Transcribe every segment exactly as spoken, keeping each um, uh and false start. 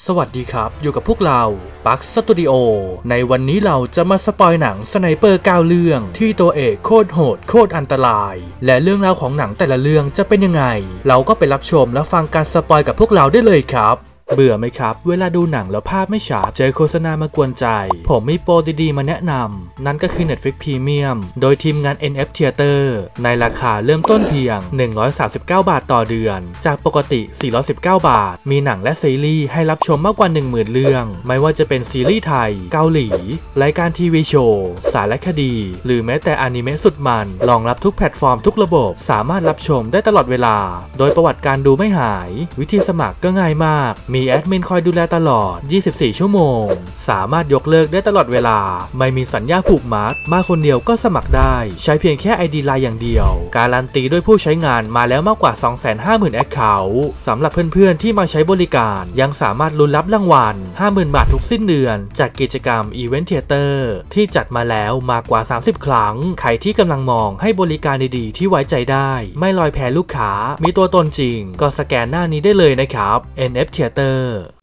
สวัสดีครับอยู่กับพวกเราปักสตูดิโอในวันนี้เราจะมาสปอยหนังสไนเปอร์เก้าเรื่องที่ตัวเอกโคตรโหดโคตรอันตรายและเรื่องราวของหนังแต่ละเรื่องจะเป็นยังไงเราก็ไปรับชมและฟังการสปอยกับพวกเราได้เลยครับเบื่อไหมครับเวลาดูหนังแล้วภาพไม่ชัดเจอโฆษณามากวนใจผมมีโปรดีๆมาแนะนำนั่นก็คือ Netflix Premium โดยทีมงาน เอ็น เอฟ Theater ในราคาเริ่มต้นเพียงหนึ่งร้อยสามสิบเก้าบาทต่อเดือนจากปกติสี่ร้อยสิบเก้าบาทมีหนังและซีรีส์ให้รับชมมากกว่า หนึ่งหมื่น เรื่องไม่ว่าจะเป็นซีรีส์ไทยเกาหลีรายการทีวีโชว์สารคดีหรือแม้แต่อนิเมะสุดมันรองรับทุกแพลตฟอร์มทุกระบบสามารถรับชมได้ตลอดเวลาโดยประวัติการดูไม่หายวิธีสมัครก็ง่ายมากมีแอดมินคอยดูแลตลอดยี่สิบสี่ชั่วโมงสามารถยกเลิกได้ตลอดเวลาไม่มีสัญญาผูกมัดมาคนเดียวก็สมัครได้ใช้เพียงแค่ ไอ ดี ไลน์ อย่างเดียวการันตีด้วยผู้ใช้งานมาแล้วมากกว่า สองแสนห้าหมื่น แอคเคาท์สำหรับเพื่อนๆที่มาใช้บริการยังสามารถลุ้นรับรางวัล ห้าหมื่น บาททุกสิ้นเดือนจากกิจกรรม Event Theater ที่จัดมาแล้วมากกว่าสามสิบครั้งใครที่กำลังมองให้บริการดีๆที่ไว้ใจได้ไม่ลอยแพลูกค้ามีตัวตนจริงก็สแกนหน้านี้ได้เลยนะครับ เอ็น เอฟ Theater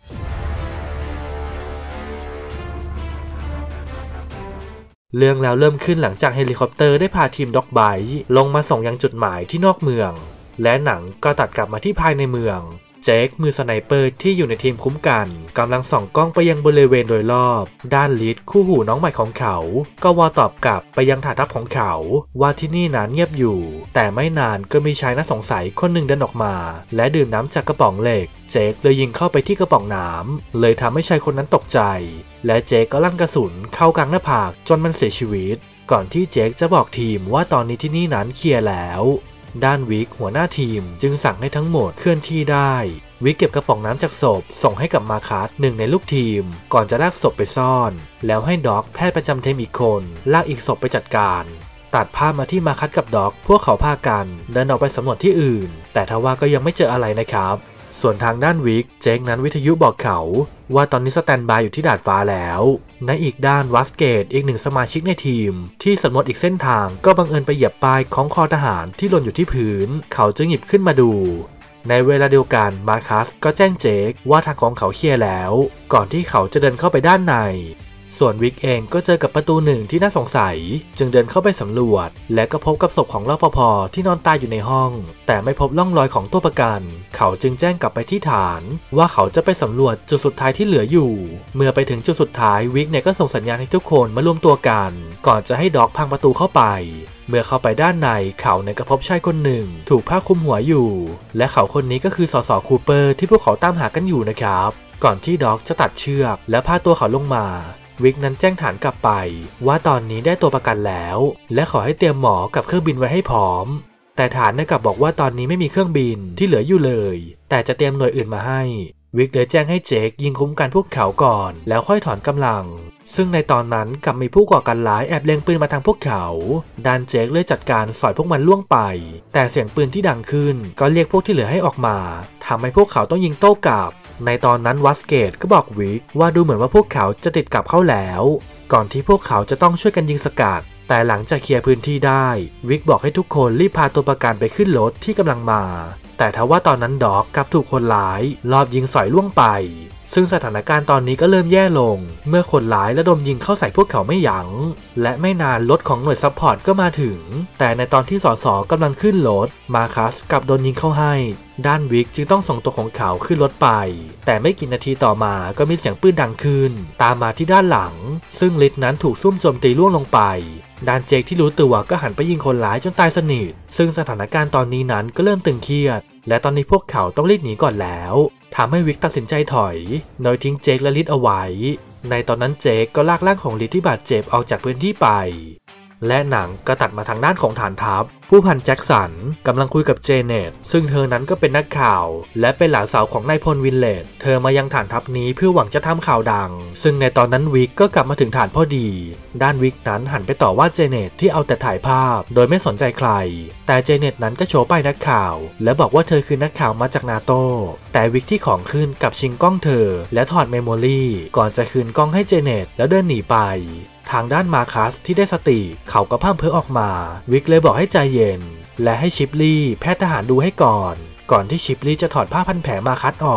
เรื่องแล้วเริ่มขึ้นหลังจากเฮลิคอปเตอร์ได้พาทีมด็อกไบค์ลงมาส่งยังจุดหมายที่นอกเมืองและหนังก็ตัดกลับมาที่ภายในเมืองเจคมือสไนเปอร์ที่อยู่ในทีมคุ้มกันกำลังส่องกล้องไปยังบริเวณโดยรอบด้านลิดคู่หูน้องใหม่ของเขาก็วอตอบกลับไปยังฐานทัพของเขาว่าที่นี่นั้นเงียบอยู่แต่ไม่นานก็มีชายน่าสงสัยคนหนึ่งเดินออกมาและดื่มน้ำจากกระป๋องเหล็กเจคเลยยิงเข้าไปที่กระป๋องน้ำเลยทำให้ชายคนนั้นตกใจและเจคก็ลั่นกระสุนเข้ากลางหน้าผากจนมันเสียชีวิตก่อนที่เจคจะบอกทีมว่าตอนนี้ที่นี่นั้นเคลียร์แล้วด้านวิกหัวหน้าทีมจึงสั่งให้ทั้งหมดเคลื่อนที่ได้วิกเก็บกระป๋องน้ำจากศพส่งให้กับมาคัสหนึ่งในลูกทีมก่อนจะลากศพไปซ่อนแล้วให้ด็อกแพทย์ประจำทีมอีกคนลากอีกศพไปจัดการตัดภาพมาที่มาคัสกับด็อกพวกเขาพากันเดินออกไปสำรวจที่อื่นแต่ทว่าก็ยังไม่เจออะไรนะครับส่วนทางด้านวิกเจคนั้นวิทยุบอกเขาว่าตอนนี้สแตนบายอยู่ที่ดาดฟ้าแล้วในอีกด้านวัสเกตอีกหนึ่งสมาชิกในทีมที่สำรวจอีกเส้นทางก็บังเอิญไปเหยียบป้ายของคอทหารที่หล่นอยู่ที่พื้นเขาจึงหยิบขึ้นมาดูในเวลาเดียวกันมาคัสก็แจ้งเจคว่าทางของเขาเคลียร์แล้วก่อนที่เขาจะเดินเข้าไปด้านในส่วนวิกเองก็เจอกับประตูหนึ่งที่น่าสงสัยจึงเดินเข้าไปสำรวจและก็พบกับศพของรปภ.ที่นอนตายอยู่ในห้องแต่ไม่พบร่องรอยของตัวประกันเขาจึงแจ้งกลับไปที่ฐานว่าเขาจะไปสำรวจจุดสุดท้ายที่เหลืออยู่เมื่อไปถึงจุดสุดท้ายวิกเนี่ยก็ส่งสัญญาณให้ทุกคนมารวมตัวกันก่อนจะให้ด็อกพังประตูเข้าไปเมื่อเข้าไปด้านในเขาเนี่ยก็พบชายคนหนึ่งถูกผ้าคลุมหัวอยู่และเขาคนนี้ก็คือสสคูเปอร์ที่พวกเขาตามหากันอยู่นะครับก่อนที่ด็อกจะตัดเชือกและพาตัวเขาลงมาวิกนั้นแจ้งฐานกลับไปว่าตอนนี้ได้ตัวประกันแล้วและขอให้เตรียมหมอกับเครื่องบินไว้ให้พร้อมแต่ฐานเนี่ยกลับบอกว่าตอนนี้ไม่มีเครื่องบินที่เหลืออยู่เลยแต่จะเตรียมหน่วยอื่นมาให้วิกเลยแจ้งให้เจคยิงคุ้มกันพวกเขาก่อนแล้วค่อยถอนกำลังซึ่งในตอนนั้นกลับมีผู้ก่อการร้ายแอบเล็งปืนมาทางพวกเขาด้านเจคเลยจัดการสอยพวกมันล่วงไปแต่เสียงปืนที่ดังขึ้นก็เรียกพวกที่เหลือให้ออกมาทำให้พวกเขาต้องยิงโต้กลับในตอนนั้นวัสเกตก็บอกวิกว่าดูเหมือนว่าพวกเขาจะติดกลับเข้าแล้วก่อนที่พวกเขาจะต้องช่วยกันยิงสกัดแต่หลังจากเคลียร์พื้นที่ได้วิกบอกให้ทุกคนรีบพาตัวประกันไปขึ้นรถที่กำลังมาแต่ทว่าตอนนั้นด็อกกลับถูกคนร้ายลอบยิงสอยล่วงไปซึ่งสถานการณ์ตอนนี้ก็เริ่มแย่ลงเมื่อคนร้ายระดมยิงเข้าใส่พวกเขาไม่ยั้งและไม่นานรถของหน่วยซัพพอร์ตก็มาถึงแต่ในตอนที่สสกำลังขึ้นรถมาคัสกลับโดนยิงเข้าให้ด้านวิกจึงต้องส่งตัวของเขาขึ้นรถไปแต่ไม่กี่นาทีต่อมาก็มีเสียงปืนดังขึ้นตามมาที่ด้านหลังซึ่งลิดนั้นถูกซุ่มโจมตีล่วงลงไปด้านเจคที่รู้ตัวก็หันไปยิงคนร้ายจนตายสนิทซึ่งสถานการณ์ตอนนี้นั้นก็เริ่มตึงเครียดและตอนนี้พวกเขาต้องรีบหนีก่อนแล้วทำให้วิกตัดสินใจถอยโดยทิ้งเจคและลิดเอาไว้ในตอนนั้นเจคก็ลากร่างของลิดที่บาดเจ็บออกจากพื้นที่ไปและหนังก็ตัดมาทางด้านของฐานทัพผู้พันแจ็คสันกำลังคุยกับเจเน็ตซึ่งเธอนั้นก็เป็นนักข่าวและเป็นหลานสาวของนายพลวินเลตเธอมายังฐานทัพนี้เพื่อหวังจะทำข่าวดังซึ่งในตอนนั้นวิกก็กลับมาถึงฐานพอดีด้านวิกนั้นหันไปต่อว่าเจเน็ตที่เอาแต่ถ่ายภาพโดยไม่สนใจใครแต่เจเน็ตนั้นก็โชว์ป้ายนักข่าวและบอกว่าเธอคือนักข่าวมาจากนาโต้แต่วิกที่ของขึ้นกับชิงกล้องเธอและถอดเมมโมรี่ก่อนจะคืนกล้องให้เจเน็ตแล้วเดินหนีไปทางด้านมาคัสที่ได้สติเขาก็พร่ำเพ้อออกมาวิกเลยบอกให้ใจเย็นและให้ชิปลี่แพทย์ทหารดูให้ก่อนก่อนที่ชิปลี่จะถอดผ้าพันแผลมาคัสออก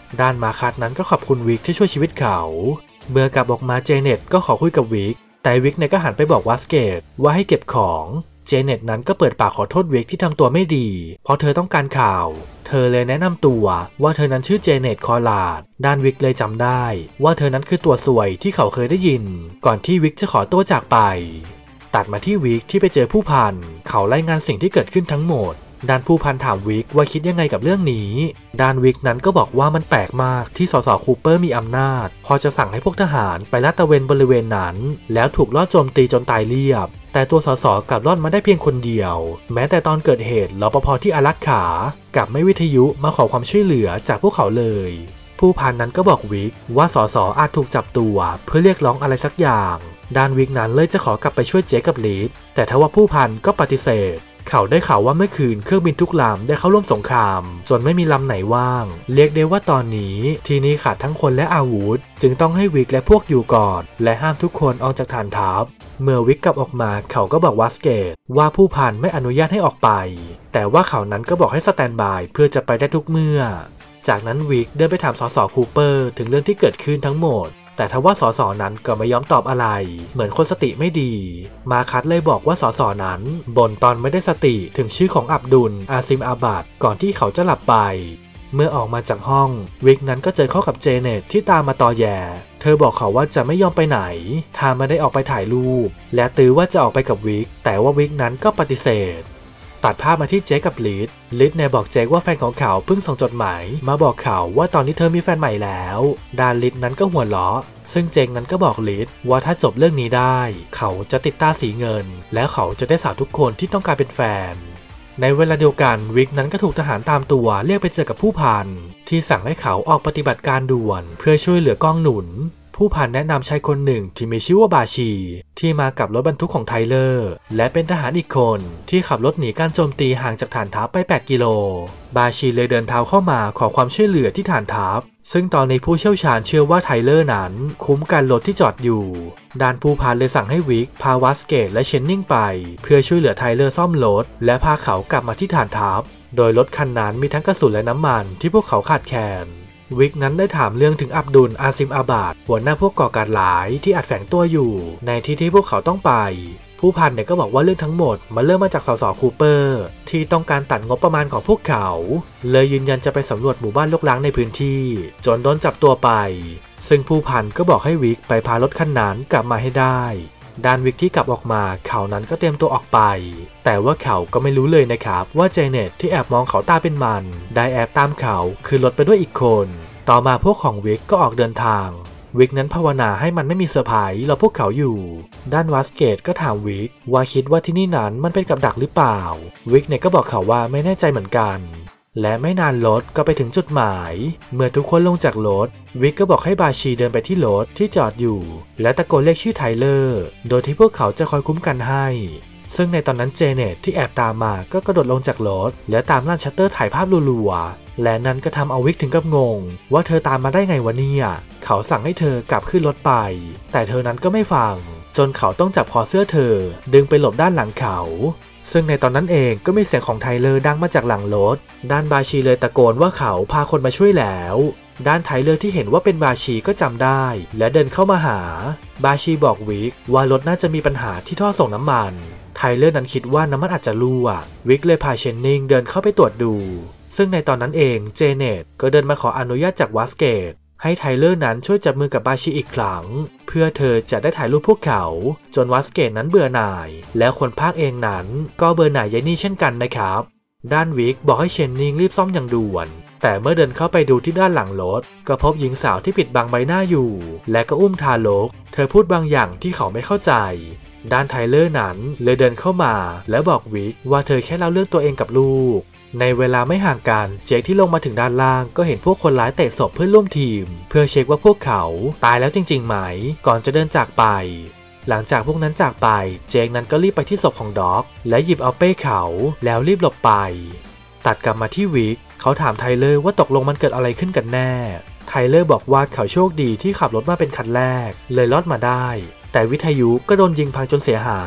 ด้านมาคัสนั้นก็ขอบคุณวิกที่ช่วยชีวิตเขาเมื่อกลับออกมาเจเน็ตก็ขอคุยกับวิกแต่วิกเนี่ยก็หันไปบอกวัสเกตว่าให้เก็บของเจเน็ตนั้นก็เปิดปากขอโทษวิกที่ทำตัวไม่ดีเพราะเธอต้องการข่าวเธอเลยแนะนำตัวว่าเธอนั้นชื่อเจเน็ตคอลาดด้านวิกเลยจำได้ว่าเธอนั้นคือตัวสวยที่เขาเคยได้ยินก่อนที่วิกจะขอตัวจากไปตัดมาที่วิกที่ไปเจอผู้พันเขารายงานสิ่งที่เกิดขึ้นทั้งหมดด้านผู้พันถามวิกว่าคิดยังไงกับเรื่องนี้ด้านวิกนั้นก็บอกว่ามันแปลกมากที่สสคูเปอร์มีอำนาจพอจะสั่งให้พวกทหารไปลาดตระเวนบริเวณนั้นแล้วถูกลอบโจมตีจนตายเรียบแต่ตัวสสกลับรอดมาได้เพียงคนเดียวแม้แต่ตอนเกิดเหตุรปภที่อารักขากลับไม่วิทยุมาขอความช่วยเหลือจากพวกเขาเลยผู้พันนั้นก็บอกวิกว่าสสอาจถูกจับตัวเพื่อเรียกร้องอะไรสักอย่างด้านวิกนั้นเลยจะขอกลับไปช่วยเจคกับลีดแต่ทว่าผู้พันก็ปฏิเสธเขาได้ข่าวว่าเมื่อคืนเครื่องบินทุกลำได้เข้าร่วมสงครามจนไม่มีลำไหนว่างเรียกได้ว่าตอนนี้ทีนี้ขาดทั้งคนและอาวุธจึงต้องให้วิกและพวกอยู่ก่อนและห้ามทุกคนออกจากฐานทัพเมื่อวิกกลับออกมาเขาก็บอกวัสเกตว่าผู้พันไม่อนุญาตให้ออกไปแต่ว่าเขานั้นก็บอกให้สแตนบายเพื่อจะไปได้ทุกเมื่อจากนั้นวิกเดินไปถามสสคูเปอร์ถึงเรื่องที่เกิดขึ้นทั้งหมดแต่ทว่าสสนั้นก็ไม่ยอมตอบอะไรเหมือนคนสติไม่ดีมาคัสเลยบอกว่าสสนั้นบ่นตอนไม่ได้สติถึงชื่อของอับดุลอาซิมอาบัดก่อนที่เขาจะหลับไปเมื่อออกมาจากห้องวิกนั้นก็เจอเข้ากับเจเน็ตที่ตามมาตอแยเธอบอกเขาว่าจะไม่ยอมไปไหนถ้าไม่ได้ออกไปถ่ายรูปและตื้อว่าจะออกไปกับวิกแต่ว่าวิกนั้นก็ปฏิเสธตัดภาพมาที่เจคกับลิดลิดเนี่ยบอกเจคว่าแฟนของเขาเพิ่งส่งจดหมายมาบอกเขาว่าตอนนี้เธอมีแฟนใหม่แล้วด้านลิดนั้นก็หัวเราะซึ่งเจคนั้นก็บอกลิดว่าถ้าจบเรื่องนี้ได้เขาจะติดตาสีเงินแล้วเขาจะได้สาวทุกคนที่ต้องการเป็นแฟนในเวลาเดียวกันวิกนั้นก็ถูกทหารตามตัวเรียกไปเจอกับผู้พันที่สั่งให้เขาออกปฏิบัติการด่วนเพื่อช่วยเหลือกองหนุนผู้พันแนะนำชายคนหนึ่งที่มีชื่อว่าบาชีที่มากับรถบรรทุกของไทเลอร์และเป็นทหารอีกคนที่ขับรถหนีการโจมตีห่างจากฐานทัพไปแปดกิโลบาชีเลยเดินเท้าเข้ามาขอความช่วยเหลือที่ฐานทัพซึ่งตอนนี้ผู้เชี่ยวชาญเชื่อว่าไทเลอร์นั้นคุ้มกันรถที่จอดอยู่ด้านผู้พันเลยสั่งให้วิกพาวัสเกตและเชนนิงไปเพื่อช่วยเหลือไทเลอร์ซ่อมรถและพาเขากลับมาที่ฐานทัพโดยรถคันนั้นมีทั้งกระสุนและน้ำมันที่พวกเขาขาดแคลนวิกนั้นได้ถามเรื่องถึงอับดุลอาซิมอาบัดหัวหน้าพวกก่อการร้ายที่อาจแฝงตัวอยู่ในที่ที่พวกเขาต้องไปผู้พันเนี่ยก็บอกว่าเรื่องทั้งหมดมันเริ่มมาจากสสคูเปอร์ที่ต้องการตัดงบประมาณของพวกเขาเลยยืนยันจะไปสำรวจหมู่บ้านรกร้างในพื้นที่จนโดนจับตัวไปซึ่งผู้พันก็บอกให้วิกไปพารถคันนั้นกลับมาให้ได้ด้านวิกที่กลับออกมาเขานั้นก็เตรียมตัวออกไปแต่ว่าเขาก็ไม่รู้เลยนะครับว่าเจเน็ตที่แอบมองเขาตาเป็นมันได้แอบตามเขาคือรถไปด้วยอีกคนต่อมาพวกของวิกก็ออกเดินทางวิกนั้นภาวนาให้มันไม่มีเซอร์ไพรส์รอพวกเขาอยู่ด้านวัสเกตก็ถามวิกว่าคิดว่าที่นี่นั้นมันเป็นกับดักหรือเปล่าวิกเนี่ยก็บอกเขาว่าไม่แน่ใจเหมือนกันและไม่นานรถก็ไปถึงจุดหมายเมื่อทุกคนลงจากรถวิกก็บอกให้บาชีเดินไปที่รถที่จอดอยู่และตะโกนเรียกชื่อไทเลอร์โดยที่พวกเขาจะคอยคุ้มกันให้ซึ่งในตอนนั้นเจเน็ตที่แอบตามมาก็กระโดดลงจากรถและตามลั่นชัตเตอร์ถ่ายภาพรัวๆและนั้นก็ทำเอาวิกถึงกับงงว่าเธอตามมาได้ไงวะเนี่ยเขาสั่งให้เธอกลับขึ้นรถไปแต่เธอนั้นก็ไม่ฟังจนเขาต้องจับคอเสื้อเธอดึงไปหลบด้านหลังเขาซึ่งในตอนนั้นเองก็มีเสียงของไทเลอร์ดังมาจากหลังรถด้านบาชีเลยตะโกนว่าเขาพาคนมาช่วยแล้วด้านไทเลอร์ที่เห็นว่าเป็นบาชีก็จำได้และเดินเข้ามาหาบาชีบอกวิกว่ารถน่าจะมีปัญหาที่ท่อส่งน้ำมันไทเลอร์นั้นคิดว่าน้ำมันอาจจะรั่ววิกเลยพาเชนนิงเดินเข้าไปตรวจดูซึ่งในตอนนั้นเองเจเน็ตก็เดินมาขออนุญาตจากวัสเกตให้ไทเลอร์นั้นช่วยจับมือกับบาชีอีกครั้งเพื่อเธอจะได้ถ่ายรูปพวกเขาจนวัสเกตนั้นเบื่อหน่ายแล้วคนพากย์เองนั้นก็เบื่อหน่ายยายนี่เช่นกันนะครับด้านวิกบอกให้เชนนิงรีบซ่อมอย่างด่วนแต่เมื่อเดินเข้าไปดูที่ด้านหลังรถก็พบหญิงสาวที่ปิดบังใบหน้าอยู่และก็อุ้มทารกเธอพูดบางอย่างที่เขาไม่เข้าใจด้านไทเลอร์นั้นเลยเดินเข้ามาและบอกวิกว่าเธอแค่เล่าเรื่องตัวเองกับลูกในเวลาไม่ห่างกันเจคที่ลงมาถึงด้านล่างก็เห็นพวกคนร้ายเตะศพเพื่อนร่วมทีมเพื่อเช็คว่าพวกเขาตายแล้วจริงๆไหมก่อนจะเดินจากไปหลังจากพวกนั้นจากไปเจคนั้นก็รีบไปที่ศพของด็อกและหยิบเอาเป้เขาแล้วรีบหลบไปตัดกลับมาที่วิกเขาถามไทเลอร์ว่าตกลงมันเกิดอะไรขึ้นกันแน่ไทเลอร์บอกว่าเขาโชคดีที่ขับรถมาเป็นคันแรกเลยรอดมาได้แต่วิทยุก็โดนยิงพังจนเสียหาย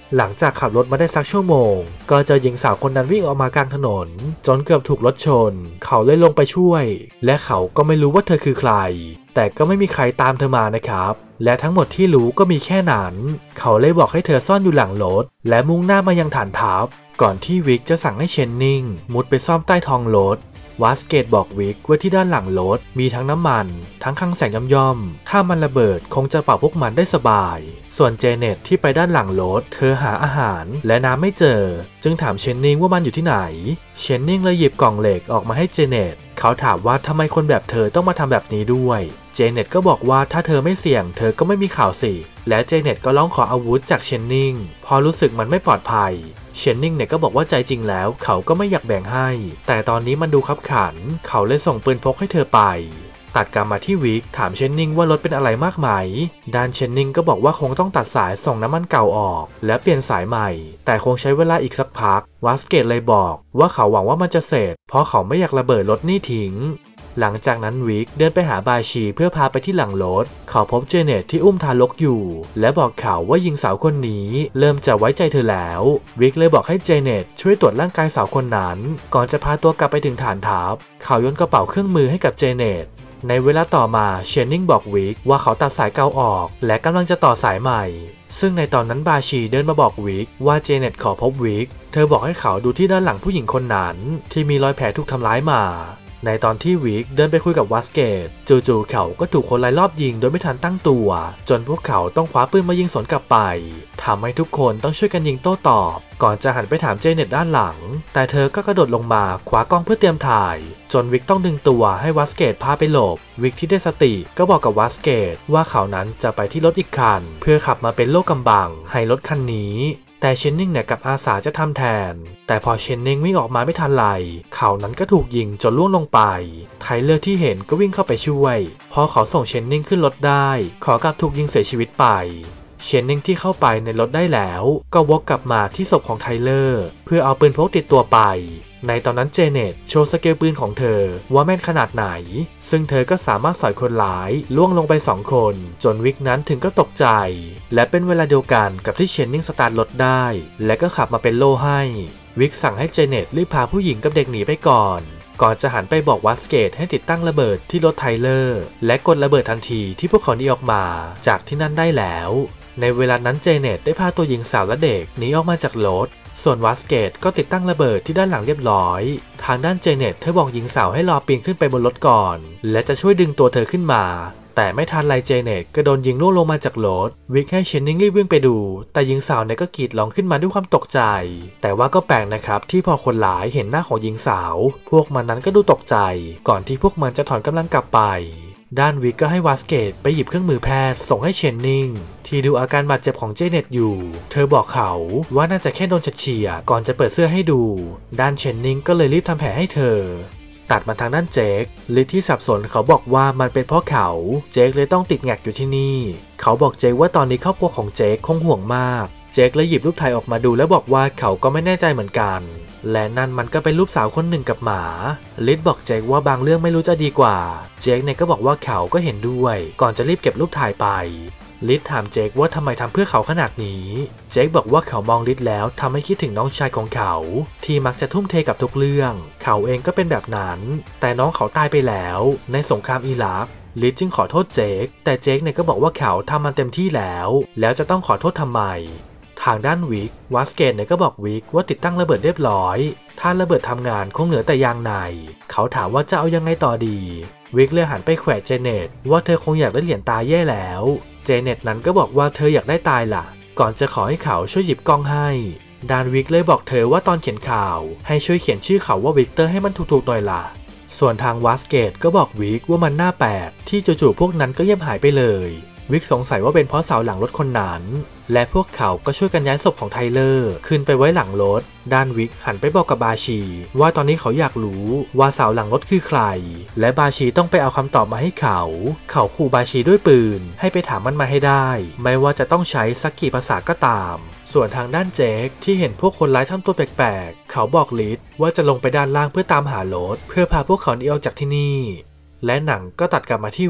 หลังจากขับรถมาได้สักชั่วโมงก็เจอหญิงสาวคนนั้นวิ่งออกมากลางถนนจนเกือบถูกรถชนเขาเลยลงไปช่วยและเขาก็ไม่รู้ว่าเธอคือใครแต่ก็ไม่มีใครตามเธอมานะครับและทั้งหมดที่รู้ก็มีแค่นั้นเขาเลยบอกให้เธอซ่อนอยู่หลังรถและมุ่งหน้ามายังฐานทัพก่อนที่วิกจะสั่งให้เชนนิงมุดไปซ่อมใต้ท้องรถวัสเกตบอกวิกว่าที่ด้านหลังรถมีทั้งน้ำมันทั้งคลังแสงย่อมๆถ้ามันระเบิดคงจะเป่าพวกมันได้สบายส่วนเจเน็ตที่ไปด้านหลังรถเธอหาอาหารและน้ำไม่เจอจึงถามเชนนิงว่ามันอยู่ที่ไหนเชนนิงเลยหยิบกล่องเหล็กออกมาให้เจเน็ตเขาถามว่าทำไมคนแบบเธอต้องมาทำแบบนี้ด้วยเจเน็ตก็บอกว่าถ้าเธอไม่เสี่ยงเธอก็ไม่มีข่าวสิและเจเน็ตก็ร้องขออาวุธจากเชนนิงพอรู้สึกมันไม่ปลอดภัยเชนนิงเนี่ยก็บอกว่าใจจริงแล้วเขาก็ไม่อยากแบ่งให้แต่ตอนนี้มันดูคับขันเขาเลยส่งปืนพกให้เธอไปตัดกลับมาที่วิกถามเชนนิงว่ารถเป็นอะไรมากไหมด้านเชนนิงก็บอกว่าคงต้องตัดสายส่งน้ำมันเก่าออกและเปลี่ยนสายใหม่แต่คงใช้เวลาอีกสักพักวัสเกตเลยบอกว่าเขาหวังว่ามันจะเสร็จเพราะเขาไม่อยากระเบิดรถนี่ทิ้งหลังจากนั้นวิกเดินไปหาบาชีเพื่อพาไปที่หลังรถเขาพบเจเน็ตที่อุ้มทารกอยู่และบอกเขาว่าหญิงสาวคนนี้เริ่มจะไว้ใจเธอแล้ววิกเลยบอกให้เจเน็ตช่วยตรวจร่างกายสาวคนนั้นก่อนจะพาตัวกลับไปถึงฐานทัพเขาโยนกระเป๋าเครื่องมือให้กับเจเน็ตในเวลาต่อมาเชนนิงบอกวิกว่าเขาตัดสายเก่าออกและกำลังจะต่อสายใหม่ซึ่งในตอนนั้นบาชีเดินมาบอกวิกว่าเจเน็ตขอพบวิกเธอบอกให้เขาดูที่ด้านหลังผู้หญิงคนนั้นที่มีรอยแผลถูกทำร้ายมาในตอนที่วิกเดินไปคุยกับวัสเกตจู่ๆเขาก็ถูกคนร้ายรอบยิงโดยไม่ทันตั้งตัวจนพวกเขาต้องคว้าปืนมายิงสวนกลับไปทำให้ทุกคนต้องช่วยกันยิงโต้ตอบก่อนจะหันไปถามเจเน็ตด้านหลังแต่เธอก็กระโดดลงมาคว้ากล้องเพื่อเตรียมถ่ายจนวิกต้องดึงตัวให้วัสเกตพาไปหลบวิกที่ได้สติก็บอกกับวัสเกตว่าเขานั้นจะไปที่รถอีกคันเพื่อขับมาเป็นโลกกำบังให้รถคันนี้แต่เชนนิงเนี่ยกับอาสาจะทำแทนแต่พอเชนนิงวิ่งออกมาไม่ทันไรเขานั้นก็ถูกยิงจนล่วงลงไปไทเลอร์ที่เห็นก็วิ่งเข้าไปช่วยพอเขาส่งเชนนิงขึ้นรถได้ขอกลับถูกยิงเสียชีวิตไปเชนนิงที่เข้าไปในรถได้แล้วก็วกกลับมาที่ศพของไทเลอร์เพื่อเอาปืนพกติดตัวไปในตอนนั้นเจเน็ตโชว์สเกลปืนของเธอว่าแม่นขนาดไหนซึ่งเธอก็สามารถสอยคนร้ายล่วงลงไปสองคนจนวิกนั้นถึงก็ตกใจและเป็นเวลาเดียวกันกับที่เชนนิงสตาร์ทรถได้และก็ขับมาเป็นโล่ให้วิกสั่งให้เจเน็ตรีบพาผู้หญิงกับเด็กหนีไปก่อนก่อนจะหันไปบอกวัสเกตให้ติดตั้งระเบิดที่รถไทเลอร์และกดระเบิดทันทีที่พวกเขาหนีออกมาจากที่นั่นได้แล้วในเวลานั้นเจเน็ตได้พาตัวหญิงสาวและเด็กหนีออกมาจากรถส่วนวัสเกตก็ติดตั้งระเบิดที่ด้านหลังเรียบร้อยทางด้านเจเน็ตเธอบอกหญิงสาวให้รอปีนขึ้นไปบนรถก่อนและจะช่วยดึงตัวเธอขึ้นมาแต่ไม่ทันไรเจเน็ตก็โดนยิงล่วงลงมาจากรถวิกให้เชนนิงรีบวิ่งไปดูแต่หญิงสาวเนี่ยก็กรีดร้องขึ้นมาด้วยความตกใจแต่ว่าก็แปลกนะครับที่พอคนร้ายเห็นหน้าของหญิงสาวพวกมันนั้นก็ดูตกใจก่อนที่พวกมันจะถอนกำลังกลับไปด้านวิกก็ให้วัสเกตไปหยิบเครื่องมือแพทย์ส่งให้เชนนิงที่ดูอาการบาดเจ็บของเจเน็ตอยู่เธอบอกเขาว่าน่าจะแค่โดนเฉี่ยก่อนจะเปิดเสื้อให้ดูด้านเชนนิงก็เลยรีบทำแผลให้เธอตัดมาทางด้านเจคลิทที่สับสนเขาบอกว่ามันเป็นเพราะเขาเจคเลยต้องติดแงกอยู่ที่นี่เขาบอกเจคว่าตอนนี้ครอบครัวของเจคคงห่วงมากเจคเลยหยิบรูปถ่ายออกมาดูแล้วบอกว่าเขาก็ไม่แน่ใจเหมือนกันและนั่นมันก็เป็นรูปสาวคนหนึ่งกับหมาลิทบอกเจคว่าบางเรื่องไม่รู้จะดีกว่าเจคเนี่ยก็บอกว่าเขาก็เห็นด้วยก่อนจะรีบเก็บรูปถ่ายไปลิทถามเจคว่าทำไมทำเพื่อเขาขนาดนี้เจคบอกว่าเขามองลิทแล้วทำให้คิดถึงน้องชายของเขาที่มักจะทุ่มเทกับทุกเรื่องเขาเองก็เป็นแบบนั้นแต่น้องเขาตายไปแล้วในสงครามอิรักลิทจึงขอโทษเจคแต่เจคเนี่ยก็บอกว่าเขาทำมันเต็มที่แล้วแล้วจะต้องขอโทษทำไมทางด้านวิกวัสเกตเนี่ยก็บอกวิกว่าติดตั้งระเบิดเรียบร้อยถ้าระเบิดทำงานคงเหลือแต่ยางในเขาถามว่าจะเอายังไงต่อดีวิกเลยหันไปแขวะเจเน็ตว่าเธอคงอยากได้เหรียญตายแย่แล้วเจเน็ตนั้นก็บอกว่าเธออยากได้ตายล่ะก่อนจะขอให้เขาช่วยหยิบกล้องให้ดานวิกเลยบอกเธอว่าตอนเขียนข่าวให้ช่วยเขียนชื่อเขาว่าวิกเตอร์ให้มันถูกๆหน่อยล่ะส่วนทางวัสเกตก็บอกวิกว่ามันน่าแปลกที่จู่ๆพวกนั้นก็เงียบหายไปเลยวิกสงสัยว่าเป็นเพราะสาวหลังรถคนนั้นและพวกเขาก็ช่วยกันย้ายศพของไทเลอร์ขึ้นไปไว้หลังรถด้านวิกหันไปบอกกับบาชีว่าตอนนี้เขาอยากรู้ว่าสาวหลังรถคือใครและบาชีต้องไปเอาคำตอบมาให้เขาเขาขู่บาชีด้วยปืนให้ไปถามมันมาให้ได้ไม่ว่าจะต้องใช้สักกี่ภาษาก็ตามส่วนทางด้านเจคที่เห็นพวกคนร้ายทำตัวแปลกๆเขาบอกลิทว่าจะลงไปด้านล่างเพื่อตามหารถเพื่อพาพวกเขาหนีออกจากที่นี่และหนังก็ตัดกลับมาที่วิก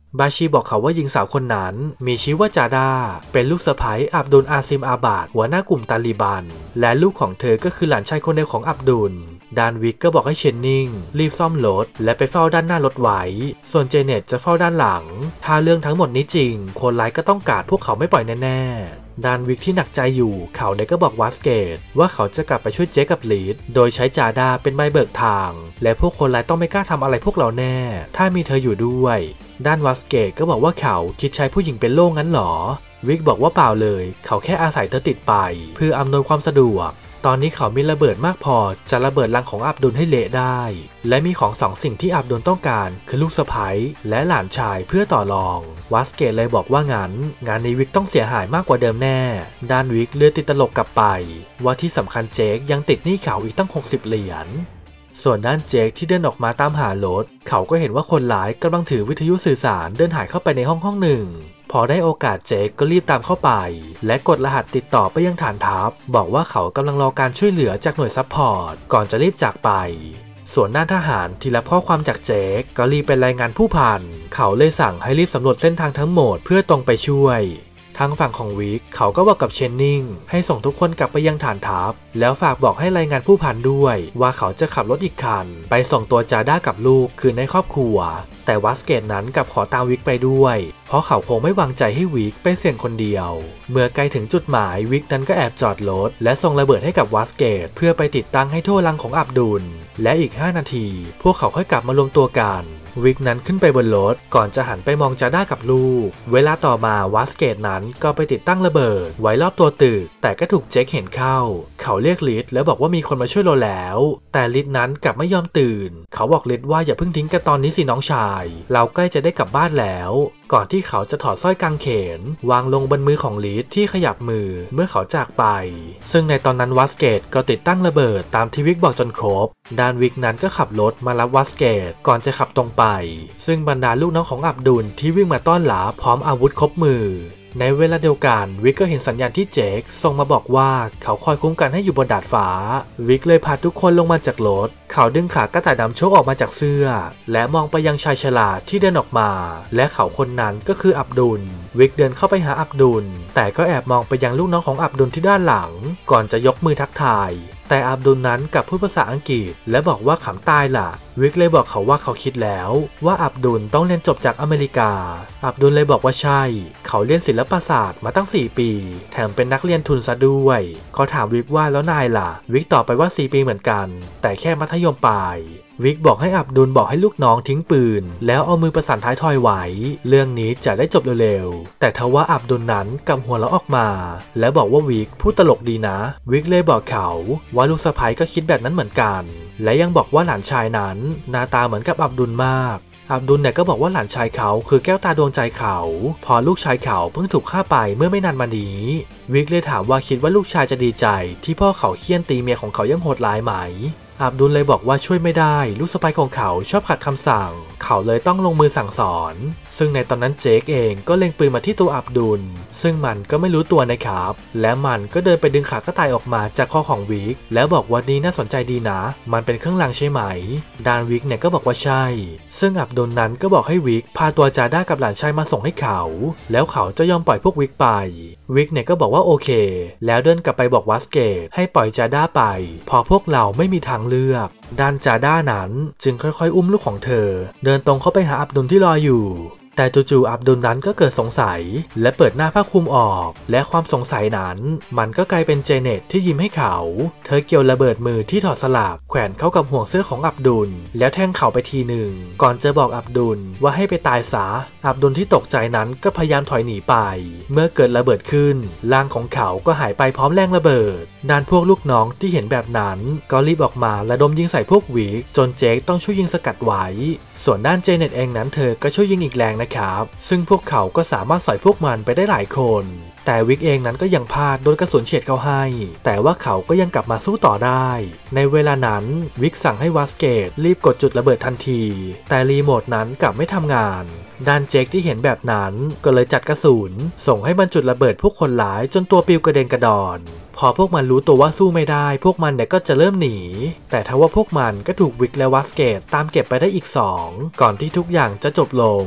บาชีบอกเขาว่าหญิงสาวคนนั้นมีชื่อว่าจาดาเป็นลูกสะใภ้อับดุลอาซิมอาบาดหัวหน้ากลุ่มตาลีบันและลูกของเธอก็คือหลานชายคนเดียวของอับดุลดานวิกก็บอกให้เชนนิงรีบซ่อมรถและไปเฝ้าด้านหน้ารถไว้ส่วนเจเน็ตจะเฝ้าด้านหลังถ้าเรื่องทั้งหมดนี้จริงคนร้ายก็ต้องการพวกเขาไม่ปล่อยแน่ๆดานวิกที่หนักใจอยู่เขาได้ก็บอกวัสเกตว่าเขาจะกลับไปช่วยเจคกับลีดโดยใช้จาดาเป็นใบเบิกทางและพวกคนร้ายต้องไม่กล้าทำอะไรพวกเราแน่ถ้ามีเธออยู่ด้วยด้านวัสเกตก็บอกว่าเขาคิดใช้ผู้หญิงเป็นโล่งั้นหรอวิกบอกว่าเปล่าเลยเขาแค่อาศัยเธอติดไปเพื่ออำนวยความสะดวกตอนนี้เขามีระเบิดมากพอจะระเบิดรังของอับดุลให้เละได้และมีของสองสิ่งที่อับดุลต้องการคือลูกสะใภ้และหลานชายเพื่อต่อรองวัสเกตเลยบอกว่างั้นงานนี้วิกต้องเสียหายมากกว่าเดิมแน่ด้านวิกเลือดติดตลกกลับไปว่าที่สำคัญเจคยังติดหนี้เขาอีกตั้งหกสิบเหรียญส่วนด้านเจคที่เดินออกมาตามหารถเขาก็เห็นว่าคนร้ายกำลังถือวิทยุสื่อสารเดินหายเข้าไปในห้องห้องหนึ่งพอได้โอกาสเจคก็รีบตามเข้าไปและกดรหัสติดต่อไปยังฐานทัพบอกว่าเขากำลังรอการช่วยเหลือจากหน่วยซัพพอร์ตก่อนจะรีบจากไปส่วนด้านทหารที่รับข้อความจากเจคก็รีบไปรายงานผู้พันเขาเลยสั่งให้รีบสำรวจเส้นทางทั้งหมดเพื่อตรงไปช่วยทางฝั่งของวิกเขาก็บอกกับเชนนิงให้ส่งทุกคนกลับไปยังฐานทัพแล้วฝากบอกให้รายงานผู้พันด้วยว่าเขาจะขับรถอีกคันไปส่งตัวจาด้ากับลูกคืนในครอบครัวแต่วัสเกตนั้นกลับขอตามวิกไปด้วยเพราะเขาคงไม่วางใจให้วิกไปเสี่ยงคนเดียวเมื่อใกล้ถึงจุดหมายวิกนั้นก็แอบจอดรถและส่งระเบิดให้กับวัสเกตเพื่อไปติดตั้งให้ทั่วรังของอับดุลและอีกห้านาทีพวกเขาค่อยกลับมารวมตัวกันวิกนั้นขึ้นไปบนรถก่อนจะหันไปมองจาด้ากับลูกเวลาต่อมาวัสเกตนั้นก็ไปติดตั้งระเบิดไว้รอบตัวตึกแต่ก็ถูกเจคเห็นเข้าเขาเรียกลิดแล้วบอกว่ามีคนมาช่วยเราแล้วแต่ลิดนั้นกลับไม่ยอมตื่นเขาบอกลิดว่าอย่าเพิ่งทิ้งกันตอนนี้สิน้องชายเราใกล้จะได้กลับบ้านแล้วก่อนที่เขาจะถอดสร้อยกางเขนวางลงบนมือของลิดที่ขยับมือเมื่อเขาจากไปซึ่งในตอนนั้นวัสเกตก็ติดตั้งระเบิดตามที่วิกบอกจนครบดานวิกนั้นก็ขับรถมารับวัสเกตก่อนจะขับตรงไปซึ่งบรรดาลูกน้องของอับดุลที่วิ่งมาต้อนรับพร้อมอาวุธครบมือในเวลาเดียวกันวิกก็เห็นสัญญาณที่เจคส่งมาบอกว่าเขาคอยคุ้มกันให้อยู่บนดาดฟ้าวิกเลยพาทุกคนลงมาจากรถเขาดึงขากระต่ายดำโชกออกมาจากเสื้อและมองไปยังชายฉลาดที่เดินออกมาและเขาคนนั้นก็คืออับดุลวิกเดินเข้าไปหาอับดุลแต่ก็แอบมองไปยังลูกน้องของอับดุลที่ด้านหลังก่อนจะยกมือทักทายแต่อับดุลนั้นกลับพูดภาษาอังกฤษและบอกว่าขำตายล่ะวิกเลยบอกเขาว่าเขาคิดแล้วว่าอับดุลต้องเรียนจบจากอเมริกาอับดุลเลยบอกว่าใช่เขาเรียนศิลปศาสตร์มาตั้งสี่ปีแถมเป็นนักเรียนทุนซะด้วยเขาถามวิกว่าแล้วนายล่ะวิกตอบไปว่าสี่ปีเหมือนกันแต่แค่มัธยมปลายวิกบอกให้อับดุลบอกให้ลูกน้องทิ้งปืนแล้วเอามือประสานท้ายทอยไว้เรื่องนี้จะได้จบเร็วๆแต่ทว่าอับดุลนั้นกำหัวเราะออกมาและบอกว่าวิกพูดตลกดีนะวิกเลยบอกเขาว่าลูกสะใภ้ก็คิดแบบนั้นเหมือนกันและยังบอกว่าหลานชายนั้นหน้าตาเหมือนกับอับดุลมากอับดุลเนี่ยก็บอกว่าหลานชายเขาคือแก้วตาดวงใจเขาพอลูกชายเขาเพิ่งถูกฆ่าไปเมื่อไม่นานมานี้วิกเลยถามว่าคิดว่าลูกชายจะดีใจที่พ่อเขาเฆี่ยนตีเมียของเขายังโหดร้ายไหมอับดุลเลยบอกว่าช่วยไม่ได้ลูกสะใภ้ของเขาชอบขัดคำสั่งเขาเลยต้องลงมือสั่งสอนซึ่งในตอนนั้นเจคเองก็เล็งปืนมาที่ตัวอับดุลซึ่งมันก็ไม่รู้ตัวนะครับและมันก็เดินไปดึงขากระต่ายออกมาจากคอของวิกแล้วบอกว่านี่น่าสนใจดีนะมันเป็นเครื่องรางใช่ไหมดานวิกเนี่ยก็บอกว่าใช่ซึ่งอับดุลนั้นก็บอกให้วิกพาตัวจาด้ากับหลานชายมาส่งให้เขาแล้วเขาจะยอมปล่อยพวกวิกไปวิกเนี่ยก็บอกว่าโอเคแล้วเดินกลับไปบอกวัสเกตให้ปล่อยจาด้าไปพอพวกเราไม่มีทางเลือกด้านจาด้านั้นจึงค่อยๆอุ้มลูกของเธอเดินตรงเข้าไปหาอับดุลที่รออยู่แต่จู่ๆอับดุลนั้นก็เกิดสงสัยและเปิดหน้าผ้าคลุมออกและความสงสัยนั้นมันก็กลายเป็นเจเน็ตที่ยิ้มให้เขาเธอเกี่ยวระเบิดมือที่ถอดสลักแขวนเข้ากับห่วงเสื้อของอับดุลแล้วแทงเขาไปทีหนึ่งก่อนจะบอกอับดุลว่าให้ไปตายซะอับดุลที่ตกใจนั้นก็พยายามถอยหนีไปเมื่อเกิดระเบิดขึ้นร่างของเขาก็หายไปพร้อมแรงระเบิดด้านพวกลูกน้องที่เห็นแบบนั้นก็รีบออกมาระดมยิงใส่พวกวิกจนเจคต้องช่วยยิงสกัดไว้ส่วนด้านเจเน็ตเองนั้นเธอก็ช่วยยิงอีกแรงนะครับซึ่งพวกเขาก็สามารถสอยพวกมันไปได้หลายคนแต่วิกเองนั้นก็ยังพลาดโดนกระสุนเฉียดเข้าให้แต่ว่าเขาก็ยังกลับมาสู้ต่อได้ในเวลานั้นวิกสั่งให้วัสเกตรีบกดจุดระเบิดทันทีแต่รีโมทนั้นกลับไม่ทำงานด้านเจคที่เห็นแบบนั้นก็เลยจัดกระสุนส่งให้มันจุดระเบิดพวกคนร้ายจนตัวปลิวกระเด็นกระดอนพอพวกมันรู้ตัวว่าสู้ไม่ได้พวกมันเนี่ยก็จะเริ่มหนีแต่ทว่าพวกมันก็ถูกวิกและวัสเกตตามเก็บไปได้อีกสองก่อนที่ทุกอย่างจะจบลง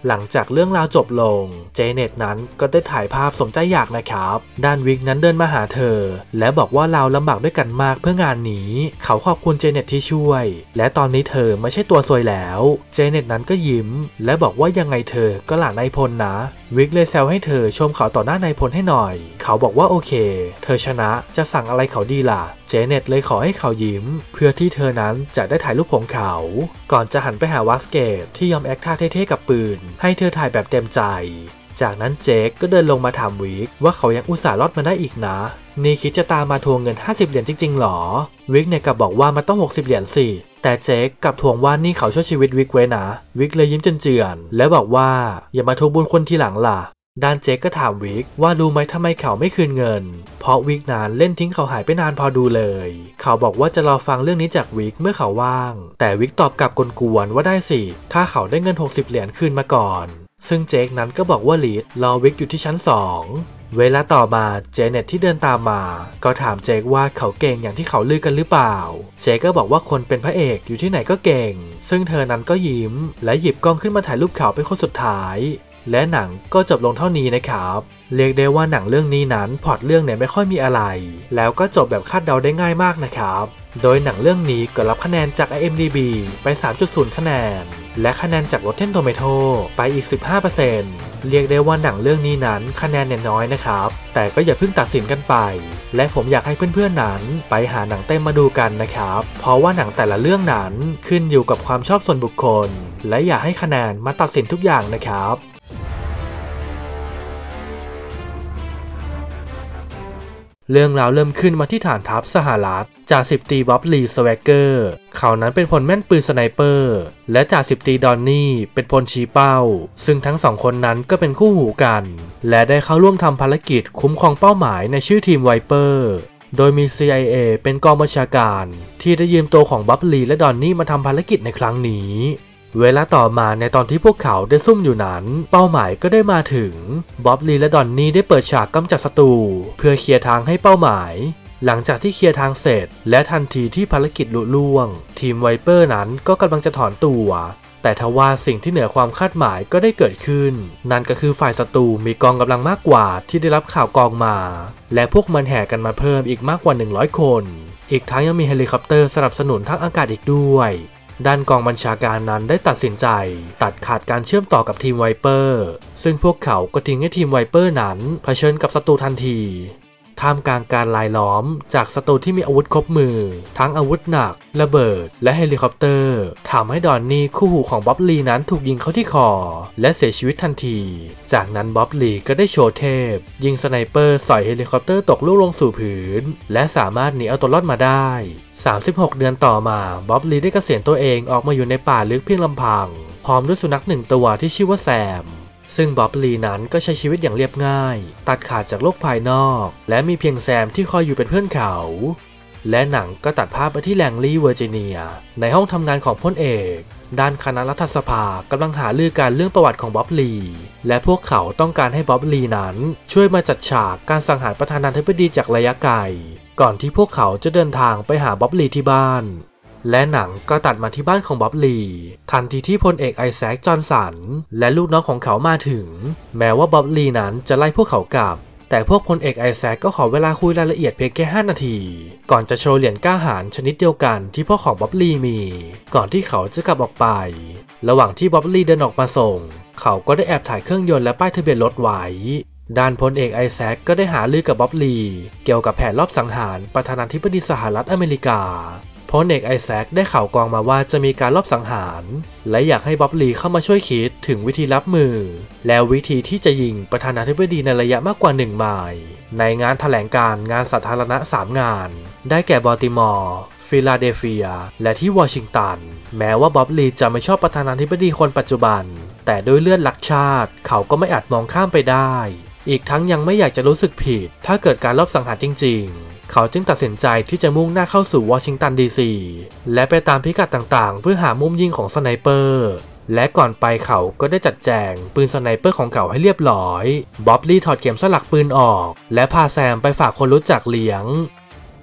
หลังจากเรื่องราวจบลงเจเน็ตนั้นก็ได้ถ่ายภาพสมใจอยากนะครับด้านวิกนั้นเดินมาหาเธอและบอกว่าเราลำบากด้วยกันมากเพื่องานนี้เขาขอบคุณเจเน็ตที่ช่วยและตอนนี้เธอไม่ใช่ตัวซวยแล้วเจเน็ตนั้นก็ยิ้มและบอกว่ายังไงเธอก็หลานนายพลนะวิกเลยแซวให้เธอชมเขาต่อหน้านายพลให้หน่อยเขาบอกว่าโอเคเธอชนะจะสั่งอะไรเขาดีล่ะเจเน็ตเลยขอให้เขายิ้มเพื่อที่เธอนั้นจะได้ถ่ายรูปของเขาก่อนจะหันไปหาวาสเกตที่ยอมแอคท่าเท่ๆกับปืนให้เธอถ่ายแบบเต็มใจจากนั้นเจคก็เดินลงมาถามวิกว่าเขายังอุตส่าห์รอดมาได้อีกนะนี่คิดจะตามมาทวงเงินห้าสิบเหรียญจริงๆหรอวิกเนี่ยกลับบอกว่ามันต้องหกสิบเหรียญสิแต่เจคกลับทวงว่านี่เขาช่วยชีวิตวิกไว้นะวิกเลยยิ้มเจือนๆและบอกว่าอย่ามาทวงบุญคนทีหลังล่ะด้านเจคก็ถามวิกว่ารู้ไหมทำไมเขาไม่คืนเงินเพราะวิกนานเล่นทิ้งเขาหายไปนานพอดูเลยเขาบอกว่าจะรอฟังเรื่องนี้จากวิกเมื่อเขาว่างแต่วิกตอบกลับกวนๆว่าได้สิถ้าเขาได้เงินหกสิบเหรียญคืนมาก่อนซึ่งเจคนั้นก็บอกว่าลีดรอวิกอยู่ที่ชั้นสองเวลาต่อมาเจเน็ตที่เดินตามมาก็ถามเจคว่าเขาเก่งอย่างที่เขาลือกันหรือเปล่าเจคก็บอกว่าคนเป็นพระเอกอยู่ที่ไหนก็เก่งซึ่งเธอนั้นก็ยิ้มและหยิบกล้องขึ้นมาถ่ายรูปเขาเป็นคนสุดท้ายและหนังก็จบลงเท่านี้นะครับเรียกได้ว่าหนังเรื่องนี้นั้นพล็อตเรื่องเนี่ยไม่ค่อยมีอะไรแล้วก็จบแบบคาดเดาได้ง่ายมากนะครับโดยหนังเรื่องนี้ก็รับคะแนนจาก ไอ เอ็ม ดี บี ไป สามจุดศูนย์ คะแนนและคะแนนจาก Rotten Tomatoes ไปอีก สิบห้าเปอร์เซ็นต์ เรียกได้ว่าหนังเรื่องนี้นั้นคะแนนเนี่ยน้อยนะครับแต่ก็อย่าเพิ่งตัดสินกันไปและผมอยากให้เพื่อนๆนั้นไปหาหนังเต็มมาดูกันนะครับเพราะว่าหนังแต่ละเรื่องนั้นขึ้นอยู่กับความชอบส่วนบุคคลและอย่าให้คะแนนมาตัดสินทุกอย่างนะครับเรื่องราวเริ่มขึ้นมาที่ฐานทัพสหรัฐจ่าสิบตรีบ๊อบลีสแวกเกอร์เขานั้นเป็นพลแม่นปืนสไนเปอร์และจ่าสิบตรีดอนนี่เป็นพลชี้เป้าซึ่งทั้งสองคนนั้นก็เป็นคู่หูกันและได้เข้าร่วมทำภารกิจคุ้มครองเป้าหมายในชื่อทีมไวเปอร์โดยมี ซี ไอ เอ เป็นกองบัญชาการที่ได้ยืมตัวของบ๊อบลีและดอนนี่มาทำภารกิจในครั้งนี้เวลาต่อมาในตอนที่พวกเขาได้ซุ่มอยู่นั้นเป้าหมายก็ได้มาถึงบ๊อบลีและดอนนี่ได้เปิดฉากกำจัดศัตรูเพื่อเคลียร์ทางให้เป้าหมายหลังจากที่เคลียร์ทางเสร็จและทันทีที่ภารกิจลุล่วงทีมไวเปอร์นั้นก็กำลังจะถอนตัวแต่ทว่าสิ่งที่เหนือความคาดหมายก็ได้เกิดขึ้นนั่นก็คือฝ่ายศัตรูมีกองกำลังมากกว่าที่ได้รับข่าวกองมาและพวกมันแห่กันมาเพิ่มอีกมากกว่าหนึ่งร้อยคนอีกทั้งยังมีเฮลิคอปเตอร์สนับสนุนทางอากาศอีกด้วยด้านกองบัญชาการนั้นได้ตัดสินใจตัดขาดการเชื่อมต่อกับทีมไวเปอร์ซึ่งพวกเขาก็ทิ้งให้ทีมไวเปอร์นั้นเผชิญกับศัตรูทันทีท่ามกลางการลายล้อมจากศัตรูที่มีอาวุธครบมือทั้งอาวุธหนักระเบิดและเฮลิคอปเตอร์ทำให้ดอนนี่คู่หูของบ๊อบลีนั้นถูกยิงเข้าที่คอและเสียชีวิตทันทีจากนั้นบ๊อบลีก็ได้โชว์เทพยิงสไนเปอร์สอยเฮลิคอปเตอร์ตกลูกลงสู่พื้นและสามารถหนีเอาตัวรอดมาได้สามสิบหกเดือนต่อมาบ๊อบลีได้เกษียณตัวเองออกมาอยู่ในป่าลึกเพียงลำพังพร้อมด้วยสุนัขหนึ่งตัวที่ชื่อว่าแซมซึ่งบ๊อบลีนั้นก็ใช้ชีวิตอย่างเรียบง่ายตัดขาดจากโลกภายนอกและมีเพียงแซมที่คอยอยู่เป็นเพื่อนเขาและหนังก็ตัดภาพไปที่แลงลีย์เวอร์จิเนียในห้องทำงานของพลเอกด้านคณะรัฐสภากำลังหารือกันเรื่องประวัติของบ๊อบลีและพวกเขาต้องการให้บ๊อบลีนั้นช่วยมาจัดฉากการสังหารประธานาธิบดีจากระยะไกลก่อนที่พวกเขาจะเดินทางไปหาบ๊อบลีที่บ้านและหนังก็ตัดมาที่บ้านของบ๊อบลีทันทีที่พลเอกไอแซคจอห์นสันและลูกน้องของเขามาถึงแม้ว่าบ๊อบลีนั้นจะไล่พวกเขากลับแต่พวกพลเอกไอแซคก็ขอเวลาคุยรายละเอียดเพียงแค่ห้านาทีก่อนจะโชว์เหรียญกล้าหาญชนิดเดียวกันที่พ่อของบ๊อบลีมีก่อนที่เขาจะกลับออกไประหว่างที่บ๊อบลีเดินออกมาส่งเขาก็ได้แอบถ่ายเครื่องยนต์และป้ายทะเบียนรถไว้ด้านพลเอกไอแซคก็ได้หารือกับบ๊อบลีเกี่ยวกับแผนรอบสังหารประธานาธิบดีสหรัฐอเมริกาพลเอกไอแซคได้ข่าวกองมาว่าจะมีการลอบสังหารและอยากให้บ๊อบลีเข้ามาช่วยคิดถึงวิธีรับมือแล้ววิธีที่จะยิงประธานาธิบดีในระยะมากกว่าหนึ่งไมล์ในงานแถลงการงานสาธารณะสามงานได้แก่บอลติมอร์ฟิลาเดลเฟียและที่วอชิงตันแม้ว่าบ๊อบลีจะไม่ชอบประธานาธิบดีคนปัจจุบันแต่ด้วยเลือดรักชาติเขาก็ไม่อาจมองข้ามไปได้อีกทั้งยังไม่อยากจะรู้สึกผิดถ้าเกิดการลอบสังหารจริงๆเขาจึงตัดสินใจที่จะมุ่งหน้าเข้าสู่วอชิงตันดีซีและไปตามพิกัดต่างๆเพื่อหามุมยิงของสไนเปอร์และก่อนไปเขาก็ได้จัดแจงปืนสไนเปอร์ของเขาให้เรียบร้อยบ๊อบลีถอดเข็มสลักปืนออกและพาแซมไปฝากคนรู้จักเลี้ยง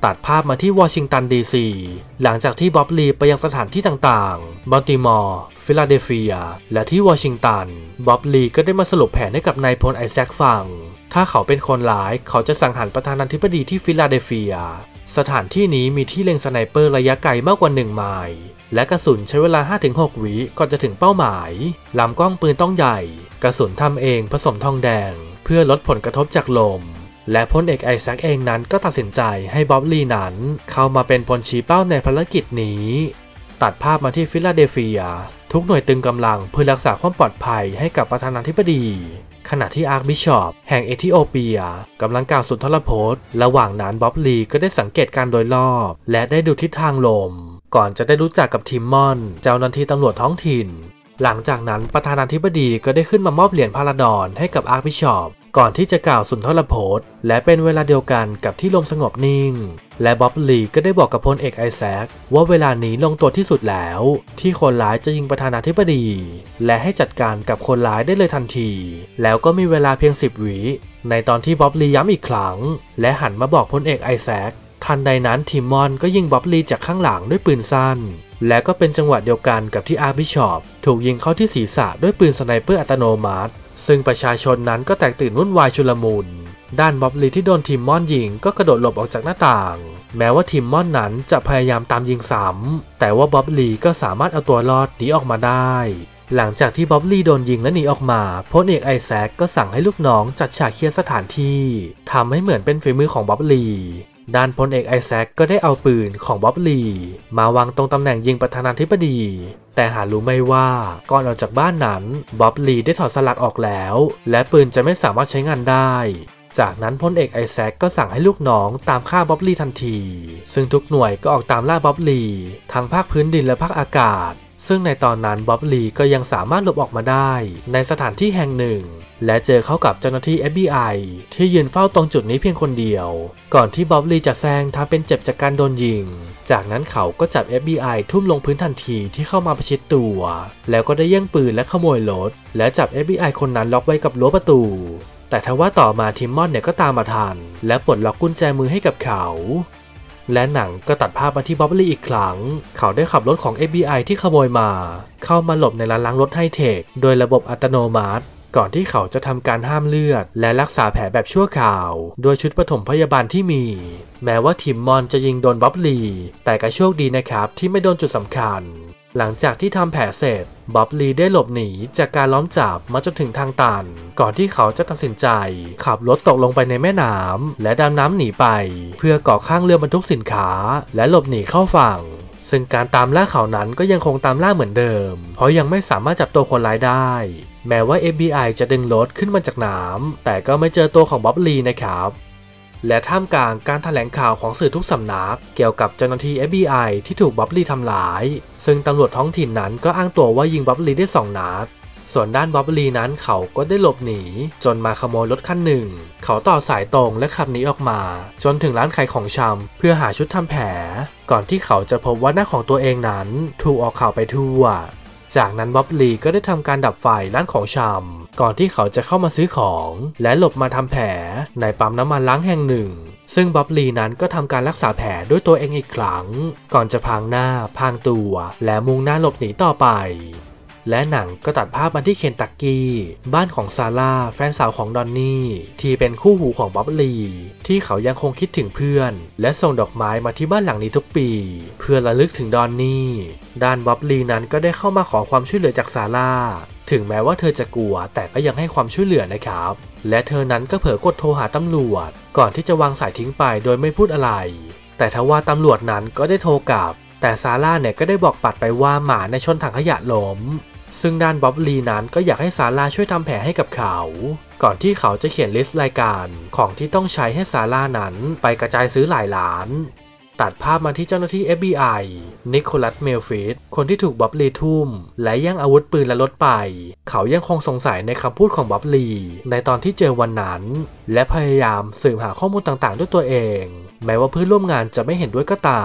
ตัดภาพมาที่วอชิงตันดีซีหลังจากที่บ๊อบลีไปยังสถานที่ต่างๆบัลติมอร์ฟิลาเดลเฟียและที่วอชิงตันบ๊อบลีก็ได้มาสรุปแผนให้กับนายพลไอแซคฟังถ้าเขาเป็นคนร้ายเขาจะสังหารประธานาธิบดีที่ฟิลาเดลเฟียสถานที่นี้มีที่เล็งสไนเปอร์ระยะไกลมากกว่าหนึ่งไมล์และกระสุนใช้เวลา ห้าถึงหก วิก่อนจะถึงเป้าหมายลำกล้องปืนต้องใหญ่กระสุนทำเองผสมทองแดงเพื่อลดผลกระทบจากลมและพลเอกไอแซคเองนั้นก็ตัดสินใจให้บ๊อบลีนั้นเข้ามาเป็นพลชี้เป้าในภารกิจนี้ตัดภาพมาที่ฟิลาเดลเฟียทุกหน่วยตึงกำลังเพื่อรักษาความปลอดภัยให้กับประธานาธิบดีขณะที่อาร์คบิชอปแห่งเอธิโอเปียกำลังกล่าวสุนทรพจน์ระหว่างนั้นบ๊อบลีก็ได้สังเกตการโดยรอบและได้ดูทิศทางลมก่อนจะได้รู้จักกับทิมมอนเจ้าหน้าที่ตำรวจท้องถิ่นหลังจากนั้นประธานาธิบดีก็ได้ขึ้นมามอบเหรียญพาราดอนให้กับอาร์คบิชอปก่อนที่จะกล่าวสุนทรพจน์และเป็นเวลาเดียวกันกับที่ลมสงบนิ่งและบ๊อบลีก็ได้บอกกับพลเอกไอแซคว่าเวลานี้ลงตัวที่สุดแล้วที่คนร้ายจะยิงประธานาธิบดีและให้จัดการกับคนร้ายได้เลยทันทีแล้วก็มีเวลาเพียงสิบวิในตอนที่บ๊อบลีย้ำอีกครั้งและหันมาบอกพลเอกไอแซคทันใดนั้นทิมมอนก็ยิงบ๊อบลีจากข้างหลังด้วยปืนสั้นและก็เป็นจังหวะเดียวกันกับที่อาร์คบิชอปถูกยิงเข้าที่ศีรษะด้วยปืนสไนเปอร์อัตโนมัติซึ่งประชาชนนั้นก็แตกตื่นวุ่นวายชุลมุนด้านบ๊อบลีที่โดนทิมมอนยิงก็กระโดดหลบออกจากหน้าต่างแม้ว่าทิมมอนนั้นจะพยายามตามยิงซ้ำแต่ว่าบ๊อบลีก็สามารถเอาตัวรอดหนีออกมาได้หลังจากที่บ๊อบลีโดนยิงและหนีออกมาพลเอกไอแซคก็สั่งให้ลูกน้องจัดฉากเคลียร์สถานที่ทำให้เหมือนเป็นฝีมือของบ๊อบลีด้านพลเอกไอแซคก็ได้เอาปืนของบ๊อบลีมาวางตรงตำแหน่งยิงประธานาธิบดีแต่หารู้ไม่ว่าก่อนออกจากบ้านนั้นบ๊อบลีได้ถอดสลักออกแล้วและปืนจะไม่สามารถใช้งานได้จากนั้นพลเอกไอแซคก็สั่งให้ลูกน้องตามฆ่าบ๊อบลีทันทีซึ่งทุกหน่วยก็ออกตามล่าบ๊อบลีทั้งภาคพื้นดินและภาคอากาศซึ่งในตอนนั้นบ๊อบลีก็ยังสามารถหลบออกมาได้ในสถานที่แห่งหนึ่งและเจอเข้ากับเจ้าหน้าที่ เอฟ บี ไอ ที่ยืนเฝ้าตรงจุดนี้เพียงคนเดียวก่อนที่บ๊อบลีจะแซงทำเป็นเจ็บจากการโดนยิงจากนั้นเขาก็จับ เอฟ บี ไอ ทุ่มลงพื้นทันทีที่เข้ามาประชิดตัวแล้วก็ได้แย่งปืนและขโมยรถและจับ เอฟ บี ไอ คนนั้นล็อกไว้กับรั้วประตูแต่ทว่าต่อมาทิมมอนเนี่ยก็ตามมาทันและปลดล็อกกุญแจมือให้กับเขาและหนังก็ตัดภาพมาที่บ๊อบลีอีกครั้งเขาได้ขับรถของ เอฟ บี ไอ ที่ขโมยมาเข้ามาหลบในร้านล้างรถไฮเทคโดยระบบอัตโนมัติก่อนที่เขาจะทำการห้ามเลือดและรักษาแผลแบบชั่วคราวโดยชุดปฐมพยาบาลที่มีแม้ว่าทิมมอนจะยิงโดนบ๊อบลีแต่ก็โชคดีนะครับที่ไม่โดนจุดสำคัญหลังจากที่ทำแผลเสร็จบ๊อบลีได้หลบหนีจากการล้อมจับมาจนถึงทางตันก่อนที่เขาจะตัดสินใจขับรถตกลงไปในแม่น้ำและดำน้ำหนีไปเพื่อเกาะข้างเรือบรรทุกสินค้าและหลบหนีเข้าฝั่งซึ่งการตามล่าเขานั้นก็ยังคงตามล่าเหมือนเดิมเพราะยังไม่สามารถจับตัวคนร้ายได้แม้ว่า เอฟ บี ไอ จะดึงรถขึ้นมาจากน้ำแต่ก็ไม่เจอตัวของบ๊อบลีนะครับและท่ามกลางการแถลงข่าวของสื่อทุกสำนักเกี่ยวกับเจ้าหน้าที่ เอฟ บี ไอ ที่ถูกบ๊อบลีทำร้ายซึ่งตำรวจท้องถิ่นนั้นก็อ้างตัวว่ายิงบ๊อบลีได้สองนัดส่วนด้านบ๊อบลีนั้นเขาก็ได้หลบหนีจนมาขโมยรถคันหนึ่งเขาต่อสายตรงและขับหนีออกมาจนถึงร้านขายของชำเพื่อหาชุดทำแผลก่อนที่เขาจะพบว่าหน้าของตัวเองนั้นถูกออกข่าวไปทั่วจากนั้นบ๊อบลีก็ได้ทำการดับไฟร้านของชำก่อนที่เขาจะเข้ามาซื้อของและหลบมาทำแผลในปั๊มน้ำมันล้างแห่งหนึ่งซึ่งบ๊อบลีนั้นก็ทำการรักษาแผลด้วยตัวเองอีกครั้งก่อนจะพางหน้าพางตัวและมุ่งหน้าหลบหนีต่อไปและหนังก็ตัดภาพมาที่เคนตักกี้บ้านของซาร่าแฟนสาวของดอนนี่ที่เป็นคู่หูของบ๊อบลีที่เขายังคงคิดถึงเพื่อนและส่งดอกไม้มาที่บ้านหลังนี้ทุกปีเพื่อระลึกถึงดอนนี่ด้านบ๊อบลีนั้นก็ได้เข้ามาขอความช่วยเหลือจากซาร่าถึงแม้ว่าเธอจะกลัวแต่ก็ยังให้ความช่วยเหลือนะครับและเธอนั้นก็เผลอกดโทรหาตำรวจก่อนที่จะวางสายทิ้งไปโดยไม่พูดอะไรแต่ทว่าตำรวจนั้นก็ได้โทรกลับแต่ซาร่าเนี่ยก็ได้บอกปัดไปว่าหมาในชนถังขยะล้มซึ่งด้านบ๊อบลีนั้นก็อยากให้ซาร่าช่วยทำแผลให้กับเขาก่อนที่เขาจะเขียนลิสต์รายการของที่ต้องใช้ให้ซาร่านั้นไปกระจายซื้อหลายล้านตัดภาพมาที่เจ้าหน้าที่ เอฟ บี ไอ นิโคลัสเมลฟิสคนที่ถูกบ๊อบลีทุ่มและแย่งอาวุธปืนและรถไปเขายังคงสงสัยในคำพูดของบ๊อบลีในตอนที่เจอวันนั้นและพยายามสืบหาข้อมูลต่างๆด้วยตัวเองแม้ว่าเพื่อนร่วมงานจะไม่เห็นด้วยก็ตาม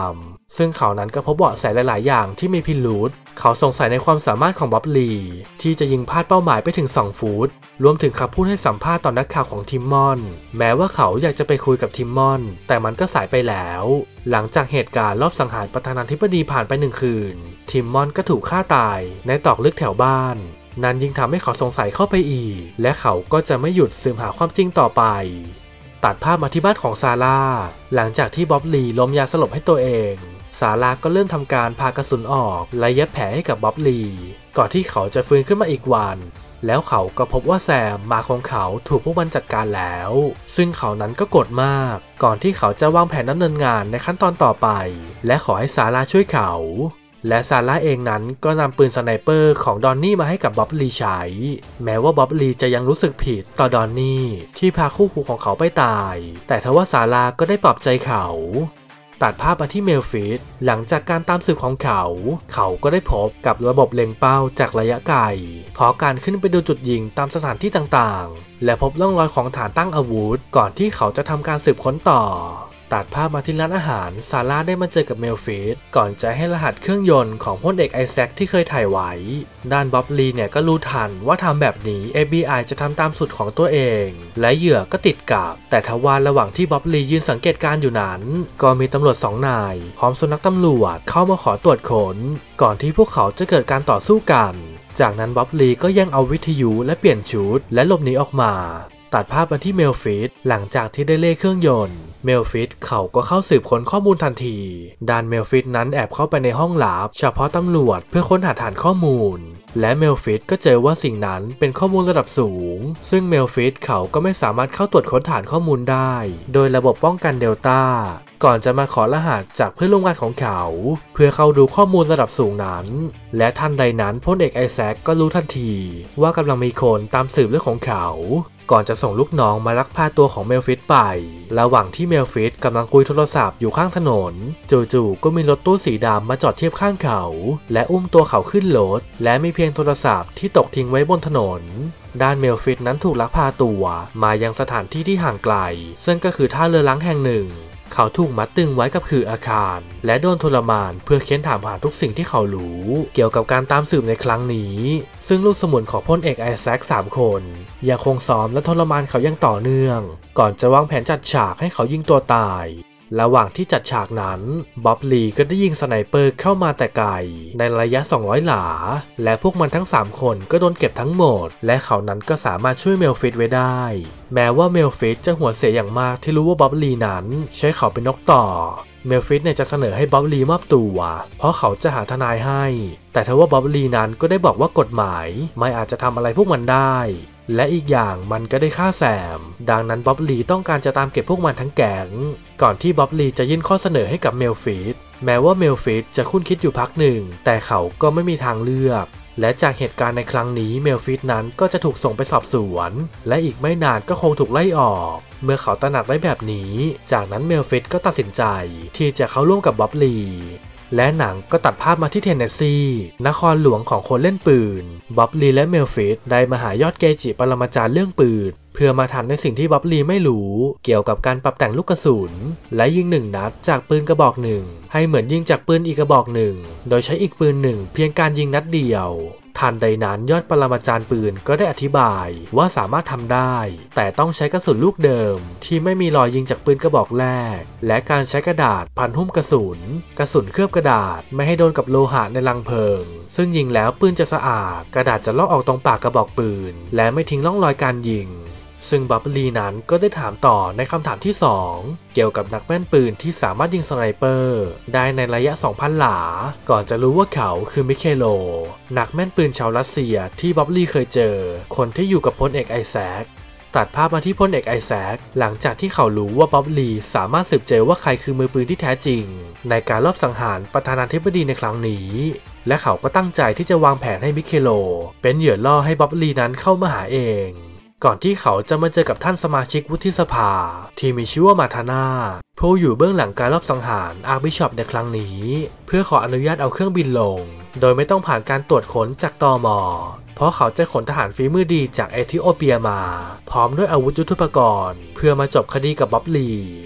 ซึ่งเขานั้นก็พบเบาะแสหลายๆอย่างที่มีพิรุธเขาสงสัยในความสามารถของบ๊อบลีที่จะยิงพลาดเป้าหมายไปถึงสองฟุตรวมถึงคำพูดให้สัมภาษณ์ต่อนักข่าวของทิมมอนแม้ว่าเขาอยากจะไปคุยกับทิมมอนแต่มันก็สายไปแล้วหลังจากเหตุการณ์รอบสังหารประธานาธิบดีผ่านไปหนึ่งคืนทิมมอนก็ถูกฆ่าตายในตอกลึกแถวบ้านนั่นยิ่งทำให้เขาสงสัยเข้าไปอีกและเขาก็จะไม่หยุดสืบหาความจริงต่อไปตัดภาพมาที่บ้านของซาร่าหลังจากที่บ๊อบลีล้มยาสลบให้ตัวเองซาร่าก็เริ่มทำการพากระสุนออกและเย็บแผลให้กับบ๊อบลีก่อนที่เขาจะฟื้นขึ้นมาอีกวันแล้วเขาก็พบว่าแซมหมาของเขาถูกพวกมันจัดการแล้วซึ่งเขานั้นก็โกรธมากก่อนที่เขาจะวางแผนดำเนินงานในขั้นตอนต่อไปและขอให้ซาร่าช่วยเขาและซาร่าเองนั้นก็นำปืนสไนเปอร์ของดอนนี่มาให้กับบ๊อบลีใช้แม้ว่าบ๊อบลีจะยังรู้สึกผิดต่อดอนนี่ที่พาคู่หูของเขาไปตายแต่ทว่าซาร่าก็ได้ปลอบใจเขาตัดภาพมาที่เมลฟิสหลังจากการตามสืบของเขาเขาก็ได้พบกับระบบเล็งเป้าจากระยะไกลเพราะการขึ้นไปดูจุดยิงตามสถานที่ต่างๆและพบร่องรอยของฐานตั้งอาวุธก่อนที่เขาจะทำการสืบค้นต่อตัดภาพมาที่ร้านอาหารซาร่าได้มาเจอกับเมลฟิสก่อนจะให้รหัสเครื่องยนต์ของพลเอกไอแซคที่เคยถ่ายไว้ด้านบ๊อบลีเนี่ยก็รู้ทันว่าทำแบบนี้ เอฟ บี ไอ จะทำตามสุดของตัวเองและเหยื่อก็ติดกับแต่ทว่าระหว่างที่บ๊อบลียืนสังเกตการอยู่นั้นก็มีตำรวจสองนายพร้อมสุนัขตำรวจเข้ามาขอตรวจค้นก่อนที่พวกเขาจะเกิดการต่อสู้กันจากนั้นบ๊อบลีก็แย่งเอาวิทยุและเปลี่ยนชุดและหลบหนีออกมาตัดภาพมาที่เมลฟิสหลังจากที่ได้เล่เครื่องยนต์เมลฟิสเขาก็เข้าสืบค้นข้อมูลทันทีด้านเมลฟิสนั้นแอบเข้าไปในห้องลับเฉพาะตำรวจเพื่อค้นหาฐานข้อมูลและเมลฟิสก็เจอว่าสิ่งนั้นเป็นข้อมูลระดับสูงซึ่งเมลฟิสเขาก็ไม่สามารถเข้าตรวจค้นฐานข้อมูลได้โดยระบบป้องกันเดลต้าก่อนจะมาขอรหัสจากเพื่อนร่วมงานของเขาเพื่อเข้าดูข้อมูลระดับสูงนั้นและทันใดนั้นพลเอกไอแซคก็รู้ทันทีว่ากำลังมีคนตามสืบเรื่องของเขาก่อนจะส่งลูกน้องมาลักพาตัวของเมลฟิสไประหว่างที่เมลฟิสกำลังคุยโทรศัพท์อยู่ข้างถนนจู่ๆก็มีรถตู้สีดำมาจอดเทียบข้างเขาและอุ้มตัวเขาขึ้นรถและมีเพียงโทรศัพท์ที่ตกทิ้งไว้บนถนนด้านเมลฟิสนั้นถูกลักพาตัวมายังสถานที่ที่ห่างไกลซึ่งก็คือท่าเรือล้างแห่งหนึ่งเขาถูกมัดตึงไว้กับขื่ออาคารและโดนทรมานเพื่อเค้นถามหาทุกสิ่งที่เขารู้เกี่ยวกับการตามสืบในครั้งนี้ซึ่งลูกสมุนของพลเอกไอแซคสามคนยังคงซ้อมและทรมานเขาอย่างต่อเนื่องก่อนจะวางแผนจัดฉากให้เขายิงตัวตายระหว่างที่จัดฉากนั้นบ๊อบลีก็ได้ยิงสไนเปอร์เข้ามาแต่ไกลในระยะสองร้อยหลาและพวกมันทั้งสามคนก็โดนเก็บทั้งหมดและเขานั้นก็สามารถช่วยเมลฟิสไว้ได้แม้ว่าเมลฟิสจะหัวเสียอย่างมากที่รู้ว่าบ๊อบลีนั้นใช้เขาเป็นนกต่อเมลฟิสเนี่ยจะเสนอให้บ๊อบลีมอบตัวเพราะเขาจะหาทนายให้แต่ทว่าบ๊อบลีนั้นก็ได้บอกว่ากฎหมายไม่อาจจะทำอะไรพวกมันได้และอีกอย่างมันก็ได้ฆ่าแซมดังนั้นบ๊อบลีต้องการจะตามเก็บพวกมันทั้งแก๊งก่อนที่บ๊อบลีจะยื่นข้อเสนอให้กับเมลฟิสแม้ว่าเมลฟิสจะคุ้นคิดอยู่พักหนึ่งแต่เขาก็ไม่มีทางเลือกและจากเหตุการณ์ในครั้งนี้เมลฟิสนั้นก็จะถูกส่งไปสอบสวนและอีกไม่นานก็คงถูกไล่ออกเมื่อเขาตระหนักได้แบบนี้จากนั้นเมลฟิสก็ตัดสินใจที่จะเข้าร่วมกับบ๊อบลีและหนังก็ตัดภาพมาที่เทนเนสซีนครหลวงของคนเล่นปืนบ๊อบลีและเมลฟิสได้มาหายอดเกจิปรมาจารย์เรื่องปืนเพื่อมาทำในสิ่งที่บ๊อบลีไม่รู้เกี่ยวกับการปรับแต่งลูกกระสุนและยิงหนึ่งนัดจากปืนกระบอกหนึ่งให้เหมือนยิงจากปืนอีกกระบอกหนึ่งโดยใช้อีกปืนหนึ่งเพียงการยิงนัดเดียวทันใดนั้นยอดปรมาจารย์ปืนก็ได้อธิบายว่าสามารถทำได้แต่ต้องใช้กระสุนลูกเดิมที่ไม่มีรอยยิงจากปืนกระบอกแรกและการใช้กระดาษพันหุ้มกระสุนกระสุนเคลือบกระดาษไม่ให้โดนกับโลหะในรังเพลิงซึ่งยิงแล้วปืนจะสะอาดกระดาษจะลอกออกตรงปากกระบอกปืนและไม่ทิ้งร่องรอยการยิงซึ่งบ๊อบลีนั้นก็ได้ถามต่อในคำถามที่สองเกี่ยวกับนักแม่นปืนที่สามารถยิงสไนเปอร์ได้ในระยะ สองพัน หลาก่อนจะรู้ว่าเขาคือมิเคโลนักแม่นปืนชาวรัสเซียที่บ๊อบลีเคยเจอคนที่อยู่กับพลเอกไอแซคตัดภาพมาที่พลเอกไอแซคหลังจากที่เขารู้ว่าบ๊อบลีสามารถสืบเจอว่าใครคือมือปืนที่แท้จริงในการลอบสังหารประธานาธิบดีในครั้งนี้และเขาก็ตั้งใจที่จะวางแผนให้มิเคโลเป็นเหยื่อล่อให้บ๊อบลีนั้นเข้ามาหาเองก่อนที่เขาจะมาเจอกับท่านสมาชิกวุฒิสภาที่มีชื่อว่ามาธาน่าผู้อยู่เบื้องหลังการลอบสังหารอาร์บิชอปในครั้งนี้เพื่อขออนุญาตเอาเครื่องบินลงโดยไม่ต้องผ่านการตรวจค้นจากตม.เพราะเขาจะขนทหารฝีมือดีจากเอธิโอเปียมาพร้อมด้วยอาวุธยุทโธปกรณ์เพื่อมาจบคดีกับบ๊อบลี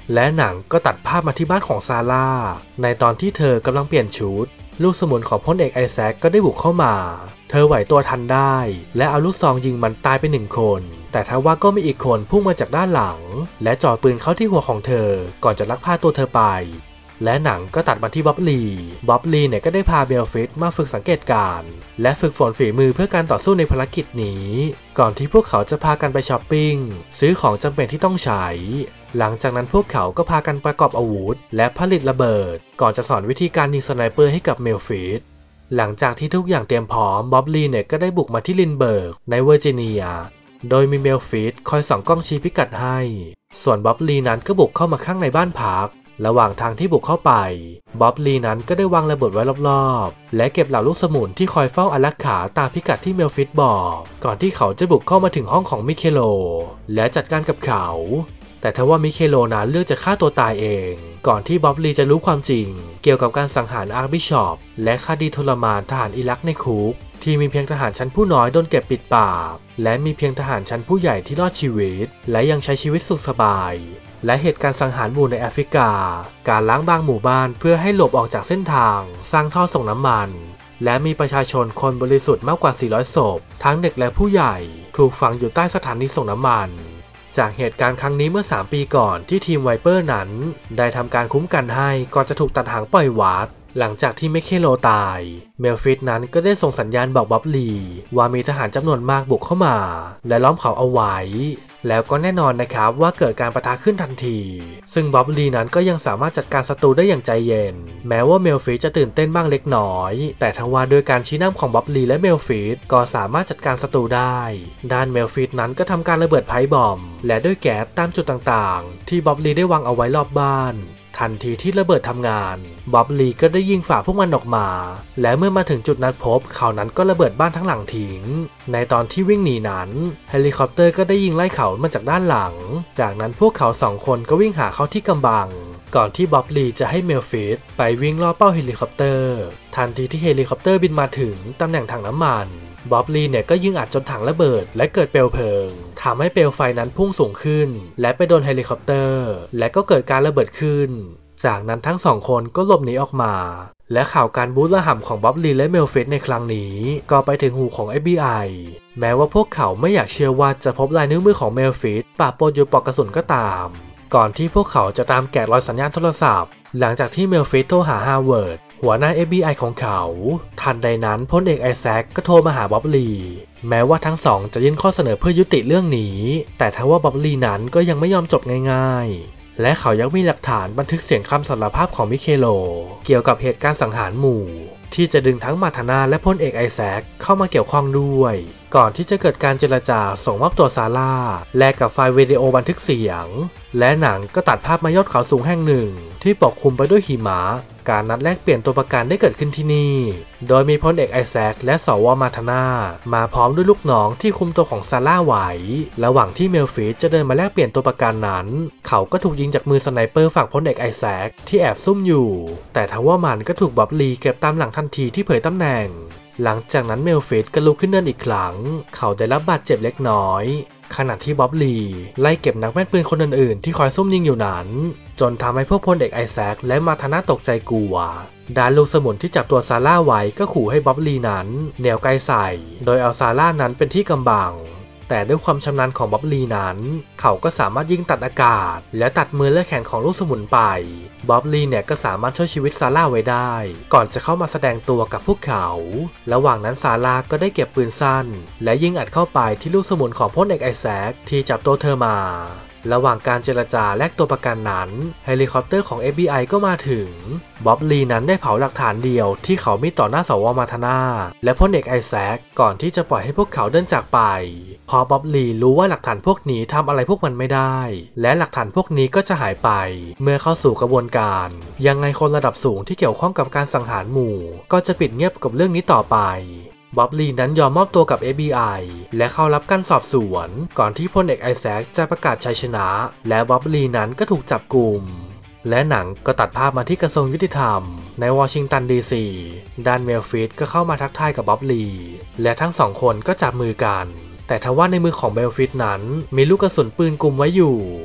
และหนังก็ตัดภาพมาที่บ้านของซาร่าในตอนที่เธอกำลังเปลี่ยนชุดลูกสมุนของพลเอกไอแซคก็ได้บุกเข้ามาเธอไหวตัวทันได้และเอาลูกซองยิงมันตายไปหนึ่งคนแต่ทว่าก็มีอีกคนพุ่งมาจากด้านหลังและจ่อปืนเข้าที่หัวของเธอก่อนจะลักพาตัวเธอไปและหนังก็ตัดมาที่บ๊อบลีบ๊อบลีเนี่ยก็ได้พาเบลฟิตมาฝึกสังเกตการณ์และฝึกฝนฝีมือเพื่อการต่อสู้ในภารกิจนี้ก่อนที่พวกเขาจะพากันไปช้อปปิ้งซื้อของจำเป็นที่ต้องใช้หลังจากนั้นพวกเขาก็พากันประกอบอาวุธและผลิตระเบิดก่อนจะสอนวิธีการยิงสไนเปอร์ให้กับเมลฟิตหลังจากที่ทุกอย่างเตรียมพร้อมบ๊อบลีเนี่ยก็ได้บุกมาที่ลินเบิร์กในเวอร์จิเนียโดยมีเมลฟิตคอยส่องกล้องชี้พิกัดให้ส่วนบ๊อบลีนั้นก็บุกเข้ามาข้างในบ้านพักระหว่างทางที่บุกเข้าไปบ๊อบลีนั้นก็ได้วางระเบิดไว้รอบๆและเก็บเหล่าลูกสมุนที่คอยเฝ้าอารักขาตามพิกัดที่เมลฟิตบอกก่อนที่เขาจะบุกเข้ามาถึงห้องของมิเคโลและจัดการกับเขาแต่ทว่ามิเคโลนั้นเลือกจะฆ่าตัวตายเองก่อนที่บ๊อบลีจะรู้ความจริงเกี่ยวกับการสังหารอาร์บิชอปและคดีทรมานทหารอิรักในคุกที่มีเพียงทหารชั้นผู้น้อยโดนเก็บปิดปากและมีเพียงทหารชั้นผู้ใหญ่ที่รอดชีวิตและยังใช้ชีวิตสุขสบายและเหตุการณ์สังหารหมู่ในแอฟริกาการล้างบางหมู่บ้านเพื่อให้หลบออกจากเส้นทางสร้างท่อส่งน้ำมันและมีประชาชนคนบริสุทธิ์มากกว่าสี่ร้อยศพทั้งเด็กและผู้ใหญ่ถูกฝังอยู่ใต้สถานีส่งน้ำมันจากเหตุการณ์ครั้งนี้เมื่อสามปีก่อนที่ทีมไวเปอร์นั้นได้ทำการคุ้มกันให้ก่อนจะถูกตัดหางปล่อยวัดหลังจากที่มิเคโลตายเมลฟิตนั้นก็ได้ส่งสัญญาณบอกบ๊อบลีว่ามีทหารจำนวนมากบุกเข้ามาและล้อมเขาเอาไว้แล้วก็แน่นอนนะครับว่าเกิดการปะทะขึ้นทันทีซึ่งบ๊อบลีนั้นก็ยังสามารถจัดการศัตรูได้อย่างใจเย็นแม้ว่าเมลฟิตจะตื่นเต้นบ้างเล็กน้อยแต่ทว่าโดยการชี้นำของบ๊อบลีและเมลฟิตก็สามารถจัดการศัตรูได้ด้านเมลฟิตนั้นก็ทำการระเบิดไพบอมและด้วยแก๊สตามจุดต่างๆที่บ๊อบลีได้วางเอาไว้รอบบ้านทันทีที่ระเบิดทำงานบ๊อบลีก็ได้ยิงฝ่าพวกมันออกมาและเมื่อมาถึงจุดนัดพบเขานั้นก็ระเบิดบ้านทั้งหลังทิ้งในตอนที่วิ่งหนีนั้นเฮลิคอปเตอร์ก็ได้ยิงไล่เขามาจากด้านหลังจากนั้นพวกเขาสองคนก็วิ่งหาเขาที่กำบังก่อนที่บ๊อบลีจะให้เมลฟิตไปวิ่งล่อเป้าเฮลิคอปเตอร์ทันทีที่เฮลิคอปเตอร์บินมาถึงตำแหน่งถังน้ำมันบ๊อบลีเนี่ยก็ยิงอัดจนถังระเบิดและเกิดเปลวเพลิงทำให้เปลวไฟนั้นพุ่งสูงขึ้นและไปโดนเฮลิคอปเตอร์และก็เกิดการระเบิดขึ้นจากนั้นทั้งสองคนก็หลบหนีออกมาและข่าวการบู๊ระห่ำของบ๊อบลีและเมลฟิตในครั้งนี้ก็ไปถึงหูของ เอฟ บี ไอ แม้ว่าพวกเขาไม่อยากเชื่อว่าจะพบลายนิ้วมือของเมลฟิตปะปนอยู่ปลอกกระสุนก็ตามก่อนที่พวกเขาจะตามแกะรอยสัญญาณโทรศัพท์หลังจากที่เมลฟิตโทรหาฮาร์วาร์ดหัวหน้า เอฟ บี ไอ ของเขาทันใดนั้นพลเอกไอแซคก็โทรมาหาบ๊อบลีแม้ว่าทั้งสองจะยื่นข้อเสนอเพื่อยุติเรื่องนี้แต่ทว่าบ๊อบลีนั้นก็ยังไม่ยอมจบง่ายๆและเขายังมีหลักฐานบันทึกเสียงคำสารภาพของมิเคโลเกี่ยวกับเหตุการณ์สังหารหมู่ที่จะดึงทั้งมาธนาและพลเอกไอแซคเข้ามาเกี่ยวข้องด้วยก่อนที่จะเกิดการเจรจาส่งมอบตัวซาร่าแลกกับไฟล์วิดีโอบันทึกเสียงและหนังก็ตัดภาพมายอดเขาสูงแห่งหนึ่งที่ปกคลุมไปด้วยหิมะการนัดแลกเปลี่ยนตัวประกันได้เกิดขึ้นที่นี่โดยมีพลเอกไอแซคและสวมาธนามาพร้อมด้วยลูกน้องที่คุมตัวของซาร่าไว้ระหว่างที่เมลฟิตจะเดินมาแลกเปลี่ยนตัวประกันนั้นเขาก็ถูกยิงจากมือสไนเปอร์ฝั่งพลเอกไอแซคที่แอบซุ่มอยู่แต่ทว่ามันก็ถูกบ๊อบลีเก็บตามหลังทันทีที่เผยตำแหน่งหลังจากนั้นเมลฟิตก็ลุกขึ้นเดินอีกครั้งเขาได้รับบาดเจ็บเล็กน้อยขณะที่บ๊อบลีไล่เก็บนักแม่นปืนคนอื่นๆที่คอยซุ่มยิงอยู่นั้นจนทำให้พวกพลเอกไอแซคและมาธนาตกใจกลัวด้านลูกสมุนที่จับตัวซาร่าไว้ก็ขู่ให้บ๊อบลีนั้นแนวไกลใส่โดยเอาซาร่านั้นเป็นที่กำบังแต่ด้วยความชำนาญของบ๊อบลีนั้นเขาก็สามารถยิงตัดอากาศและตัดมือและแขนของลูกสมุนไปบ๊อบลีเนี่ยก็สามารถช่วยชีวิตซาร่าไว้ได้ก่อนจะเข้ามาแสดงตัวกับพวกเขาระหว่างนั้นซาร่าก็ได้เก็บปืนสั้นและยิงอัดเข้าไปที่ลูกสมุนของพลเอกไอแซคที่จับตัวเธอมาระหว่างการเจรจาแลกตัวประกันนั้นเฮลิคอปเตอร์ของ เอฟ บี ไอ ก็มาถึงบ๊อบลีนั้นได้เผาหลักฐานเดียวที่เขามีต่อหน้าสวมาธนาและพลเอกไอแซคก่อนที่จะปล่อยให้พวกเขาเดินจากไปพอบ๊อบลีรู้ว่าหลักฐานพวกนี้ทำอะไรพวกมันไม่ได้และหลักฐานพวกนี้ก็จะหายไปเมื่อเข้าสู่กระบวนการยังไงคนระดับสูงที่เกี่ยวข้องกับการสังหารหมู่ก็จะปิดเงียบกับเรื่องนี้ต่อไปบ๊อบลีนั้นยอมมอบตัวกับ เอฟ บี ไอ และเข้ารับการสอบสวนก่อนที่พลเอกไอแซคจะประกาศชัยชนะและบ๊อบลีนั้นก็ถูกจับกุมและหนังก็ตัดภาพมาที่กระทรวงยุติธรรมในวอชิงตันดีซีด้านเมลฟิตก็เข้ามาทักทายกับบ๊อบลีและทั้งสองคนก็จับมือกันแต่ทว่าในมือของเมลฟิตนั้นมีลูกกระสุนปืนกุมไว้อยู่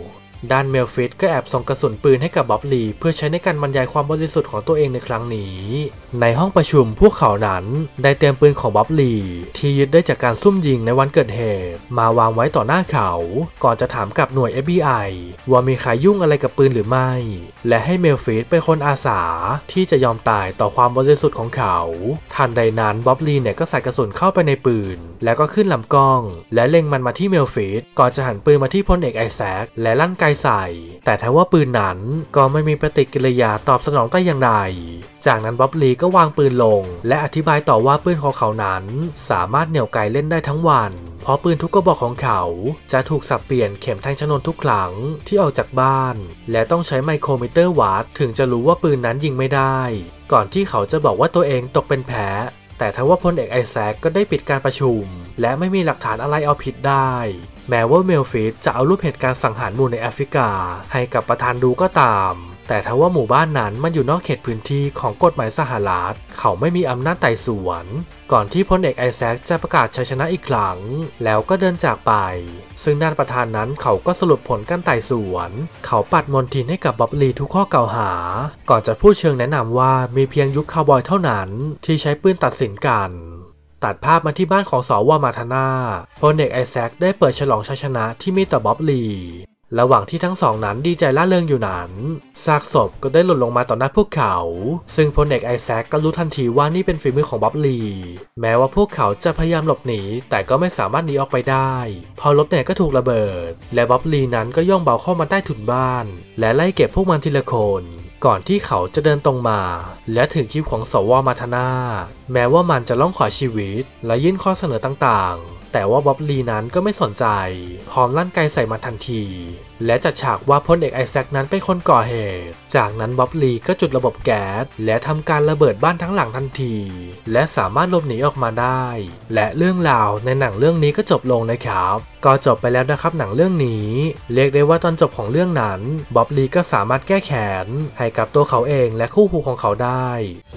ด้านเมลฟิสก็แอบส่งกระสุนปืนให้กับบ๊อบลีเพื่อใช้ในการบรรยายความบริสุทธิ์ของตัวเองในครั้งนี้ในห้องประชุมพวกเขานั้นได้เตรียมปืนของบ๊อบลีที่ยึดได้จากการซุ่มยิงในวันเกิดเหตุมาวางไว้ต่อหน้าเขาก่อนจะถามกับหน่วย เอฟ บี ไอ ว่ามีใครยุ่งอะไรกับปืนหรือไม่และให้เมลฟิสเป็นคนอาสาที่จะยอมตายต่อความบริสุทธิ์ของเขาทันใดนั้นบ๊อบลีเนี่ยก็ใส่กระสุนเข้าไปในปืนแล้วก็ขึ้นลำกล้องและเล็งมันมาที่เมลฟิสก่อนจะหันปืนมาที่พลเอกไอแซคและลั่นไกใส่แต่ทว่าปืนนั้นก็ไม่มีปฏิกิริยาตอบสนองแต่อย่างใดจากนั้นบ๊อบลีก็วางปืนลงและอธิบายต่อว่าปืนของเขานั้นสามารถเหนี่ยวไกเล่นได้ทั้งวันเพราะปืนทุกกระบอกของเขาจะถูกสับเปลี่ยนเข็มแทงชนวนทุกครั้งที่ออกจากบ้านและต้องใช้ไมโครมิเตอร์วัดถึงจะรู้ว่าปืนนั้นยิงไม่ได้ก่อนที่เขาจะบอกว่าตัวเองตกเป็นแพ้แต่ทว่าพลเอกไอแซคก็ได้ปิดการประชุมและไม่มีหลักฐานอะไรเอาผิดได้แม้ว่าเมลฟิสจะเอารูปเหตุการณ์สังหารหมู่ในแอฟริกาให้กับประธานดูก็ตามแต่ทว่าหมู่บ้านนั้นมันอยู่นอกเขตพื้นที่ของกฎหมายสหรัฐเขาไม่มีอำนาจไต่สวนก่อนที่พลเอกไอแซคจะประกาศชัยชนะอีกครั้งแล้วก็เดินจากไปซึ่งด้านประธานนั้นเขาก็สรุปผลการไต่สวนเขาปัดมนทินให้กับบ๊อบลีทุกข้อกล่าวหาก่อนจะพูดเชิงแนะนำว่ามีเพียงยุคคาวบอยเท่านั้นที่ใช้ปืนตัดสินกันตัดภาพมาที่บ้านของสว.มาธนาพลเอกไอแซคได้เปิดฉลองชัยชนะที่มีต่อบ๊อบลีระหว่างที่ทั้งสองนั้นดีใจล่าเริงอยู่นั้นซากศพก็ได้หล่นลงมาต่อหน้าพวกเขาซึ่งพลเอกไอแซคก็รู้ทันทีว่านี่เป็นฝีมือของบ๊อบลีแม้ว่าพวกเขาจะพยายามหลบหนีแต่ก็ไม่สามารถหนีออกไปได้พอรถเนี่ยก็ถูกระเบิดและบ๊อบลีนั้นก็ย่องเบาเข้ามาใต้ถุนบ้านและไล่เก็บพวกมันทีละคนก่อนที่เขาจะเดินตรงมาและถึงคิวของสว.มาธนาแม้ว่ามันจะร้องขอชีวิตและยื่นข้อเสนอต่างๆแต่ว่าบ๊อบลีนั้นก็ไม่สนใจพร้อมลั่นไกใส่มันทันทีและจัดฉากว่าพลเอกไอแซคนั้นเป็นคนก่อเหตุจากนั้นบ๊อบลีก็จุดระบบแก๊สและทำการระเบิดบ้านทั้งหลังทันทีและสามารถหลบหนีออกมาได้และเรื่องราวในหนังเรื่องนี้ก็จบลงนะครับก็จบไปแล้วนะครับหนังเรื่องนี้เรียกได้ว่าตอนจบของเรื่องนั้นบ๊อบลีก็สามารถแก้แค้นให้กับตัวเขาเองและคู่หูของเขาได้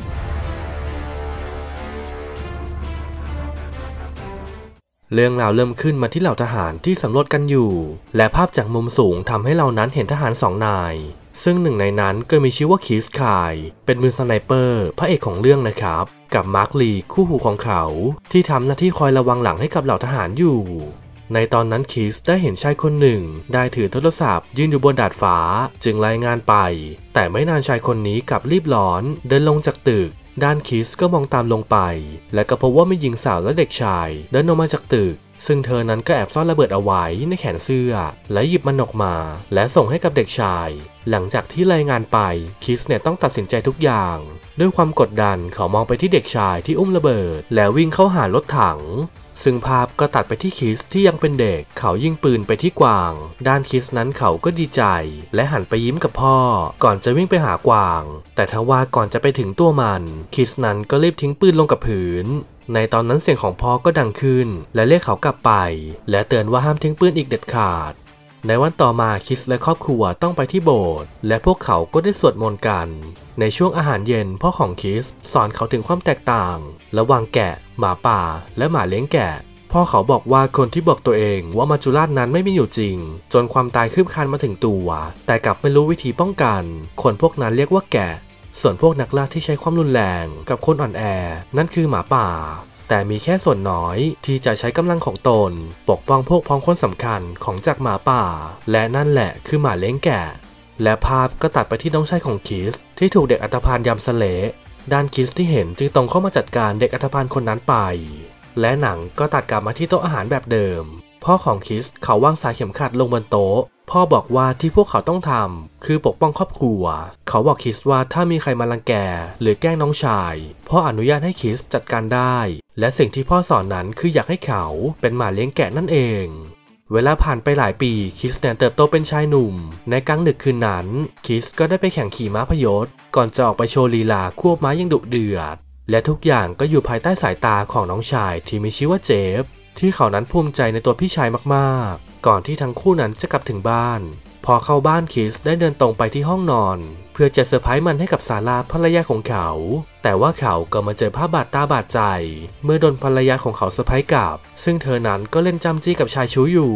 เรื่องราวเริ่มขึ้นมาที่เหล่าทหารที่สำรวจกันอยู่และภาพจากมุมสูงทำให้เรานั้นเห็นทหารสองนายซึ่งหนึ่งในนั้นก็มีชื่อว่าคิสคายเป็นมือสไนเปอร์พระเอกของเรื่องนะครับกับมาร์คลีคู่หูของเขาที่ทำหน้าที่คอยระวังหลังให้กับเหล่าทหารอยู่ในตอนนั้นคิสได้เห็นชายคนหนึ่งได้ถือโทรศัพท์ยืนอยู่บนดาดฟ้าจึงรายงานไปแต่ไม่นานชายคนนี้กลับรีบร้อนเดินลงจากตึกด้านคิสก็มองตามลงไปและก็พบว่ามีหญิงสาวและเด็กชายเดินออกมาจากตึกซึ่งเธอนั้นก็แอบซ่อนระเบิดเอาไว้ในแขนเสื้อและหยิบมันออกมาและส่งให้กับเด็กชายหลังจากที่รายงานไปคิสเนี่ยต้องตัดสินใจทุกอย่างด้วยความกดดันเขามองไปที่เด็กชายที่อุ้มระเบิดแล้ววิ่งเข้าหารถถังซึ่งภาพก็ตัดไปที่คิสที่ยังเป็นเด็กเขายิงปืนไปที่กวางด้านคิสนั้นเขาก็ดีใจและหันไปยิ้มกับพ่อก่อนจะวิ่งไปหากวางแต่ทว่าก่อนจะไปถึงตัวมันคิสนั้นก็รีบทิ้งปืนลงกับพื้นในตอนนั้นเสียงของพ่อก็ดังขึ้นและเรียกเขากลับไปและเตือนว่าห้ามทิ้งปืนอีกเด็ดขาดในวันต่อมาคิสและครอบครัวต้องไปที่โบสถ์และพวกเขาก็ได้สวดมนต์กันในช่วงอาหารเย็นพ่อของคิสสอนเขาถึงความแตกต่างระหว่างแกะหมาป่าและหมาเลี้ยงแกะพ่อเขาบอกว่าคนที่บอกตัวเองว่ามัจจุราชนั้นไม่มีอยู่จริงจนความตายคืบคลานมาถึงตัวแต่กลับไม่รู้วิธีป้องกันคนพวกนั้นเรียกว่าแกะส่วนพวกนักล่าที่ใช้ความรุนแรงกับคนอ่อนแอนั่นคือหมาป่าแต่มีแค่ส่วนน้อยที่จะใช้กำลังของตนปกป้องพวกพ้องคนสำคัญของจากหมาป่าและนั่นแหละคือหมาเลี้ยงแกะและภาพก็ตัดไปที่น้องชายของคิสที่ถูกเด็กอันธพาลยำสเละด้านคิสที่เห็นจึงตรงเข้ามาจัดการเด็กอันธพาลคนนั้นไปและหนังก็ตัดกลับมาที่โต๊ะอาหารแบบเดิมพ่อของคิสเขาวางสายเข็มขัดลงบนโต๊ะพ่อบอกว่าที่พวกเขาต้องทำคือปกป้องครอบครัวเขาบอกคิสว่าถ้ามีใครมารังแกหรือแกล้งน้องชายพ่ออนุญาตให้คิสจัดการได้และสิ่งที่พ่อสอนนั้นคืออยากให้เขาเป็นหมาเลี้ยงแกะนั่นเองเวลาผ่านไปหลายปีคิสเนี่ยเติบโตเป็นชายหนุ่มในกลางดึกคืนนั้นคิสก็ได้ไปแข่งขี่ม้าพยศก่อนจะออกไปโชว์ลีลาควบม้ายังดุเดือดและทุกอย่างก็อยู่ภายใต้สายตาของน้องชายที่มีชื่อว่าเจฟที่เขานั้นภูมิใจในตัวพี่ชายมากๆก่อนที่ทั้งคู่นั้นจะกลับถึงบ้านพอเข้าบ้านคิสได้เดินตรงไปที่ห้องนอนเพื่อจะเซอร์ไพรส์มันให้กับซาร่าภรรยาของเขาแต่ว่าเขาก็มาเจอภาพบาดตาบาดใจเมื่อโดนภรรยาของเขาเซอร์ไพรส์กลับซึ่งเธอนั้นก็เล่นจำจี้กับชายชู้อยู่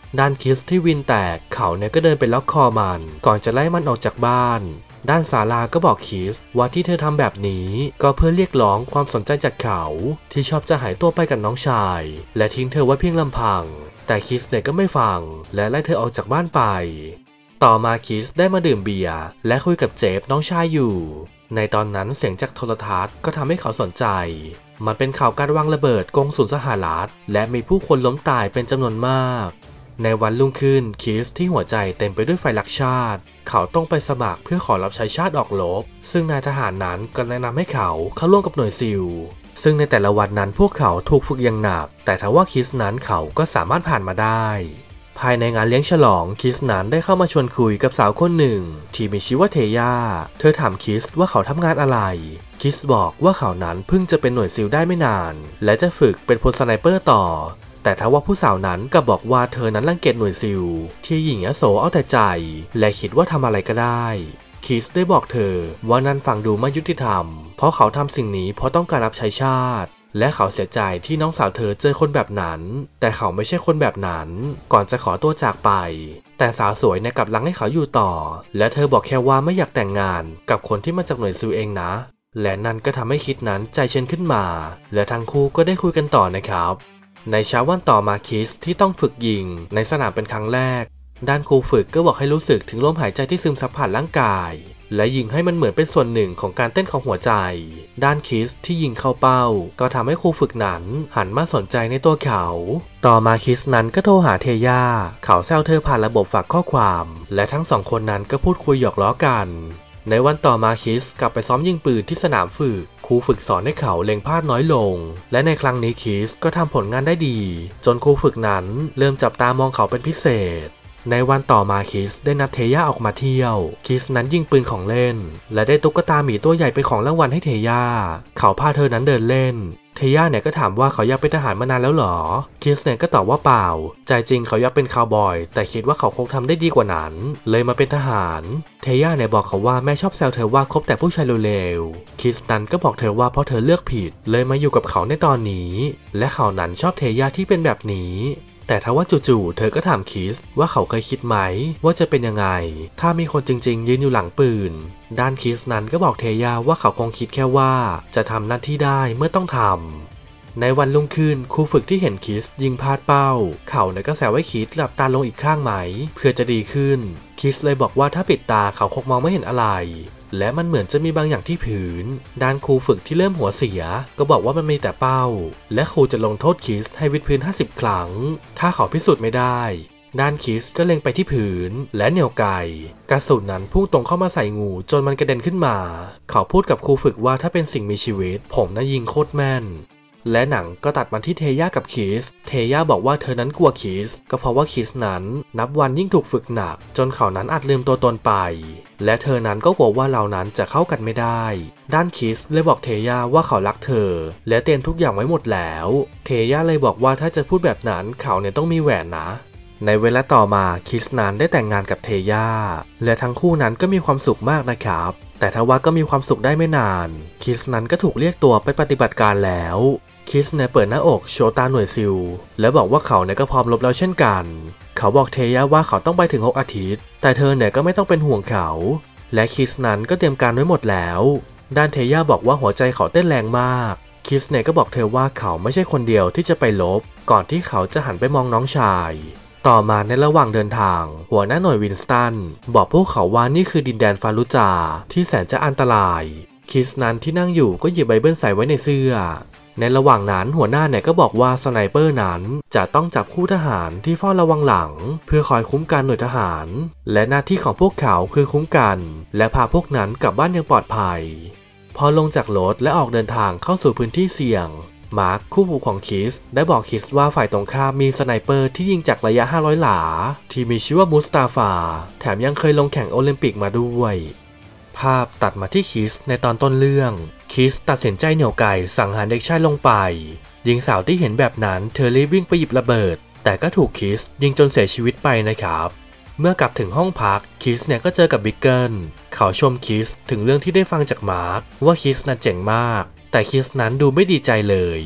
ด้านคิสที่วินแตกเขาเนี่ยก็เดินไปล็อกคอมันก่อนจะไล่มันออกจากบ้านด้านซาร่าก็บอกคิสว่าที่เธอทำแบบนี้ก็เพื่อเรียกร้องความสนใจจากเขาที่ชอบจะหายตัวไปกับน้องชายและทิ้งเธอไว้เพียงลำพังแต่คิสเนี่ยก็ไม่ฟังและไล่เธอออกจากบ้านไปต่อมาคิสได้มาดื่มเบียร์และคุยกับเจฟน้องชายอยู่ในตอนนั้นเสียงจากโทรทัศน์ก็ทำให้เขาสนใจมันเป็นข่าวการวางระเบิดกงสุลสหรัฐและมีผู้คนล้มตายเป็นจำนวนมากในวันรุ่งขึ้นคิสที่หัวใจเต็มไปด้วยไฟรักชาติเขาต้องไปสมัครเพื่อขอรับใช้ชาติออกรบซึ่งนายทหารนั้นก็แนะนำให้เขาเข้าร่วมกับหน่วยซิลซึ่งในแต่ละวันนั้นพวกเขาถูกฝึกอย่างหนักแต่ทว่าคิสนั้นเขาก็สามารถผ่านมาได้ภายในงานเลี้ยงฉลองคิสนั้นได้เข้ามาชวนคุยกับสาวคนหนึ่งที่มีชื่อว่าเทย่าเธอถามคิสว่าเขาทำงานอะไรคิสบอกว่าเขานั้นเพิ่งจะเป็นหน่วยซิลได้ไม่นานและจะฝึกเป็นพลสไนเปอร์ต่อแต่ทว่าผู้สาวนั้นก็บอกว่าเธอนั้นรังเกียจหน่วยซิลที่หญิงยโสเอาแต่ใจและคิดว่าทำอะไรก็ได้คิสได้บอกเธอว่านั่นฟังดูไม่ยุติธรรมเพราะเขาทำสิ่งนี้เพราะต้องการรับใช้ชาติและเขาเสียใจที่น้องสาวเธอเจอคนแบบนั้นแต่เขาไม่ใช่คนแบบนั้นก่อนจะขอตัวจากไปแต่สาวสวยเนี่ยกลับลังให้เขาอยู่ต่อและเธอบอกแค่ว่าไม่อยากแต่งงานกับคนที่มาจากหน่วยซิลเองนะและนั่นก็ทำให้คิดนั้นใจเย็นขึ้นมาและทั้งคู่ก็ได้คุยกันต่อนะครับในเช้าวันต่อมาคิสที่ต้องฝึกยิงในสนามเป็นครั้งแรกด้านครูฝึกก็บอกให้รู้สึกถึงลมหายใจที่ซึมซับผ่านร่างกายและยิงให้มันเหมือนเป็นส่วนหนึ่งของการเต้นของหัวใจด้านคิสที่ยิงเข้าเป้าก็ทำให้ครูฝึกนั้นหันมาสนใจในตัวเขาต่อมาคิสนั้นก็โทรหาเทย่าเขาแซวเธอผ่านระบบฝากข้อความและทั้งสองคนนั้นก็พูดคุยหยอกล้อกันในวันต่อมาคิสกลับไปซ้อมยิงปืนที่สนามฝึกครูฝึกสอนให้เขาเล็งพลาดน้อยลงและในครั้งนี้คิสก็ทำผลงานได้ดีจนครูฝึกนั้นเริ่มจับตามองเขาเป็นพิเศษในวันต่อมาคิสได้นัดเทย่าออกมาเที่ยวคิสนั้นยิงปืนของเล่นและได้ตุ๊กตาหมีตัวใหญ่เป็นของรางวัลให้เทย่าเขาพาเธอนั้นเดินเล่นเทย่าเนี่ยก็ถามว่าเขาอยากเป็นทหารมานานแล้วหรอคิสเนี่ยก็ตอบว่าเปล่าใจจริงเขาอยากเป็นคาวบอยแต่คิดว่าเขาคงทำได้ดีกว่านั้นเลยมาเป็นทหารเทย่าเนี่ยบอกเขาว่าแม่ชอบแซวเธอว่าคบแต่ผู้ชายเร็วๆคิสนั้นก็บอกเธอว่าเพราะเธอเลือกผิดเลยมาอยู่กับเขาในตอนนี้และเขานั้นชอบเทย่าที่เป็นแบบนี้แต่ทว่าจู่ๆเธอก็ถามคิสว่าเขาเคยคิดไหมว่าจะเป็นยังไงถ้ามีคนจริงๆยืนอยู่หลังปืนด้านคิสนั้นก็บอกเทย่าว่าเขาคงคิดแค่ว่าจะทำหน้าที่ได้เมื่อต้องทำในวันรุ่งขึ้นครูฝึกที่เห็นคิสยิงพลาดเป้าเขาเนี่ยก็แซวให้คิสหลับตาลงอีกข้างไหมเพื่อจะดีขึ้นคิสเลยบอกว่าถ้าปิดตาเขาคงมองไม่เห็นอะไรและมันเหมือนจะมีบางอย่างที่ผืนด้านครูฝึกที่เริ่มหัวเสียก็บอกว่ามันมีแต่เป้าและครูจะลงโทษคิสให้วิดพื้นห้าสิบครั้งถ้าเขาพิสูจน์ไม่ได้ด้านคิสก็เล็งไปที่ผืนและเหนี่ยวไกกระสุนนั้นพุ่งตรงเข้ามาใส่งูจนมันกระเด็นขึ้นมาเขาพูดกับครูฝึกว่าถ้าเป็นสิ่งมีชีวิตผมน่ะยิงโคตรแม่นและหนังก็ตัดมาที่เทย่ากับคิสเทย่าบอกว่าเธอนั้นกลัวคิสก็เพราะว่าคิสนั้นนับวันยิ่งถูกฝึกหนักจนเขานั้นอาจลืมตัวตนไปและเธอนั้นก็กลัวว่าเรานั้นจะเข้ากันไม่ได้ด้านคิสเลยบอกเทย่าว่าเขารักเธอและเตรียมทุกอย่างไว้หมดแล้วเทย่าเลยบอกว่าถ้าจะพูดแบบนั้นเขาเนี่ยต้องมีแหวนนะในเวลาต่อมาคิสนั้นได้แต่งงานกับเทย่าและทั้งคู่นั้นก็มีความสุขมากนะครับแต่ทว่าก็มีความสุขได้ไม่นานคิสนั้นก็ถูกเรียกตัวไปปฏิบัติการแล้วคิสเนี่ยเปิดหน้าอกโชว์ตาหน่วยซิลและบอกว่าเขาเนี่ยก็พร้อมรบแล้วเช่นกันเขาบอกเทย่าว่าเขาต้องไปถึงหกอาทิตย์แต่เธอเนี่ยก็ไม่ต้องเป็นห่วงเขาและคิสนั้นก็เตรียมการไว้หมดแล้วด้านเทย่าบอกว่าหัวใจเขาเต้นแรงมากคิสเนี่ยก็บอกเธอว่าเขาไม่ใช่คนเดียวที่จะไปรบก่อนที่เขาจะหันไปมองน้องชายต่อมาในระหว่างเดินทางหัวหน้าหน่วยวินสตันบอกพวกเขาว่านี่คือดินแดนฟารุจาที่แสนจะอันตรายคิสนั้นที่นั่งอยู่ก็หยิบไบเบิลใส่ไว้ในเสื้อในระหว่างนั้นหัวหน้าเนี่ยก็บอกว่าสไนเปอร์นั้นจะต้องจับคู่ทหารที่เฝ้าระวังหลังเพื่อคอยคุ้มกันหน่วยทหารและหน้าที่ของพวกเขาคือคุ้มกันและพาพวกนั้นกลับบ้านอย่างปลอดภัยพอลงจากรถและออกเดินทางเข้าสู่พื้นที่เสี่ยงมาร์คคู่หูของคิสได้บอกคิสว่าฝ่ายตรงข้ามมีสไนเปอร์ที่ยิงจากระยะห้าร้อยหลาที่มีชื่อว่ามุสตาฟาแถมยังเคยลงแข่งโอลิมปิกมาด้วยภาพตัดมาที่คิสในตอนต้นเรื่องคิสตัดสินใจเหนี่ยวไก่สังหารเด็กชายลงไปหญิงสาวที่เห็นแบบนั้นเธอรีบวิ่งไปหยิบระเบิดแต่ก็ถูกคิสยิงจนเสียชีวิตไปนะครับเมื่อกลับถึงห้องพักคิสเนี่ยก็เจอกับบิ๊กเกิลเขาชมคิสถึงเรื่องที่ได้ฟังจากมาร์คว่าคิสน่ะเจ๋งมากแต่คิสนั้นดูไม่ดีใจเลย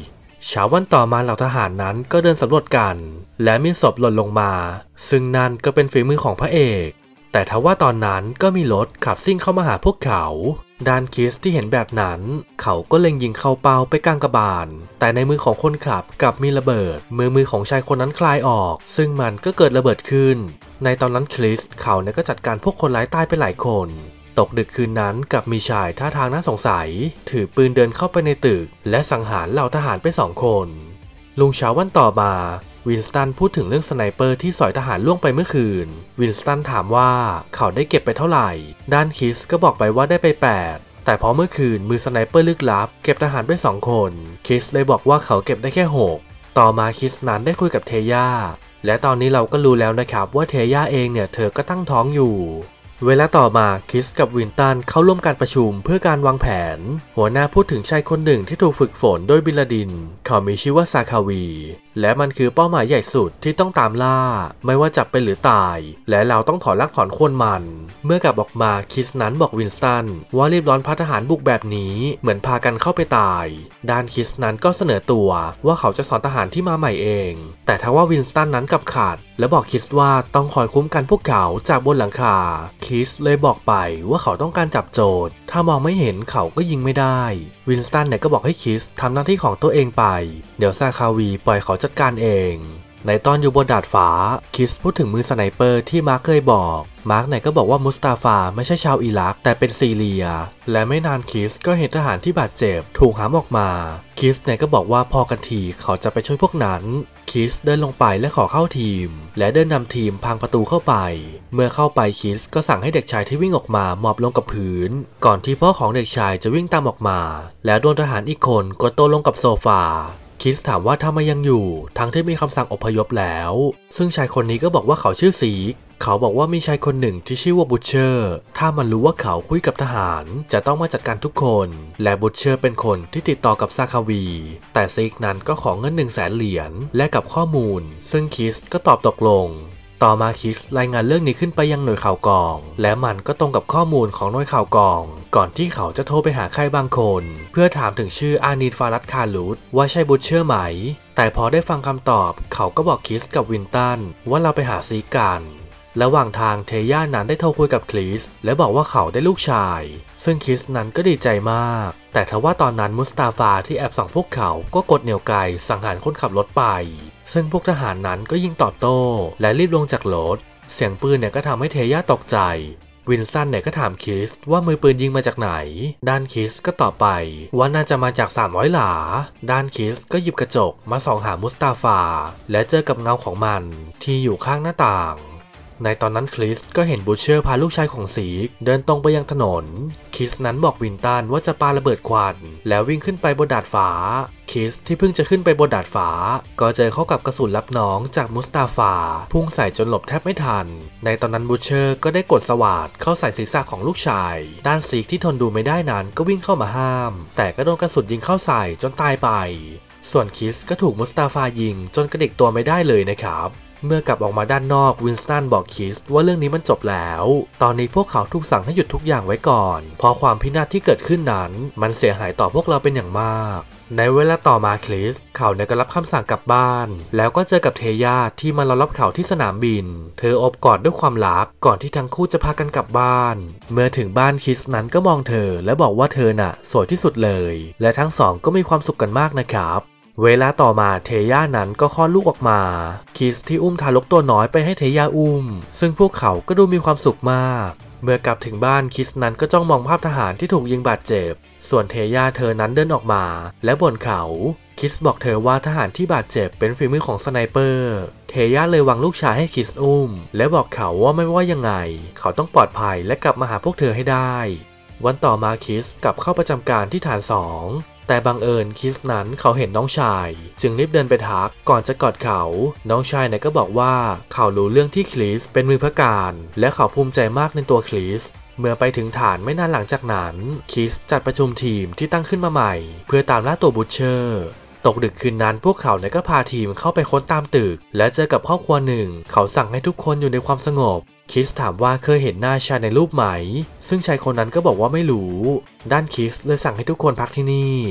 เช้าวันต่อมาเหล่าทหารนั้นก็เดินสำรวจกันและมีศพหล่นลงมาซึ่งนั่นก็เป็นฝีมือของพระเอกแต่ทว่าตอนนั้นก็มีรถขับซิ่งเข้ามาหาพวกเขาด้านคริสที่เห็นแบบนั้นเขาก็เล็งยิงเข้าเป้าไปกลางกระบาลแต่ในมือของคนขับกลับมีระเบิดมือมือของชายคนนั้นคลายออกซึ่งมันก็เกิดระเบิดขึ้นในตอนนั้นคริสเขาเนี่ยก็จัดการพวกคนร้ายตายไปหลายคนตกดึกคืนนั้นกับมีชายท่าทางน่าสงสัยถือปืนเดินเข้าไปในตึกและสังหารเหล่าทหารไปสองคนลุงเช้าวันต่อมาวินสตันพูดถึงเรื่องสไนเปอร์ที่สอยทหารล่วงไปเมื่อคืนวินสตันถามว่าเขาได้เก็บไปเท่าไหร่ด้านคริสก็บอกไปว่าได้ไปแปดแต่พอเมื่อคืนมือสไนเปอร์ลึกลับเก็บทหารไปสองคนคริสเลยบอกว่าเขาเก็บได้แค่หกต่อมาคริสนั้นได้คุยกับเทย่าและตอนนี้เราก็รู้แล้วนะครับว่าเทย่าเองเนี่ยเธอก็ตั้งท้องอยู่เวลาต่อมาคริสกับวินตันเข้าร่วมการประชุมเพื่อการวางแผนหัวหน้าพูดถึงชายคนหนึ่งที่ถูกฝึกฝนโดยบิลลาดินเขามีชื่อว่าซาคาวีและมันคือเป้าหมายใหญ่สุดที่ต้องตามล่าไม่ว่าจับเป็นหรือตายและเราต้องถอนรากถอนโคนมันเมื่อกลับออกมาคริสนั้นบอกวินตันว่ารีบร้อนพาทหารบุกแบบนี้เหมือนพากันเข้าไปตายด้านคริสนั้นก็เสนอตัวว่าเขาจะสอนทหารที่มาใหม่เองแต่ทว่าวินตันนั้นกลับขาดและบอกคริสว่าต้องคอยคุ้มกันพวกเขาจากบนหลังคาคริสเลยบอกไปว่าเขาต้องการจับโจรถ้ามองไม่เห็นเขาก็ยิงไม่ได้วินสตันเนี่ยก็บอกให้คริสทำหน้าที่ของตัวเองไปเดี๋ยวซาคาวีปล่อยเขาจัดการเองในตอนอยู่บนดาดฟ้าคริสพูดถึงมือสไนเปอร์ที่มาร์คเคยบอกมาร์คเนี่ยก็บอกว่ามุสตาฟาไม่ใช่ชาวอิรักแต่เป็นซีเรียและไม่นานคริสก็เห็นทหารที่บาดเจ็บถูกหามออกมาคริสเนี่ยก็บอกว่าพอกันทีเขาจะไปช่วยพวกนั้นคริสเดินลงไปและขอเข้าทีมและเดินนำทีมพังประตูเข้าไปเมื่อเข้าไปคริสก็สั่งให้เด็กชายที่วิ่งออกมาหมอบลงกับพื้นก่อนที่พ่อของเด็กชายจะวิ่งตามออกมาแล้วโดนทหารอีกคนกดตัวลงกับโซฟาคริสถามว่าทำไมยังอยู่ทั้งที่มีคำสั่งอพยพแล้วซึ่งชายคนนี้ก็บอกว่าเขาชื่อซีกเขาบอกว่ามีชายคนหนึ่งที่ชื่อว่าบูชเชอร์ถ้ามันรู้ว่าเขาคุยกับทหารจะต้องมาจัดการทุกคนและบูชเชอร์เป็นคนที่ติดต่อกับซาคาวีแต่ซีกนั้นก็ขอเงินหนึ่งแสนเหรียญและกับข้อมูลซึ่งคริสก็ตอบตกลงต่อมาคริสรายงานเรื่องนี้ขึ้นไปยังหน่วยข่าวกองและมันก็ตรงกับข้อมูลของหน่วยข่าวกองก่อนที่เขาจะโทรไปหาใครบางคนเพื่อถามถึงชื่ออานีดฟารัดคารูดว่าใช่บูชเชอร์ไหมแต่พอได้ฟังคำตอบเขาก็บอกคริสกับวินตันว่าเราไปหาซีกันระหว่างทางเทย่านั้นได้โทรคุยกับคริสและบอกว่าเขาได้ลูกชายซึ่งคริสนั้นก็ดีใจมากแต่ทว่าตอนนั้นมุสตาฟาที่แอบส่องพวกเขาก็กดเหนี่ยวไกสังหารคนขับรถไปซึ่งพวกทหารนั้นก็ยิงตอบโต้และรีบลงจากรถเสียงปืนเนี่ยก็ทำให้เทย่าตกใจวินสันเนี่ยก็ถามคริสว่ามือปืนยิงมาจากไหนด้านคริสก็ตอบไปว่าน่าจะมาจากสามร้อยหลาด้านคริสก็หยิบกระจกมาส่องหามุสตาฟาและเจอกับเงาของมันที่อยู่ข้างหน้าต่างในตอนนั้นคริสก็เห็นบูชเชอร์พาลูกชายของซีกเดินตรงไปยังถนนคริสนั้นบอกวินตันว่าจะปาระเบิดควันแล้ววิ่งขึ้นไปบนดาดฟ้าคริสที่เพิ่งจะขึ้นไปบนดาดฟ้าก็เจอเข้ากับกระสุนรับน้องจากมุสตาฟาพุ่งใส่จนหลบแทบไม่ทันในตอนนั้นบูชเชอร์ก็ได้กดสว่านเข้าใส่ศีรษะของลูกชายด้านซีกที่ทนดูไม่ได้นั้นก็วิ่งเข้ามาห้ามแต่ก็โดนกระสุนยิงเข้าใส่จนตายไปส่วนคริสก็ถูกมุสตาฟายิงจนกระดิกตัวไม่ได้เลยนะครับเมื่อกลับออกมาด้านนอกวินสตันบอกคริสว่าเรื่องนี้มันจบแล้วตอนนี้พวกเขาถูกสั่งให้หยุดทุกอย่างไว้ก่อนเพราะความพินาศที่เกิดขึ้นนั้นมันเสียหายต่อพวกเราเป็นอย่างมากในเวลาต่อมาคริสเขาเนี่ยก็รับคำสั่งกลับบ้านแล้วก็เจอกับเทย่าที่มารอรับเขาที่สนามบินเธออบกอดด้วยความรักก่อนที่ทั้งคู่จะพากันกลับบ้านเมื่อถึงบ้านคริสนั้นก็มองเธอและบอกว่าเธอน่ะสวยที่สุดเลยและทั้งสองก็มีความสุขกันมากนะครับเวลาต่อมาเทย่านั้นก็คลอดลูกออกมาคริสที่อุ้มทารกตัวน้อยไปให้เทย่าอุ้มซึ่งพวกเขาก็ดูมีความสุขมากเมื่อกลับถึงบ้านคริสนั้นก็จ้องมองภาพทหารที่ถูกยิงบาดเจ็บส่วนเทย่าเธอนั้นเดินออกมาและบ่นเขาคริสบอกเธอว่าทหารที่บาดเจ็บเป็นฝีมือของสไนเปอร์เทย่าเลยวางลูกชายให้คริสอุ้มและบอกเขาว่าไม่ว่ายังไงเขาต้องปลอดภัยและกลับมาหาพวกเธอให้ได้วันต่อมาคริสกลับเข้าประจำการที่ฐานสองแต่บังเอิญคริสนั้นเขาเห็นน้องชายจึงรีบเดินไปทักก่อนจะกอดเขาน้องชายเนี่ยก็บอกว่าเขารู้เรื่องที่คริสเป็นมือพระการและเขาภูมิใจมากในตัวคริสเมื่อไปถึงฐานไม่นานหลังจากนั้นคริสจัดประชุมทีมที่ตั้งขึ้นมาใหม่เพื่อตามล่าตัวบูชเชอร์ตกดึกคืนนั้นพวกเขาเนี่ยก็พาทีมเข้าไปค้นตามตึกและเจอกับครอบครัวหนึ่งเขาสั่งให้ทุกคนอยู่ในความสงบคริสถามว่าเคยเห็นหน้าชายในรูปไหมซึ่งชายคนนั้นก็บอกว่าไม่รู้ด้านคริสเลยสั่งให้ทุกคนพักที่นี่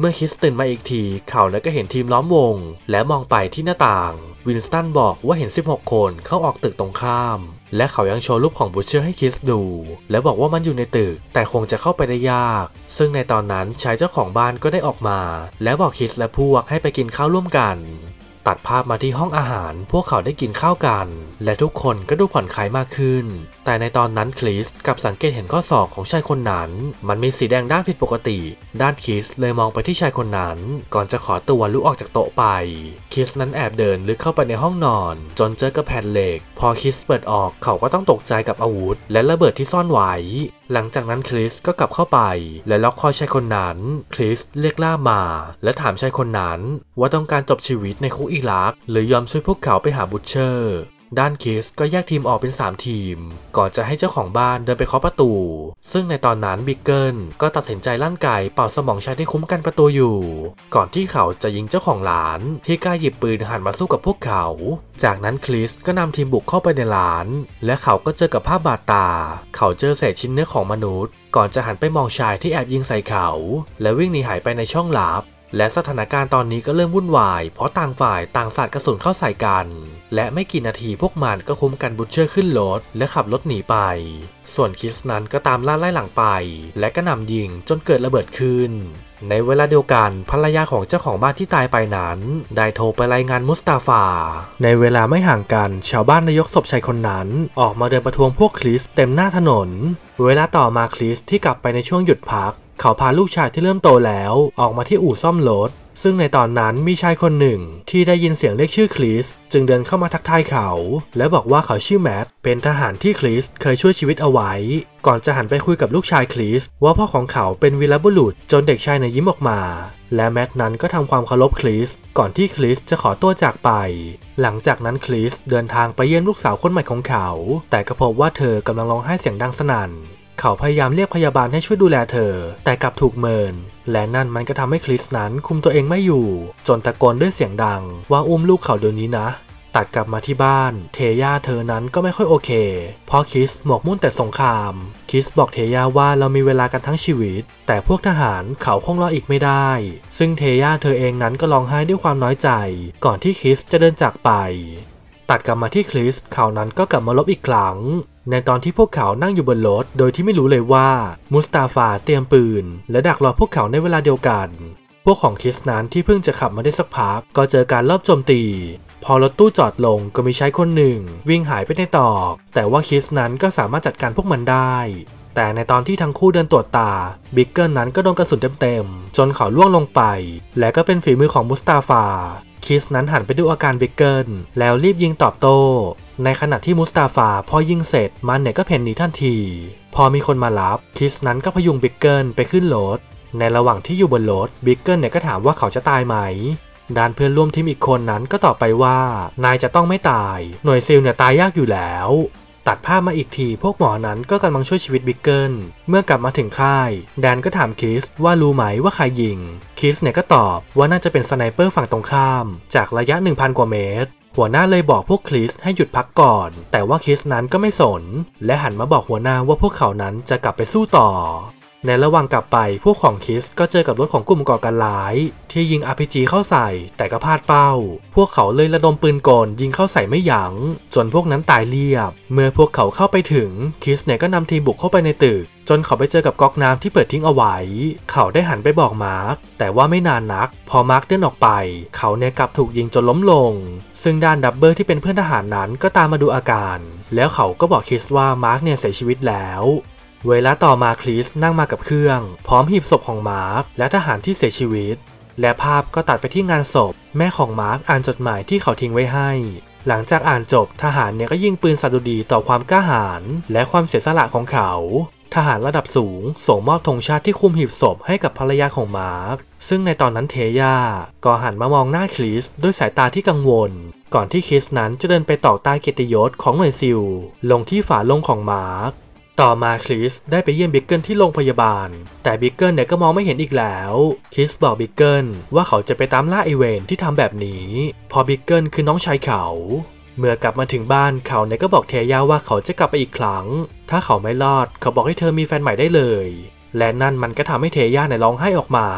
เมื่อคริสตื่นมาอีกทีเขาแล้วก็เห็นทีมล้อมวงและมองไปที่หน้าต่างวินสตันบอกว่าเห็นสิบหกคนเข้าออกตึกตรงข้ามและเขายังโชว์รูปของบูชเชอร์ให้คริสดูและบอกว่ามันอยู่ในตึกแต่คงจะเข้าไปได้ยากซึ่งในตอนนั้นชายเจ้าของบ้านก็ได้ออกมาและบอกคริสและพวกให้ไปกินข้าวร่วมกันตัดภาพมาที่ห้องอาหารพวกเขาได้กินข้าวกันและทุกคนก็ดูผ่อนคลายมากขึ้นแต่ในตอนนั้นคริสกับสังเกตเห็นข้อศอกของชายคนนั้นมันมีสีแดงด้านผิดปกติด้านคริสเลยมองไปที่ชายคนนั้นก่อนจะขอตัวลุกออกจากโต๊ะไปคริสนั้นแอบเดินลึกเข้าไปในห้องนอนจนเจอกับแผ่นเหล็กพอคริสเปิดออกเขาก็ต้องตกใจกับอาวุธและระเบิดที่ซ่อนไว้หลังจากนั้นคริสก็กลับเข้าไปและล็อกคอชายคนนั้นคริสเรียกล่ามาและถามชายคนนั้นว่าต้องการจบชีวิตในคุกอิรักหรือยอมช่วยพวกเขาไปหาบูชเชอร์ด้านคริสก็แยกทีมออกเป็นสามทีมก่อนจะให้เจ้าของบ้านเดินไปเคาะประตูซึ่งในตอนนั้นบิกเกิลก็ตัดสินใจลั่นไกเป่าสมองชายที่คุ้มกันประตูอยู่ก่อนที่เขาจะยิงเจ้าของร้านที่กล้าหยิบปืนหันมาสู้กับพวกเขาจากนั้นคริสก็นำทีมบุกเข้าไปในร้านและเขาก็เจอกับภาพบาดตาเขาเจอเศษชิ้นเนื้อของมนุษย์ก่อนจะหันไปมองชายที่แอบยิงใส่เขาและวิ่งหนีหายไปในช่องลับและสถานการณ์ตอนนี้ก็เริ่มวุ่นวายเพราะต่างฝ่ายต่างสาดกระสุนเข้าใส่กันและไม่กี่นาทีพวกมันก็คุ้มกันบูชเชอร์ขึ้นรถและขับรถหนีไปส่วนคริสนั้นก็ตามล่าไล่หลังไปและก็นำยิงจนเกิดระเบิดขึ้นในเวลาเดียวกันภรรยาของเจ้าของบ้านที่ตายไปนั้นได้โทรไปรายงานมุสตาฟาในเวลาไม่ห่างกันชาวบ้านได้ยกศพชายคนนั้นออกมาเดินประท้วงพวกคริสเต็มหน้าถนนเวลาต่อมาคริสที่กลับไปในช่วงหยุดพักเขาพาลูกชายที่เริ่มโตแล้วออกมาที่อู่ซ่อมรถซึ่งในตอนนั้นมีชายคนหนึ่งที่ได้ยินเสียงเรียกชื่อคริสจึงเดินเข้ามาทักทายเขาและบอกว่าเขาชื่อแมทเป็นทหารที่คริสเคยช่วยชีวิตเอาไว้ก่อนจะหันไปคุยกับลูกชายคริสว่าพ่อของเขาเป็นวีรบุรุษจนเด็กชายในยิ้มออกมาและแมทนั้นก็ทำความเคารพคริสก่อนที่คริสจะขอตัวจากไปหลังจากนั้นคริสเดินทางไปเยี่ยมลูกสาวคนใหม่ของเขาแต่ก็พบว่าเธอกำลังร้องไห้เสียงดังสนั่นเขาพยายามเรียกพยาบาลให้ช่วยดูแลเธอแต่กลับถูกเมินและนั่นมันก็ทำให้คริสนั้นคุมตัวเองไม่อยู่จนตะโกนด้วยเสียงดังว่าอุ้มลูกเขาเดี๋ยวนี้นะตัดกลับมาที่บ้านเทย่าเธอนั้นก็ไม่ค่อยโอเคเพราะคริสหมกมุ่นแต่สงครามคริสบอกเทย่าว่าเรามีเวลากันทั้งชีวิตแต่พวกทหารเขาคงรออีกไม่ได้ซึ่งเทย่าเธอเองนั้นก็ร้องไห้ด้วยความน้อยใจก่อนที่คริสจะเดินจากไปตัดกลับมาที่คริสเขานั้นก็กลับมาลบอีกครั้งในตอนที่พวกเขานั่งอยู่บนรถโดยที่ไม่รู้เลยว่ามุสตาฟาเตรียมปืนและดักรอพวกเขาในเวลาเดียวกันพวกของคริสนั้นที่เพิ่งจะขับมาได้สักพักก็เจอการลอบโจมตีพอรถตู้จอดลงก็มีชายคนหนึ่งวิ่งหายไปในตอกแต่ว่าคริสนั้นก็สามารถจัดการพวกมันได้แต่ในตอนที่ทั้งคู่เดินตรวจตาบิกเกิลนั้นก็โดนกระสุนเต็มๆจนเขาล่วงลงไปและก็เป็นฝีมือของมุสตาฟาคริสนั้นหันไปดูอาการบิกเกิลแล้วรีบยิงตอบโต้ในขณะที่มุสตาฟาพอยิงเสร็จมันเนี่ยก็เพ่นหนีทันทีพอมีคนมารับคริสนั้นก็พยุงบิกเกิลไปขึ้นรถในระหว่างที่อยู่บนรถบิกเกิลเนี่ยก็ถามว่าเขาจะตายไหมด้านเพื่อนร่วมทีมอีกคนนั้นก็ตอบไปว่านายจะต้องไม่ตายหน่วยซิลเนี่ยตายยากอยู่แล้วตัดภาพมาอีกทีพวกหมอนั้นก็กำลังช่วยชีวิตบิกเกิลเมื่อกลับมาถึงค่ายแดนก็ถามคริสว่ารู้ไหมว่าใครยิงคริสเนี่ยก็ตอบว่าน่าจะเป็นสไนเปอร์ฝั่งตรงข้ามจากระยะ หนึ่งพัน กว่าเมตรหัวหน้าเลยบอกพวกคริสให้หยุดพักก่อนแต่ว่าคริสนั้นก็ไม่สนและหันมาบอกหัวหน้าว่าพวกเขานั้นจะกลับไปสู้ต่อในระหว่างกลับไปพวกของคริสก็เจอกับรถของกลุ่มก่อการร้ายที่ยิง อาร์ พี จี เข้าใส่แต่ก็พลาดเป้าพวกเขาเลยระดมปืนกลยิงเข้าใส่ไม่ยั้งจนพวกนั้นตายเรียบเมื่อพวกเขาเข้าไปถึงคริสเนี่ยก็นำทีมบุกเข้าไปในตึกจนเขาไปเจอกับก๊อกน้ำที่เปิดทิ้งเอาไว้เขาได้หันไปบอกมาร์คแต่ว่าไม่นานนักพอมาร์คเดินออกไปเขาเนี่ยกลับถูกยิงจนล้มลงซึ่งด้านดับเบิลที่เป็นเพื่อนทหารนั้นก็ตามมาดูอาการแล้วเขาก็บอกคริสว่ามาร์คเนี่ยเสียชีวิตแล้วเวลาต่อมาคริสนั่งมากับเครื่องพร้อมหีบศพของมาร์คและทหารที่เสียชีวิตและภาพก็ตัดไปที่งานศพแม่ของมาร์คอ่านจดหมายที่เขาทิ้งไว้ให้หลังจากอ่านจบทหารเนี่ยก็ยิงปืนสดุดีต่อความกล้าหาญและความเสียสละของเขาทหารระดับสูงส่งมอบธงชาติที่คุมหีบศพให้กับภรรยาของมาร์คซึ่งในตอนนั้นเทย่าก็หันมามองหน้าคริสด้วยสายตาที่กังวลก่อนที่คริสนั้นจะเดินไปต่อใต้เกียรติยศของหน่วยซิลลงที่ฝาโลงของมาร์คต่อมาคริสได้ไปเยี่ยมบิกเกิลที่โรงพยาบาลแต่บิกเกิลเนี่ยก็มองไม่เห็นอีกแล้วคริสบอกบิกเกิลว่าเขาจะไปตามล่าไอเวนที่ทำแบบนี้พอบิกเกิลคือน้องชายเขาเมื่อกลับมาถึงบ้านเขาเนี่ยก็บอกเทย่าว่าเขาจะกลับไปอีกครั้งถ้าเขาไม่รอดเขาบอกให้เธอมีแฟนใหม่ได้เลยและนั่นมันก็ทำให้เทย่าเนี่ยร้องไห้ออกมา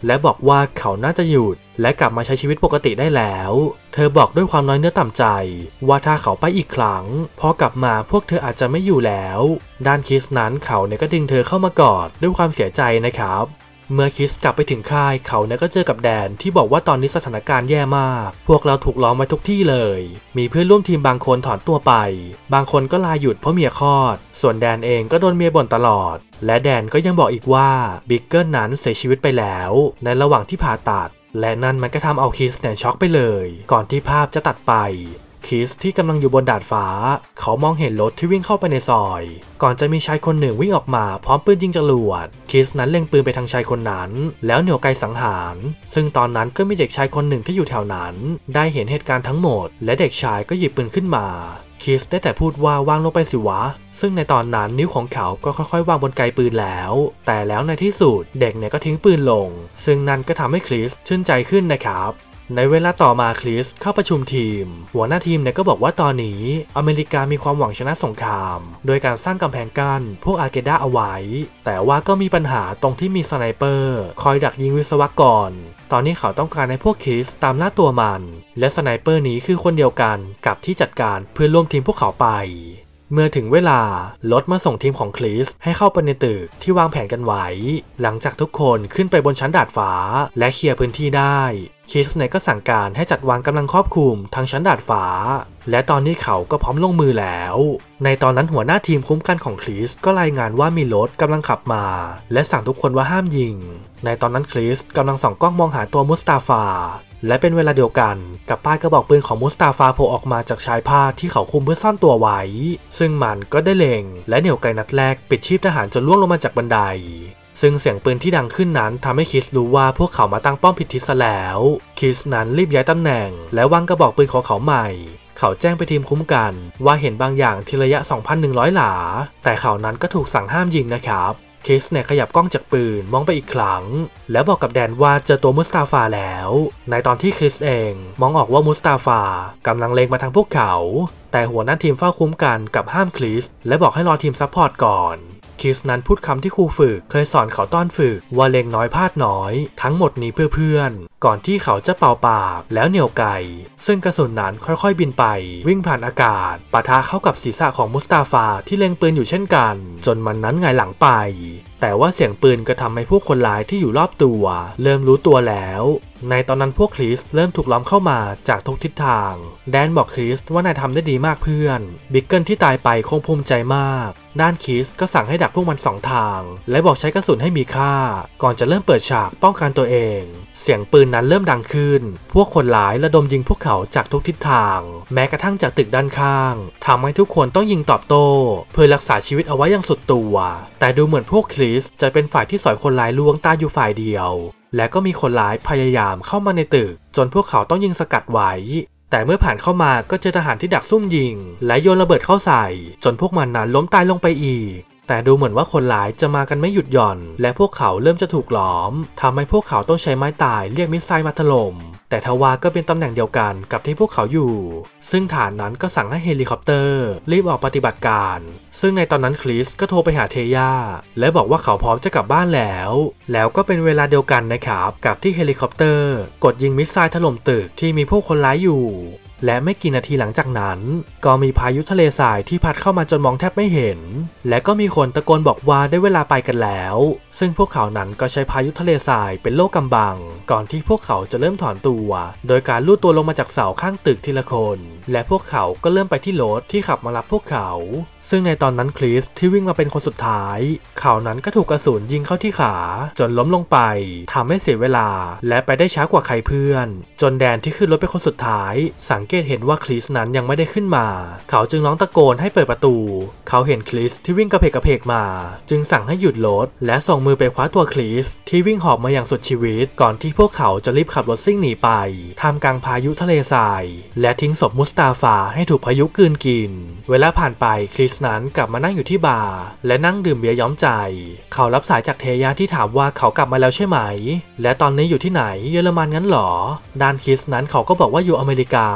และบอกว่าเขาน่าจะหยุดและกลับมาใช้ชีวิตปกติได้แล้วเธอบอกด้วยความน้อยเนื้อต่ำใจว่าถ้าเขาไปอีกครั้งพอกลับมาพวกเธออาจจะไม่อยู่แล้วด้านคริสนั้นเขาเนี่ยก็ดึงเธอเข้ามากอดด้วยความเสียใจนะครับเมื่อคริสกลับไปถึงค่ายเขาเนี่ยก็เจอกับแดนที่บอกว่าตอนนี้สถานการณ์แย่มากพวกเราถูกล้อมไว้ทุกที่เลยมีเพื่อนร่วมทีมบางคนถอนตัวไปบางคนก็ลาหยุดเพราะเมียคลอดส่วนแดนเองก็โดนเมียบ่นตลอดและแดนก็ยังบอกอีกว่าบิ๊กเกิลนั้นเสียชีวิตไปแล้วในระหว่างที่ผ่าตัดและนั่นมันก็ทำเอาคริสเนี่ยช็อกไปเลยก่อนที่ภาพจะตัดไปคริสที่กำลังอยู่บนดาดฟ้าเขามองเห็นรถที่วิ่งเข้าไปในซอยก่อนจะมีชายคนหนึ่งวิ่งออกมาพร้อมปืนยิงจรวดคริสนั้นเล็งปืนไปทางชายคนนั้นแล้วเหนี่ยวไกสังหารซึ่งตอนนั้นก็มีเด็กชายคนหนึ่งที่อยู่แถวนั้นได้เห็นเหตุการณ์ทั้งหมดและเด็กชายก็หยิบปืนขึ้นมาคริสได้แต่พูดว่าวางลงไปสิวะซึ่งในตอนนั้นนิ้วของเขาก็ค่อยๆวางบนไกปืนแล้วแต่แล้วในที่สุดเด็กเนี่ยก็ทิ้งปืนลงซึ่งนั่นก็ทำให้คริสชื่นใจขึ้นนะครับในเวลาต่อมาคริสเข้าประชุมทีมหัวหน้าทีมเนี่ยก็บอกว่าตอนนี้อเมริกามีความหวังชนะสงครามโดยการสร้างกำแพงกั้นพวกอาเกดาเอาไว้แต่ว่าก็มีปัญหาตรงที่มีสไนเปอร์คอยดักยิงวิศวกรตอนนี้เขาต้องการให้พวกคริสตามล่าตัวมันและสไนเปอร์นี้คือคนเดียวกันกับที่จัดการเพื่อนร่วมทีมพวกเขาไปเมื่อถึงเวลารถมาส่งทีมของคริสให้เข้าไปในตึกที่วางแผนกันไว้หลังจากทุกคนขึ้นไปบนชั้นดาดฟ้าและเคลียร์พื้นที่ได้คริสเนี่ยก็สั่งการให้จัดวางกำลังครอบคลุมทางชั้นดาดฟ้าและตอนนี้เขาก็พร้อมลงมือแล้วในตอนนั้นหัวหน้าทีมคุ้มกันของคริสก็รายงานว่ามีรถกำลังขับมาและสั่งทุกคนว่าห้ามยิงในตอนนั้นคริสกำลังส่องกล้องมองหาตัวมุสตาฟาและเป็นเวลาเดียวกันกับป้ายกระบอกปืนของมุสตาฟาโผล่ออกมาจากชายผ้าที่เขาคุมเพื่อซ่อนตัวไว้ซึ่งมันก็ได้เล็งและเหนี่ยวไกนัดแรกปิดชีพทหารจนล่วงลงมาจากบันไดซึ่งเสียงปืนที่ดังขึ้นนั้นทำให้คริสรู้ว่าพวกเขามาตั้งป้อมผิดทิศซะแล้วคริสนั้นรีบย้ายตำแหน่งและวางกระบอกปืนของเขาใหม่เขาแจ้งไปทีมคุ้มกันว่าเห็นบางอย่างที่ระยะ สองพันหนึ่งร้อย หลาแต่เขานั้นก็ถูกสั่งห้ามยิงนะครับคริสเนี่ยขยับกล้องจากปืนมองไปอีกครั้งแล้วบอกกับแดนว่าเจอตัวมุสตาฟาแล้วในตอนที่คริสเองมองออกว่ามุสตาฟากำลังเล็งมาทางพวกเขาแต่หัวหน้าทีมเฝ้าคุ้มกันกับห้ามคริสและบอกให้รอทีมซัพพอร์ตก่อนคริสนั้นพูดคำที่ครูฝึกเคยสอนเขาตอนฝึกว่าเล็งน้อยพลาดน้อยทั้งหมดนี้เพื่อเพื่อนก่อนที่เขาจะเป่าปากแล้วเหนี่ยวไกซึ่งกระสุนนั้นค่อยๆบินไปวิ่งผ่านอากาศปะทะเข้ากับศีรษะของมุสตาฟาที่เล็งปืนอยู่เช่นกันจนมันนั้นหงายหลังไปแต่ว่าเสียงปืนก็ทำให้พวกคนร้ายที่อยู่รอบตัวเริ่มรู้ตัวแล้วในตอนนั้นพวกคริสเริ่มถูกล้อมเข้ามาจากทุกทิศทางแดนบอกคริสว่านายทำได้ดีมากเพื่อนบิ๊กเกิลที่ตายไปคงภูมิใจมากด้านคริสก็สั่งให้ดักพวกมันสองทางและบอกใช้กระสุนให้มีค่าก่อนจะเริ่มเปิดฉากป้องกันตัวเองเสียงปืนนั้นเริ่มดังขึ้นพวกคนร้ายระดมยิงพวกเขาจากทุกทิศทางแม้กระทั่งจากตึกด้านข้างทำให้ทุกคนต้องยิงตอบโต้เพื่อรักษาชีวิตเอาไว้อย่างสุดตัวแต่ดูเหมือนพวกคริสจะเป็นฝ่ายที่สอยคนร้ายลวงตาอยู่ฝ่ายเดียวและก็มีคนร้ายพยายามเข้ามาในตึกจนพวกเขาต้องยิงสกัดไว้แต่เมื่อผ่านเข้ามาก็เจอทหารที่ดักซุ่มยิงและโยนระเบิดเข้าใส่จนพวกมันนั้นล้มตายลงไปอีกแต่ดูเหมือนว่าคนร้ายจะมากันไม่หยุดหย่อนและพวกเขาเริ่มจะถูกล้อมทำให้พวกเขาต้องใช้ไม้ตายเรียกมิสไซล์มาถล่มแต่ทว่าก็เป็นตำแหน่งเดียวกันกับที่พวกเขาอยู่ซึ่งฐานนั้นก็สั่งให้เฮลิคอปเตอร์รีบออกปฏิบัติการซึ่งในตอนนั้นคริสก็โทรไปหาเทย่าและบอกว่าเขาพร้อมจะกลับบ้านแล้วแล้วก็เป็นเวลาเดียวกันนะครับกับที่เฮลิคอปเตอร์กดยิงมิสไซล์ถล่มตึกที่มีพวกคนร้ายอยู่และไม่กี่นาทีหลังจากนั้นก็มีพายุทะเลทรายที่พัดเข้ามาจนมองแทบไม่เห็นและก็มีคนตะโกนบอกว่าได้เวลาไปกันแล้วซึ่งพวกเขานั้นก็ใช้พายุทะเลทรายเป็นโล่กำบังก่อนที่พวกเขาจะเริ่มถอนตัวโดยการลูดตัวลงมาจากเสาข้างตึกทีละคนและพวกเขาก็เริ่มไปที่รถที่ขับมารับพวกเขาซึ่งในตอนนั้นคริสที่วิ่งมาเป็นคนสุดท้ายเขานั้นก็ถูกกระสุนยิงเข้าที่ขาจนล้มลงไปทำให้เสียเวลาและไปได้ช้ากว่าใครเพื่อนจนแดนที่ขึ้นรถเป็นคนสุดท้ายสังเกตเห็นว่าคริสนั้นยังไม่ได้ขึ้นมาเขาจึงร้องตะโกนให้เปิดประตูเขาเห็นคริสที่วิ่งกระเพกกระเพกมาจึงสั่งให้หยุดรถและส่งมือไปคว้าตัวคริสที่วิ่งหอบมาอย่างสุดชีวิตก่อนที่พวกเขาจะรีบขับรถซิ่งหนีไปท่ามกลางพายุทะเลทรายและทิ้งศพมุสตาฟาให้ถูกพายุกลืนกินเวลาผ่านไปคริสนั้นกลับมานั่งอยู่ที่บาร์และนั่งดื่มเบียร์ย้อมใจเขารับสายจากเทย่าที่ถามว่าเขากลับมาแล้วใช่ไหมและตอนนี้อยู่ที่ไหนเยอรมันงั้นหรอด้านคริสนั้นเขาก็บอกว่าอยู่อเมริกาเ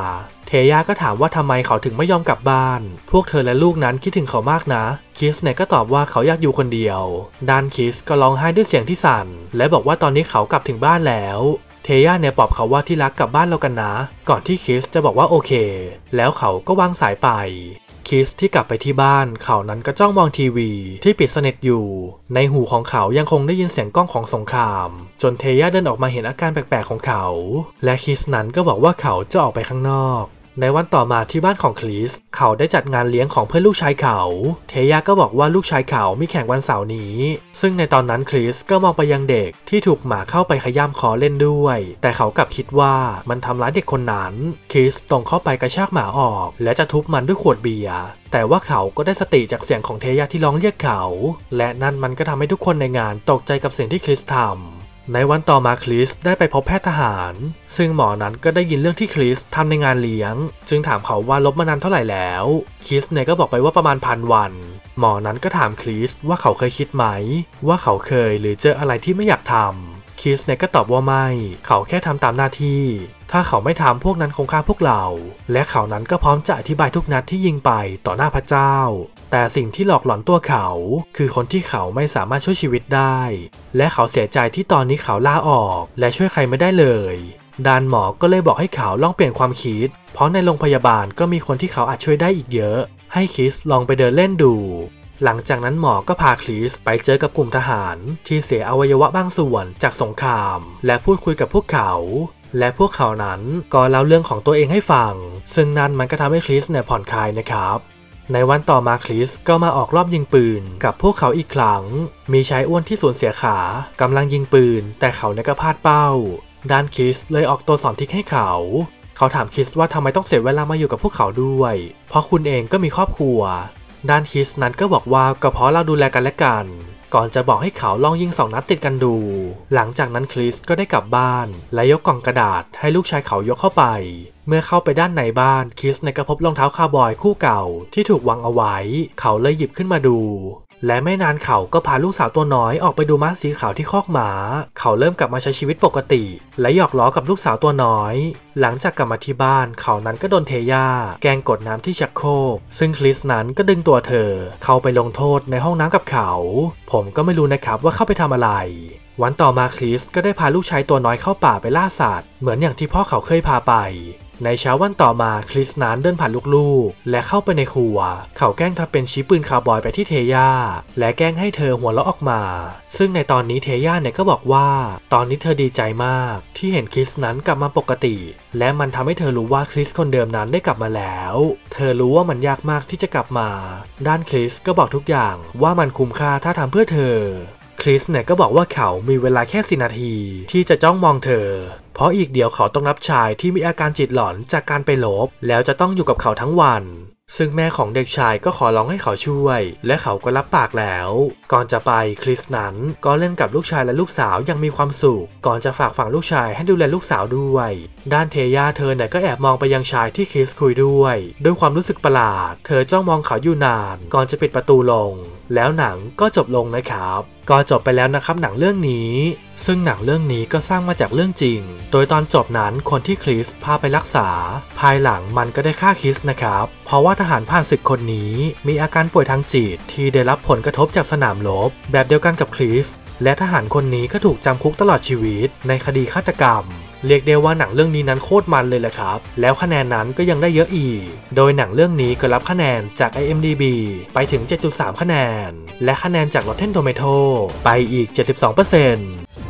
เทย่าก็ถามว่าทำไมเขาถึงไม่ยอมกลับบ้านพวกเธอและลูกนั้นคิดถึงเขามากนะคริสเนี่ยก็ตอบว่าเขาอยากอยู่คนเดียวด้านคริสก็ร้องไห้ด้วยเสียงที่สั่นและบอกว่าตอนนี้เขากลับถึงบ้านแล้วเทย่าเนี่ยปลอบเขาว่าที่รักกลับบ้านเรากันนะก่อนที่คริสจะบอกว่าโอเคแล้วเขาก็วางสายไปคริสที่กลับไปที่บ้านเขานั้นก็จ้องมองทีวีที่ปิดสนิทอยู่ในหูของเขายังคงได้ยินเสียงก้องของสงครามจนเทย่าเดินออกมาเห็นอาการแปลกๆของเขาและคริสนั้นก็บอกว่าเขาจะออกไปข้างนอกในวันต่อมาที่บ้านของคริสเขาได้จัดงานเลี้ยงของเพื่อนลูกชายเขาเทย่าก็บอกว่าลูกชายเขามีแข่งวันเสาร์นี้ซึ่งในตอนนั้นคริสก็มองไปยังเด็กที่ถูกหมาเข้าไปขย้ำคอเล่นด้วยแต่เขากลับคิดว่ามันทำร้ายเด็กคนนั้นคริสตรงเข้าไปกระชากหมาออกและจะทุบมันด้วยขวดเบียร์แต่ว่าเขาก็ได้สติจากเสียงของเทย่าที่ร้องเรียกเขาและนั่นมันก็ทำให้ทุกคนในงานตกใจกับสิ่งที่คริสทำในวันต่อมาคริสได้ไปพบแพทย์ทหารซึ่งหมอนั้นก็ได้ยินเรื่องที่คริสทำในงานเลี้ยงจึงถามเขาว่าลบมานานเท่าไหร่แล้วคริสเนี่ยก็บอกไปว่าประมาณพันวันหมอนั้นก็ถามคริสว่าเขาเคยคิดไหมว่าเขาเคยหรือเจออะไรที่ไม่อยากทำคริสเนี่ยก็ตอบว่าไม่เขาแค่ทำตามหน้าที่ถ้าเขาไม่ทำพวกนั้นคงฆ่าพวกเราและเขานั้นก็พร้อมจะอธิบายทุกนัดที่ยิงไปต่อหน้าพระเจ้าแต่สิ่งที่หลอกหลอนตัวเขาคือคนที่เขาไม่สามารถช่วยชีวิตได้และเขาเสียใจที่ตอนนี้เขาลาออกและช่วยใครไม่ได้เลยด้านหมอก็เลยบอกให้เขาลองเปลี่ยนความคิดเพราะในโรงพยาบาลก็มีคนที่เขาอาจช่วยได้อีกเยอะให้คริสลองไปเดินเล่นดูหลังจากนั้นหมอก็พาคริสไปเจอกับกลุ่มทหารที่เสียอวัยวะบางส่วนจากสงครามและพูดคุยกับพวกเขาและพวกเขานั้นก็เล่าเรื่องของตัวเองให้ฟังซึ่งนั่นมันก็ทำให้คริสเนี่ยผ่อนคลายนะครับในวันต่อมาคริสก็มาออกรอบยิงปืนกับพวกเขาอีกครั้งมีชายอ้วนที่สูญเสียขากำลังยิงปืนแต่เขาเนี่ยก็พลาดเป้าด้านคริสเลยออกตัวสอนทริคให้เขาเขาถามคริสว่าทำไมต้องเสียเวลามาอยู่กับพวกเขาด้วยเพราะคุณเองก็มีครอบครัวด้านคริสนั้นก็บอกว่าก็เพราะเราดูแลกันและกันก่อนจะบอกให้เขาลองยิงสองนัดติดกันดูหลังจากนั้นคริสก็ได้กลับบ้านและยกกล่องกระดาษให้ลูกชายเขายกเข้าไปเมื่อเข้าไปด้านในบ้านคริสในกระพบรองเท้าคาวบอยคู่เก่าที่ถูกวางเอาไว้เขาเลยหยิบขึ้นมาดูและไม่นานเขาก็พาลูกสาวตัวน้อยออกไปดูม้าสีขาวที่คอกหมาเขาเริ่มกลับมาใช้ชีวิตปกติและหยอกล้อกับลูกสาวตัวน้อยหลังจากกลับมาที่บ้านเขานั้นก็โดนเทย่าแกล้งกดน้ำที่ชักโครกซึ่งคริสนั้นก็ดึงตัวเธอเข้าไปลงโทษในห้องน้ำกับเขาผมก็ไม่รู้นะครับว่าเข้าไปทำอะไรวันต่อมาคริสก็ได้พาลูกชายตัวน้อยเข้าป่าไปล่าสัตว์เหมือนอย่างที่พ่อเขาเคยพาไปในเช้าวันต่อมาคริสนั้นเดินผ่านลูกๆและเข้าไปในครัวเขาแกล้งทำเป็นชี้ปืนคาวบอยไปที่เทย่าและแกล้งให้เธอหัวเราะออกมาซึ่งในตอนนี้เทย่าเนี่ยก็บอกว่าตอนนี้เธอดีใจมากที่เห็นคริสนั้นกลับมาปกติและมันทำให้เธอรู้ว่าคริสคนเดิมนั้นได้กลับมาแล้วเธอรู้ว่ามันยากมากที่จะกลับมาด้านคริสก็บอกทุกอย่างว่ามันคุ้มค่าถ้าทำเพื่อเธอคริสเนี่ยก็บอกว่าเขามีเวลาแค่สี่นาทีที่จะจ้องมองเธอเพราะอีกเดียวเขาต้องรับชายที่มีอาการจิตหลอนจากการไปลบแล้วจะต้องอยู่กับเขาทั้งวันซึ่งแม่ของเด็กชายก็ขอร้องให้เขาช่วยและเขาก็รับปากแล้วก่อนจะไปคริสนั้นก็เล่นกับลูกชายและลูกสาวยังมีความสุขก่อนจะฝากฝังลูกชายให้ดูแลลูกสาวด้วยด้านเทย่าเธอเนี่ยก็แอบมองไปยังชายที่คริสคุยด้วยด้วยความรู้สึกประหลาดเธอจ้องมองเขาอยู่นานก่อนจะปิดประตูลงแล้วหนังก็จบลงนะครับก็จบไปแล้วนะครับหนังเรื่องนี้ซึ่งหนังเรื่องนี้ก็สร้างมาจากเรื่องจริงโดยตอนจบนั้นคนที่คริสพาไปรักษาภายหลังมันก็ได้ฆ่าคริสนะครับเพราะว่าทหารผ่านศึกคนนี้มีอาการป่วยทางจิตที่ได้รับผลกระทบจากสนามรบแบบเดียวกันกับคริสและทหารคนนี้ก็ถูกจำคุกตลอดชีวิตในคดีฆาตกรรมเรียกได้ว่าหนังเรื่องนี้นั้นโคตรมันเลยแหละครับแล้วคะแนนนั้นก็ยังได้เยอะอีกโดยหนังเรื่องนี้ก็รับคะแนนจาก ไอ เอ็ม ดี บี ไปถึง เจ็ดจุดสาม คะแนนและคะแนนจาก Rotten Tomatoes ไปอีก เจ็ดสิบสองเปอร์เซ็นต์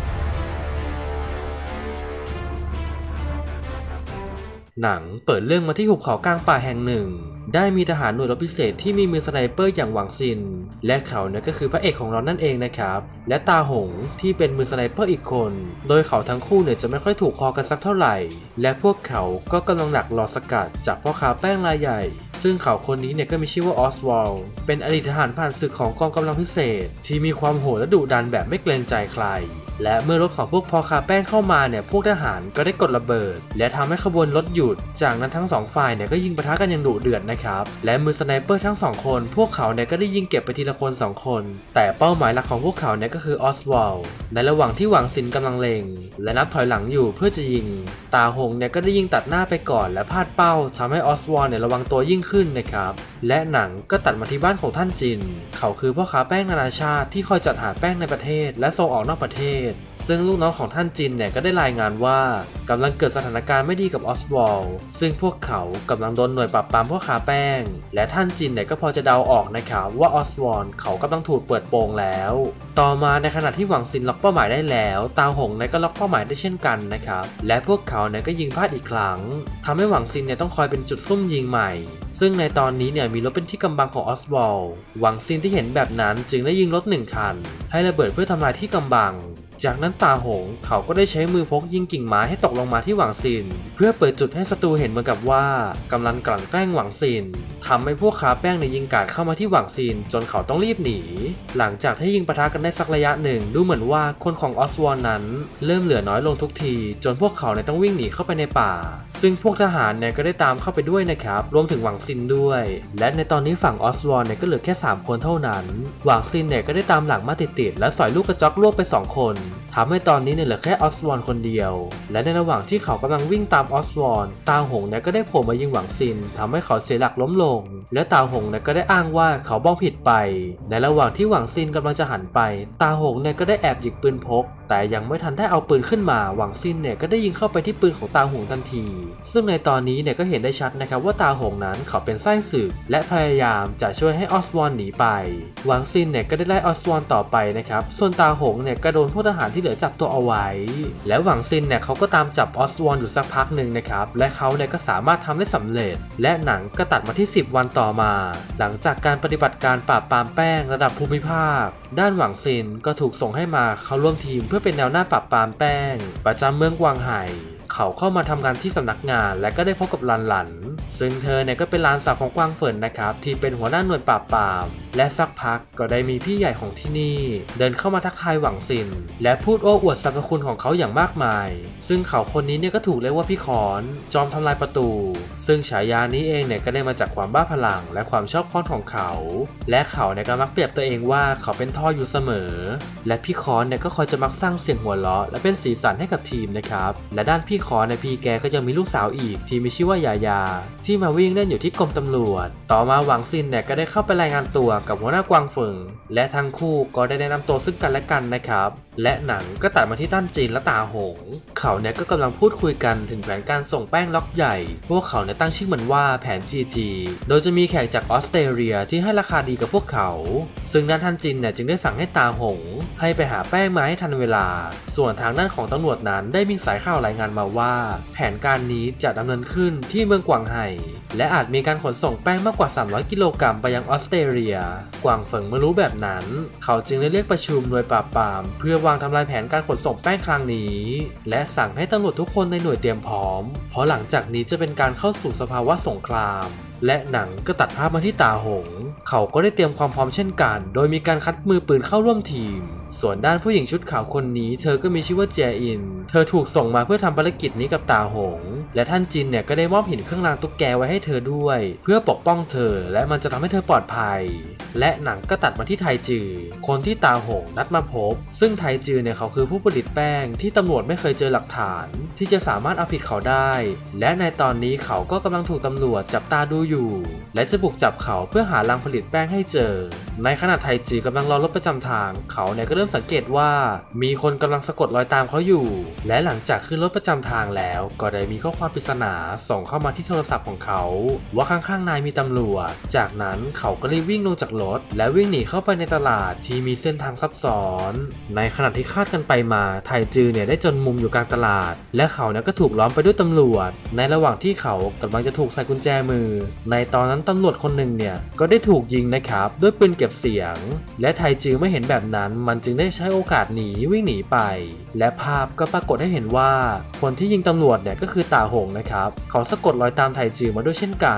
หนังเปิดเรื่องมาที่หุบเขากลางป่าแห่งหนึ่งได้มีทหารหน่วยรบพิเศษที่มีมือสไนเปอร์อย่างหวังซินและเขาเนี่ยก็คือพระเอกของเรานั่นเองนะครับและตาหงที่เป็นมือสไนเปอร์อีกคนโดยเขาทั้งคู่เนี่ยจะไม่ค่อยถูกคอกันสักเท่าไหร่และพวกเขาก็กำลังหลักรอสกัดจากพ่อค้าแป้งรายใหญ่ซึ่งเขาคนนี้เนี่ยก็มีชื่อว่าออสวอลด์เป็นอดีตทหารผ่านศึกของกองกำลังพิเศษที่มีความโหดและดุดันแบบไม่เกรงใจใครและเมื่อรถของพวกพ่อค้าแป้งเข้ามาเนี่ยพวกทหารก็ได้กดระเบิดและทำให้ขบวนรถหยุดจากนั้นทั้งสองฝ่ายเนี่ยก็ยิงปะทะกันอย่างดุเดือดนะครับและมือสไนเปอร์ทั้งสองคนพวกเขาเนี่ยก็ได้ยิงเก็บไปทีละคนสองคนแต่เป้าหมายหลักของพวกเขาเนี่ยก็คือออสวอลด์ในระหว่างที่หวังซินกำลังเล็งและนับถอยหลังอยู่เพื่อจะยิงตาหงเนี่ยก็ได้ยิงตัดหน้าไปก่อนและพลาดเป้าทำให้ออสวอลด์เนี่ยระวังตัวยิ่งขึ้นนะครับและหนังก็ตัดมาที่บ้านของท่านจินเขาคือพ่อค้าแป้งนานาชาติที่คอยจัดหาแป้งในประเทศและส่งออกนอกประเทศซึ่งลูกน้องของท่านจินเนี่ยก็ได้รายงานว่ากำลังเกิดสถานการณ์ไม่ดีกับออสวอลด์ซึ่งพวกเขากำลังโดนหน่วยปราบปรามพ่อค้าแป้งและท่านจินเนี่ยก็พอจะเดาออกนะครับว่าออสวอลด์เขากำลังถูกเปิดโปงแล้วต่อมาในขณะที่หวังซินล็อกเป้าหมายได้แล้วตาหงเนี่ยก็ล็อกเป้าหมายได้เช่นกันนะครับและพวกเขาเนี่ยก็ยิงพลาดอีกครั้งทำให้หวังซินเนี่ยต้องคอยเป็นจุดซุ่มยิงใหม่ซึ่งในตอนนี้เนี่ยมีรถเป็นที่กำบังของออสวอลด์หวังซินที่เห็นแบบนั้นจึงได้ยิงรถหนึ่งคันให้ระเบิดเพื่อทำลายที่กำบังจากนั้นตาหงเขาก็ได้ใช้มือพกยิงกิ่งไม้ให้ตกลงมาที่หวังซินเพื่อเปิดจุดให้ศัตรูเห็นเหมือนกับว่ากำลังกลั่นแกล้งหวังซินทำให้พวกค้าแป้งในยิงกาดเข้ามาที่หวังซินจนเขาต้องรีบหนีหลังจากที่ยิงปะทะกันได้สักระยะหนึ่งดูเหมือนว่าคนของออสวอลด์นั้นเริ่มเหลือน้อยลงทุกทีจนพวกเขาเนี่ยต้องวิ่งหนีเข้าไปในป่าซึ่งพวกทหารเนี่ยก็ได้ตามเข้าไปด้วยนะครับรวมถึงหวังซินด้วยและในตอนนี้ฝั่งออสวอลด์เนี่ยก็เหลือแค่สามคนเท่านั้นหวังซินเนี่ยก็ได้ตามหลังมาติดๆและสอยลูกกระจอกลวกไปสองคนทำให้ตอนนี้เนี่ยเหลือแค่ออสวอลด์คนเดียวและในระหว่างที่เขากำลังวิ่งตามออสวอลด์ตาหงเนี่ยก็ได้โผล่มายิงหวังซินทำให้เขาเสียหลักล้มลงและตาหงเนี่ยก็ได้อ้างว่าเขาบ้องผิดไปในระหว่างที่หวังซินกำลังจะหันไปตาหงเนี่ยก็ได้แอบหยิบปืนพกแต่ยังไม่ทันได้เอาปืนขึ้นมาหวังซินเนี่ยก็ได้ยิงเข้าไปที่ปืนของตาหงทันทีซึ่งในตอนนี้เนี่ยก็เห็นได้ชัดนะครับว่าตาหงนั้นเขาเป็นไส้ศึกและพยายามจะช่วยให้ออสวอลด์หนีไปหวังซินเนี่ยก็ได้ไล่ออสวอลด์ต่อไปนะครับส่วนตาหงเนี่ยก็โดนพวกทหารที่เหลือจับตัวเอาไว้และหวังซินเนี่ยเขาก็ตามจับออสวอลด์อยู่สักพักหนึ่งนะครับและเขาเนี่ยก็สามารถทำได้สำเร็จและหนังก็ตัดมาที่สิบวันต่อมาหลังจากการปฏิบัติการปราบปรามแป้งระดับภูมิภาคด้านหวังซินก็ถูกส่งให้มาเข้าร่วมทีมเพื่อเป็นแนวหน้าปราบปรามแป้งประจำเมืองกวางไห่เขาเข้ามาทำงานที่สำนักงานและก็ได้พบกับลันหลันซึ่งเธอเนี่ยก็เป็นหลานสาวของกวางเฟินนะครับที่เป็นหัวหน้าหน่วยปราบปรามและสักพักก็ได้มีพี่ใหญ่ของที่นี่เดินเข้ามาทักทายหวังซินและพูดโอ้อวดสรรพคุณของเขาอย่างมากมายซึ่งเขาคนนี้เนี่ยก็ถูกเรียกว่าพี่ขอนจอมทำลายประตูซึ่งฉายานี้เองเนี่ยก็ได้มาจากความบ้าพลังและความชอบค้อนของเขาและเขาเนี่ยก็มักเปรียบตัวเองว่าเขาเป็นท่ออยู่เสมอและพี่ขอนเนี่ยก็คอยจะมักสร้างเสียงหัวเราะและเป็นสีสันให้กับทีมนะครับและด้านพี่ขอในพี่แกก็ยังมีลูกสาวอีกที่มีชื่อว่ายายาที่มาวิ่งเล่นอยู่ที่กรมตำรวจต่อมาหวังซินเนี่ยก็ได้เข้าไปรายงานตัวกับหัวหน้ากวางเฟิงและทั้งคู่ก็ได้แนะนำตัวซึ่งกันและกันนะครับและหนังก็ตัดมาที่ต้านจีนและตาหงเขาเนี่ยก็กำลังพูดคุยกันถึงแผนการส่งแป้งล็อกใหญ่พวกเขาเนี่ยตั้งชื่อมันว่าแผน จี จี โดยจะมีแขกจากออสเตรเลียที่ให้ราคาดีกับพวกเขาซึ่งด้านท่านจินเนี่ยจึงได้สั่งให้ตาหงให้ไปหาแป้งมาให้ทันเวลาส่วนทางด้านของตำรวจนั้นได้มีสายข่าวรายงานมาว่าแผนการนี้จะดำเนินขึ้นที่เมืองกวางไห่และอาจมีการขนส่งแป้งมากกว่าสามร้อยกิโลกรัมไปยังออสเตรเลียกวางเฟิงเมื่อรู้แบบนั้นเขาจึงได้เรียกประชุมหน่วยปราบปรามเพื่อวางทำลายแผนการขนส่งแป้งครั้งนี้และสั่งให้ตำรวจทุกคนในหน่วยเตรียมพร้อมเพราะหลังจากนี้จะเป็นการเข้าสู่สภาวะสงครามและหนังก็ตัดภาพมาที่ตาหงเขาก็ได้เตรียมความพร้อมเช่นกันโดยมีการคัดมือปืนเข้าร่วมทีมส่วนด้านผู้หญิงชุดขาวคนนี้เธอก็มีชื่อว่าเจอินเธอถูกส่งมาเพื่อทำภารกิจนี้กับตาหงและท่านจินเนี่ยก็ได้มอบหินเครื่องรางตุ๊กแกไว้ให้เธอด้วยเพื่อปกป้องเธอและมันจะทำให้เธอปลอดภัยและหนังก็ตัดมาที่ไทจือคนที่ตาหงนัดมาพบซึ่งไทจือเนี่ยเขาคือผู้ผลิตแป้งที่ตำรวจไม่เคยเจอหลักฐานที่จะสามารถเอาผิดเขาได้และในตอนนี้เขาก็กำลังถูกตำรวจจับตาดูอยู่และจะบุกจับเขาเพื่อหารังผลิตแป้งให้เจอในขณะไทจือกำลังรอรถประจำทางเขาเนี่ยก็เริ่มสังเกตว่ามีคนกำลังสะกดรอยตามเขาอยู่และหลังจากขึ้นรถประจำทางแล้วก็ได้มีข้อความปริศนาส่งเข้ามาที่โทรศัพท์ของเขาว่าข้างๆนายมีตำรวจจากนั้นเขาก็รีบวิ่งลงจากรถและวิ่งหนีเข้าไปในตลาดที่มีเส้นทางซับซ้อนในขณะที่คาดกันไปมาไทจือเนี่ยได้จนมุมอยู่กลางตลาดและเขาเนี่ยก็ถูกล้อมไปด้วยตำรวจในระหว่างที่เขากำลังจะถูกใส่กุญแจมือในตอนนั้นตำรวจคนหนึ่งเนี่ยก็ได้ถูกยิงนะครับด้วยปืนเก็บเสียงและไทจือไม่เห็นแบบนั้นมันจึงได้ใช้โอกาสหนีวิ่งหนีไปและภาพก็ปรากฏให้เห็นว่าคนที่ยิงตำรวจเนี่ยก็คือตาหงนะครับเขาสะกดรอยตามไทจือมาด้วยเช่นกัน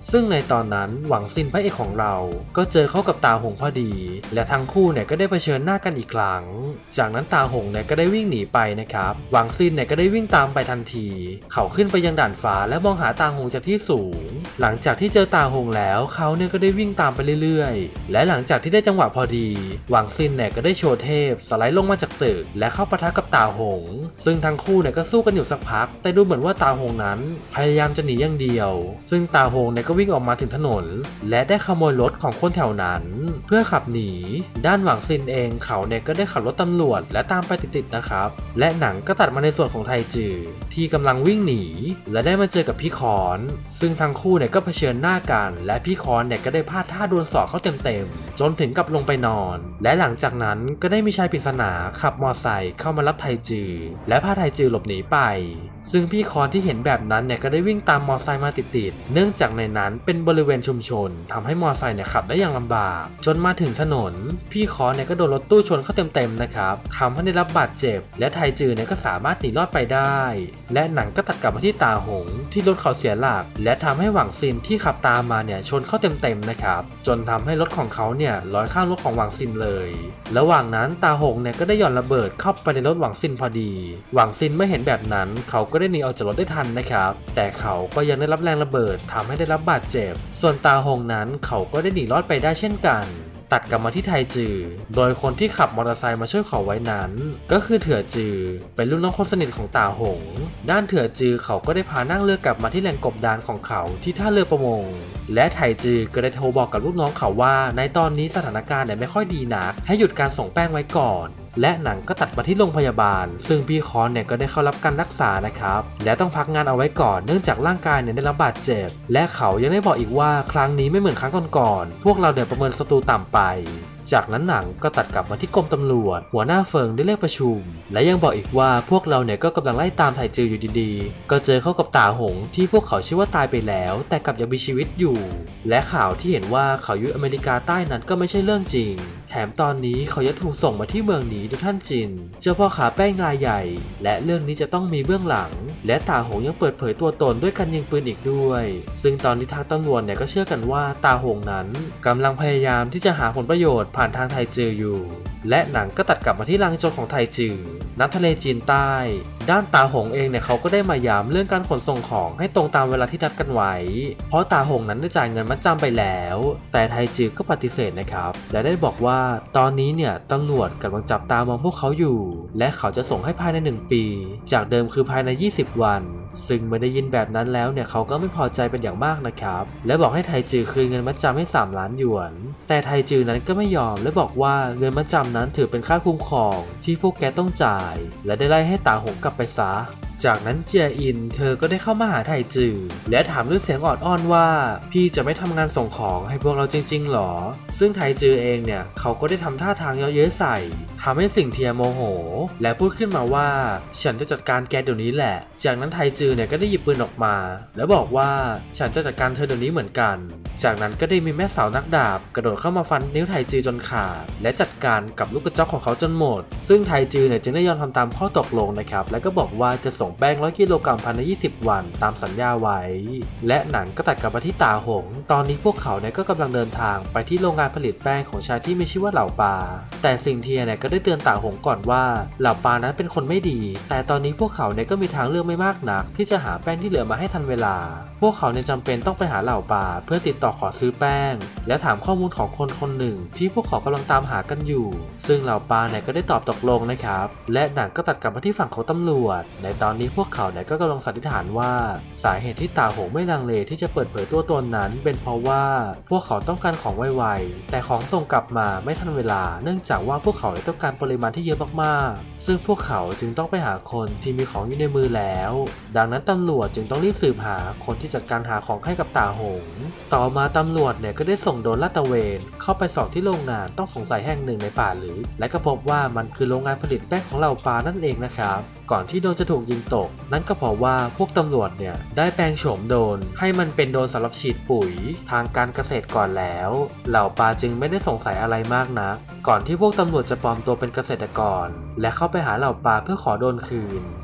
ซึ่งในตอนนั้นหวังซินพระเอกของเราก็เจอเข้ากับตาหงพอดีและทั้งคู่เนี่ยก็ได้เผชิญหน้ากันอีกครั้งจากนั้นตาหงเนี่ยก็ได้วิ่งหนีไปนะครับหวังซินเนี่ยก็ได้วิ่งตามไปทันทีเขาขึ้นไปยังด่านฟ้าและมองหาตาหงจากที่สูงหลังจากที่เจอตาหงแล้วเขาเนี่ยก็ได้วิ่งตามไปเรื่อยๆและหลังจากที่ได้จังหวะพอดีหวังซินเนี่ยก็ได้โชว์เทพสไลด์ลงมาจากตึกและเข้าปะทะกับตาหงซึ่งทั้งคู่เนี่ยก็สู้กันอยู่สักพักแต่ดูเหมือนว่าตาหงนั้นพยายามจะหนีอย่างเดียวซึ่งตาหงเนี่ยก็วิ่งออกมาถึงถนนและได้ขโมยรถของคนแถวนั้นเพื่อขับหนีด้านหวังซินเองเขาเนี่ยก็ได้ขับรถตำรวจและตามไปติดๆนะครับและหนังก็ตัดมาในส่วนของไทจือที่กำลังวิ่งหนีและได้มาเจอกับพี่คอนซึ่งทั้งคู่เนี่ยก็เผชิญหน้ากันและพี่คอนเนี่ยก็ได้พลาดท่าโดนศอกเข้าเต็มๆจนถึงกับลงไปนอนและหลังจากนั้นก็ได้มีชายปริศนาขับมอไซค์เข้ามารับไทจือและพาไทจือหลบหนีไปซึ่งพี่คอนที่เห็นแบบนั้นเนี่ยก็ได้วิ่งตามมอไซค์มาติดๆเนื่องจากในนั้นเป็นบริเวณชุมชนทำให้มอไซค์เนี่ยขับได้อย่างลำบากจนมาถึงถนนพี่คอนเนี่ยก็โดนรถตู้ชนเข้าเต็มๆนะครับทำให้ได้รับบาดเจ็บและไทจือเนี่ยก็สามารถหนีรอดไปได้และหนังก็ตัดกลับมาที่ตาหงที่รถเขาเสียหลักและทำให้หวังซินที่ขับตามมาเนี่ยชนเข้าเต็มๆนะครับจนทำให้รถของเขาเนี่ยลอยข้ามรถของหวังซินเลยระหว่างนั้นตาหงเนี่ยก็ได้หย่อนระเบิดเข้าไปในรถหวังซินพอดีหวังซินไม่เห็นแบบนั้นเขาก็ได้หนีออกจากรถได้ทันนะครับแต่เขาก็ยังได้รับแรงระเบิดทำให้ได้รับบาดเจ็บส่วนตาหงนั้นเขาก็ได้หนีรอดไปได้เช่นกันตัดกลับมาที่ไทจือโดยคนที่ขับมอเตอร์ไซค์มาช่วยเขาไว้นั้นก็คือเถื่อจือเป็นลูกน้องคนสนิทของตาหงด้านเถื่อจือเขาก็ได้พานั่งเรือกลับมาที่แหล่งกบดานของเขาที่ท่าเรือประมงและไทจือก็ได้โทรบอกกับลูกน้องเขาว่าในตอนนี้สถานการณ์เนี่ยไม่ค่อยดีนักให้หยุดการส่งแป้งไว้ก่อนและหนังก็ตัดมาที่โรงพยาบาลซึ่งพี่คอนเนี่ยก็ได้เข้ารับการรักษานะครับและต้องพักงานเอาไว้ก่อนเนื่องจากร่างกายเนี่ยได้รับบาดเจ็บและเขายังได้บอกอีกว่าครั้งนี้ไม่เหมือนครั้งก่อนๆพวกเราเนี่ยประเมินศัตรูต่ำไปจากนั้นหนังก็ตัดกลับมาที่กรมตำรวจหัวหน้าเฟิงได้เรียกประชุมและยังบอกอีกว่าพวกเราเนี่ยก็กำลังไล่ตามไทจืออยู่ดีๆก็เจอเข้ากับตาหงที่พวกเขาเชื่อว่าตายไปแล้วแต่กลับยังมีชีวิตอยู่และข่าวที่เห็นว่าเขาอยู่อเมริกาใต้นั้นก็ไม่ใช่เรื่องจริงแถมตอนนี้เขายังถูกส่งมาที่เมืองนี้ด้วยท่านจินเจ้าพ่อขาแป้งรายใหญ่และเรื่องนี้จะต้องมีเบื้องหลังและตาหงยังเปิดเผยตัวตนด้วยการยิงปืนอีกด้วยซึ่งตอนนี้ทางตำรวจเนี่ยก็เชื่อกันว่าตาหงนั้นกำลังพยายามที่จะหาผลประโยชน์ผ่านทางไทจืออยู่และหนังก็ตัดกลับมาที่ลางจนของไทจือน้ำทะเลจีนใต้ด้านตาหงเองเนี่ยเขาก็ได้มาย้ำเรื่องการขนส่งของให้ตรงตามเวลาที่นัดกันไว้เพราะตาหงนั้นได้จ่ายเงินมัดจำไปแล้วแต่ไทจือก็ปฏิเสธนะครับและได้บอกว่าตอนนี้เนี่ยตำรวจกำลังจับตามองพวกเขาอยู่และเขาจะส่งให้ภายในหนึ่งปีจากเดิมคือภายในยี่สิบวันซึ่งเมื่อได้ยินแบบนั้นแล้วเนี่ยเขาก็ไม่พอใจเป็นอย่างมากนะครับและบอกให้ไทจือคืนเงินมัดจำให้สามล้านหยวนแต่ไทจือนั้นก็ไม่ยอมและบอกว่าเงินมัดจำนั้นถือเป็นค่าคุ้มครองที่พวกแกต้องจ่ายและได้ไล่ให้ตาหงกลับไปซะจากนั้นเจียอินเธอก็ได้เข้ามาหาไทจือและถามด้วยเสียงออดอ้อนว่าพี่จะไม่ทำงานส่งของให้พวกเราจริงๆหรอซึ่งไทจือเองเนี่ยเขาก็ได้ทำท่าทางเยาะเย้ยใส่ทำให้สิงเทียโมโหและพูดขึ้นมาว่าฉันจะจัดการแกเดี๋ยวนี้แหละจากนั้นไทจือเนี่ยก็ได้หยิบปืนออกมาและบอกว่าฉันจะจัดการเธอเดี๋ยวนี้เหมือนกันจากนั้นก็ได้มีแม่สาวนักดาบกระโดดเข้ามาฟันนิ้วไทจือจนขาดและจัดการกับลูกกระจอกของเขาจนหมดซึ่งไทจือเนี่ยจึงได้ยอมทำตามข้อตกลงนะครับและก็บอกว่าจะส่งแป้งร้อยกิโลกรัมภายในยี่สิบวันตามสัญญาไว้และหนังก็ตัดกลับมาที่ตาหงตอนนี้พวกเขาเนี่ยก็กำลังเดินทางไปที่โรงงานผลิตแป้งของชายที่มีชื่อว่าเหล่าปาแต่สิงเทียเนี่ยก็ได้เตือนตาหงก่อนว่าเหล่าปานั้นเป็นคนไม่ดีแต่ตอนนี้พวกเขาเนี่ยก็มีทางเลือกไม่มากนักที่จะหาแป้งที่เหลือมาให้ทันเวลาพวกเขาเนี่ยจำเป็นต้องไปหาเหล่าปาเพื่อติดต่อขอซื้อแป้งและถามข้อมูลของคนคนหนึ่งที่พวกเขากำลังตามหากันอยู่ซึ่งเหล่าปาเนี่ยก็ได้ตอบตกลงนะครับและหนังก็ตัดกลับมาที่ฝั่งของตำรวจในตอนนี้พวกเขาเนี่ยก็กำลังสันนิษฐานว่าสาเหตุที่ตาหงไม่ลังเลที่จะเปิดเผยตัวตนนั้นเป็นเพราะว่าพวกเขาต้องการของไวๆแต่ของส่งกลับมาไม่ทันเวลาเนื่องจากว่าพวกเขาต้องการปริมาณที่เยอะมากๆซึ่งพวกเขาจึงต้องไปหาคนที่มีของอยู่ในมือแล้วดังนั้นตำรวจจึงต้องรีบสืบหาคนที่จัดการหาของให้กับตาหงต่อมาตำรวจเนี่ยก็ได้ส่งโดรนลาดตระเวนเข้าไปส่องที่โรงงานต้องสงสัยแห่งหนึ่งในป่าลึกและก็พบว่ามันคือโรงงานผลิตแป้งของเหล่าปลานั่นเองนะครับก่อนที่โดรนจะถูกยิงตกนั่นก็เพราะว่าพวกตำรวจเนี่ยได้แปลงโฉมโดรนให้มันเป็นโดรนสำหรับฉีดปุ๋ยทางการเกษตรก่อนแล้วเหล่าปลาจึงไม่ได้สงสัยอะไรมากนักก่อนที่พวกตำรวจจะปลอมตัวเป็นเกษตรกรและเข้าไปหาเหล่าปลาเพื่อขอโดรนคืน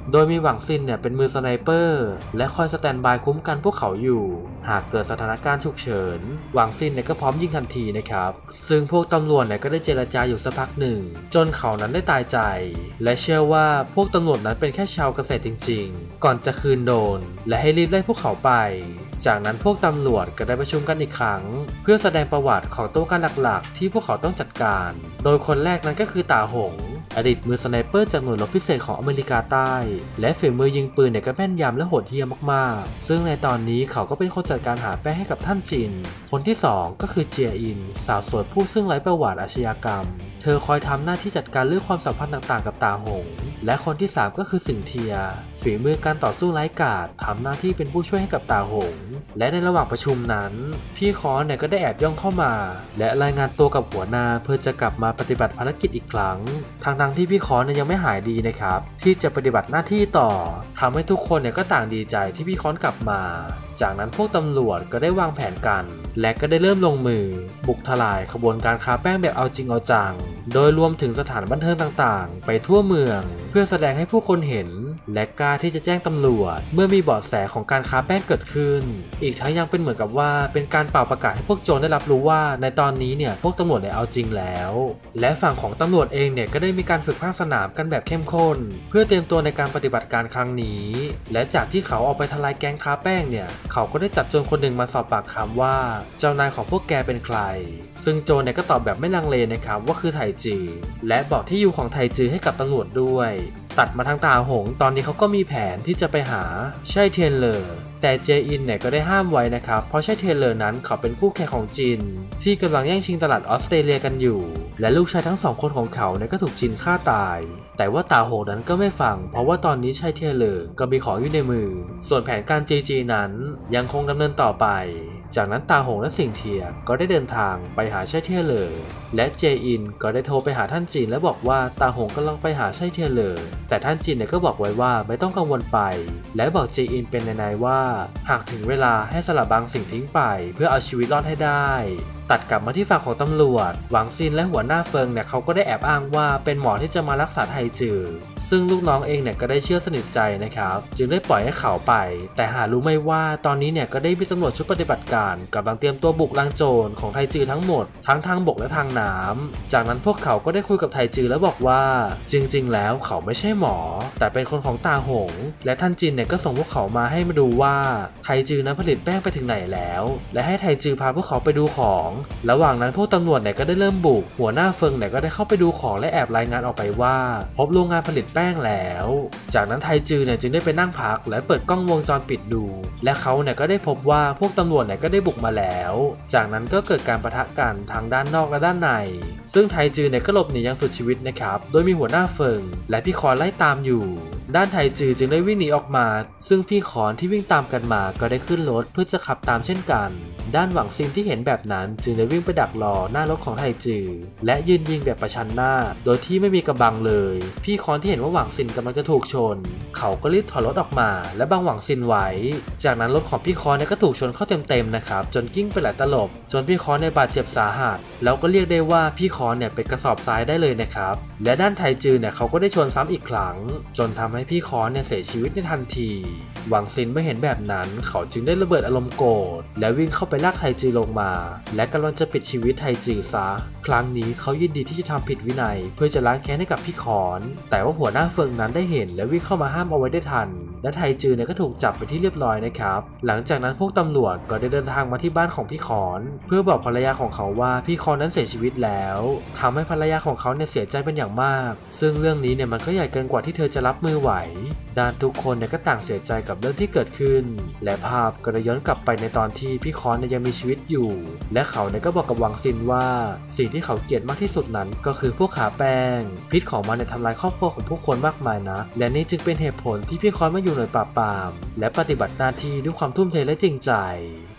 โดยมีหวังซินเนี่ยเป็นมือสไนเปอร์และคอยสแตนบายคุ้มกันพวกเขาอยู่หากเกิดสถานการณ์ฉุกเฉินหวังซินเนี่ยก็พร้อมยิงทันทีนะครับซึ่งพวกตำรวจเนี่ยก็ได้เจรจาอยู่สักพักหนึ่งจนเขานั้นได้ตายใจและเชื่อว่าพวกตำรวจนั้นเป็นแค่ชาวเกษตรจริงๆก่อนจะคืนโดนและให้รีบไล่พวกเขาไปจากนั้นพวกตำรวจก็ได้ประชุมกันอีกครั้งเพื่อแสดงประวัติของตัวการหลักๆที่พวกเขาต้องจัดการโดยคนแรกนั้นก็คือตาหงอดีตมือสไนเปอร์จากหน่วยรบพิเศษของอเมริกาใต้และฝีมือยิงปืนเนี่ยก็แม่นยำและโหดเหี้ยมมากๆซึ่งในตอนนี้เขาก็เป็นคนจัดการหาแป้งให้กับท่านจินคนที่สองก็คือเจียอินสาวสวยผู้ซึ่งไร้ประวัติอาชญากรรมเธอคอยทำหน้าที่จัดการเรื่องความสัมพันธ์ต่างๆกับตาหงและคนที่สามก็คือสิงเทียฝีมือการต่อสู้ไร้กาจทำหน้าที่เป็นผู้ช่วยให้กับตาหงและในระหว่างประชุมนั้นพี่คอนเนี่ยก็ได้แอบย่องเข้ามาและรายงานตัวกับหัวหน้าเพื่อจะกลับมาปฏิบัติภารกิจอีกครั้งทั้งๆที่พี่คอนเนี่ยยังไม่หายดีนะครับที่จะปฏิบัติหน้าที่ต่อทำให้ทุกคนเนี่ยก็ต่างดีใจที่พี่คอนกลับมาจากนั้นพวกตำรวจก็ได้วางแผนกันและก็ได้เริ่มลงมือบุกทลายขบวนการค้าแป้งแบบเอาจริงเอาจังโดยรวมถึงสถานบันเทิงต่างๆไปทั่วเมืองเพื่อแสดงให้ผู้คนเห็นและกล้าที่จะแจ้งตำรวจเมื่อมีเบาะแสของการค้าแป้งเกิดขึ้นอีกทั้งยังเป็นเหมือนกับว่าเป็นการเป่าประกาศให้พวกโจรได้รับรู้ว่าในตอนนี้เนี่ยพวกตำรวจเนี่ยเอาจริงแล้วและฝั่งของตำรวจเองเนี่ยก็ได้มีการฝึกภาคสนามกันแบบเข้มข้นเพื่อเตรียมตัวในการปฏิบัติการครั้งนี้และจากที่เขาออกไปทลายแก๊งค้าแป้งเนี่ยเขาก็ได้จับโจรคนหนึ่งมาสอบปากคำว่าเจ้านายของพวกแกเป็นใครซึ่งโจรเนี่ยก็ตอบแบบไม่ลังเลนะครับว่าคือไถจือและบอกที่อยู่ของไถจือให้กับตำรวจด้วยตัดมาทางตาหงตอนนี้เขาก็มีแผนที่จะไปหาไช่เทียนเลอแต่เจอินเนี่ยก็ได้ห้ามไว้นะครับเพราะไช่เทียนเลอนั้นเขาเป็นคู่แข่งของจินที่กำลังแย่งชิงตลาดออสเตรเลียกันอยู่และลูกชายทั้งสองคนของเขาเนี่ยก็ถูกจินฆ่าตายแต่ว่าตาหงนั้นก็ไม่ฟังเพราะว่าตอนนี้ไช่เทียนเลอก็มีของอยู่ในมือส่วนแผนการจีจีนั้นยังคงดำเนินต่อไปจากนั้นตาหงและสิงเทียก็ได้เดินทางไปหาไช่เทียนเลอและเจอินก็ได้โทรไปหาท่านจินและบอกว่าตาหงกำลังไปหาไช่เทียนเลอแต่ท่านจินเนี่ยก็บอกไว้ว่าไม่ต้องกังวลไปและบอกเจอินเป็นในๆว่าหากถึงเวลาให้สลับบางสิ่งทิ้งไปเพื่อเอาชีวิตรอดให้ได้ตัดกลับมาที่ฝั่งของตำรวจหวังซินและหัวหน้าเฟิงเนี่ยเขาก็ได้แอบอ้างว่าเป็นหมอที่จะมารักษาไทจือซึ่งลูกน้องเองเนี่ยก็ได้เชื่อสนิทใจนะครับจึงได้ปล่อยให้เขาไปแต่หารู้ไหมว่าตอนนี้เนี่ยก็ได้มีตำรวจชุดปฏิบัติการกำลังเตรียมตัวบุกลังโจรของไทจือทั้งหมดทั้งทางบกและทางน้ำจากนั้นพวกเขาก็ได้คุยกับไทจือแล้วบอกว่าจริงๆแล้วเขาไม่ใช่หมอแต่เป็นคนของตาหงและท่านจินเนี่ยก็ส่งพวกเขามาให้มาดูว่าไทจือนั้นผลิตแป้งไปถึงไหนแล้วและให้ไทจือพาพวกเขาไปดูของระหว่างนั้นพวกตำรวจเนี่ยก็ได้เริ่มบุกหัวหน้าเฟิงเนี่ยก็ได้เข้าไปดูของและแอบรายงานออกไปว่าพบโรงงานผลิตแป้งแล้วจากนั้นไทจือเนี่ยจึงได้ไปนั่งพักและเปิดกล้องวงจรปิดดูและเขาเนี่ยก็ได้พบว่าพวกตำรวจเนี่ยก็ได้บุกมาแล้วจากนั้นก็เกิดการปะทะกันทั้งด้านนอกและด้านในซึ่งไทจือเนี่ยก็หลบหนีอย่างสุดชีวิตนะครับโดยมีหัวหน้าเฟิงและพี่คอนไล่ตามอยู่ด้านไทจือจึงได้วิ่งหนีออกมาซึ่งพี่คอนที่วิ่งตามกันมาก็ได้ขึ้นรถเพื่อจะขับตามเช่นกันด้านหวังซินที่เห็นแบบนั้นจึงได้วิ่งไปดักรอหน้ารถของไทจือและยืนยิงแบบประชันหน้าโดยที่ไม่มีกระบังเลยพี่คอนที่เห็นว่าหวังซินกำลังจะถูกชนเขาก็รีบถอยรถออกมาและบังหวังซินไว้จากนั้นรถของพี่คอนเนี่ยก็ถูกชนเข้าเต็มๆนะครับจนกิ้งไปหลายตลบจนพี่คอนเนี่ยบาดเจ็บสาหัสแล้วก็เรียกได้ว่าพี่คอนเนี่ยเป็นกระสอบทรายได้เลยนะครับและด้านไทจือเนี่ยเขาก็ได้ชนซ้ำอีกครั้งจนทำให้พี่คอนเนี่ยเสียชีวิตในทันทีหวังซินเมื่อเห็นแบบนั้นเขาจึงได้ระเบิดอารมณ์โกรธและวิ่งเข้าไปลากไทจือลงมาและกำลังจะปิดชีวิตไทจือซะครั้งนี้เขายินดีที่จะทำผิดวินัยเพื่อจะล้างแค้นให้กับพี่คอนแต่ว่าหัวหน้าเฟิงนั้นได้เห็นและวิ่งเข้ามาห้ามเอาไว้ได้ทันและไทจือเนี่ยก็ถูกจับไปที่เรียบร้อยนะครับหลังจากนั้นพวกตำรวจก็ได้เดินทางมาที่บ้านของพี่คอนเพื่อบอกภรรยาของเขาว่าพี่คอนนั้นเสียชีวิตแล้วทำให้ภรรยาของเขาเนี่ยเสียใจเป็นอย่างมากซึ่งเรื่องนี้เนี่ยมันก็ใหญ่เกินกว่าที่เธอจะรับมือไหวด้านทุกคนเนี่ยก็ต่างเสียใจกับเรื่องที่เกิดขึ้นและภาพก็ได้ย้อนกลับไปในตอนที่พี่คอนเนี่ยยังมีชีวิตอยู่และเขาเนี่ยก็บอกกับหวังซินว่าสิ่งที่เขาเกลียดมากที่สุดนั้นก็คือพวกขาแป้งพิษของมันเนี่ยทำลายครอบครัวของผู้คนมากมายนะและนี่จึงเป็นเหตุผลที่พี่คอนมาอยู่หน่วยปราบปรามและปฏิบัติหน้าที่ด้วยความทุ่มเทและจริงใจ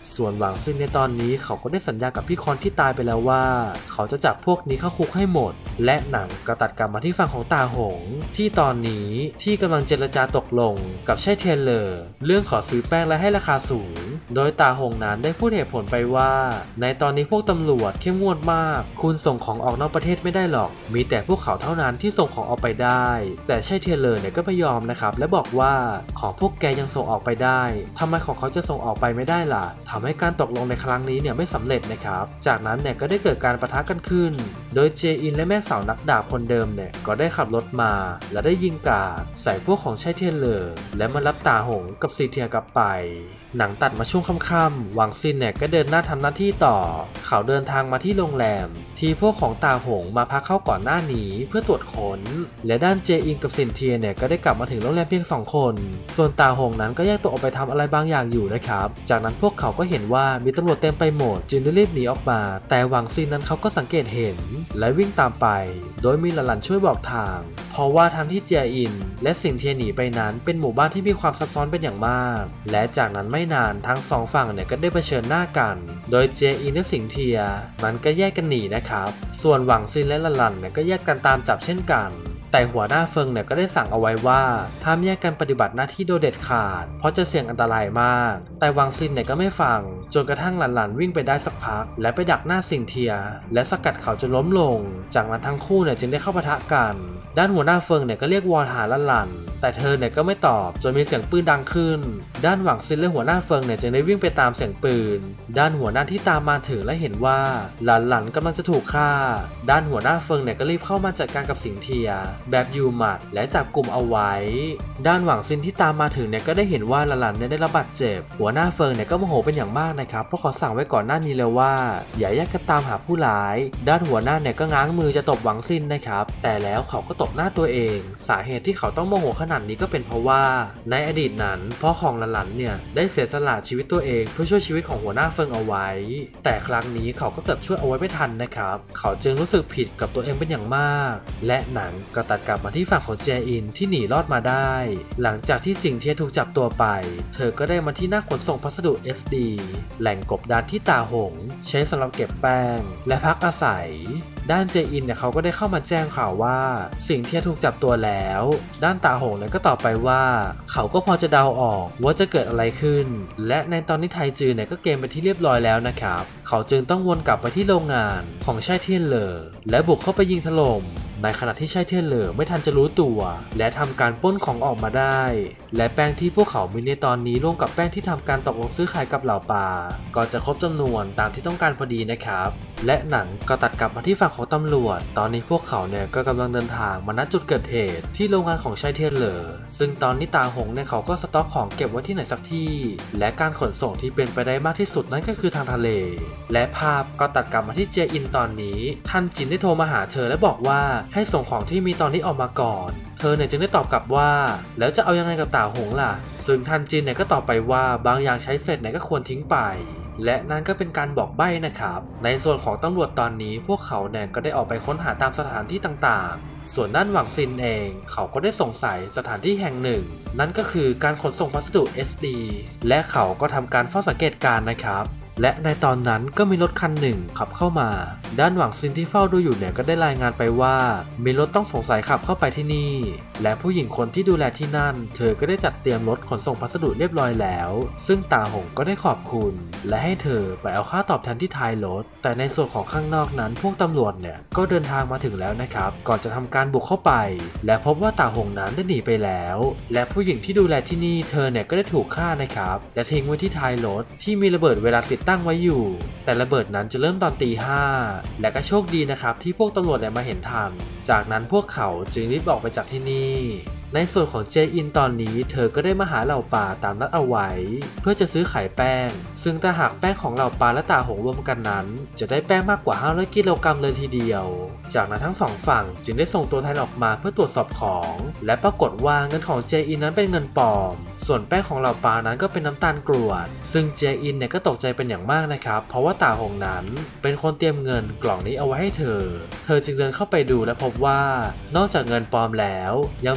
ส่วนหวังซินในตอนนี้เขาก็ได้สัญญากับพี่คอนที่ตายไปแล้วว่าเขาจะจับพวกนี้เข้าคุกให้หมดและหนังก็ตัดกลับมาที่ฝั่งของตาหงที่ตอนนี้ที่กำลังเจรจาตกลงกับไช่เทียนเหลอเรื่องขอซื้อแป้งและให้ราคาสูงโดยตาหงนั้นได้พูดเหตุผลไปว่าในตอนนี้พวกตำรวจเข้มงวดมากคุณส่งของออกนอกประเทศไม่ได้หรอกมีแต่พวกเขาเท่านั้นที่ส่งของออกไปได้แต่ไช่เทียนเหลอเนี่ยก็ไม่ยอมนะครับและบอกว่าของพวกแกยังส่งออกไปได้ทำไมของเขาจะส่งออกไปไม่ได้ล่ะทำให้การตกลงในครั้งนี้เนี่ยไม่สำเร็จนะครับจากนั้นเนี่ยก็ได้เกิดการปะทะกันขึ้นโดยเจอินและแม่สาวนักดาบคนเดิมเนี่ยก็ได้ขับรถมาและได้ยิงกราดใส่พวกของไช่เทียนเหลอและมารับตาหงกับซีเทียกลับไปหนังตัดมาช่วงค่ำๆหวังซินเนี่ยก็เดินหน้าทำหน้าที่ต่อเขาเดินทางมาที่โรงแรมที่พวกของตาหงมาพักเข้าก่อนหน้านี้เพื่อตรวจค้นและด้านเจอินกับซินเทียเนี่ยก็ได้กลับมาถึงโรงแรมเพียงสองคนส่วนตาหงนั้นก็แยกตัวออกไปทำอะไรบางอย่างอยู่นะครับจากนั้นพวกเขาก็เห็นว่ามีตำรวจเต็มไปหมดจึงได้รีบหนีออกมาแต่หวังซินนั้นเขาก็สังเกตเห็นและวิ่งตามไปโดยมีหลานๆช่วยบอกทางเพราะว่าทางที่เจอินและซินเทียหนีไปนั้นเป็นหมู่บ้านที่มีความซับซ้อนเป็นอย่างมากและจากนั้นไม่นานทั้งสองฝั่งเนี่ยก็ได้เผชิญหน้ากันโดยเจอินและซินเทียมันก็แยกกันหนีนะครับส่วนหวังซินและหลานๆเนี่ยก็แยกกันตามจับเช่นกันแต่หัวหน้าเฟิงเนี่ยก็ได้สั่งเอาไว้ว่าห้ามแยกกันปฏิบัติหน้าที่โดยเด็ดขาดเพราะจะเสี่ยงอันตรายมากแต่หวังซินเนี่ยก็ไม่ฟังจนกระทั่งหลานๆวิ่งไปได้สักพักและไปดักหน้าซินเทียและสกัดเขาจนล้มลงจากนั้นทั้งคู่เนี่ยจึงได้เข้าปะทะกันด้านหัวหน้าเฟิงเนี่ยก็เรียกวอนหาหลานๆแต่เธอเนี่ยก็ไม่ตอบจนมีเสียงปืนดังขึ้นด้านหวังซินและหัวหน้าเฟิงเนี่ยจึงได้วิ่งไปตามเสียงปืนด้านหัวหน้าที่ตามมาถึงและเห็นว่าหลานๆกำลังจะถูกฆ่าด้านหัวหน้าเฟิงเนี่ยก็รีบเข้ามาจัดการกับสิงเทียแบบยูมัดและจับกลุ่มเอาไว้ด้านหวังซินที่ตามมาถึงเนี่ยก็ได้เห็นว่าหลานๆเนี่ยได้รับบาดเจ็บหัวหน้าเฟิงเนี่ยก็โมโหเป็นอย่างมากนะครับเพราะเขาสั่งไว้ก่อนหน้านี้แล้วว่าอย่าแยกกันตามหาผู้ร้ายด้านหัวหน้าเนี่ยก็ง้างมือจะตบหวังซินนะครับแต่แล้วเขาก็ตบหน้าตัวเองสาเหตุที่เขาต้องโมโหขนาดนี้ก็เป็นเพราะว่าในอดีตนั้นพ่อของหลานๆเนี่ยได้เสียสละชีวิตตัวเองเพื่อช่วยชีวิตของหัวหน้าเฟิงเอาไว้แต่ครั้งนี้เขาก็เกือบช่วยเอาไว้ไม่ทันนะครับเขาจึงรู้สึกผิดกับตัวเองเป็นอย่างมากและหนังก็ตัดกลับมาที่ฝั่งของเจอินที่หนีรอดมาได้หลังจากที่สิงเทียถูกจับตัวไปเธอก็ได้มาที่หน้าขนส่งพัสดุ เอส ดี แหล่งกบดานที่ตาหงใช้สำหรับเก็บแป้งและพักอาศัยด้านเจอินเนี่ยเขาก็ได้เข้ามาแจ้งข่าวว่าสิงเทียถูกจับตัวแล้วด้านตาหงเนี่ยก็ตอบไปว่าเขาก็พอจะเดาออกว่าจะเกิดอะไรขึ้นและในตอนนี้ไทจือเนี่ยก็เกมไปที่เรียบร้อยแล้วนะครับเขาจึงต้องวนกลับไปที่โรงงานของไช่เทียนเหลอและบุกเข้าไปยิงถล่มในขณะที่ไช่เทียนเหลอไม่ทันจะรู้ตัวและทำการปล้นของออกมาได้และแป้งที่พวกเขามีในตอนนี้ร่วมกับแป้งที่ทำการตกลงซื้อขายกับเหล่าปลาก็จะครบจำนวนตามที่ต้องการพอดีนะครับและหนังก็ตัดกลับมาที่ฝั่งของตำรวจตอนนี้พวกเขาเนี่ยก็กำลังเดินทางมาณจุดเกิดเหตุที่โรงงานของไช่เทียนเหลอซึ่งตอนนี้ตาหงเนี่ยเขาก็สต็อกของเก็บไว้ที่ไหนสักที่และการขนส่งที่เป็นไปได้มากที่สุดนั่นก็คือทางทะเลและภาพก็ตัดกลับมาที่เจอินตอนนี้ทันจินได้โทรมาหาเธอและบอกว่าให้ส่งของที่มีตอนนี้ออกมาก่อนเธอเนี่ยจึงได้ตอบกลับว่าแล้วจะเอายังไงกับตาหงล่ะซึ่งทันจินเนี่ยก็ตอบไปว่าบางอย่างใช้เสร็จเนี่ยก็ควรทิ้งไปและนั่นก็เป็นการบอกใบ้นะครับในส่วนของตำรวจตอนนี้พวกเขาเนี่ยก็ได้ออกไปค้นหาตามสถานที่ต่างๆส่วนด้านหวังซินเองเขาก็ได้สงสัยสถานที่แห่งหนึ่งนั่นก็คือการขนส่งพัสดุ เอส ดี และเขาก็ทำการเฝ้าสังเกตการณ์นะครับและในตอนนั้นก็มีรถคันหนึ่งขับเข้ามาด้านหวังซินที่เฝ้าดูอยู่เนี่ยก็ได้รายงานไปว่ามีรถต้องสงสัยขับเข้าไปที่นี่และผู้หญิงคนที่ดูแลที่นั่นเธอก็ได้จัดเตรียมรถขนส่งพัสดุเรียบร้อยแล้วซึ่งตาหงก็ได้ขอบคุณและให้เธอไปเอาค่าตอบแทนที่ท้ายรถแต่ในส่วนของข้างนอกนั้นพวกตำรวจเนี่ยก็เดินทางมาถึงแล้วนะครับก่อนจะทำการบุกเข้าไปและพบว่าตาหงนั้นได้หนีไปแล้วและผู้หญิงที่ดูแลที่นี่เธอเนี่ยก็ได้ถูกฆ่านะครับและทิ้งไว้ที่ท้ายรถที่มีระเบิดเวลาติดตั้งไว้อยู่แต่ระเบิดนั้นจะเริ่มตอนตีห้าและก็โชคดีนะครับที่พวกตำรวจเนี่ยมาเห็นทันจากนั้นพวกเขาจึงรีบออกไปจากที่นี่ในส่วนของเจอินตอนนี้เธอก็ได้มาหาเหล่าปลาตามนัดเอาไว้เพื่อจะซื้อขายแป้งซึ่งถ้าหากแป้งของเหล่าปลาและตาหงรวมกันนั้นจะได้แป้งมากกว่าห้าร้อยกิโลกรัมเลยทีเดียวจากนั้นทั้งสองฝั่งจึงได้ส่งตัวแทนออกมาเพื่อตรวจสอบของและปรากฏว่าเงินของเจอินนั้นเป็นเงินปลอมส่วนแป้งของเหล่าปลานั้นก็เป็นน้ำตาลกรวดซึ่งเจอินเนี่ยก็ตกใจเป็นอย่างมากนะครับเพราะว่าตาหงนั้นเป็นคนเตรียมเงินกล่องนี้เอาไว้ให้เธอเธอจึงเดินเข้าไปดูและพบว่านอกจากเงินปลอมแล้วยังมีระเบิด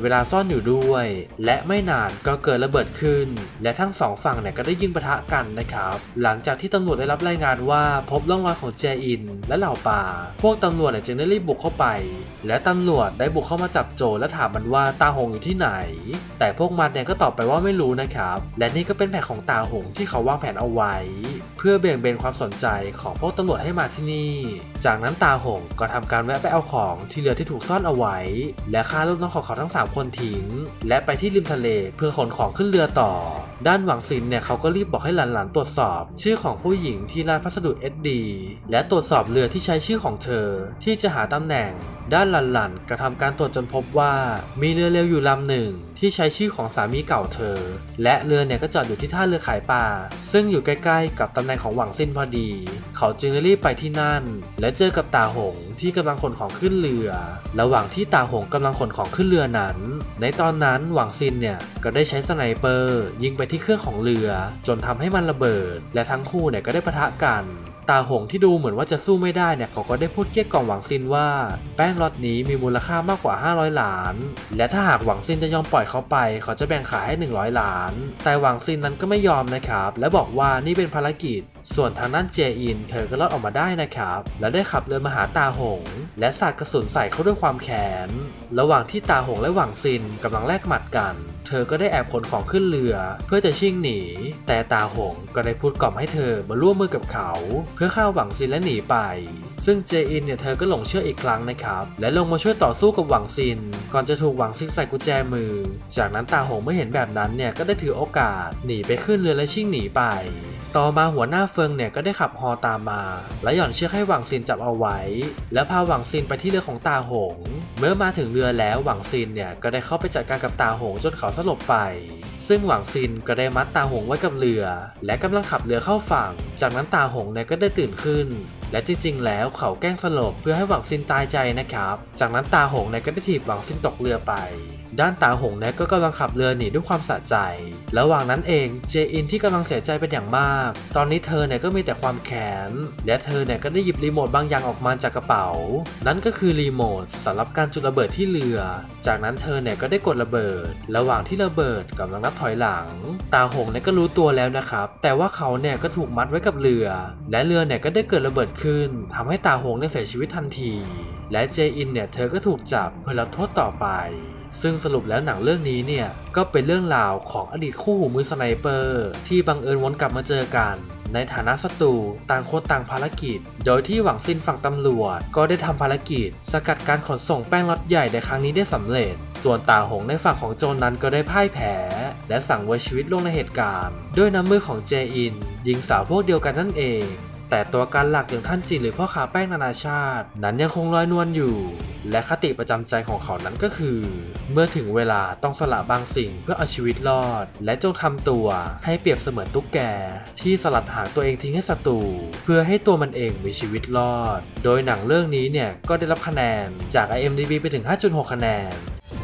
เวลาซ่อนอยู่ด้วยและไม่นานก็เกิดระเบิดขึ้นและทั้งสองฝั่งเนี่ยก็ได้ยิงปะทะกันนะครับหลังจากที่ตำรวจได้รับรายงานว่าพบร่องรอยของเจอินและเหล่าป่าพวกตำรวจเนี่ยจึงได้รีบบุกเข้าไปและตำรวจได้บุกเข้ามาจับโจรและถามมันว่าตาหงอยู่ที่ไหนแต่พวกมันเนี่ยก็ตอบไปว่าไม่รู้นะครับและนี่ก็เป็นแผนของตาหงที่เขาวางแผนเอาไว้เพื่อเบี่ยงเบนความสนใจของพวกตำรวจให้มาที่นี่จากนั้นตาหงก็ทำการแวะไปเอาของที่เรือที่ถูกซ่อนเอาไว้และฆ่าลูกน้องของเขาทั้งสามคนทิ้งและไปที่ริมทะเลเพื่อขนของขึ้นเรือต่อด้านหวังซินเนี่ยเขาก็รีบบอกให้หลานๆตรวจสอบชื่อของผู้หญิงที่ร้านพัสดุ เอส ดี และตรวจสอบเรือที่ใช้ชื่อของเธอที่จะหาตำแหน่งด้านหลานๆก็ทำการตรวจจนพบว่ามีเรือเร็วอยู่ลำหนึ่งที่ใช้ชื่อของสามีเก่าเธอและเรือเนี่ยก็จอดอยู่ที่ท่าเรือขายปลาซึ่งอยู่ใกล้ๆกับตำแหน่งของหวังซินพอดีเขาจึงรีบไปที่นั่นและเจอกับตาหงที่กำลังขนของขึ้นเรือระหว่างที่ตาหงกำลังขนของขึ้นเรือนั้นในตอนนั้นหวังซินเนี่ยก็ได้ใช้สไนเปอร์ยิงไปที่เครื่องของเรือจนทำให้มันระเบิดและทั้งคู่เนี่ยก็ได้ปะทะกันตาหงที่ดูเหมือนว่าจะสู้ไม่ได้เนี่ยเขาก็ได้พูดเกลี้ยกล่อมหวังซินว่าแป้งล็อตนี้มีมูลค่ามากกว่าห้าร้อยล้านและถ้าหากหวังซินจะยอมปล่อยเขาไปเขาจะแบ่งขายให้หนึ่งร้อยล้านแต่หวังซินนั้นก็ไม่ยอมนะครับและบอกว่านี่เป็นภารกิจส่วนทางด้านเจอินเธอก็รอดออกมาได้นะครับและได้ขับเรือมาหาตาหงและสาดกระสุนใส่เขาด้วยความแค้นระหว่างที่ตาหงและหวังซินกำลังแลกหมัดกันเธอก็ได้แอบขนของขึ้นเรือเพื่อจะชิ่งหนีแต่ตาหงก็ได้พูดกล่อมให้เธอมาร่วมมือกับเขาเพื่อฆ่าหวังซินและหนีไปซึ่งเจอินเนี่ยเธอก็หลงเชื่ออีกครั้งนะครับและลงมาช่วยต่อสู้กับหวังซินก่อนจะถูกหวังซินใส่กุญแจมือจากนั้นตาหงเมื่อเห็นแบบนั้นเนี่ยก็ได้ถือโอกาสหนีไปขึ้นเรือและชิ่งหนีไปต่อมาหัวหน้าเฟิงเนี่ยก็ได้ขับฮอตามมาและหย่อนเชือกให้หวังซินจับเอาไว้และพาหวังซินไปที่เรือของตาหงเมื่อมาถึงเรือแล้วหวังซินเนี่ยก็ได้เข้าไปจัดการกับตาหงจนเขาสลบไปซึ่งหวังซินก็ได้มัดตาหงไว้กับเรือและกำลังขับเรือเข้าฝั่งจากนั้นตาหงเนี่ยก็ได้ตื่นขึ้นและจริงๆแล้วเขาแกล้งสลบเพื่อให้หวังซินตายใจนะครับจากนั้นตาหงเนี่ยก็ได้ถีบหวังซินตกเรือไปด้านตาหงเนี่ยก็กำลังขับเรือหนีด้วยความสะใจระหว่างนั้นเองเจอินที่กำลังเสียใจเป็นอย่างมากตอนนี้เธอเนี่ยก็มีแต่ความแค้นและเธอเนี่ยก็ได้หยิบรีโมทบางอย่างออกมาจากกระเป๋านั่นก็คือรีโมทสำหรับการจุดระเบิดที่เรือจากนั้นเธอเนี่ยก็ได้กดระเบิดระหว่างที่ระเบิดกำลังนับถอยหลังตาหงเนี่ยก็รู้ตัวแล้วนะครับแต่ว่าเขาเนี่ยก็ถูกมัดไว้กับเรือและเรือเนี่ยก็ได้เกิดระเบิดขึ้นทำให้ตาหงเนี่ยเสียชีวิตทันทีและเจอินเนี่ยเธอก็ถูกจับเพื่อรับโทษต่อไปซึ่งสรุปแล้วหนังเรื่องนี้เนี่ยก็เป็นเรื่องราวของอดีตคู่หูมือสไนเปอร์ที่บังเอิญวนกลับมาเจอกันในฐานะศัตรูต่างคนต่างภารกิจโดยที่หวังซินฝั่งตำรวจก็ได้ทำภารกิจสกัดการขนส่งแป้งล็อตใหญ่ในครั้งนี้ได้สำเร็จส่วนตาหงในฝั่งของโจรนั้นก็ได้พ่ายแพ้และสั่งไว้ชีวิตลงในเหตุการณ์ด้วยน้ำมือของเจอินหญิงสาวพวกเดียวกันนั่นเองแต่ตัวการหลักอย่างท่านจินหรือพ่อค้าแป้งนานาชาตินั้นยังคงลอยนวลอยู่และคติประจำใจของเขานั้นก็คือเมื่อถึงเวลาต้องสละบางสิ่งเพื่อเอาชีวิตรอดและจงทำตัวให้เปรียบเสมือนตุ๊กแกที่สลัดหางตัวเองทิ้งให้ศัตรูเพื่อให้ตัวมันเองมีชีวิตรอดโดยหนังเรื่องนี้เนี่ยก็ได้รับคะแนนจาก ไอ เอ็ม ดี บี ไปถึง ห้าจุดหก คะแนน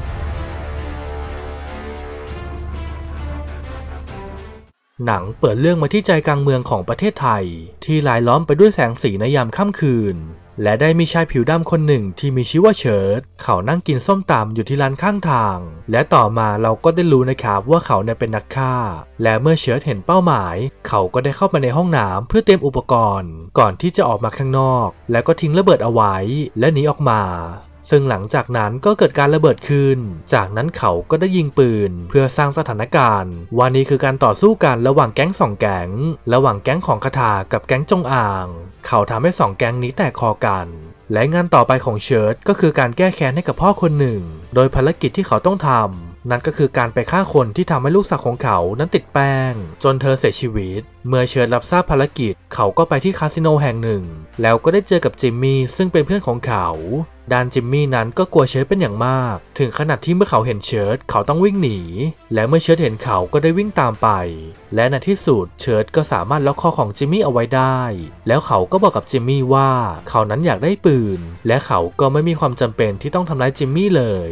หนังเปิดเรื่องมาที่ใจกลางเมืองของประเทศไทยที่รายล้อมไปด้วยแสงสีในยามค่ำคืนและได้มีชายผิวดำคนหนึ่งที่มีชื่อว่าเชิร์ตเขานั่งกินส้มตำอยู่ที่ร้านข้างทางและต่อมาเราก็ได้รู้นะครับว่าเขาเนี่ยเป็นนักฆ่าและเมื่อเชิร์ตเห็นเป้าหมายเขาก็ได้เข้ามาในห้องน้ำเพื่อเตรียมอุปกรณ์ก่อนที่จะออกมาข้างนอกแล้วก็ทิ้งระเบิดเอาไว้และหนีออกมาซึ่งหลังจากนั้นก็เกิดการระเบิดขึ้นจากนั้นเขาก็ได้ยิงปืนเพื่อสร้างสถานการณ์ว่านี่คือการต่อสู้กันระหว่างแก๊งสองแก๊งระหว่างแก๊งของคาถากับแก๊งจงอางเขาทำให้สองแก๊งนี้แตกคอกันและงานต่อไปของเชิร์ตก็คือการแก้แค้นให้กับพ่อคนหนึ่งโดยภารกิจที่เขาต้องทำนั่นก็คือการไปฆ่าคนที่ทำให้ลูกสาวของเขานั้นติดแป้งจนเธอเสียชีวิตเมื่อเชิร์ตรับทราบภารกิจเขาก็ไปที่คาสิโนแห่งหนึ่งแล้วก็ได้เจอกับจิมมี่ซึ่งเป็นเพื่อนของเขาด้านจิมมี่นั้นก็กลัวเชิร์ตเป็นอย่างมากถึงขนาดที่เมื่อเขาเห็นเชิร์ตเขาต้องวิ่งหนีและเมื่อเชิร์ตเห็นเขาก็ได้วิ่งตามไปและในที่สุดเชิร์ตก็สามารถล็อกคอของจิมมี่เอาไว้ได้แล้วเขาก็บอกกับจิมมี่ว่าเขานั้นอยากได้ปืนและเขาก็ไม่มีความจำเป็นที่ต้องทำร้ายจิมมี่เลย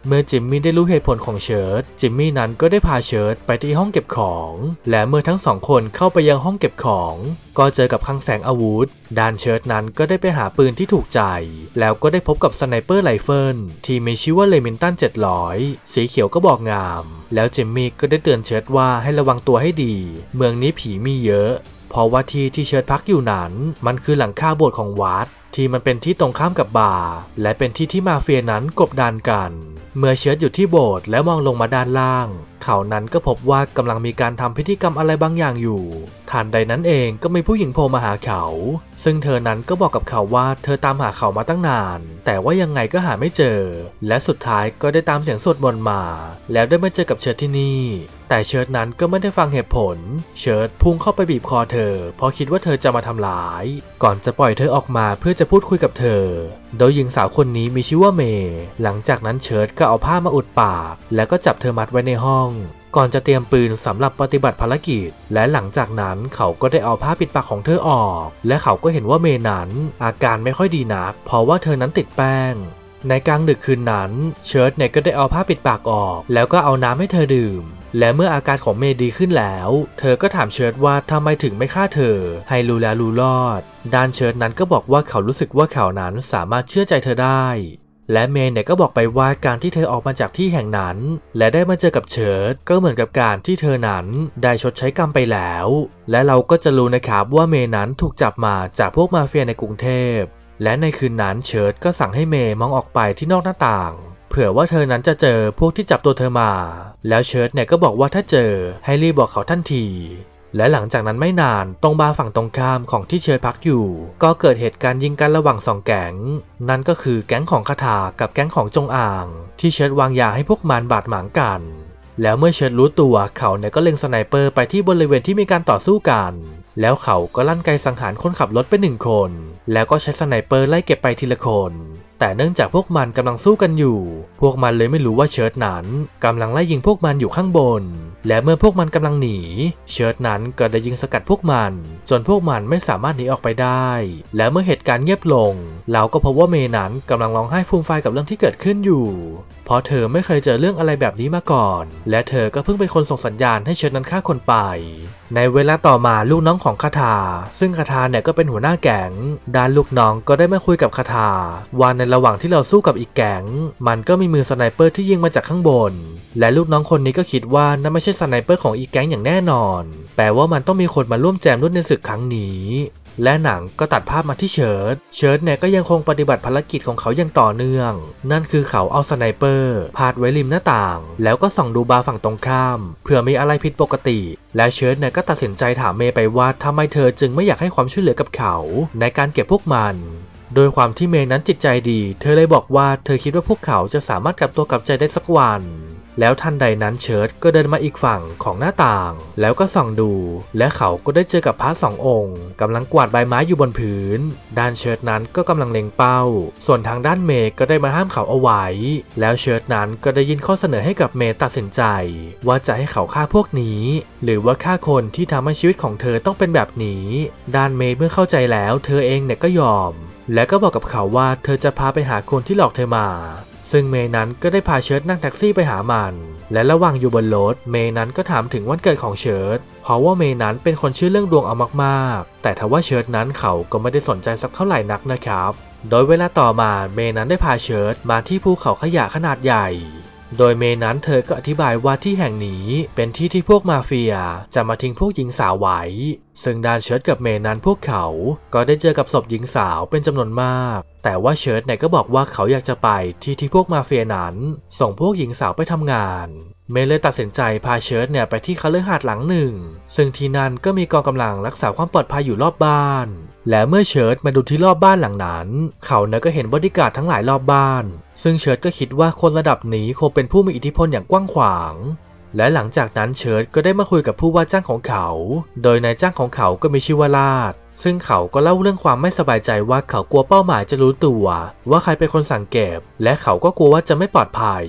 เมื่อจิมมี่ได้รู้เหตุผลของเชิร์ตจิมมี่นั้นก็ได้พาเชิร์ตไปที่ห้องเก็บของและเมื่อทั้งสองคนเข้าไปยังห้องเก็บของก็เจอกับคลังแสงอาวุธด้านเชิร์ตนั้นก็ได้ไปหาปืนที่ถูกใจแล้วก็ได้พบกับสไนเปอร์ไรเฟิลที่มีชื่อว่าเลมินตันเจ็ดร้อยสีเขียวก็บอกงามแล้วจิมมี่ก็ได้เตือนเชิร์ตว่าให้ระวังตัวให้ดีเมืองนี้ผีมีเยอะเพราะว่าที่ที่เชิร์ตพักอยู่นั้นมันคือหลังคาโบสถ์ของวัดที่มันเป็นที่ตรงข้ามกับบาร์และเป็นที่ที่มาเฟียนั้นกบดานกันเมื่อเชิร์ตอยู่ที่โบสถ์แล้วมองลงมาด้านล่างเขานั้นก็พบว่ากำลังมีการทำพิธีกรรมอะไรบางอย่างอยู่ทันใดนั้นเองก็มีผู้หญิงโผล่มาหาเขาซึ่งเธอนั้นก็บอกกับเขาว่าเธอตามหาเขามาตั้งนานแต่ว่ายังไงก็หาไม่เจอและสุดท้ายก็ได้ตามเสียงสวดมนต์มาแล้วได้มาเจอกับเชิร์ตที่นี่แต่เชิร์ตนั้นก็ไม่ได้ฟังเหตุผลเชิร์ตพุ่งเข้าไปบีบคอเธอเพราะคิดว่าเธอจะมาทำร้ายก่อนจะปล่อยเธอออกมาเพื่อจะพูดคุยกับเธอโดยหญิงสาวคนนี้มีชื่อว่าเมย์หลังจากนั้นเชิร์ตก็เอาผ้ามาอุดปากแล้วก็จับเธอมัดไว้ในห้องก่อนจะเตรียมปืนสำหรับปฏิบัติภารกิจและหลังจากนั้นเขาก็ได้เอาผ้าปิดปากของเธอออกและเขาก็เห็นว่าเมย์นั้นอาการไม่ค่อยดีนักเพราะว่าเธอนั้นติดแป้งในกลางดึกคืนนั้นเชิร์ตเนี่ยก็ได้เอาผ้าปิดปากออกแล้วก็เอาน้ำให้เธอดื่มและเมื่ออาการของเมย์ดีขึ้นแล้วเธอก็ถามเชิร์ตว่าทำไมถึงไม่ฆ่าเธอให้รู้แล้วรู้รอดด้านเชิร์ตนั้นก็บอกว่าเขารู้สึกว่าเขานั้นสามารถเชื่อใจเธอได้และเมย์เนี่ยก็บอกไปว่าการที่เธอออกมาจากที่แห่งนั้นและได้มาเจอกับเชิร์ตก็เหมือนกับการที่เธอนั้นได้ชดใช้กรรมไปแล้วและเราก็จะรู้นะครับว่าเมย์นั้นถูกจับมาจากพวกมาเฟียในกรุงเทพและในคืนนั้นเชิร์ตก็สั่งให้เมย์มองออกไปที่นอกหน้าต่างเผื่อว่าเธอนั้นจะเจอพวกที่จับตัวเธอมาแล้วเชิร์ตเนี่ยก็บอกว่าถ้าเจอให้รีบบอกเขาทันทีและหลังจากนั้นไม่นานตรงบาร์ฝั่งตรงข้ามของที่เชิร์ตพักอยู่ก็เกิดเหตุการณ์ยิงกันระหว่างสองแก๊งนั่นก็คือแก๊งของคาถากับแก๊งของจงอางที่เชิร์ตวางยาให้พวกมันบาดหมางกันแล้วเมื่อเชิร์ตรู้ตัวเขาเนี่ยก็เล็งสไนเปอร์ไปที่บริเวณที่มีการต่อสู้กันแล้วเขาก็ลั่นไกสังหารคนขับรถไปหนึ่งคนแล้วก็ใช้สไนเปอร์ไล่เก็บไปทีละคนแต่เนื่องจากพวกมันกำลังสู้กันอยู่พวกมันเลยไม่รู้ว่าเชิร์ตนั้นกำลังไล่ยิงพวกมันอยู่ข้างบนและเมื่อพวกมันกำลังหนีเชิร์ตนั้นก็ได้ยิงสกัดพวกมันจนพวกมันไม่สามารถหนีออกไปได้และเมื่อเหตุการณ์เงียบลงเราก็พบว่าเมย์นั้นกำลังร้องไห้ฟูมฟายกับเรื่องที่เกิดขึ้นอยู่เพราะเธอไม่เคยเจอเรื่องอะไรแบบนี้มาก่อนและเธอก็เพิ่งเป็นคนส่งสัญญาณให้เชิร์ตนั้นฆ่าคนไปในเวลาต่อมาลูกน้องของคาถาซึ่งคาถาเนี่ยก็เป็นหัวหน้าแก๊งด้านลูกน้องก็ได้มาคุยกับคาถาว่าในระหว่างที่เราสู้กับอีกแก๊งมันก็มีมือสไนเปอร์ที่ยิงมาจากข้างบนและลูกน้องคนนี้ก็คิดว่านั่นไม่ใช่สไนเปอร์ของอีกแก๊งอย่างแน่นอนแปลว่ามันต้องมีคนมาร่วมแจมด้วยในศึกครั้งนี้และหนังก็ตัดภาพมาที่เชิร์ตเชิร์ตเนี่ยก็ยังคงปฏิบัติภารกิจของเขาอย่างต่อเนื่องนั่นคือเขาเอาสไนเปอร์พาดไว้ริมหน้าต่างแล้วก็ส่องดูบาร์ฝั่งตรงข้ามเผื่อมีอะไรผิดปกติและเชิร์ตเนี่ยก็ตัดสินใจถามเมย์ไปว่าทำไมเธอจึงไม่อยากให้ความช่วยเหลือกับเขาในการเก็บพวกมันโดยความที่เมย์นั้นจิตใจดีเธอเลยบอกว่าเธอคิดว่าพวกเขาจะสามารถกลับตัวกลับใจได้สักวันแล้วทันใดนั้นเชิร์ตก็เดินมาอีกฝั่งของหน้าต่างแล้วก็ส่องดูและเขาก็ได้เจอกับพระสององค์กำลังกวาดใบไม้อยู่บนพื้นด้านเชิร์ตนั้นก็กำลังเล็งเป้าส่วนทางด้านเมย์ก็ได้มาห้ามเขาเอาไว้แล้วเชิร์ตนั้นก็ได้ยินข้อเสนอให้กับเมย์ตัดสินใจว่าจะให้เขาฆ่าพวกนี้หรือว่าฆ่าคนที่ทำให้ชีวิตของเธอต้องเป็นแบบนี้ด้านเมย์เมื่อเข้าใจแล้วเธอเองเนี่ยก็ยอมและก็บอกกับเขาว่าเธอจะพาไปหาคนที่หลอกเธอมาซึ่งเมย์นั้นก็ได้พาเชิร์ตนั่งแท็กซี่ไปหามันและระหว่างอยู่บนรถเมย์นั้นก็ถามถึงวันเกิดของเชิร์ตเพราะว่าเมย์นั้นเป็นคนเชื่อเรื่องดวงเอามากๆแต่ทว่าเชิร์ตนั้นเขาก็ไม่ได้สนใจสักเท่าไหร่นักนะครับโดยเวลาต่อมาเมย์นั้นได้พาเชิร์ตมาที่ภูเขาขยะขนาดใหญ่โดยเมย์นั้นเธอก็อธิบายว่าที่แห่งนี้เป็นที่ที่พวกมาเฟียจะมาทิ้งพวกหญิงสาวไว้ซึ่งด้านเชิร์ตกับเมย์นั้นพวกเขาก็ได้เจอกับศพหญิงสาวเป็นจำนวนมากแต่ว่าเชิร์ตเนี่ยก็บอกว่าเขาอยากจะไปที่ที่พวกมาเฟียนั้นส่งพวกหญิงสาวไปทำงานเมย์เลยตัดสินใจพาเชิร์ตเนี่ยไปที่คฤหาสน์หลังหนึ่งซึ่งที่นั่นก็มีกองกำลังรักษาความปลอดภัยอยู่รอบบ้านและเมื่อเชิร์ตมาดูที่รอบบ้านหลังนั้นเขาเนี่ยก็เห็นบอดี้การ์ดทั้งหลายรอบบ้านซึ่งเชิร์ตก็คิดว่าคนระดับนี้คงเป็นผู้มีอิทธิพลอย่างกว้างขวางและหลังจากนั้นเชิร์ตก็ได้มาคุยกับผู้ว่าจ้างของเขาโดยนายจ้างของเขาก็มีชื่อว่าลาดซึ่งเขาก็เล่าเรื่องความไม่สบายใจว่าเขากลัวเป้าหมายจะรู้ตัวว่าใครเป็นคนสั่งเก็บและเขาก็กลัวว่าจะไม่ปลอดภัย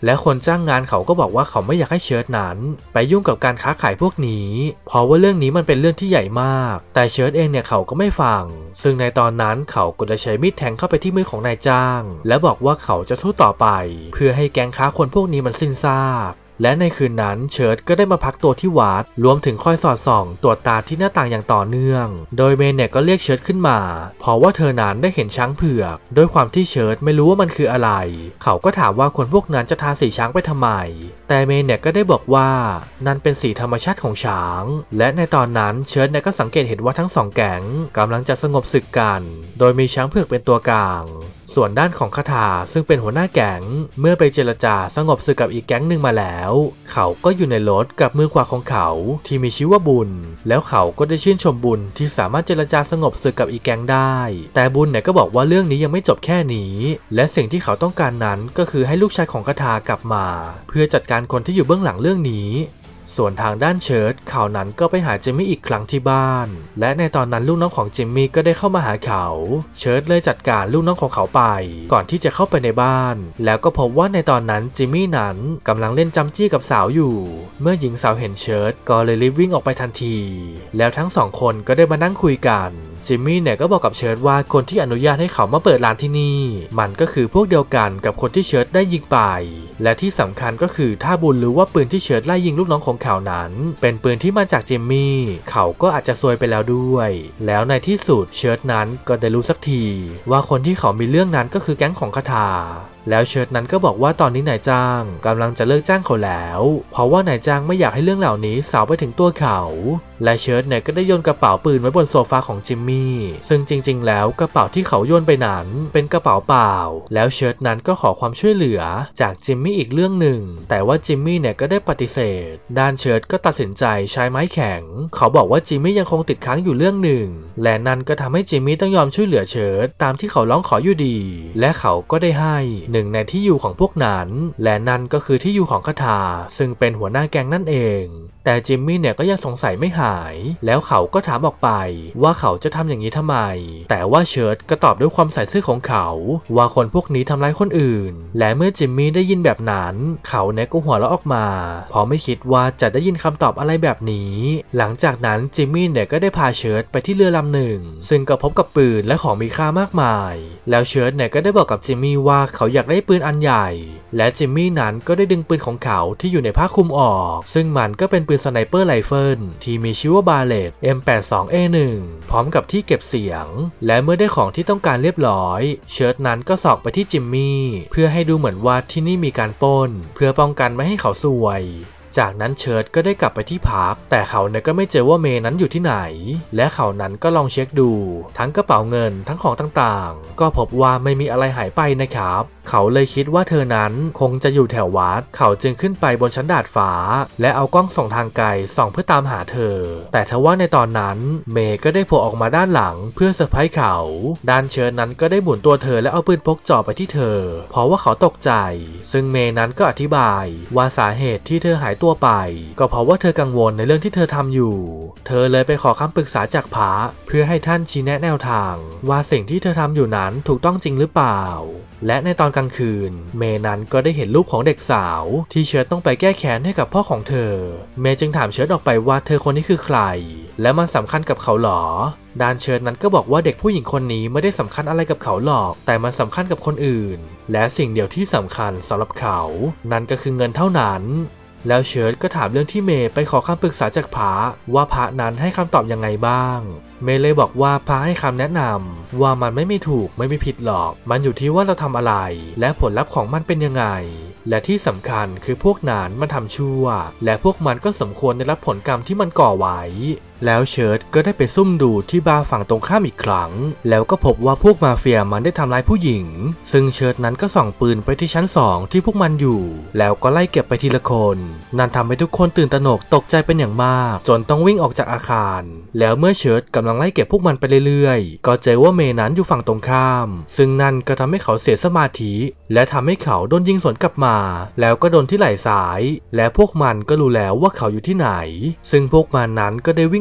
และคนจ้างงานเขาก็บอกว่าเขาไม่อยากให้เชิร์ตนั้นไปยุ่งกับการค้าขายพวกนี้เพราะว่าเรื่องนี้มันเป็นเรื่องที่ใหญ่มากแต่เชิร์ตเองเนี่ยเขาก็ไม่ฟังซึ่งในตอนนั้นเขาก็ได้ใช้มีดแทงเข้าไปที่มือของนายจ้างและบอกว่าเขาจะสู้ต่อไปเพื่อให้แก๊งค้าคนพวกนี้มันสิ้นซากและในคืนนั้นเชิร์ตก็ได้มาพักตัวที่วัดรวมถึงคอยสอดส่องตรวจตาที่หน้าต่างอย่างต่อเนื่องโดยเมย์เนี่ยก็เรียกเชิร์ตขึ้นมาเพราะว่าเธอนั้นได้เห็นช้างเผือกด้วยความที่เชิร์ตไม่รู้ว่ามันคืออะไรเขาก็ถามว่าคนพวกนั้นจะทาสีช้างไปทำไมแต่เมย์เนี่ยก็ได้บอกว่านั่นเป็นสีธรรมชาติของช้างและในตอนนั้นเชิร์ตเนี่ยก็สังเกตเห็นว่าทั้งสองแก๊งกำลังจะสงบศึกกันโดยมีช้างเผือกเป็นตัวกลางส่วนด้านของคาถาซึ่งเป็นหัวหน้าแก๊งเมื่อไปเจรจาสงบศึกกับอีกแก๊งหนึ่งมาแล้วเขาก็อยู่ในรถกับมือขวาของเขาที่มีชื่อว่าบุญแล้วเขาก็ได้ชื่นชมบุญที่สามารถเจรจาสงบศึกกับอีกแก๊งได้แต่บุญเนี่ยก็บอกว่าเรื่องนี้ยังไม่จบแค่นี้และสิ่งที่เขาต้องการนั้นก็คือให้ลูกชายของคาถากลับมาเพื่อจัดการคนที่อยู่เบื้องหลังเรื่องนี้ส่วนทางด้านเชิร์ตเขานั้นก็ไปหาจิมมี่อีกครั้งที่บ้านและในตอนนั้นลูกน้องของจิมมี่ก็ได้เข้ามาหาเขาเชิร์ตเลยจัดการลูกน้องของเขาไปก่อนที่จะเข้าไปในบ้านแล้วก็พบว่าในตอนนั้นจิมมี่นั้นกำลังเล่นจำจี้กับสาวอยู่เมื่อหญิงสาวเห็นเชิร์ตก็เลยรีบวิ่งออกไปทันทีแล้วทั้งสองคนก็ได้มานั่งคุยกันจิมมี่เนี่ยก็บอกกับเชิร์ตว่าคนที่อนุญาตให้เขามาเปิดร้านที่นี่มันก็คือพวกเดียวกันกับคนที่เชิร์ตได้ยิงไปและที่สำคัญก็คือถ้าบุญรู้ว่าปืนที่เชิร์ตไล่ยิงลูกน้องของเขานั้นเป็นปืนที่มาจากจิมมี่เขาก็อาจจะซวยไปแล้วด้วยแล้วในที่สุดเชิร์ตนั้นก็ได้รู้สักทีว่าคนที่เขามีเรื่องนั้นก็คือแก๊งของคาถาแล้วเชิร์ตนั้นก็บอกว่าตอนนี้นายจ้างกำลังจะเลิกจ้างเขาแล้วเพราะว่านายจ้างไม่อยากให้เรื่องเหล่านี้สาวไปถึงตัวเขาและเชิร์ตเนี่ยก็ได้โยนกระเป๋าปืนไว้บนโซฟาของจิมมี่ซึ่งจริงๆแล้วกระเป๋าที่เขาโยนไปนั้นเป็นกระเป๋าเปล่าแล้วเชิร์ตนั้นก็ขอความช่วยเหลือจากจิมมี่อีกเรื่องหนึ่งแต่ว่าจิมมี่เนี่ยก็ได้ปฏิเสธด้านเชิร์ตก็ตัดสินใจใช้ไม้แข็งเขาบอกว่าจิมมี่ยังคงติดค้างอยู่เรื่องหนึ่งและนั่นก็ทำให้จิมมี่ต้องยอมช่วยเหลือเชิร์ตตามที่เขาร้องขออยู่ดีและเขาก็ได้ให้หนึ่งในที่อยู่ของพวกนั้นและนั่นก็คือที่อยู่ของคาถาซึ่งเป็นหัวหน้าแก๊งนั่นเองแต่จิมมี่เนี่ยก็ยังสงสัยไม่หายแล้วเขาก็ถามออกไปว่าเขาจะทำอย่างนี้ทำไมแต่ว่าเชิร์ตก็ตอบด้วยความใส่ซื่อของเขาว่าคนพวกนี้ทำร้ายคนอื่นและเมื่อจิมมี่ได้ยินแบบนั้นเขาเนี่ยก็หัวเราะออกมาเพราะไม่คิดว่าจะได้ยินคำตอบอะไรแบบนี้หลังจากนั้นจิมมี่เนี่ยก็ได้พาเชิร์ตไปที่เรือลำหนึ่งซึ่งก็พบกับปืนและของมีค่ามากมายแล้วเชิร์ตเนี่ยก็ได้บอกกับจิมมี่ว่าเขาอยากได้ปืนอันใหญ่และจิมมี่นั้นก็ได้ดึงปืนของเขาที่อยู่ในผ้าคลุมออกซึ่งมันก็เป็นปืนสไนเปอร์ไรเฟิลที่มีชื่อว่าบาเลต เอ็ม แปดสิบสอง เอ หนึ่ง พร้อมกับที่เก็บเสียงและเมื่อได้ของที่ต้องการเรียบร้อยเชิร์ตนั้นก็สอกไปที่จิมมี่เพื่อให้ดูเหมือนว่าที่นี่มีการปล้นเพื่อป้องกันไม่ให้เขาซวยจากนั้นเชิร์ตก็ได้กลับไปที่พักแต่เขาเนี่ยก็ไม่เจอว่าเมย์นั้นอยู่ที่ไหนและเขานั้นก็ลองเช็คดูทั้งกระเป๋าเงินทั้งของต่างๆก็พบว่าไม่มีอะไรหายไปนะครับเขาเลยคิดว่าเธอนั้นคงจะอยู่แถววัดเขาจึงขึ้นไปบนชั้นดาดฟ้าและเอากล้องส่องทางไกลส่องเพื่อตามหาเธอแต่ทว่าในตอนนั้นเมย์ก็ได้โผล่ออกมาด้านหลังเพื่อเซอร์ไพรส์เขาด้านเชิร์ตนั้นก็ได้หมุนตัวเธอและเอาปืนพกจ่อไปที่เธอเพราะว่าเขาตกใจซึ่งเมย์นั้นก็อธิบายว่าสาเหตุที่เธอหายตัวไปก็เพราะว่าเธอกังวลในเรื่องที่เธอทำอยู่เธอเลยไปขอคำปรึกษาจากพระเพื่อให้ท่านชี้แนะแนวทางว่าสิ่งที่เธอทำอยู่นั้นถูกต้องจริงหรือเปล่าและในตอนกลางคืนเมย์นั้นก็ได้เห็นรูปของเด็กสาวที่เชิร์ตต้องไปแก้แค้นให้กับพ่อของเธอเมย์จึงถามเชิร์ตออกไปว่าเธอคนนี้คือใครและมันสำคัญกับเขาหรอด้านเชิร์ตนั้นก็บอกว่าเด็กผู้หญิงคนนี้ไม่ได้สำคัญอะไรกับเขาหรอกแต่มันสำคัญกับคนอื่นและสิ่งเดียวที่สำคัญสำหรับเขานั่นก็คือเงินเท่านั้นแล้วเชิร์ตก็ถามเรื่องที่เมย์ไปขอคำปรึกษาจากพระว่าพระนั้นให้คำตอบยังไงบ้างเมย์เลยบอกว่าพระให้คำแนะนำว่ามันไม่มีถูกไม่มีผิดหรอกมันอยู่ที่ว่าเราทำอะไรและผลลัพธ์ของมันเป็นยังไงและที่สำคัญคือพวกนั้นมันทำชั่วและพวกมันก็สมควรได้รับผลกรรมที่มันก่อไว้แล้วเชิร์ตก็ได้ไปซุ่มดูที่บาร์ฝั่งตรงข้ามอีกครั้งแล้วก็พบว่าพวกมาเฟียมันได้ทำร้ายผู้หญิงซึ่งเชิร์ตนั้นก็ส่องปืนไปที่ชั้นสองที่พวกมันอยู่แล้วก็ไล่เก็บไปทีละคนนั่นทำให้ทุกคนตื่นตระหนกตกใจเป็นอย่างมากจนต้องวิ่งออกจากอาคารแล้วเมื่อเชิร์ตกำลังไล่เก็บพวกมันไปเรื่อยๆก็เจอว่าเมย์นั้นอยู่ฝั่งตรงข้ามซึ่งนั่นก็ทำให้เขาเสียสมาธิและทำให้เขาโดนยิงสวนกลับมาแล้วก็โดนที่ไหล่ซ้ายและพวกมันก็รู้แล้วว่าเขาอยู่ที่ไหนซึ่งพวกมันนั้นก็ได้วิ่ง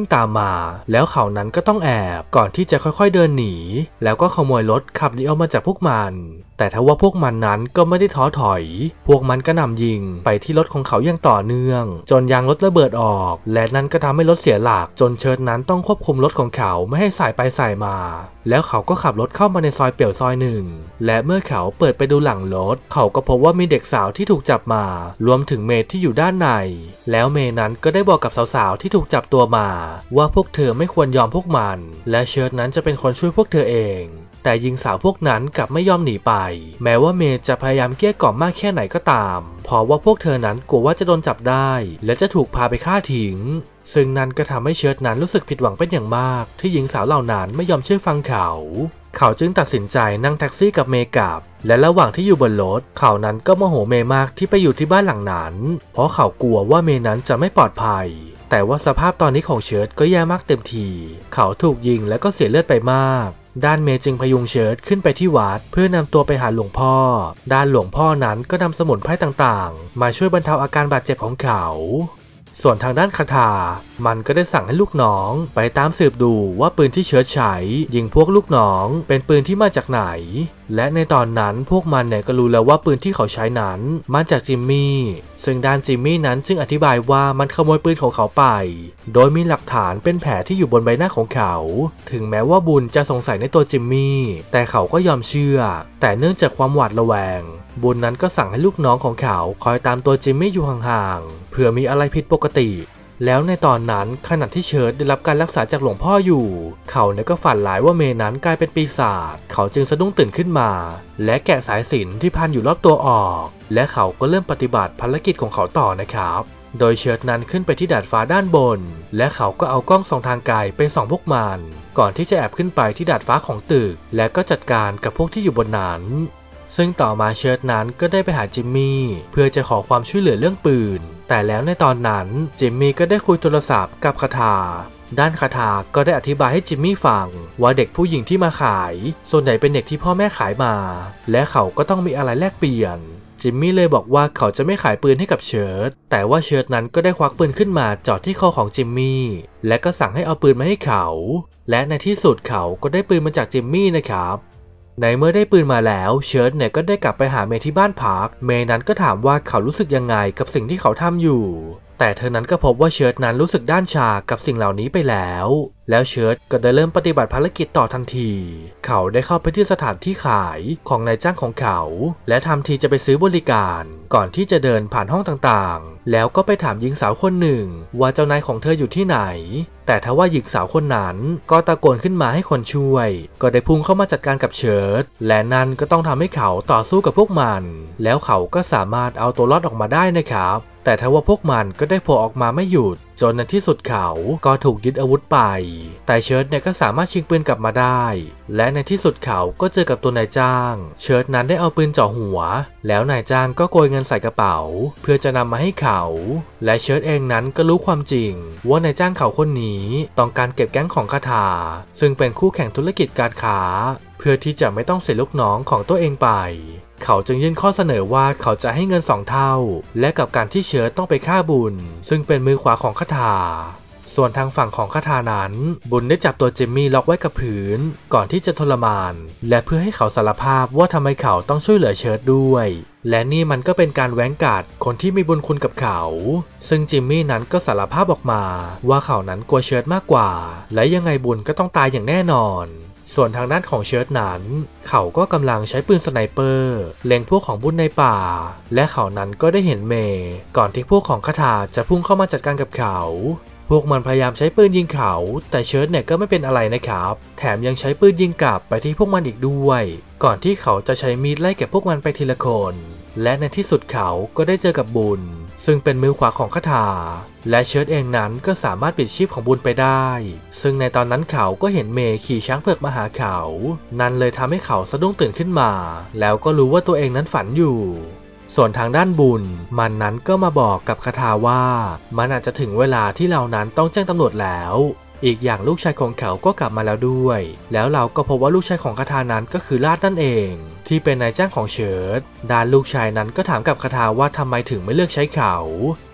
ตามมาแล้วเขานั้นก็ต้องแอบก่อนที่จะค่อยๆเดินหนีแล้วก็ขโมยรถขับหนีออกมาจากพวกมันแต่ทว่าพวกมันนั้นก็ไม่ได้ท้อถอยพวกมันก็นำยิงไปที่รถของเขาอย่างต่อเนื่องจนยางรถระเบิดออกและนั่นก็ทำให้รถเสียหลักจนเชิร์ตนั้นต้องควบคุมรถของเขาไม่ให้สายไปสายมาแล้วเขาก็ขับรถเข้ามาในซอยเปี่ยวซอยหนึ่งและเมื่อเขาเปิดไปดูหลังรถเขาก็พบว่ามีเด็กสาวที่ถูกจับมารวมถึงเมย์ที่อยู่ด้านในแล้วเมย์นั้นก็ได้บอกกับสาวๆที่ถูกจับตัวมาว่าพวกเธอไม่ควรยอมพวกมันและเชิร์ตนั้นจะเป็นคนช่วยพวกเธอเองแต่หญิงสาวพวกนั้นกลับไม่ยอมหนีไปแม้ว่าเมย์จะพยายามเกลี้ยกล่อมมากแค่ไหนก็ตามเพราะว่าพวกเธอนั้นกลัวว่าจะโดนจับได้และจะถูกพาไปฆ่าทิ้งซึ่งนั่นก็ทำให้เชิร์ตนั้นรู้สึกผิดหวังเป็นอย่างมากที่หญิงสาวเหล่านั้นไม่ยอมเชื่อฟังเขาเขาจึงตัดสินใจนั่งแท็กซี่กับเมย์กลับและระหว่างที่อยู่บนรถเขานั้นก็โมโหเมย์มากที่ไปอยู่ที่บ้านหลังนั้นเพราะเขากลัวว่าเมย์นั้นจะไม่ปลอดภัยแต่ว่าสภาพตอนนี้ของเชิร์ตก็แย่มากเต็มทีเขาถูกยิงและก็เสียเลือดไปมากด้านเมย์จึงพยุงเชิร์ตขึ้นไปที่วัดเพื่อนำตัวไปหาหลวงพ่อด้านหลวงพ่อนั้นก็นำสมุนไพรต่างๆมาช่วยบรรเทาอาการบาดเจ็บของเขาส่วนทางด้านคาถามันก็ได้สั่งให้ลูกน้องไปตามสืบดูว่าปืนที่เชิร์ตใช้ยิงพวกลูกน้องเป็นปืนที่มาจากไหนและในตอนนั้นพวกมันเนี่ยก็รู้แล้วว่าปืนที่เขาใช้นั้นมาจากจิมมี่ซึ่งด้านจิมมี่นั้นจึงอธิบายว่ามันขโมยปืนของเขาไปโดยมีหลักฐานเป็นแผลที่อยู่บนใบหน้าของเขาถึงแม้ว่าบุญจะสงสัยในตัวจิมมี่แต่เขาก็ยอมเชื่อแต่เนื่องจากความหวาดระแวงบุญนั้นก็สั่งให้ลูกน้องของเขาคอยตามตัวจิมมี่อยู่ห่างๆเผื่อมีอะไรผิดปกติแล้วในตอนนั้นขณะที่เชิร์ตได้รับการรักษาจากหลวงพ่ออยู่เขาเนี่ยก็ฝันร้ายว่าเมย์นั้นกลายเป็นปีศาจเขาจึงสะดุ้งตื่นขึ้นมาและแกะสายสิญจน์ที่พันอยู่รอบตัวออกและเขาก็เริ่มปฏิบัติภารกิจของเขาต่อนะครับโดยเชิร์ตนั้นขึ้นไปที่ดาดฟ้าด้านบนและเขาก็เอากล้องส่องทางไกลไปส่องพวกมันก่อนที่จะแอบขึ้นไปที่ดาดฟ้าของตึกและก็จัดการกับพวกที่อยู่บนนั้นซึ่งต่อมาเชิร์ตนั้นก็ได้ไปหาจิมมี่เพื่อจะขอความช่วยเหลือเรื่องปืนแต่แล้วในตอนนั้นจิมมี่ก็ได้คุยโทรศัพท์กับคาถาด้านคาถาก็ได้อธิบายให้จิมมี่ฟังว่าเด็กผู้หญิงที่มาขายส่วนใหญ่เป็นเด็กที่พ่อแม่ขายมาและเขาก็ต้องมีอะไรแลกเปลี่ยนจิมมี่เลยบอกว่าเขาจะไม่ขายปืนให้กับเชิร์ตแต่ว่าเชิร์ตนั้นก็ได้ควักปืนขึ้นมาจ่อที่คอของจิมมี่และก็สั่งให้เอาปืนมาให้เขาและในที่สุดเขาก็ได้ปืนมาจากจิมมี่นะครับในเมื่อได้ปืนมาแล้วเชิร์ตเนี่ยก็ได้กลับไปหาเมย์ที่บ้านพักเมย์นั้นก็ถามว่าเขารู้สึกยังไงกับสิ่งที่เขาทำอยู่แต่เธอนั้นก็พบว่าเชิร์ตนั้นรู้สึกด้านชากับสิ่งเหล่านี้ไปแล้วแล้วเชิร์ตก็ได้เริ่มปฏิบัติภารกิจต่อทันทีเขาได้เข้าไปที่สถานที่ขายของนายจ้างของเขาและทำทีจะไปซื้อบริการก่อนที่จะเดินผ่านห้องต่างๆแล้วก็ไปถามหญิงสาวคนหนึ่งว่าเจ้านายของเธออยู่ที่ไหนแต่ทว่าหญิงสาวคนนั้นก็ตะโกนขึ้นมาให้คนช่วยก็ได้พุ่งเข้ามาจัดการกับเชิร์ตและนั่นก็ต้องทำให้เขาต่อสู้กับพวกมันแล้วเขาก็สามารถเอาตัวรอดออกมาได้นะครับแต่ทว่าพวกมันก็ได้โผล่ออกมาไม่หยุดจนในที่สุดเขาก็ถูกยึดอาวุธไปแต่เชิร์ตเนี่ยก็สามารถชิงปืนกลับมาได้และในที่สุดเขาก็เจอกับตัวนายจ้างเชิร์ตนั้นได้เอาปืนจ่อหัวแล้วนายจ้างก็โกยเงินใส่กระเป๋าเพื่อจะนำมาให้เขาและเชิร์ตเองนั้นก็รู้ความจริงว่านายจ้างเขาคนนี้ต้องการเก็บแก๊งของคาถาซึ่งเป็นคู่แข่งธุรกิจการค้าเพื่อที่จะไม่ต้องเสียลูกน้องของตัวเองไปเขาจึงยื่นข้อเสนอว่าเขาจะให้เงินสองเท่าและกับการที่เชิร์ตต้องไปฆ่าบุญซึ่งเป็นมือขวาของคาถาส่วนทางฝั่งของคาถานั้นบุญได้จับตัวจิมมี่ล็อกไว้กับพื้นก่อนที่จะทรมานและเพื่อให้เขาสารภาพว่าทำไมเขาต้องช่วยเหลือเชิร์ตด้วยและนี่มันก็เป็นการแหวงกัดคนที่มีบุญคุณกับเขาซึ่งจิมมี่นั้นก็สารภาพออกมาว่าเขานั้นกลัวเชิร์ตมากกว่าและยังไงบุญก็ต้องตายอย่างแน่นอนส่วนทางด้านของเชิร์ตนั้นเขาก็กำลังใช้ปืนสไนเปอร์เล็งพวกของบุญในป่าและเขานั้นก็ได้เห็นเมย์ก่อนที่พวกของคาถาจะพุ่งเข้ามาจัดการกับเขาพวกมันพยายามใช้ปืนยิงเขาแต่เชิร์ตเนี่ยก็ไม่เป็นอะไรนะครับแถมยังใช้ปืนยิงกลับไปที่พวกมันอีกด้วยก่อนที่เขาจะใช้มีดไล่เก็บพวกมันไปทีละคนและในที่สุดเขาก็ได้เจอกับบุญซึ่งเป็นมือขวาของคาถาและเชิร์ตเองนั้นก็สามารถปิดชีพของบุญไปได้ซึ่งในตอนนั้นเขาก็เห็นเมย์ขี่ช้างเผือกมาหาเขานั่นเลยทำให้เขาสะดุ้งตื่นขึ้นมาแล้วก็รู้ว่าตัวเองนั้นฝันอยู่ส่วนทางด้านบุญมันนั้นก็มาบอกกับคาถาว่ามันอาจจะถึงเวลาที่เรานั้นต้องแจ้งตำรวจแล้วอีกอย่างลูกชายของเขาก็กลับมาแล้วด้วยแล้วเราก็พบว่าลูกชายของคาถานั้นก็คือลาดนั่นเองที่เป็นนายจ้างของเชิร์ตด้านลูกชายนั้นก็ถามกับคาถาว่าทำไมถึงไม่เลือกใช้เขา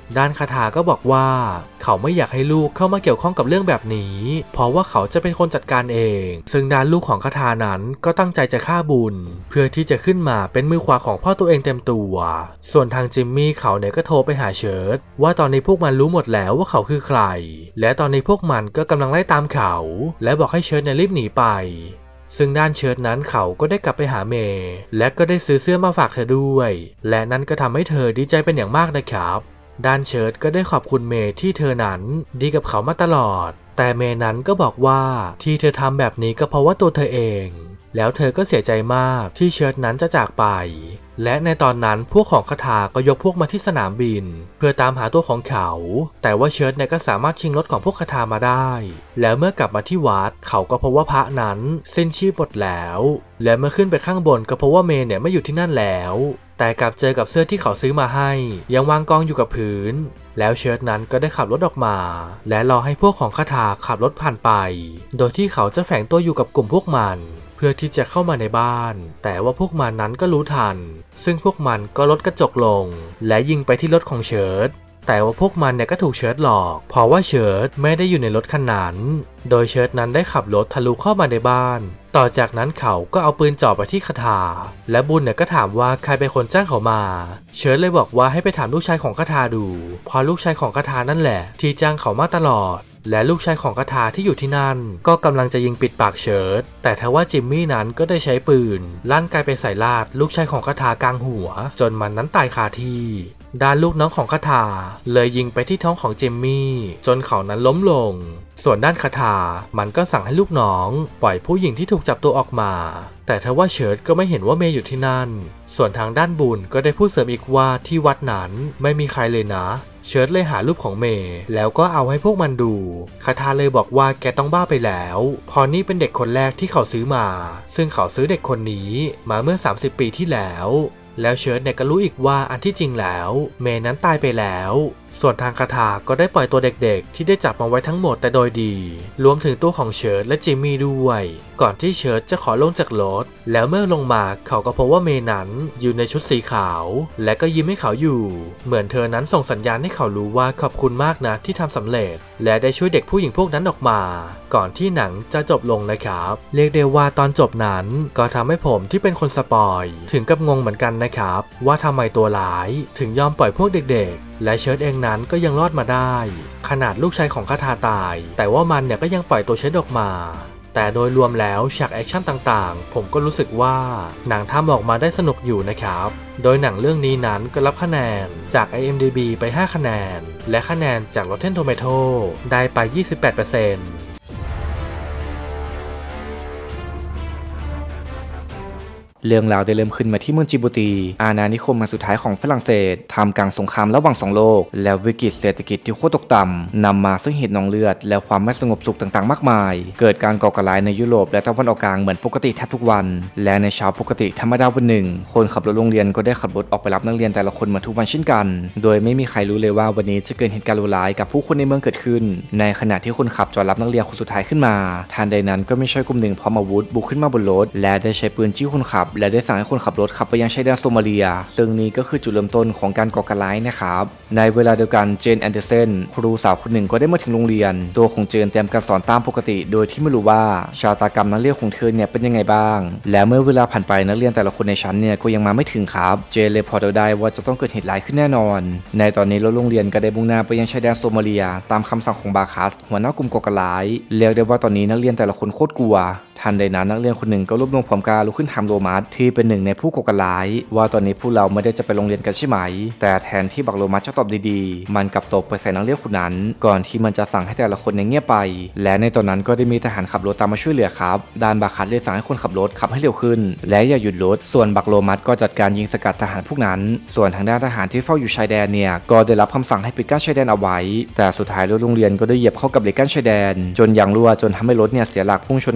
ด้านคาถาก็บอกว่าเขาไม่อยากให้ลูกเข้ามาเกี่ยวข้องกับเรื่องแบบนี้เพราะว่าเขาจะเป็นคนจัดการเองซึ่งด้านลูกของคาถานั้นก็ตั้งใจจะฆ่าบุญเพื่อที่จะขึ้นมาเป็นมือขวาของพ่อตัวเองเต็มตัวส่วนทางจิมมี่เขาเนี่ยก็โทรไปหาเชิร์ตว่าตอนนี้พวกมันรู้หมดแล้วว่าเขาคือใครและตอนนี้พวกมันก็กำลังไล่ตามเขาและบอกให้เชิร์ตเนี่ยรีบหนีไปซึ่งด้านเชิร์ตนั้นเขาก็ได้กลับไปหาเมย์และก็ได้ซื้อเสื้อมาฝากเธอด้วยและนั่นก็ทำให้เธอดีใจเป็นอย่างมากนะครับด้านเชิร์ตก็ได้ขอบคุณเมย์ที่เธอนั้นดีกับเขามาตลอดแต่เมย์นั้นก็บอกว่าที่เธอทำแบบนี้ก็เพราะว่าตัวเธอเองแล้วเธอก็เสียใจมากที่เชิร์ตนั้นจะจากไปและในตอนนั้นพวกของคาถาก็ยกพวกมาที่สนามบินเพื่อตามหาตัวของเขาแต่ว่าเชิร์ตเนี่ยก็สามารถชิงรถของพวกคาถามาได้แล้วเมื่อกลับมาที่วัดเขาก็พบว่าพระนั้นสิ้นชีพหมดแล้วและเมื่อขึ้นไปข้างบนก็พบว่าเมย์เนี่ยไม่อยู่ที่นั่นแล้วแต่กลับเจอกับเสื้อที่เขาซื้อมาให้ยังวางกองอยู่กับพื้นแล้วเชิร์ตนั้นก็ได้ขับรถออกมาและรอให้พวกของคาถาขับรถผ่านไปโดยที่เขาจะแฝงตัวอยู่กับกลุ่มพวกมันเพื่อที่จะเข้ามาในบ้านแต่ว่าพวกมันนั้นก็รู้ทันซึ่งพวกมันก็ลดกระจกลงและยิงไปที่รถของเชิร์ตแต่ว่าพวกมันเนี่ยก็ถูกเชิร์ตหลอกเพราะว่าเชิร์ตไม่ได้อยู่ในรถคันนั้นโดยเชิร์ตนั้นได้ขับรถทะลุเข้ามาในบ้านต่อจากนั้นเขาก็เอาปืนจ่อไปที่คาถาและบุญเนี่ยก็ถามว่าใครเป็นคนจ้างเขามาเชิร์ตเลยบอกว่าให้ไปถามลูกชายของคาถาดูเพราะลูกชายของคาถานั่นแหละที่จ้างเขามาตลอดและลูกชายของคาถาที่อยู่ที่นั่นก็กำลังจะยิงปิดปากเชิร์ตแต่ทว่าจิมมี่นั้นก็ได้ใช้ปืนลั่นไกไปใส่ลาดลูกชายของคาถากลางหัวจนมันนั้นตายคาที่ด้านลูกน้องของคาถาเลยยิงไปที่ท้องของจิมมี่จนเขานั้นล้มลงส่วนด้านคาถามันก็สั่งให้ลูกน้องปล่อยผู้หญิงที่ถูกจับตัวออกมาแต่ทว่าเชิร์ตก็ไม่เห็นว่าเมย์อยู่ที่นั่นส่วนทางด้านบุญก็ได้พูดเสริมอีกว่าที่วัดนั้นไม่มีใครเลยนะเชิร์ตเลยหารูปของเมย์แล้วก็เอาให้พวกมันดูคาถาเลยบอกว่าแกต้องบ้าไปแล้วพอนี่เป็นเด็กคนแรกที่เขาซื้อมาซึ่งเขาซื้อเด็กคนนี้มาเมื่อสามสิบปีที่แล้วแล้วเชิร์ตเนี่ยก็รู้อีกว่าอันที่จริงแล้วเมย์นั้นตายไปแล้วส่วนทางคาถาก็ได้ปล่อยตัวเด็กๆที่ได้จับมาไว้ทั้งหมดแต่โดยดีรวมถึงตัวของเชิร์ตและจิมมี่ด้วยก่อนที่เชิร์ตจะขอลงจากรถแล้วเมื่อลงมาเขาก็พบว่าเมย์นั้นอยู่ในชุดสีขาวและก็ยิ้มให้เขาอยู่เหมือนเธอนั้นส่งสัญญาณให้เขารู้ว่าขอบคุณมากนะที่ทำสำเร็จและได้ช่วยเด็กผู้หญิงพวกนั้นออกมาก่อนที่หนังจะจบลงนะครับเรียกได้ว่าตอนจบนั้นก็ทำให้ผมที่เป็นคนสปอยถึงกับงงเหมือนกันนะครับว่าทำไมตัวร้ายถึงยอมปล่อยพวกเด็กๆและเชิร์ตเองนั้นก็ยังรอดมาได้ขนาดลูกชายของคาถาตายแต่ว่ามันเนี่ยก็ยังปล่อยตัวเชิร์ตออกมาแต่โดยรวมแล้วฉากแอคชั่นต่างๆผมก็รู้สึกว่าหนังทำออกมาได้สนุกอยู่นะครับโดยหนังเรื่องนี้นั้นก็รับคะแนนจาก ไอ เอ็ม ดี บี ไปห้าคะแนนและคะแนนจาก Rotten Tomato ได้ไป ยี่สิบแปดเปอร์เซ็นต์เรื่องราวได้เริ่มขึ้นมาที่เมืองจิบูตีอาณานิคมมาสุดท้ายของฝรั่งเศสทำกลางสงครามระหว่างสองโลกและวิกฤตเศรษฐกิจที่โคตรตกต่ำนำมาซึ่งเหตุนองเลือดและความไม่สงบสุขต่างๆมากมายเกิดการก่อการร้ายในยุโรปและตะวันออกกลางเหมือนปกติแทบทุกวันและในเช้าปกติธรรมดาวันหนึ่งคนขับรถโรงเรียนก็ได้ขับรถออกไปรับนักเรียนแต่ละคนเหมือนทุกวันเช่นกันโดยไม่มีใครรู้เลยว่าวันนี้จะเกิดเหตุการณ์ร้ายกับผู้คนในเมืองเกิดขึ้นในขณะที่คนขับจอดรับนักเรียนคนสุดท้ายขึ้นมาทันใดนั้นก็มีชายกลุ่มหนึ่งพร้อมอาวุธบุกขึ้นมาบนรถและได้ใช้ปืนจี้คนขับและได้สั่งให้คนขับรถขับไปยังชายแดนโซมาเลียซึ่งนี้ก็คือจุดเริ่มต้นของการก่อการร้ายนะครับในเวลาเดียวกันเจนแอนเดอร์เซนครูสาวคนหนึ่งก็ได้มาถึงโรงเรียนตัวของเจนเตรียมการสอนตามปกติโดยที่ไม่รู้ว่าชะตากรรมนักเรียนของเธอเนี่ยเป็นยังไงบ้างและเมื่อเวลาผ่านไปนักเรียนแต่ละคนในชั้นเนี่ยก็ยังมาไม่ถึงครับเจนเลยพอเดาได้ว่าจะต้องเกิดเหตุร้ายขึ้นแน่นอนในตอนนี้รถโรงเรียนก็ได้มุ่งหน้าไปยังชายแดนโซมาเลียตามคำสั่งของบาคัสหัวหน้ากลุ่มก่อการร้ายเรียกได้ว่าตอนนี้นักเรียนแต่ละคนโคตรกลัวทันใดนั้นนักเรียนคนหนึ่งก็รวบรวมความกล้าลุกขึ้นถามโรมัสที่เป็นหนึ่งในผู้ก่อการร้ายว่าตอนนี้พวกเราไม่ได้จะไปโรงเรียนกันใช่ไหมแต่แทนที่บักโรมัสจะตอบดีๆมันกลับตบไปใส่นักเรียนคนนั้นก่อนที่มันจะสั่งให้แต่ละคนเงียบไปและในตอนนั้นก็ได้มีทหารขับรถตามมาช่วยเหลือครับด้านบาคัสเลยสั่งให้คนขับรถขับให้เร็วขึ้นและอย่าหยุดรถส่วนบักโรมัสก็จัดการยิงสกัดทหารพวกนั้นส่วนทางด้านทหารที่เฝ้าอยู่ชายแดนเนี่ยก็ได้รับคำสั่งให้ปิดกั้นชายแดนเอาไว้แต่สุดท้ายรถโรงเรียนก็ได้เหยียบเข้ากับเหล็กกั้นชายแดนจนยางรั่วจนทำให้รถเนี่ยเสียหลักพุ่งชนก้อนหินและ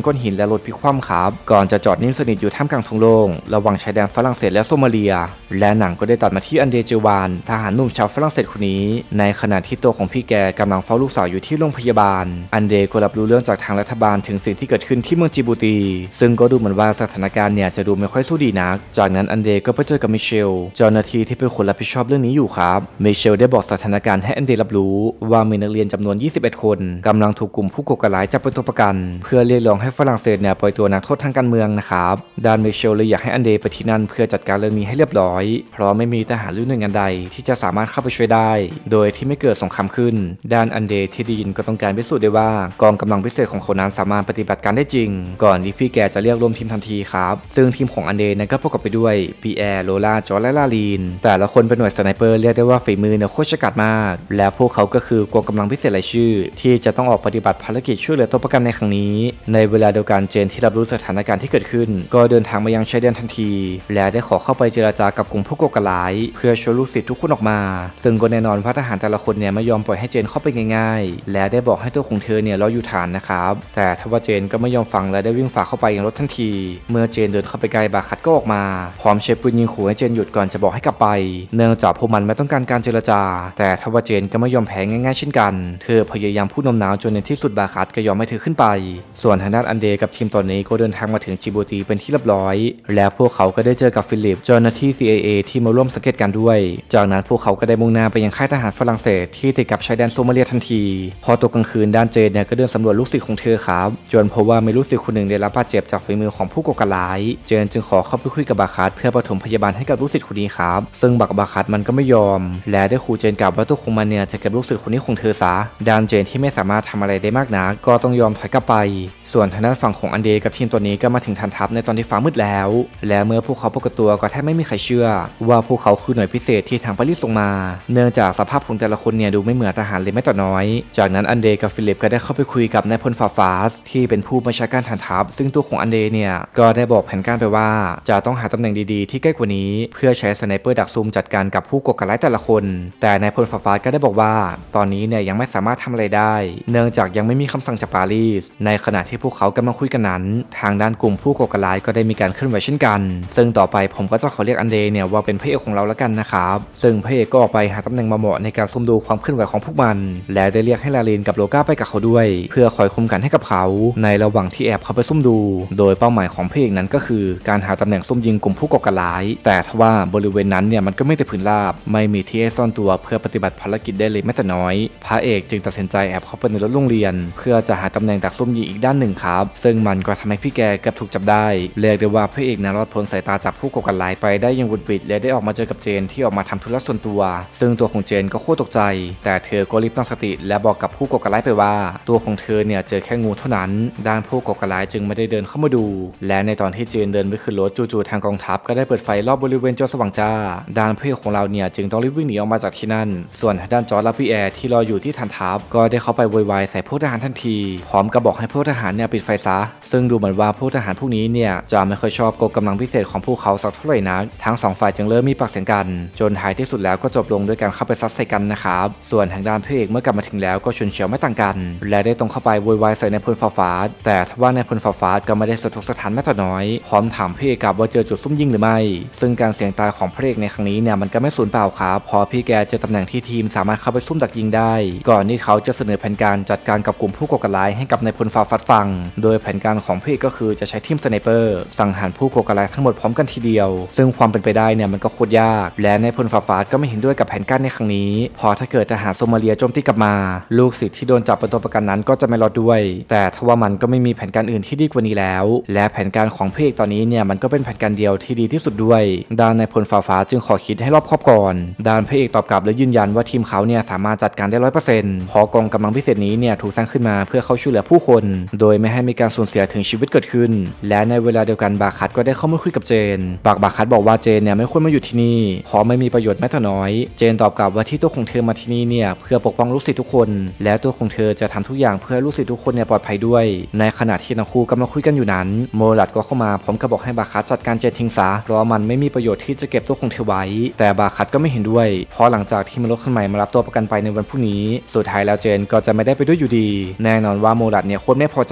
รถพลิกคว่ำครับก่อนจะจอดนิ่งสนิทอยู่ท่ามกลางทุ่งโล่งระหว่างชายแดนฝรั่งเศสและโซมาเลียและหนังก็ได้ตัดมาที่อันเดเจวานทหารหนุ่มชาวฝรั่งเศสคนนี้ในขณะที่ตัวของพี่แกกำลังเฝ้าลูกสาวอยู่ที่โรงพยาบาลอันเดก็รับรู้เรื่องจากทางรัฐบาลถึงสิ่งที่เกิดขึ้นที่เมืองจิบูตีซึ่งก็ดูเหมือนว่าสถานการณ์เนี่ยจะดูไม่ค่อยสู้ดีนักจากนั้นอันเดก็ไปเจอกับมิเชลเจ้าหน้าที่ที่เป็นคนรับผิดชอบเรื่องนี้อยู่ครับมิเชลได้บอกสถานการณ์ให้อันเดรับรู้ว่ามีนักเรียนจำนวนยี่สิบเอ็ดคนกำลังถูกกลุ่มผู้ก่อการร้ายจับเป็นตัวประกันเพื่อเรียกร้องให้ฝรั่งเศสเนี่ยปล่อยตัวนักโทษทางการเมืองนะครับด้านมิเชลเลยอยากให้อันเดไปที่นั่นเพื่อจัดการเรื่องนี้ให้เรียบร้อยเพราะไม่มีทหารหรือหน่วยงานใดที่จะสามารถเข้าไปช่วยได้โดยที่ไม่เกิดสงครามขึ้นด้านอันเดที่ได้ยินก็ต้องการพิสูจน์ได้ว่ากองกำลังพิเศษของเขานั้นสามารถปฏิบัติการได้จริงก่อนที่พี่แกจะเรียกรวมทีมทันทีครับซึ่งทีมของอันเดนั้นก็ประกอบไปด้วยปีแอร์โลล่าจอร์และลาลีนแต่ละคนเป็นหน่วยสไนเปอร์เรียกได้ว่าฝีมือเนี่ยโคตรฉกาจมากและพวกเขาก็คือกองกำลังพิเศษรายชื่อที่จะต้องออกปฏิบัติภารกิจช่วยเหลือตัวประกันในครั้งนี้ในเวลาเดียวกันเจนที่รับรู้สถานการณ์ที่เกิดขึ้นก็เดินทางมายังชายแดนทันทีและได้ขอเข้าไปเจรจากับกลุ่มผู้ก่อการร้ายเพื่อช่วยลูกศิษย์ทุกคนออกมาซึ่งก็แน่นอนว่าทหารแต่ละคนเนี่ยไม่ยอมปล่อยให้เจนเข้าไปง่ายๆและได้บอกให้ตัวของเธอเนี่ยรออยู่ฐานนะครับแต่ทว่าเจนก็ไม่ยอมฟังและได้วิ่งฝ่าเข้าไปยังรถทันทีเมื่อเจนเดินเข้าไปใกล้บาคัดก็ออกมาพร้อมใช้ปืนยิงขู่ให้เจนหยุดก่อนจะบอกให้กลับไปเนื่องจากพวกมันไม่ต้องการการเจรจาแต่ทว่าเจนก็ไม่ยอมแพ้ง่ายๆเช่นกันเธอพยายามพูดโน้มน้าวจนในที่สุดบาคัดก็ยอมให้เธอขึ้นไปส่วนทางด้านอันเดกับทีมตอนนี้ก็เดินทางมาถึงจิบูตีเป็นที่เรียบร้อยและพวกเขาก็ได้เจอกับฟิลิปเจ้าหน้าที่ ซี ไอ เอ ที่มาร่วมสังเกตการด้วยจากนั้นพวกเขาก็ได้มุ่งหน้าไปยังค่ายทหารฝรั่งเศสที่ติดกับชายแดนโซมาเลียทันทีพอตกกลางคืนด้านเจนเนี่ยก็เดินสำรวจลูกศิษย์ของเธอครับจนพบว่ามีลูกศิษย์คนหนึ่งได้รับบาดเจ็บจากฝีมือของผู้ก่อการร้ายเจนจึงขอเข้าไปคุยกับบาคัดเพื่อปฐมพยาบาลให้กับลูกศิษย์คนนี้ครับซึ่งบักบาคัดมันก็ไม่ยอมและได้ขู่เจนกล่าวว่าตัวของมันเนี่ยจะเก็บลูกศิษย์คนนี้ของเธอซะด้านเจนที่ไม่สามารถทำอะไรได้มากนักก็ต้องยอมถอยกลับไปส่วนทางด้านฝั่งของอันเดกับทีมตัวนี้ก็มาถึงฐานทัพในตอนที่ฟ้ามืดแล้วและเมื่อพวกเขาปรากฏตัวก็แทบไม่มีใครเชื่อว่าพวกเขาคือหน่วยพิเศษที่ทางปารีสส่งมาเนื่องจากสภาพของแต่ละคนเนี่ยดูไม่เหมือนทหารเลยแม้แต่น้อยจากนั้นอันเดกับฟิลิปก็ได้เข้าไปคุยกับนายพลฟาฟาสที่เป็นผู้บัญชาการฐานทัพซึ่งตัวของอันเดเนี่ยก็ได้บอกแผนการไปว่าจะต้องหาตำแหน่งดีๆที่ใกล้กว่านี้เพื่อใช้สไนเปอร์ดักซุ่มจัดการกับผู้ก่อการร้ายแต่ละคนแต่นายพลฟาฟาสก็ได้บอกว่าตอนนี้เนี่ยยังไม่สามารถทำอะไรได้เนื่องจากยังไม่มีคำสั่งจากปารีสในขณะที่พวกเขากำลังคุยกันนั้นทางด้านกลุ่มผู้ก่อการร้ายก็ได้มีการเคลื่อนไหวเช่นกันซึ่งต่อไปผมก็จะขอเรียกอันเดเนี่ยว่าเป็นพระเอกของเราแล้วกันนะครับซึ่งพระเอกก็ออกไปหาตำแหน่งมาเหมาะในการซุ่มดูความเคลื่อนไหวของพวกมันและได้เรียกให้ลาลินกับโลก้าไปกับเขาด้วยเพื่อคอยคุมกันให้กับเขาในระหว่างที่แอบเข้าไปซุ่มดูโดยเป้าหมายของพระเอกนั้นก็คือการหาตำแหน่งซุ่มยิงกลุ่มผู้ก่อการร้ายแต่ทว่าบริเวณนั้นเนี่ยมันก็ไม่แต่พื้นราบไม่มีที่ให้ซ่อนตัวเพื่อปฏิบัติภารกิจได้เลยแม้แต่น้อยพระเอกจึงตัดสินใจแอบเข้าไปในรถโรงเรียนเพื่อจะหาตำแหน่งดักซุ่มยิงอีกด้านหนึ่งครับซึ่งมันก็ทำให้พี่แกเกือบถูกจับได้เรียกได้ว่าพระเอกนั้นรอดพ้นสายตาจากผู้ก่อการร้ายไปได้อย่างวุดวิดและได้ออกมาเจอกับเจนที่ออกมาทำธุระส่วนตัวซึ่งตัวของเจนก็โคตรตกใจแต่เธอก็รีบตั้งสติและบอกกับผู้ก่อการร้ายไปว่าตัวของเธอเนี่ยเจอแค่งูเท่านั้นด้านผู้ก่อการร้ายจึงไม่ได้เดินเข้ามาดูและในตอนที่เจนเดินไปขึ้นรถจู่ๆทางกองทัพก็ได้เปิดไฟรอบบริเวณจอสว่างจ้าด้านพระเอกของเราเนี่ยจึงต้องรีบวิ่งหนีออกมาจากที่นั่นส่วนด้านจอร์และพี่แอร์ที่รออยู่ที่ฐานทัพก็ได้เข้าไปโวยวายใส่พวกทหารทันทีพร้อมกับบอกให้พวกทหารเนี่ยปิดไฟซะซึ่งดูเหมือนว่าพวกทหารพวกนี้เนี่ยจะไม่ค่อยชอบกองกำลังพิเศษของพวกเขาสักเท่าไหร่นักทั้งสองฝ่ายจึงเริ่มมีปากเสียงกันจนท้ายที่สุดแล้วก็จบลงด้วยการเข้าไปซัดใส่กันนะครับส่วนทางด้านพระเอกเมื่อกลับมาถึงแล้วก็ฉุนเฉียวไม่ต่างกันและได้ตรงเข้าไปโวยวายใส่นายพลฟาฟาสแต่ทว่านายพลฟาฟาสก็ไม่ได้สะทกสถานแม้แต่น้อยพร้อมถามพระเอกกับว่าเจอจุดซุ่มยิงหรือไม่ซึ่งการเสี่ยงตายของพระเอกในครั้งนี้เนี่ยมันก็ไม่สูญเปล่าครับพอพี่แกเจอตำแหน่งที่ทีมสามารถเข้าไปซุ่มดักยิงได้ก่อนที่เขาจะเสนอแผนการจัดการกับกลุ่มผู้ก่อการร้ายให้กับนายพลฟาฟาสฟังโดยแผนการของพระเอกก็คือจะใช้ทีมสไนเปอร์สังหารผู้ก่อการร้ายทั้งหมดพร้อมกันทีเดียวซึ่งความเป็นไปได้เนี่ยมันก็โคตรยากและนายพลฟาฟาสก็ไม่เห็นด้วยกับแผนการในครั้งนี้พอถ้าเกิดทหารโซมาเลียโจมตีกลับมาลูกศิษย์ที่โดนจับเป็นตัวประกันนั้นก็จะไม่รอดด้วยแต่ทว่ามันก็ไม่มีแผนการอื่นที่ดีกว่านี้แล้วและแผนการของพระเอกตอนนี้เนี่ยมันก็เป็นแผนการเดียวที่ดีที่สุดด้วยด้านนายพลฟาฟาสจึงขอคิดให้รอบคอบก่อนด้านพระเอกตอบกลับและยืนยันว่าทีมเขาเนี่ยสามารถจัดการได้ ร้อยเปอร์เซ็นต์ พอกองกำลังพิเศษนี้เนี่ยถูกสร้างขึ้นมาเพื่อเข้าช่วยเหลือผู้คนโดยไม่ให้มีการสูญเสียถึงชีวิตเกิดขึ้นและในเวลาเดียวกันบาคัดก็ได้เข้ามาคุยกับเจนบากบาคัดบอกว่าเจนเนี่ยไม่ควรมาอยู่ที่นี่เพราะไม่มีประโยชน์แม้แต่น้อยเจนตอบกลับว่าที่ตัวของเธอมาที่นี่เนี่ยเพื่อปกป้องลูกศิษย์ทุกคนและตัวของเธอจะทำทุกอย่างเพื่อลูกศิษย์ทุกคนเนี่ยปลอดภัยด้วยในขณะที่ทั้งคู่กำลังคุยกันอยู่นั้นโมลัดก็เข้ามาพร้อมกับบอกให้บาคัดจัดการเจนทิ้งซะเพราะมันไม่มีประโยชน์ที่จะเก็บตัวของเธอไว้แต่บาคัดก็ไม่เห็นด้วยเพราะหลังจากที่มนุษย์คนใหม่มารับตัวประกันไปในวันพรุ่งนี้สุดท้ายแล้วเจนก็จะไม่ได้ไปด้วยอยู่ดีแน่นอนว่าโมลัดเนี่ยโคตรไม่พอใจ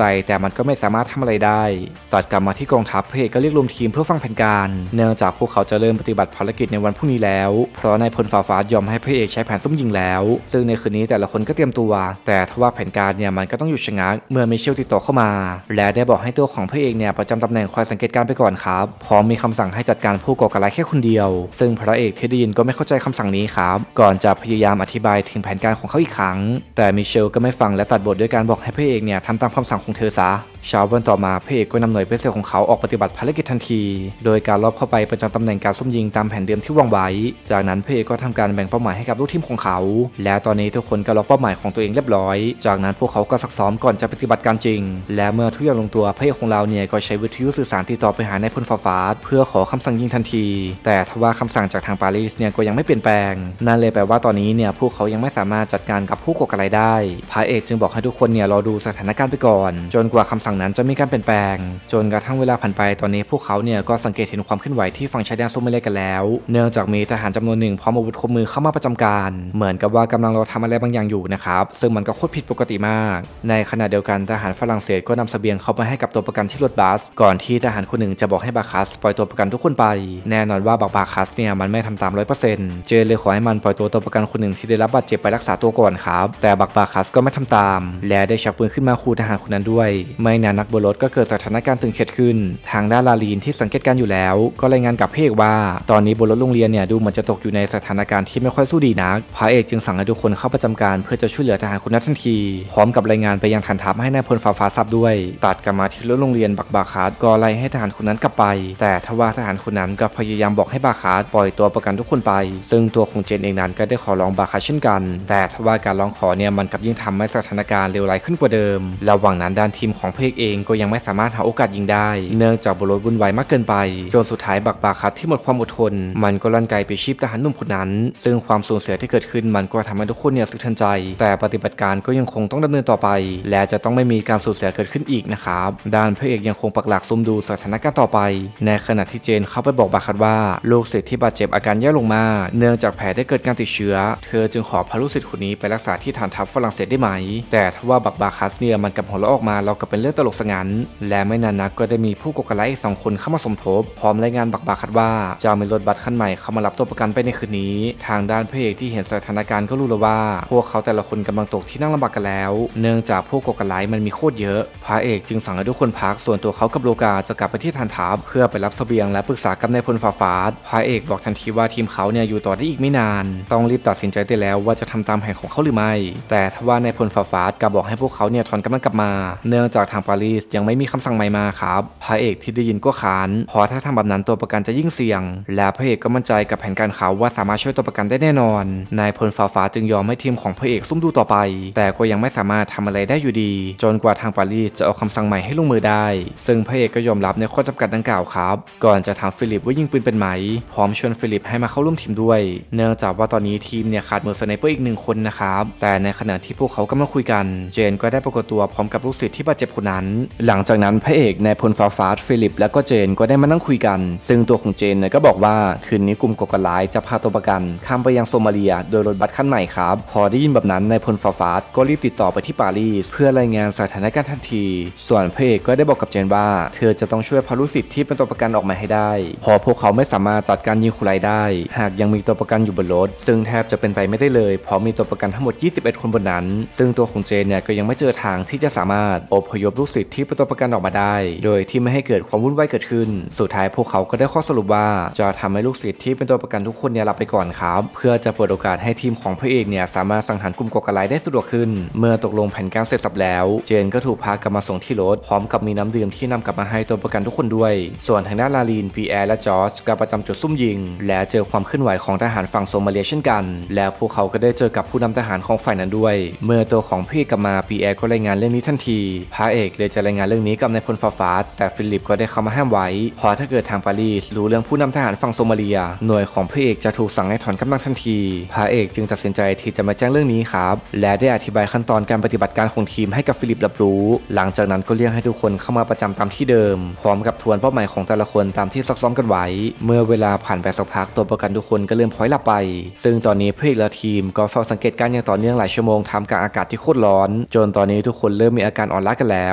แต่มันก็ไม่สามารถทำอะไรได้ตัดกลับมาที่กองทัพพระเอกก็เรียกรวมทีมเพื่อฟังแผนการเนื่องจากพวกเขาจะเริ่มปฏิบัติภารกิจในวันพรุ่งนี้แล้วเพราะนายพลฟ้าฟ้ายอมให้พระเอกใช้แผนซุ่มยิงแล้วซึ่งในคืนนี้แต่ละคนก็เตรียมตัวแต่ทว่าแผนการเนี่ยมันก็ต้องหยุดชะงักเมื่อมิเชลติดต่อเข้ามาและได้บอกให้ตัวของพระเอกเนี่ยประจำตำแหน่งคอยสังเกตการไปก่อนครับพร้อมมีคำสั่งให้จัดการผู้ก่อการร้ายแค่คนเดียวซึ่งพระเอกที่ได้ยินก็ไม่เข้าใจคำสั่งนี้ครับก่อนจะพยายามอธิบายถึงแผนการของเขาอีกครั้งแต่มิเชลก็ไม่ฟังและตัดบทด้วยการบอกให้พระเอกเนี่ยทำตามคำสั่งของเธอซะเช้าวันต่อมาพระเอกก็นำหน่วยพิเศษของเขาออกปฏิบัติภารกิจทันทีโดยการลอบเข้าไปประจำตำแหน่งการซุ่มยิงตามแผนเดิมที่วางไว้จากนั้นพระเอกก็ทำการแบ่งเป้าหมายให้กับลูกทีมของเขาและตอนนี้ทุกคนก็ล็อกเป้าหมายของตัวเองเรียบร้อยจากนั้นพวกเขาก็ซักซ้อมก่อนจะปฏิบัติการจริงและเมื่อทุกอย่างลงตัวพระเอกของเราเนี่ยก็ใช้วิทยุสื่อสารติดต่อไปหานายพลฟ้าฟ้าเพื่อขอคำสั่งยิงทันทีแต่ทว่าคำสั่งจากทางปารีสเนี่ยก็ยังไม่เปลี่ยนแปลงนั่นเลยแปลว่าตอนนี้เนี่ยพวกเขายังไม่สามารถจัดการกับผู้ก่อการร้ายได้พระเอกจึงบอกให้ทุกคนเนี่ยรอดูสถานการณ์ไปก่อนจนกว่าคำสั่งนั้นจะมีการเปลี่ยนแปลงจนกระทั่งเวลาผ่านไปตอนนี้พวกเขาเนี่ยก็สังเกตเห็นความเคลื่อนไหวที่ฝั่งชายแดนโซมาเลียกันแล้วเนื่องจากมีทหารจำนวนหนึ่งพร้อมอาวุธครบมือเข้ามาประจำการเหมือนกับว่ากำลังรอทำอะไรบางอย่างอยู่นะครับซึ่งมันก็โคตรผิดปกติมากในขณะเดียวกันทหารฝรั่งเศสก็นำเสบียงเข้ามาให้กับตัวประกันที่รถบัสก่อนที่ทหารคนหนึ่งจะบอกให้บาคัสปล่อยตัวประกันทุกคนไปแน่นอนว่าบักบาคัสเนี่ยมันไม่ทำตาม ร้อยเปอร์เซ็นต์ เจนเลยขอให้มันปล่อยตัวตัวประกันคนหนึ่งที่ได้รับบาดเจ็บไปรักษาตัวก่อนครับแต่บักบาคัสก็ไม่ทำตามและได้ชักปืนขึ้นมาขู่ทหารคนนั้นด้วยไม่นานนักบนรถก็เกิดสถานการณ์ตึงเครียดขึ้นทางด้านลาลีนที่สังเกตการอยู่แล้วก็รายงานกับพระเอกว่าตอนนี้บนรถโรงเรียนเนี่ยดูเหมือนจะตกอยู่ในสถานการณ์ที่ไม่ค่อยสู้ดีนักพระเอกจึงสั่งให้ทุกคนเข้าประจำการเพื่อจะช่วยเหลือทหารคนนั้นทันทีพร้อมกับรายงานไปยังฐานทัพให้นายพลฟ้าฟ้าทราบด้วยตัดกลับมาที่รถโรงเรียนบักบาคัสก็ไล่ให้ทหารคนนั้นกลับไปแต่ทว่าทหารคนนั้นก็พยายามบอกให้บาคัสปล่อยตัวประกันทุกคนไปซึ่งตัวของเจนเองนั้นก็ได้ขอร้องบาคัสเช่นกันแต่ทว่าการร้องขอเนี่ยมันกลับยิ่งทำให้สถานการณ์เลวร้ายขึ้นกว่าเดิมระหว่างนั้นด้านทีมของพระเอกเองก็ยังไม่สามารถหาโอกาสยิงได้เนื่องจากบนรถวุ่นวายมากเกินไปจนสุดท้ายบักบาคัสที่หมดความอดทนมันก็ลั่นไกไปชีพทหารหนุ่มคนนั้นซึ่งความสูญเสียที่เกิดขึ้นมันก็ทำให้ทุกคนเนี่ยสะเทือนใจแต่ปฏิบัติการก็ยังคงต้องดำเนินต่อไปและจะต้องไม่มีการสูญเสียเกิดขึ้นอีกนะครับด้านพระเอกยังคงปักหลักซุ่มดูสถานการณ์ต่อไปในขณะที่เจนเข้าไปบอกบาคัสว่าลูกศิษย์ที่บาดเจ็บอาการแย่ลงมากเนื่องจากแผลได้เกิดการติดเชื้อเธอจึงขอพาลูกศิษย์คนนี้ไปรักษาที่ฐานทัพฝรั่งเศสได้ไหมแต่ทว่าบักบาคัสเนี่ยมันกลับหัวเราะออกมาเรากับเป็นเรื่องตลกซะงั้นและไม่นานนักก็ได้มีผู้ก่อการร้ายอีกสองคนเข้ามาสมทบพร้อมรายงานบักบาคัสว่าจะมีรถบัสคันใหม่เข้ามารับตัวประกันไปในคืนนี้ทางด้านพระเอกที่เห็นสถานการณ์ก็รู้แล้วว่าพวกเขาแต่ละคนกำลังตกที่นั่งลำบากกันแล้วเนื่องจากผู้ก่อการร้ายมันมีโคตรเยอะพระเอกจึงสั่งให้ทุกคนพักส่วนตัวเขากับโลกาจะกลับไปที่ฐานทัพเพื่อไปรับเสบียงและปรึกษากับนายพลฟ้าฟ้าพระเอกบอกทันทีว่าทีมเขาเนี่ยอยู่ต่อได้อีกไม่นานต้องรีบตัดสินใจได้แล้วว่าจะทำตามแผนของเขาหรือไม่แต่ทว่านายพลฟ้าฟ้ากลับบอกให้พวกเขาเนี่ยถอนกำลังกลับมาเนื่องจากทางปารีสยังไม่มีคำสั่งใหม่มาครับพระเอกที่ได้ยินก็ขานเพราะถ้าทำแบบนั้นตัวประกันจะยิ่งเสี่ยงและพระเอกก็มั่นใจกับแผนการเขาว่าสามารถช่วยตัวประกันได้แน่นอนนายพลฟ้าฟ้าจึงยอมให้ทีมของพระเอกซุ่มดูต่อไปแต่ก็ยังไม่สามารถทำอะไรได้อยู่ดีจนกว่าทางปารีสจะออกคำสั่งใหม่ให้ลงมือได้ซึ่งพระเอกก็ยอมรับในข้อจำกัดดังกล่าวครับก่อนจะถามฟิลิปว่ายิงปืนเป็นไหมพร้อมชวนฟิลิปให้มาเข้าร่วมทีมด้วยเนื่องจากว่าตอนนี้ทีมเนี่ยขาดมือสไนเปอร์อีกหนึ่งคนนะครับแต่ในขณะที่พวกเขากำลังคุยกันเจนก็ได้ปรากฏตัวพร้อมกับลูกศิษย์ที่บาดเจ็บคนนั้นหลังจากนั้นพระเอกนายพลฟ้าฟ้าฟิลิปและก็เจนก็ได้มานั่งคุยกันซึ่งตัวของเจนเนี่ยก็บอกว่าคืนนี้กลุ่มก่อการร้ายจะพาตัวประกันข้ามไปยังโซมาเลียโดยรถบัสคันใหม่ครับพอได้ยินแบบนั้นนายพลฟ้าฟ้าก็รีบติดต่อไปที่ปารีสเพื่อรายงานสถานการณ์ทันทีส่วนพระเอกก็ได้บอกกับเจนว่าเธอจะต้องช่วยพาลูกศิษย์ที่เป็นตัวประกันออกมาให้ได้พอพวกเขาไม่สามารถจัดการยิงขู่ไล่ได้หากยังมีตัวประกันอยู่บนรถซึ่งแทบจะเป็นไปไม่ได้เลยเพราะมีตัวประกันทั้งหมดยี่สิบเอ็ดคนบนนั้นซึ่งตัวของเจนเนี่ยก็ยังไม่เจอทางที่จะสามารถอพยพลูกศิษย์ที่เป็นตัวประกันออกมาได้โดยที่ไม่ให้เกิดความวุ่นวายเกิดขึ้นสุดท้ายพวกเขาก็ได้ข้อสรุปว่าจะทำให้ลูกศิษย์ที่เป็นตัวประกันทุกคนเนี่ยหลับไปก่อนครับเพื่อจะเปิดโอกาสให้ทีมของพระเอกเนี่ยสามารถสังหารกลุ่มก่อการร้ายได้สะดวกขึ้นเมื่อตกลงแผนการเสร็จสับแล้วเจนก็ถูกพากลับมาส่งที่รถพร้อมกับมีน้ำดื่มที่นำกลับมาให้ตัวประกันทุกคนด้วยส่วนทางด้านลาลีนปีแอร์และจอร์จก็ประจำจุดซุ่มยิงและเจอความเคลื่อนไหวของทหารฝั่งโซมาเลียเช่นกันแล้วพวกเขาก็ได้เจอกับผู้นำทหารของฝ่ายนั้นด้วยเมื่อตัวของพี่กลับมาปีแอร์ก็รายงานเรื่องนี้ทันทีพระเอกเลยจะรายงานเรื่องนี้กับนายพลฟ้าฟ้าแต่ฟิลิปก็ได้เข้ามาห้ามไว้เพราะถ้าเกิดทางปารีสรู้เรื่องผู้นำทหารฝั่งโซมาเลียหน่วยของพระเอกจะถูกสั่งให้ถอนกำลังทันทีพระเอกจึงตัดสินใจที่จะมาแจ้งเรื่องนี้ครับและได้อธิบายขั้นตอนการปฏิบัติการของทีมให้กับฟิลิปรับรู้หลังจากนั้นก็เรียกให้ทุกคนเข้ามาประจำตามที่เดิมพร้อมกับทวนเป้าหมายของแต่ละคนตามที่ซักซ้อมกันไว้เมื่อเวลาผ่านไปสักพักตัวประกันทุกคนก็เริ่มพลอยหลับไปซึ่งตอนนี้พระเอกและทีมก็เฝ้าสังเกตการอย่างต่อเนื่องหลายชั่วโมงทำกลางอากาศที่โคตรร้อนจนตอนนี้ทุกคนเริ่มมีอาการอ่อนล้ากันแล้ว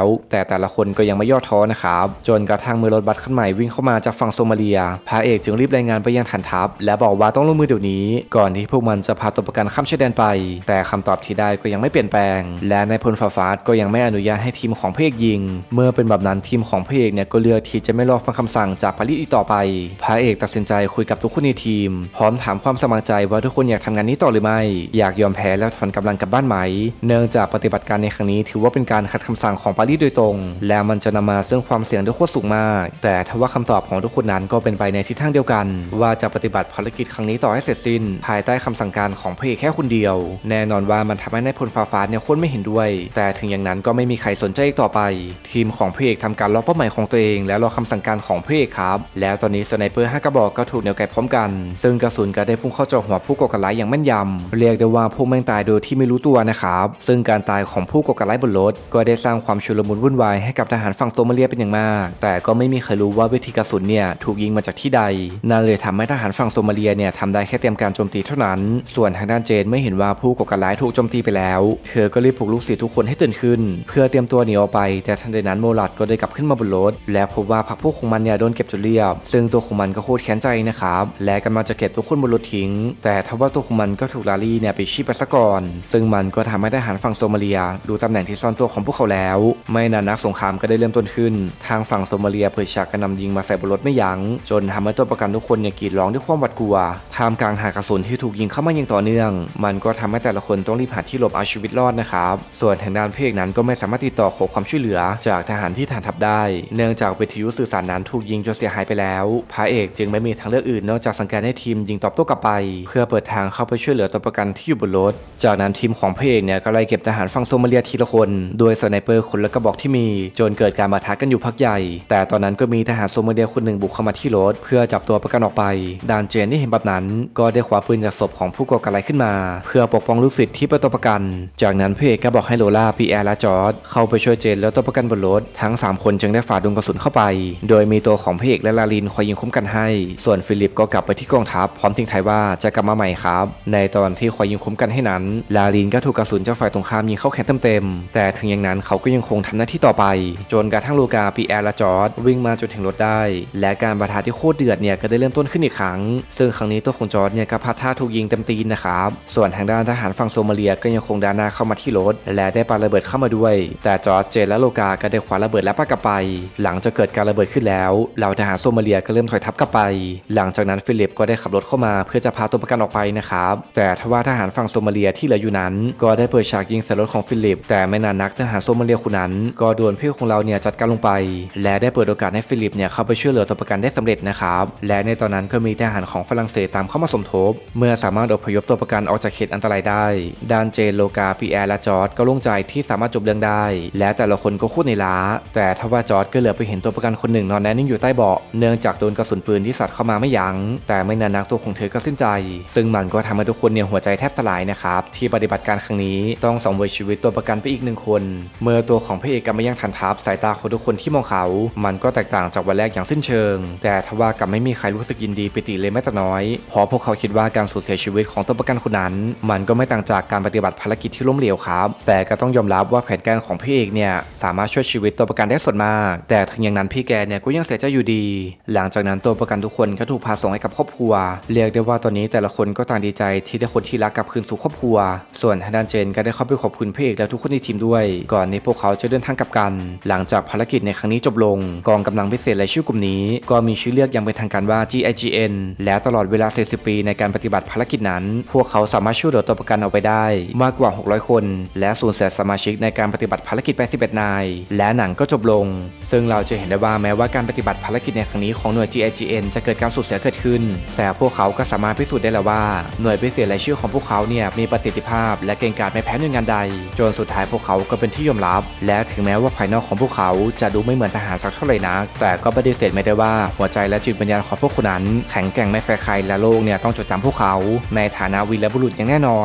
แต่แต่ละคนก็ยังไม่ย่อท้อนะครับจนกระทั่งเมื่อรถบัสคันใหม่วิ่งเข้ามาจากฝั่งโซมาเลียพระเอกจึงรีบรายงานไปยังฐานทัพและบอกว่าต้องลงมือเดี๋ยวนี้ก่อนที่พวกมันจะพาตัวประกันข้ามชายแดนไปแต่คำตอบที่ได้ก็ยังไม่เปลี่ยนแปลงและนายพลฟาฟาสก็ยังไม่อนุญาตให้ทีมของพระเอกยิงเมื่อเป็นแบบนั้นทีมของพระเอกเนี่ยก็เลือกที่จะไม่รอฟังคำสั่งจากปารีสอีกต่อไปพระเอกตัดสินใจคุยกับทุกคนในทีมพร้อมถามความสมัครใจว่าทุกคนอยากทำงานนี้ต่อหรือไม่อยากยอมแพ้แล้วถอนกำลังกลับบ้านไหมเนื่องจากปฏิบัติการในครั้งนี้ถือว่าเป็นการขัดคำสั่งของปารีสโดยตรงและมันจะนำมาซึ่งความเสี่ยงด้วยโคตรสูงมากแต่ทว่าคำตอบของทุกคนนั้นก็เป็นไปในทิศทางเดียวกันว่าจะปฏิบัติภารกิจครั้งนี้ต่อให้เสร็จสิ้นภายใต้คำสั่งการของพระเอกแค่คนเดียวแน่นอนว่ามันทำให้นายพลฟาฟาสเนี่ยคนไม่เห็นด้วยแต่ถึงอย่างนั้นก็ไม่มีใครสนใจอีกต่อไปทีมของพระเอกทำการล็อกเป้าหมายของตัวเองและรอคำสั่งการของพระเอกครับแล้วตอนนี้สไนเปอร์ห้ากระบอกก็ถูกแนวไกพร้อมกันซึ่งกระสุนก็ได้พุ่งเข้าเจาะหัวผู้ก่อการร้ายอย่างแม่นยำเรียกได้ว่าพวกแม่งตายโดยที่ไม่รู้ตัวนะครับซึ่งการตายของผู้ก่อการร้ายบนรถก็ได้สร้างความชุลมุนวุ่นวายให้กับทหารฝั่งโซมาเลียเป็นอย่างมากแต่ก็ไม่มีใครรู้ว่าวิธีกระสุนเนี่ยถูกยิงมาจากที่ใดนั่นเลยทำให้ทหารฝั่งโซมาเลียเนี่ยทำได้แค่เตรียมการโจมตีเท่านั้นส่วนทางด้านเจนไม่เห็นว่าผู้ก่อการร้ายถูกโจมตีไปแล้วเธอก็รีบปลุกลูกศิษย์ทุกคนให้ตื่นขึ้นเพื่อเตรียมตัวหนีออกไปแต่ทันใดนั้นโมลัดก็ได้กลับขึ้นมาบนรถและพบว่าพรรคพวกของมันเนี่ยโดนเก็บจนเรียบซึ่งตัวของมันก็โคตรแค้นใจนะครับและกำลังจะเก็บทุกคนบนรถทิ้งแต่ทว่าตัวของมันก็ถูกลาลี่เนี่ยไปชี้ไปซะก่อนซึ่งมันก็ทำให้ทหารฝั่งโซมาเลียดูตำแหน่งที่ซ่อนตัวของพวกเขาแล้วไม่นานนักสงครามก็ได้เริ่มต้นขึ้นทางฝั่งโซมาเลียเผยฉากกระหน่ำยิงมาใส่บนรถไม่ยั้งจนทำให้ตัวประกันทุกคนเนี่ยกรีดร้องด้วยความหวาดกลัวท่ามกลางหากระสุนที่ถูกยิงเข้ามาอย่างต่อเนื่องมันก็ทำให้แต่ละคนต้องรีบหาที่หลบเอาชีวิตรอดนะครับส่วนทางด้านพระเอกนั้นก็ไม่สามารถติดต่อขอความช่วยเหลือจากทหารที่ฐานทัพได้เนื่องจากวิทยุสื่อสารนั้นถูกยิงจนเสียหายไปแล้วพระเอกจึงไม่มีทางเลือกอื่นนอกจากสั่งการให้ทีมยิงตอบโต้กลับไปเพื่อเปิดทางเข้าไปช่วยเหลือตัวประกันที่อยู่บนรถจากนั้นทีมของพระเอกเนี่ยก็ไล่เก็บทหารฝั่งโซมาเลียทีละคนโดยสไนเปอร์คนละกระบอกที่มีจนเกิดการปะทะกันอยู่พักใหญ่แต่ตอนนั้นก็มีทหารโซมาเลียคนหนึ่งบุกเข้ามาที่รถเพื่อจับตัวประกันออกไปด้านเจนที่เห็นแบบนั้นก็ได้คว้าปืนจากศพของผู้ก่อการร้ายขึ้นมาเพื่อปกป้องลูกศิษย์ที่เป็นตัวประกันจากนั้นพระเอกก็บอกให้โลล่าปีแอร์และจอร์จเข้าไปช่วยเจนแล้วตัวประกันบนรถทั้งสามคนจึงได้ฝ่าดงกระสุนเข้าไปโดยมีตัวของพระเอกและลาลินคอยยิงคุ้มกันให้ส่วนฟิลิปก็กลับไปที่กองทัพพร้อมทิ้งท้ายว่าจะกลับมาใหม่ครับในตอนที่คอยยิงคุ้มกันให้นั้นลาลินก็ถูกกระสุนจากฝ่ายตรงข้ามยิงเข้าแขนเต็มๆแต่ถึงอย่างนั้นเขาก็ยังคงทำหน้าที่ต่อไปจนกระทั่งลูกาปีแอร์และจอร์จวิ่งมาจนถึงรถได้และการปะทะที่โคตรเดือดเนี่ยก็ได้เริ่มต้นขึ้นอีกครั้งซึ่งครั้งนี้ตัวของจอร์จเนี่ยก็พลาดท่าถูกยิงเต็มตีนนะครับส่วนทางด้านทหารฝั่งโซมาเลียก็ยังคงด้านหน้าเข้ามาที่รถและได้ปาระเบิดเข้ามาด้วยแต่จอร์จเจนและโลกาก็ได้คว้าระเบิดและปากลับไปหลังจากเกิดการระเบิดขึ้นแล้วเหล่าทหารโซมาเลียก็เริ่มถอยทัพกลับไปหลังจากนั้นฟิลิปก็ได้ขับรถเข้ามาเพื่อจะพาตัวประกันออกไปนะครับแต่ทว่าทหารฝั่งโซมาเลียที่เหลืออยู่นั้นก็ได้เปิดฉากยิงใส่รถของฟิลิปแต่ไม่นานนักทหารโซมาเลียคนนั้นก็โดนเพื่อนของเราเนี่ยจัดการลงไปและได้เปิดโอกาสให้ฟิลิปเนี่ยเข้าไปช่วยเหลือตัวประกันได้สำเร็จนะครับและในตอนนั้นก็มีทหารของฝรั่งเศสตามเข้ามาสมทบเมื่อสามารถอพยพตัวประกันออกจากเขตอันตรายได้ด้านเจนโลกาปีแอร์และจอร์จก็โล่งใจที่สามารถจบเรื่องได้และแต่ละคนก็คู่ในล้าแต่ทว่าจอร์จก็เหลือไปเห็นตัวประกันคนหนึ่งนอนแน่นิ่งอยู่ใต้เบาะเนื่องจากโดนกระสุนปืนที่สัตว์เข้ามาไม่ยั้งแต่ไม่นานนักตัวของเธอก็สิ้นใจซึ่งมันก็ทำให้ทุกคนเนี่ยหัวใจแทบสลายนะครับที่ปฏิบัติการครั้งนี้ต้องสังเวยชีวิตตัวประกันไปอีกหนึ่งคนเมื่อตัวของพระเอกกลับมายังฐานทัพสายตาของทุกคนที่มองเขามันก็แตกต่างจากวันแรกอย่างสิ้นเชิงแต่ทว่ากลับไม่มีใครรู้สึกยินดีปิติเลยแม้แต่น้อยเพราะพวกเขาคิดว่าการสูญเสียชีวิตของตัวประกันคนนั้นมันก็ไม่ต่างจากการปฏิบัติภารกิจที่ล้มเหลวครับแต่ก็ต้องยอมรับว่าแผนการของพระเอกเนี่ยสามารถช่วยชีวิตตัวประกันได้ส่วนมากแต่ถึงอย่างนั้นพี่แกเนี่ยก็ยังเสียใจอยู่ดีหลังจากนั้นตัวประกันทุกคนก็ถูกพาส่งให้กับครอบครัวเรียกได้ว่าตอนนี้แต่ละคนก็ต่างดีใจที่ได้คนที่รักกลับคืนสู่ครอบครัวส่วนทางด้านเจนก็ได้เข้าไปขอบคุณพระเอกและทุกคนในทีมด้วยก่อนที่พวกเขาจะเดินทางกลับกันหลังจากภารกิจในครั้งนี้จบลงกองกำลังพิเศษรายชื่อกลุ่มนี้ก็มีชื่อเรียกอย่างเป็นทางการว่า จี ไอ จี เอ็น และตลอดเวลาสี่สิบปีในการปฏิบัติภารกิจนั้นพวกเขาสามารถช่วยเหลือตัวประกันเอาไปได้มากกว่าหกร้อยคนและสูญเสียสมาชิกในการปฏิบัติภารกิจไปสิบเอ็ดนายและหนังก็จบลงซึ่งเราจะเห็นได้ว่าแม้ว่าการปฏิบัติภารกิจในครั้งนี้ของหน่วย จี ไอ จี เอ็น จะเกิดการสูญเสียเกิดขึ้นแต่พวกเขาก็สามารถพิสูจน์ได้แล้วว่าหน่วยพิเศษรายชื่อของพวกเขาเนี่ยมีประสิทธิภาพและเก่งกาจไม่แพ้หน่วยงานใดจนสุดท้ายพวกเขาก็เป็นที่ยอมรับและถึงแม้ว่าภายนอกของพวกเขาจะดูไม่เหมือนทหารสักเท่าไหร่นักแต่ก็ปฏิเสธไม่ได้ว่าหัวใจและจิตวิญญาณของพวกคนนั้นแข็งแกร่งไม่แพ้ใครและโลกเนี่ยต้องจดจำพวกเขาในฐานะวีรบุรุษอย่างแน่นอน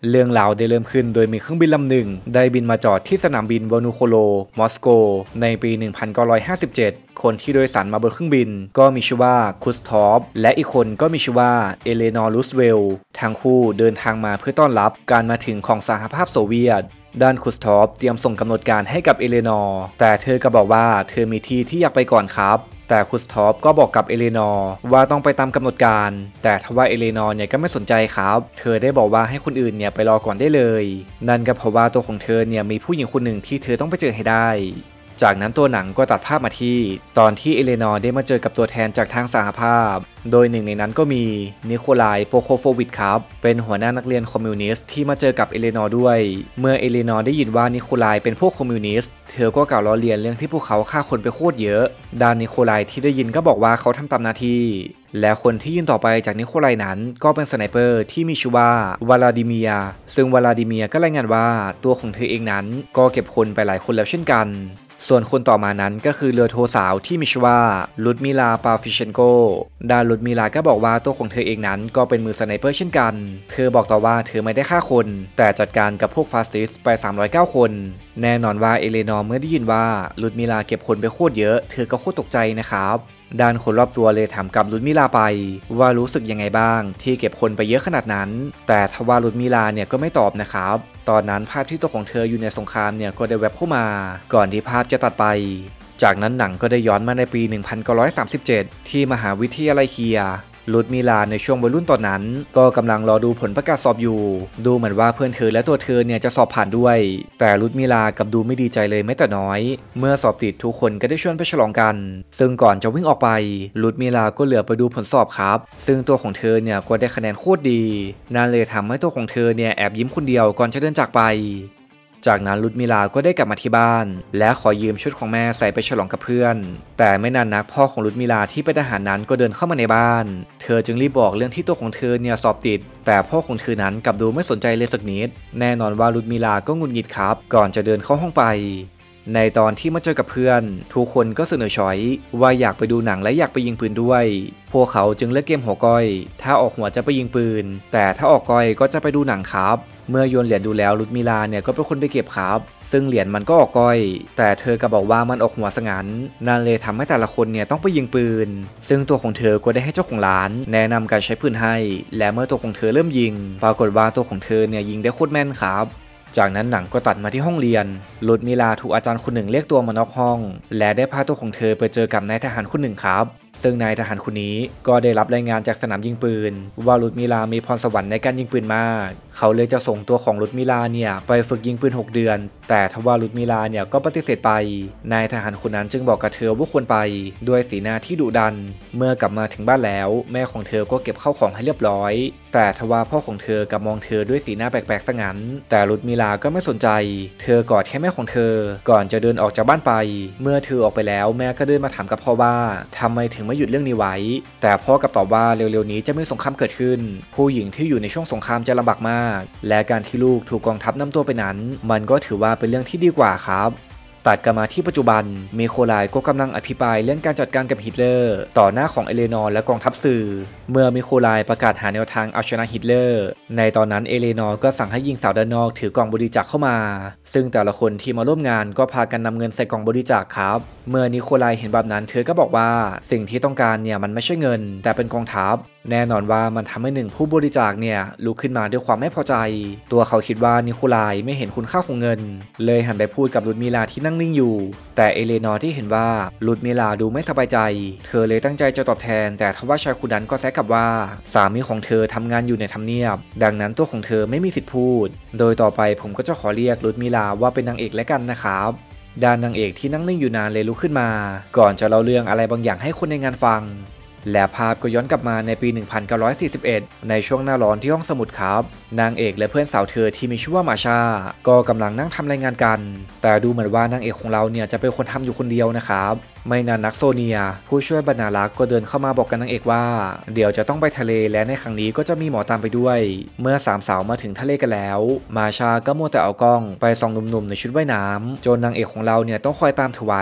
เรื่องราวได้เริ่มขึ้นโดยมีเครื่องบินลำหนึ่งได้บินมาจอดที่สนามบินวานูโคโลมอสโกในปี หนึ่งพันเก้าร้อยห้าสิบเจ็ด คนที่โดยสารมาบนเครื่องบินก็มีชื่อว่าคุสทอฟและอีกคนก็มีชื่อว่าเอเลนอร์รูสเวลต์ทั้งคู่เดินทางมาเพื่อต้อนรับการมาถึงของสหภาพโซเวียตด้านคุสทอฟเตรียมส่งกำหนดการให้กับเอเลนอร์แต่เธอก็บอกว่าเธอมีที่ที่อยากไปก่อนครับแต่คุสทอฟก็บอกกับเอเลนอร์ว่าต้องไปตามกำหนดการแต่ทว่าเอเลนอร์เนี่ยก็ไม่สนใจครับเธอได้บอกว่าให้คนอื่นเนี่ยไปรอก่อนได้เลยนั่นก็เพราะว่าตัวของเธอเนี่ยมีผู้หญิงคนหนึ่งที่เธอต้องไปเจอให้ได้จากนั้นตัวหนังก็ตัดภาพมาที่ตอนที่เอเลนอร์ได้มาเจอกับตัวแทนจากทางสหภาพโดยหนึ่งในนั้นก็มีนิโคลายโปโคโฟวิชครับเป็นหัวหน้านักเรียนคอมมิวนิสต์ที่มาเจอกับเอเลนอร์ด้วยเมื่อเอเลนอร์ได้ยินว่านิโคลายเป็นพวกคอมมิวนิสต์เธอก็กล่าวล้อเลียนเรื่องที่พวกเขาฆ่าคนไปโคตรเยอะด้านนิโคลายที่ได้ยินก็บอกว่าเขาทำตามหน้าที่และคนที่ยืนต่อไปจากนิโคลายนั้นก็เป็นสไนเปอร์ที่มีชื่อว่าวลาดิเมียซึ่งวลาดิเมียก็รายงานว่าตัวของเธอเองนั้นก็เก็บคนไปหลายคนแล้วเช่นกันส่วนคนต่อมานั้นก็คือเรือโทสาวที่มีชื่อว่าลุดมิลาปาฟิเชนโกด้านลุดมิลาก็บอกว่าตัวของเธอเองนั้นก็เป็นมือสไนเปอร์เช่นกันเธอบอกต่อว่าเธอไม่ได้ฆ่าคนแต่จัดการกับพวกฟาสซิสต์ไปสามร้อยเก้าคนแน่นอนว่าเอเลนอร์เมื่อได้ยินว่าลุดมิลาเก็บคนไปโคตรเยอะเธอก็โคตรตกใจนะครับด้านคนรอบตัวเลยถามกับลุดมิลาไปว่ารู้สึกยังไงบ้างที่เก็บคนไปเยอะขนาดนั้นแต่ทว่าลุดมิลาเนี่ยก็ไม่ตอบนะครับตอนนั้นภาพที่ตัวของเธออยู่ในสงครามเนี่ยก็ได้แวบเข้ามาก่อนที่ภาพจะตัดไปจากนั้นหนังก็ได้ย้อนมาในปี หนึ่งพันเก้าร้อยสามสิบเจ็ด ที่มหาวิทยาลัยเคียร์ลุดมิลาในช่วงวัยรุ่นตอนนั้นก็กำลังรอดูผลประกาศสอบอยู่ดูเหมือนว่าเพื่อนเธอและตัวเธอเนี่ยจะสอบผ่านด้วยแต่ลุดมิลากับดูไม่ดีใจเลยแม้แต่น้อยเมื่อสอบติดทุกคนก็ได้ชวนไปฉลองกันซึ่งก่อนจะวิ่งออกไปลุดมิลาก็เหลือไปดูผลสอบครับซึ่งตัวของเธอเนี่ยก็ได้คะแนนโคตรดีนั่นเลยทำให้ตัวของเธอเนี่ยแอบยิ้มคนเดียวก่อนจะเดินจากไปจากนั้นลุดมิลาก็ได้กลับมาที่บ้านและขอยืมชุดของแม่ใส่ไปฉลองกับเพื่อนแต่ไม่นานนักพ่อของลุดมิลาที่เป็นทหารนั้นก็เดินเข้ามาในบ้านเธอจึงรีบบอกเรื่องที่ตัวของเธอเนี่ยสอบติดแต่พ่อของเธอนั้นกลับดูไม่สนใจเลยสักนิดแน่นอนว่าลุดมิลาก็หงุดหงิดครับก่อนจะเดินเข้าห้องไปในตอนที่มาเจอกับเพื่อนทุกคนก็เสนอช้อยว่าอยากไปดูหนังและอยากไปยิงปืนด้วยพวกเขาจึงเลือกเกมหัวก้อยถ้าออกหัวจะไปยิงปืนแต่ถ้าออกก้อยก็จะไปดูหนังครับเมื่อโยนเหรียญดูแล้วลุดมิลาเนี่ยก็เป็นคนไปเก็บครับซึ่งเหรียญมันก็ออกก้อยแต่เธอก็บอกว่ามันออกหัวซะงั้นนั่นเลยทำให้แต่ละคนเนี่ยต้องไปยิงปืนซึ่งตัวของเธอก็ได้ให้เจ้าของร้านแนะนำการใช้ปืนให้และเมื่อตัวของเธอเริ่มยิงปรากฏว่าตัวของเธอเนี่ยยิงได้โคตรแม่นครับจากนั้นหนังก็ตัดมาที่ห้องเรียนลุดมิลาถูกอาจารย์คนหนึ่งเรียกตัวมานอกห้องและได้พาตัวของเธอไปเจอกับนายทหารคนหนึ่งครับซึ่งนายทหารคนนี้ก็ได้รับรายงานจากสนามยิงปืนว่าลุดมิลามีพรสวรรค์ในการยิงปืนมากเขาเลยจะส่งตัวของลุดมิลาเนี่ยไปฝึกยิงปืนหกเดือนแต่ทว่าลุดมิลาเนี่ยก็ปฏิเสธไปนายทหารคนนั้นจึงบอกกับเธอว่าควรไปด้วยสีหน้าที่ดุดันเมื่อกลับมาถึงบ้านแล้วแม่ของเธอก็เก็บข้าวของให้เรียบร้อยแต่ทว่าพ่อของเธอกับมองเธอด้วยสีหน้าแปลกๆซะงั้นแต่ลุดมิลาก็ไม่สนใจเธอกอดแค่แม่ของเธอก่อนจะเดินออกจากบ้านไปเมื่อเธอออกไปแล้วแม่ก็เดินมาถามกับพ่อว่าทำไมถึงไม่หยุดเรื่องนี้ไว้แต่พ่อกับตอบว่าเร็วๆนี้จะมีสงครามเกิดขึ้นผู้หญิงที่อยู่ในช่วงสงครามจะลำบากมากและการที่ลูกถูกกองทัพนำตัวไปนั้นมันก็ถือว่าเป็นเรื่องที่ดีกว่าครับตัดกลับมาที่ปัจจุบันเมโคลายก็กำลังอภิปรายเรื่องการจัดการกับฮิตเลอร์ต่อหน้าของเอเลนอร์และกองทัพสื่อเมื่อเมโคลายประกาศหาแนวทางเอาชนะฮิตเลอร์ในตอนนั้นเอเลนอร์ก็สั่งให้หญิงสาวด้านนอกถือกล่องบริจาคเข้ามาซึ่งแต่ละคนที่มาร่วมงานก็พากันนำเงินใส่กล่องบริจาคครับเมื่อนิโคลายเห็นแบบนั้นเธอก็บอกว่าสิ่งที่ต้องการเนี่ยมันไม่ใช่เงินแต่เป็นกองทัพแน่นอนว่ามันทำให้หนึ่งผู้บริจาคเนี่ยลุกขึ้นมาด้วยความไม่พอใจตัวเขาคิดว่านิโคลายไม่เห็นคุณค่าของเงินเลยหันไปพูดกับลุดมิลาที่นั่งนิ่งอยู่แต่เอเลนอร์ที่เห็นว่าลุดมิลาดูไม่สบายใจเธอเลยตั้งใจจะตอบแทนแต่ทว่าชายคนนั้นก็แซะกลับว่าสามีของเธอทำงานอยู่ในทำเนียบดังนั้นตัวของเธอไม่มีสิทธิพูดโดยต่อไปผมก็จะขอเรียกลุดมิลาว่าเป็นนางเอกแล้วกันนะครับด้านนางเอกที่นั่งนิ่งอยู่นานเลยลุกขึ้นมาก่อนจะเล่าเรื่องอะไรบางอย่างให้คนในงานฟังและภาพก็ย้อนกลับมาในปี หนึ่งพันเก้าร้อยสี่สิบเอ็ด ในช่วงหน้าร้อนที่ห้องสมุดครับนางเอกและเพื่อนสาวเธอที่มีชื่อว่ามาชาก็กำลังนั่งทำรายงานกันแต่ดูเหมือนว่านางเอกของเราเนี่ยจะเป็นคนทำอยู่คนเดียวนะครับไม่นานนักโซเนียผู้ช่วยบรรณารักษ์ก็เดินเข้ามาบอกกับนางเอกว่าเดี๋ยวจะต้องไปทะเลและในครั้งนี้ก็จะมีหมอตามไปด้วยเมื่อสามสาวมาถึงทะเลกันแล้วมาชาก็มัวแต่เอากล้องไปส่องหนุ่มๆในชุดว่ายน้ำจนนางเอกของเราเนี่ยต้องคอยตามเธอไว้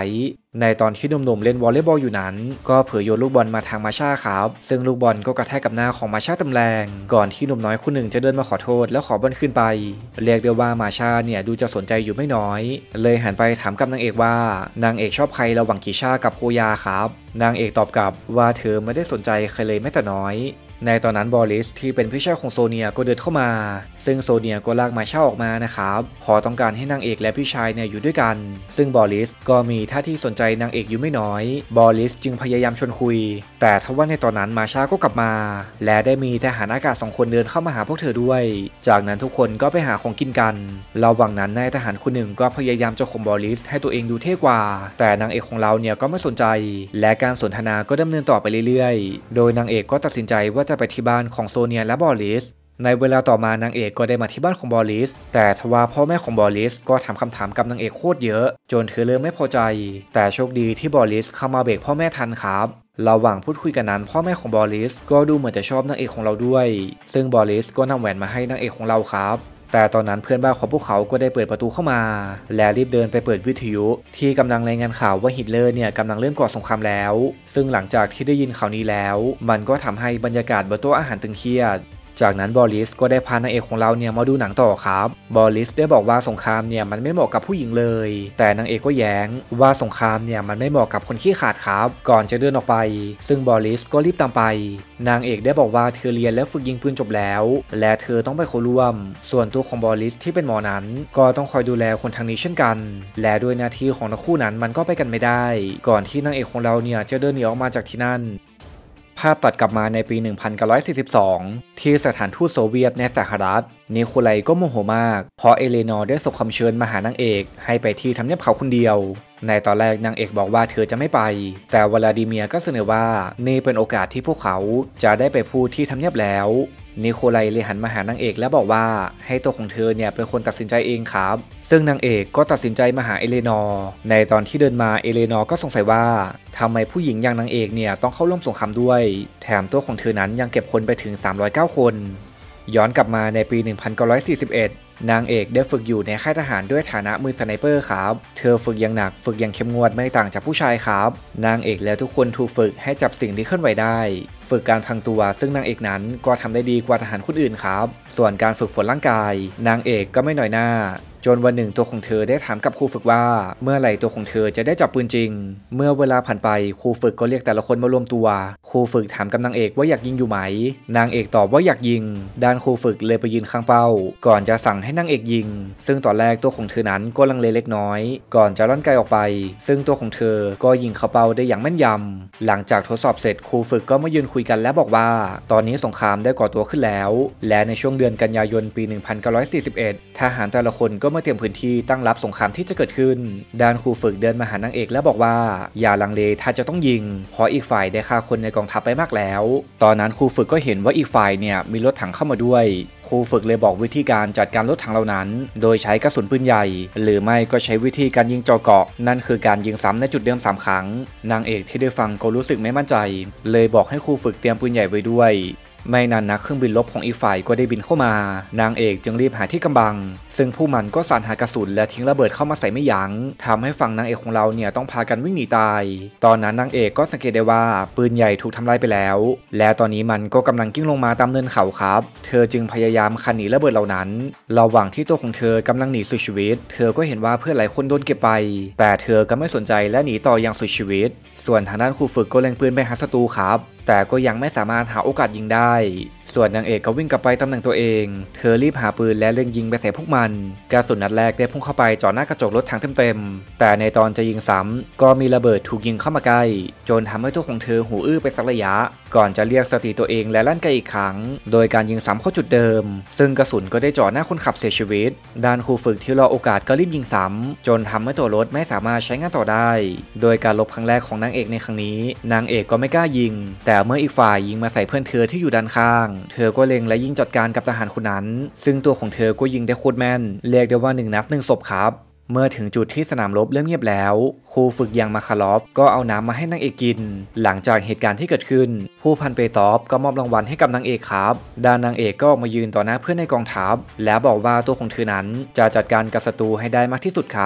ในตอนที่หนุ่มๆเล่นวอลเลย์บอลอยู่นั้นก็เผยโยนลูกบอลมาทางมาชาครับซึ่งลูกบอลก็กระแทกกับหน้าของมาชาเต็มแรงก่อนที่หนุ่มน้อยคนหนึ่งจะเดินมาขอโทษแล้วขอบอลขึ้นไปเรียกได้ว่ามาชาเนี่ยดูจะสนใจอยู่ไม่น้อยเลยหันไปถามกับนางเอกว่านางเอกชอบใครระหว่างกิชากับโคยาครับนางเอกตอบกลับว่าเธอไม่ได้สนใจใครเลยแม้แต่น้อยในตอนนั้นบอริสที่เป็นพี่ชายของโซเนียก็เดินเข้ามาซึ่งโซเนียก็ลากมาชาออกมานะครับพอต้องการให้นางเอกและพี่ชายเนี่ยอยู่ด้วยกันซึ่งบอริสก็มีท่าที่สนใจนางเอกอยู่ไม่น้อยบอริสจึงพยายามชวนคุยแต่ทว่าในตอนนั้นมาชาก็กลับมาและได้มีทหารอากาศสองคนเดินเข้ามาหาพวกเธอด้วยจากนั้นทุกคนก็ไปหาของกินกันระหว่างนั้นนายทหารคนหนึ่งก็พยายามจะข่มบอริสให้ตัวเองดูเท่กว่าแต่นางเอกของเราเนี่ยก็ไม่สนใจและการสนทนาก็ดำเนินต่อไปเรื่อยๆโดยนางเอกก็ตัดสินใจว่าจะไปที่บ้านของโซเนียและบอริสในเวลาต่อมานางเอกก็ได้มาที่บ้านของบอริสแต่ทว่าพ่อแม่ของบอริสก็ถามคำถามกับนางเอกโคตรเยอะจนเธอเริ่มไม่พอใจแต่โชคดีที่บอริสเข้ามาเบรกพ่อแม่ทันครับระหว่างพูดคุยกันนั้นพ่อแม่ของบอริสก็ดูเหมือนจะชอบนางเอกของเราด้วยซึ่งบอริสก็นำแหวนมาให้นางเอกของเราครับแต่ตอนนั้นเพื่อนบ้านของพวกเขาก็ได้เปิดประตูเข้ามาและรีบเดินไปเปิดวิทยุที่กำลังรายงานข่าวว่าฮิตเลอร์เนี่ยกำลังเริ่มก่อสงครามแล้วซึ่งหลังจากที่ได้ยินข่าวนี้แล้วมันก็ทำให้บรรยากาศบนโต๊ะอาหารตึงเครียดจากนั้นบอริสก็ได้พานางเอกของเราเนี่ยมาดูหนังต่อครับบอริสได้บอกว่าสงครามเนี่ยมันไม่เหมาะกับผู้หญิงเลยแต่นางเอกก็แย้งว่าสงครามเนี่ยมันไม่เหมาะกับคนขี้ขลาดครับก่อนจะเดินออกไปซึ่งบอริสก็รีบตามไปนางเอกได้บอกว่าเธอเรียนและฝึกยิงปืนจบแล้วและเธอต้องไปเข้าร่วมส่วนตัวของบอริสที่เป็นหมอนั้นก็ต้องคอยดูแลคนทางนี้เช่นกันและด้วยหน้าที่ของทั้งคู่นั้นมันก็ไปกันไม่ได้ก่อนที่นางเอกของเราเนี่ยจะเดินหนีออกมาจากที่นั่นภาพตัดกลับมาในปี หนึ่งพันเก้าร้อยสี่สิบสอง ที่สถานทูตโซเวียตในสหรัฐนิโคลัยก็โมโหมากเพราะเอเลนอร์ได้ส่งคำเชิญมาหานางเอกให้ไปที่ทำเนียบเขาคนเดียวในตอนแรกนางเอกบอกว่าเธอจะไม่ไปแต่วลาดิเมียร์ก็เสนอว่านี่เป็นโอกาสที่พวกเขาจะได้ไปพูดที่ทำเนียบแล้วนิโคลัยเลยหันมาหานางเอกและบอกว่าให้ตัวของเธอเนี่ยเป็นคนตัดสินใจเองครับซึ่งนางเอกก็ตัดสินใจมาหาเอเลนอร์ในตอนที่เดินมาเอเลนอร์ก็สงสัยว่าทำไมผู้หญิงอย่างนางเอกเนี่ยต้องเข้าร่วมสงครามด้วยแถมตัวของเธอนั้นยังเก็บคนไปถึงสามร้อยเก้าคนย้อนกลับมาในปี หนึ่งพันเก้าร้อยสี่สิบเอ็ด นางเอกได้ฝึกอยู่ในค่ายทหารด้วยฐานะมือสไนเปอร์ครับเธอฝึกอย่างหนักฝึกอย่างเข้มงวดไม่ต่างจากผู้ชายครับนางเอกและทุกคนถูกฝึกให้จับสิ่งที่เคลื่อนไหวได้ฝึกการพังตัวซึ่งนางเอกนั้นก็ทำได้ดีกว่าทหารคนอื่นครับส่วนการฝึกฝนร่างกายนางเอกก็ไม่น้อยหน้าจนวันหนึ่งตัวของเธอได้ถามกับครูฝึกว่าเมื่อไหร่ตัวของเธอจะได้จับปืนจริงเมื่อเวลาผ่านไปครูฝึกก็เรียกแต่ละคนมารวมตัวครูฝึกถามกับนางเอกว่าอยากยิงอยู่ไหมนางเอกตอบว่าอยากยิงด้านครูฝึกเลยไปยืนข้างเป้าก่อนจะสั่งให้นางเอกยิงซึ่งตอนแรกตัวของเธอนั้นก็ลังเลเล็กน้อยก่อนจะลั่นไกออกไปซึ่งตัวของเธอก็ยิงเข้าเป้าได้อย่างแม่นยำหลังจากทดสอบเสร็จครูฝึกก็มายืนคุยกันและบอกว่าตอนนี้สงครามได้ก่อตัวขึ้นแล้วและในช่วงเดือนกันยายนปี หนึ่งพันเก้าร้อยสี่สิบเอ็ด ทหารแต่ละคนก็มาเตรียมพื้นที่ตั้งรับสงครามที่จะเกิดขึ้นด้านครูฝึกเดินมาหานางเอกและบอกว่าอย่าลังเลถ้าจะต้องยิงเพราะอีกฝ่ายได้ฆ่าคนในกองทัพไปมากแล้วตอนนั้นครูฝึกก็เห็นว่าอีกฝ่ายเนี่ยมีรถถังเข้ามาด้วยครูฝึกเลยบอกวิธีการจัดการรถถังเหล่านั้นโดยใช้กระสุนปืนใหญ่หรือไม่ก็ใช้วิธีการยิงจ่อเกาะนั่นคือการยิงซ้ำในจุดเดิมสามครั้งนางเอกที่ได้ฟังก็รู้สึกไม่มั่นใจเลยบอกให้ครูฝึกเตรียมปืนใหญ่ไว้ด้วยไม่นานนักเครื่องบินรบของอีกฝ่ายก็ได้บินเข้ามานางเอกจึงรีบหาที่กำบังซึ่งผู้มันก็สรรหากระสุนและทิ้งระเบิดเข้ามาใส่ไม่ยั้งทำให้ฝั่งนางเอกของเราเนี่ยต้องพากันวิ่งหนีตายตอนนั้นนางเอกก็สังเกตได้ว่าปืนใหญ่ถูกทำลายไปแล้วและตอนนี้มันก็กำลังกิ้งลงมาตามเนินเขาครับเธอจึงพยายามขันหนีระเบิดเหล่านั้นระหว่างที่ตัวของเธอกำลังหนีสุดชีวิตเธอก็เห็นว่าเพื่อนหลายคนโดนเก็บไปแต่เธอก็ไม่สนใจและหนีต่ออย่างสุดชีวิตส่วนทางด้านครูฝึกก็เล็งปืนไปหาศัตรูครับแต่ก็ยังไม่สามารถหาโอกาสยิงได้ส่วนนางเอกก็วิ่งกลับไปตำแหน่งตัวเองเธอรีบหาปืนและเล็งยิงไปใส่พวกมันกระสุนนัดแรกได้พุ่งเข้าไปจ่อหน้ากระจกรถถังเต็มๆแต่ในตอนจะยิงซ้ำก็มีระเบิดถูกยิงเข้ามาใกล้จนทำให้ตัวของเธอหูอื้อไปสักระยะก่อนจะเรียกสติตัวเองและลั่นไกอีกครั้งโดยการยิงซ้ำเข้าจุดเดิมซึ่งกระสุนก็ได้จ่อหน้าคนขับเสียชีวิตด้านครูฝึกที่รอโอกาสก็รีบยิงซ้ำจนทำให้ตัวรถไม่สามารถใช้งานต่อได้โดยการลบครั้งแรกของนางเอกในครั้งนี้นางเอกก็ไม่กล้ายิงแต่เมื่ออีกฝ่ายยิงมาใส่เพื่อนเธอที่อยู่ด้านข้างเธอก็เล็งและยิงจัดการกับทหารคนนั้นซึ่งตัวของเธอก็ยิงได้โคตรแม่นเรียกได้ว่าหนึ่งนัดหนึ่งศพครับเมื่อถึงจุดที่สนามรบเริ่มเงียบแล้วครูฝึกอย่างมาคาลอฟก็เอาน้ำมาให้นางเอกกินหลังจากเหตุการณ์ที่เกิดขึ้นผู้พันเปตอฟก็มอบรางวัลให้กับนางเอกครับด้านนางเอกก็ออกมายืนต่อหน้าเพื่อนในกองทัพแล้วบอกว่าตัวของเธอนั้นจะจัดการกับศัตรูให้ได้มากที่สุดครับ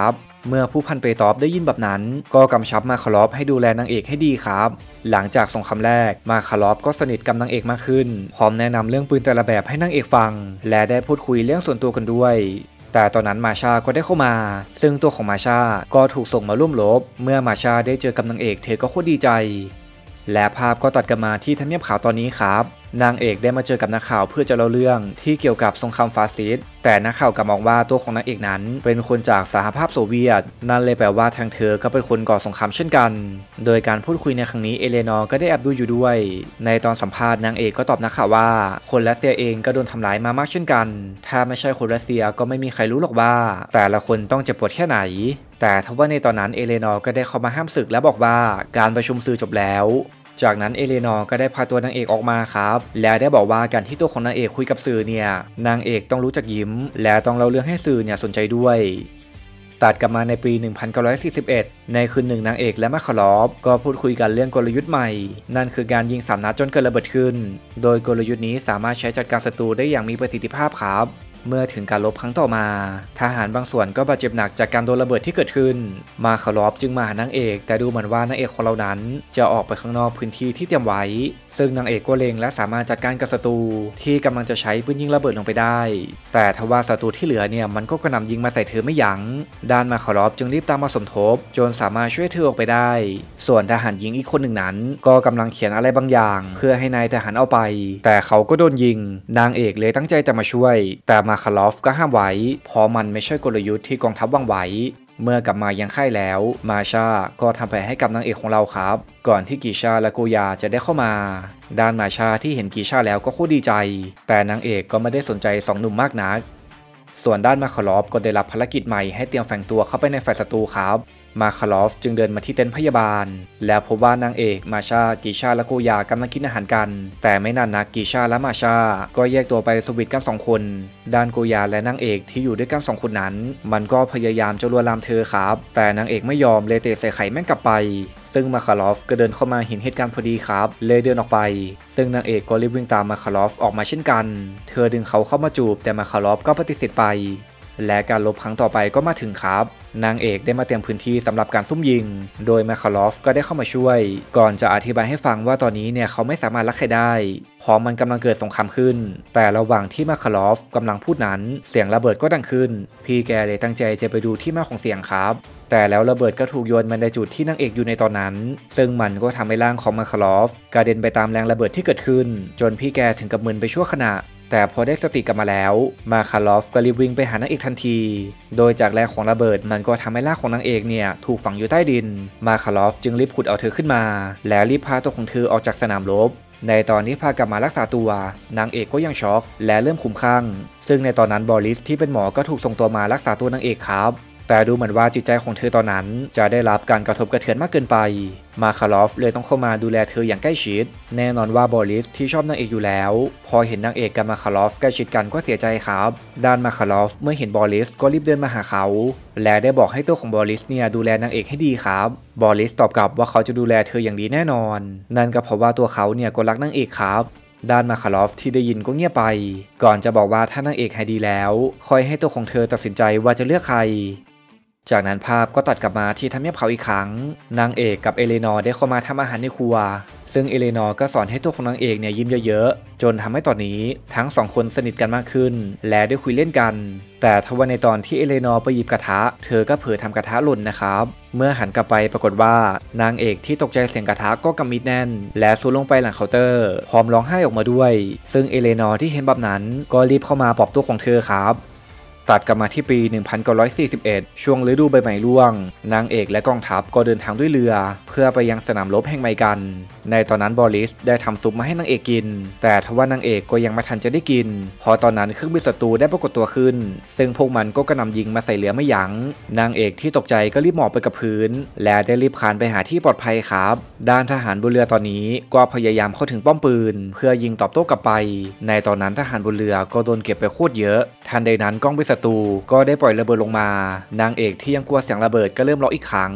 เมื่อผู้พันเปตอฟได้ยินแบบนั้นก็กำชับมาคารอฟให้ดูแลนางเอกให้ดีครับหลังจากสงครามแรกมาคารอฟก็สนิทกับนางเอกมากขึ้นพร้อมแนะนำเรื่องปืนแต่ละแบบให้นางเอกฟังและได้พูดคุยเรื่องส่วนตัวกันด้วยแต่ตอนนั้นมาชาก็ได้เข้ามาซึ่งตัวของมาชาก็ถูกส่งมาร่วมรบเมื่อมาชาได้เจอกับนางเอกเธอก็โคตรดีใจและภาพก็ตัดกันมาที่ทำเนียบขาวตอนนี้ครับนางเอกได้มาเจอกับนักข่าวเพื่อจะเล่าเรื่องที่เกี่ยวกับสงครามฟาสซิสต์แต่นักข่าวกลับมองว่าตัวของนางเอกนั้นเป็นคนจากสหภาพโซเวียตนั่นเลยแปลว่าทางเธอก็เป็นคนก่อสงครามเช่นกันโดยการพูดคุยในครั้งนี้เอเลนอร์ก็ได้แอบดูอยู่ด้วยในตอนสัมภาษณ์นางเอกก็ตอบนักข่าวว่าคนรัสเซียเองก็โดนทำร้ายมามากเช่นกันถ้าไม่ใช่คนรัสเซียก็ไม่มีใครรู้หรอกว่าแต่ละคนต้องเจ็บปวดแค่ไหนแต่ทว่าในตอนนั้นเอเลนอร์ก็ได้เข้ามาห้ามศึกและบอกว่าการประชุมสื่อจบแล้วจากนั้นเอเลนอร์ก็ได้พาตัวนางเอกออกมาครับแล้วได้บอกว่าการที่ตัวของนางเอกคุยกับสื่อเนี่ยนางเอกต้องรู้จักยิ้มและต้องเล่าเรื่องให้สื่อเนี่ยสนใจด้วยตัดกลับมาในปีหนึ่งพันเก้าร้อยสี่สิบเอ็ดในคืนหนึ่งนางเอกและมาคารอฟก็พูดคุยกันเรื่องกลยุทธ์ใหม่นั่นคือการยิงสามนัดจนเกิดระเบิดขึ้นโดยกลยุทธ์นี้สามารถใช้จัดการศัตรูได้อย่างมีประสิทธิภาพครับเมื่อถึงการรบครั้งต่อมาทหารบางส่วนก็บาดเจ็บหนักจากการโดนระเบิดที่เกิดขึ้นมาคารอฟจึงมาหานางเอกแต่ดูเหมือนว่านางเอกของเรานั้นจะออกไปข้างนอกพื้นที่ที่เตรียมไว้ซึ่งนางเอกก็เล็งและสามารถจัดการกับศัตรูที่กำลังจะใช้ปืนยิงระเบิดลงไปได้แต่ทว่าศัตรูที่เหลือเนี่ยมันก็กระหน่ำยิงมาใส่เธอไม่ยั้งด้านมาคารอฟจึงรีบตามมาสมทบจนสามารถช่วยเธอออกไปได้ส่วนทหารหญิงอีกคนหนึ่งนั้นก็กำลังเขียนอะไรบางอย่างเพื่อให้นายทหารเอาไปแต่เขาก็โดนยิงนางเอกเลยตั้งใจจะมาช่วยแต่มาคารอฟก็ห้ามไว้เพราะมันไม่ใช่กลยุทธ์ที่กองทัพวางไว้เมื่อกลับมายังค่ายแล้วมาชาก็ทำแผลให้กับนางเอกของเราครับก่อนที่กีชาและโกยาจะได้เข้ามาด้านมาชาที่เห็นกีชาแล้วก็โคตรดีใจแต่นางเอกก็ไม่ได้สนใจสองหนุ่มมากนักส่วนด้านมาคารอฟก็ได้รับภารกิจใหม่ให้เตรียมแฝงตัวเข้าไปในฝ่ายศัตรูครับมาคารอฟจึงเดินมาที่เต็นท์พยาบาลแล้วพบว่านางเอกมาชากีชาและโกยากำลังกินอาหารกันแต่ไม่นานนักกีชาและมาชาก็แยกตัวไปสวีทกันสองคนด้านโกยาและนางเอกที่อยู่ด้วยกันสองคนนั้นมันก็พยายามจะลวนลามเธอครับแต่นางเอกไม่ยอมเลยเตะใส่ไข่แม่งกลับไปซึ่งมาคารอฟก็เดินเข้ามาเห็นเหตุการณ์พอดีครับเลยเดินออกไปซึ่งนางเอกก็รีบวิ่งตามมาคารอฟออกมาเช่นกันเธอดึงเขาเข้ามาจูบแต่มาคารอฟก็ปฏิเสธไปและการรบครั้งต่อไปก็มาถึงครับนางเอกได้มาเตรียมพื้นที่สำหรับการซุ่มยิงโดยมาคารอฟก็ได้เข้ามาช่วยก่อนจะอธิบายให้ฟังว่าตอนนี้เนี่ยเขาไม่สามารถรักใครได้เพราะมันกำลังเกิดสงครามขึ้นแต่ระหว่างที่มาคารอฟกำลังพูดนั้นเสียงระเบิดก็ดังขึ้นพี่แกเลยตั้งใจจะไปดูที่มาของเสียงครับแต่แล้วระเบิดก็ถูกโยนมาในจุดที่นางเอกอยู่ในตอนนั้นซึ่งมันก็ทำให้ร่างของมาคารอฟกระเด็นไปตามแรงระเบิดที่เกิดขึ้นจนพี่แกถึงกับมึนไปชั่วขณะแต่พอได้สติกลับมาแล้วมาคารอฟก็รีบวิ่งไปหานางเอกทันทีโดยจากแรงของระเบิดมันก็ทำให้ร่างของนางเอกเนี่ยถูกฝังอยู่ใต้ดินมาคารอฟจึงรีบขุดเอาเธอขึ้นมาแล้วรีบพาตัวของเธอออกจากสนามรบในตอนที่พากลับมารักษาตัวนางเอกก็ยังช็อกและเริ่มคลุ้มคลั่งซึ่งในตอนนั้นบอริสที่เป็นหมอก็ถูกส่งตัวมารักษาตัวนางเอกครับแต่ดูเหมือนว่าจิตใจของเธอตอนนั้นจะได้รับการกระทบกระเทือนมากเกินไปมาคารอฟเลยต้องเข้ามาดูแลเธออย่างใกล้ชิดแน่นอนว่าบอริสที่ชอบนางเอกอยู่แล้วพอเห็นนางเอกกับมาคารอฟใกล้ชิดกันก็เสียใจครับด้านมาคารอฟเมื่อเห็นบอริสก็รีบเดินมาหาเขาและได้บอกให้ตัวของบอริสเนี่ยดูแลนางเอกให้ดีครับบอริสตอบกลับว่าเขาจะดูแลเธออย่างดีแน่นอนนั่นก็เพราะว่าตัวเขาเนี่ยก็รักนางเอกครับด้านมาคารอฟที่ได้ยินก็เงียบไปก่อนจะบอกว่าถ้านางเอกหายดีแล้วคอยให้ตัวของเธอตัดสินใจว่าจะเลือกใครจากนั้นภาพก็ตัดกลับมาที่ทำเนียบเขาอีกครั้งนางเอกกับเอเลนอร์ได้เข้ามาทำอาหารในครัวซึ่งเอเลนอร์ก็สอนให้ตัวของนางเอกเนี่ยยิ้มเยอะๆจนทำให้ตอนนี้ทั้งสองคนสนิทกันมากขึ้นและได้คุยเล่นกันแต่ทว่าในตอนที่เอเลนอร์ไปหยิบกระทะเธอก็เผลอทำกระทะหล่นนะครับเมื่อหันกลับไปปรากฏว่านางเอกที่ตกใจเสียงกระทะก็กำมิดแน่นและซุดลงไปหลังเคาน์เตอร์พร้อมร้องไห้ออกมาด้วยซึ่งเอเลนอร์ที่เห็นแบบนั้นก็รีบเข้ามาปลอบตัวของเธอครับตัดกลับมาที่ปีหนึ่งพันเก้าร้อยสี่สิบเอ็ดช่วงฤดูใบไม้ร่วงนางเอกและกองทัพก็เดินทางด้วยเรือเพื่อไปยังสนามรบแห่งใหม่กันในตอนนั้นบอริสได้ทำซุปมาให้นางเอกกินแต่ทว่านางเอกก็ยังไม่ทันจะได้กินเพราะตอนนั้นเครื่องบินศัตรูได้ปรากฏตัวขึ้นซึ่งพวกมันก็กระหน่ำยิงมาใส่เรือไม่ยั้งนางเอกที่ตกใจก็รีบหมอบไปกับพื้นและได้รีบคลานไปหาที่ปลอดภัยครับด้านทหารบนเรือตอนนี้ก็พยายามเข้าถึงป้อมปืนเพื่อยิงตอบโต้กลับไปในตอนนั้นทหารบนเรือก็โดนเก็บไปโคตรเยอะทันใดนั้นกองบินศัตรูก็ได้ปล่อยระเบิดลงมานางเอกที่ยังกลัวเสียงระเบิดก็เริ่มร้องอีกครั้งท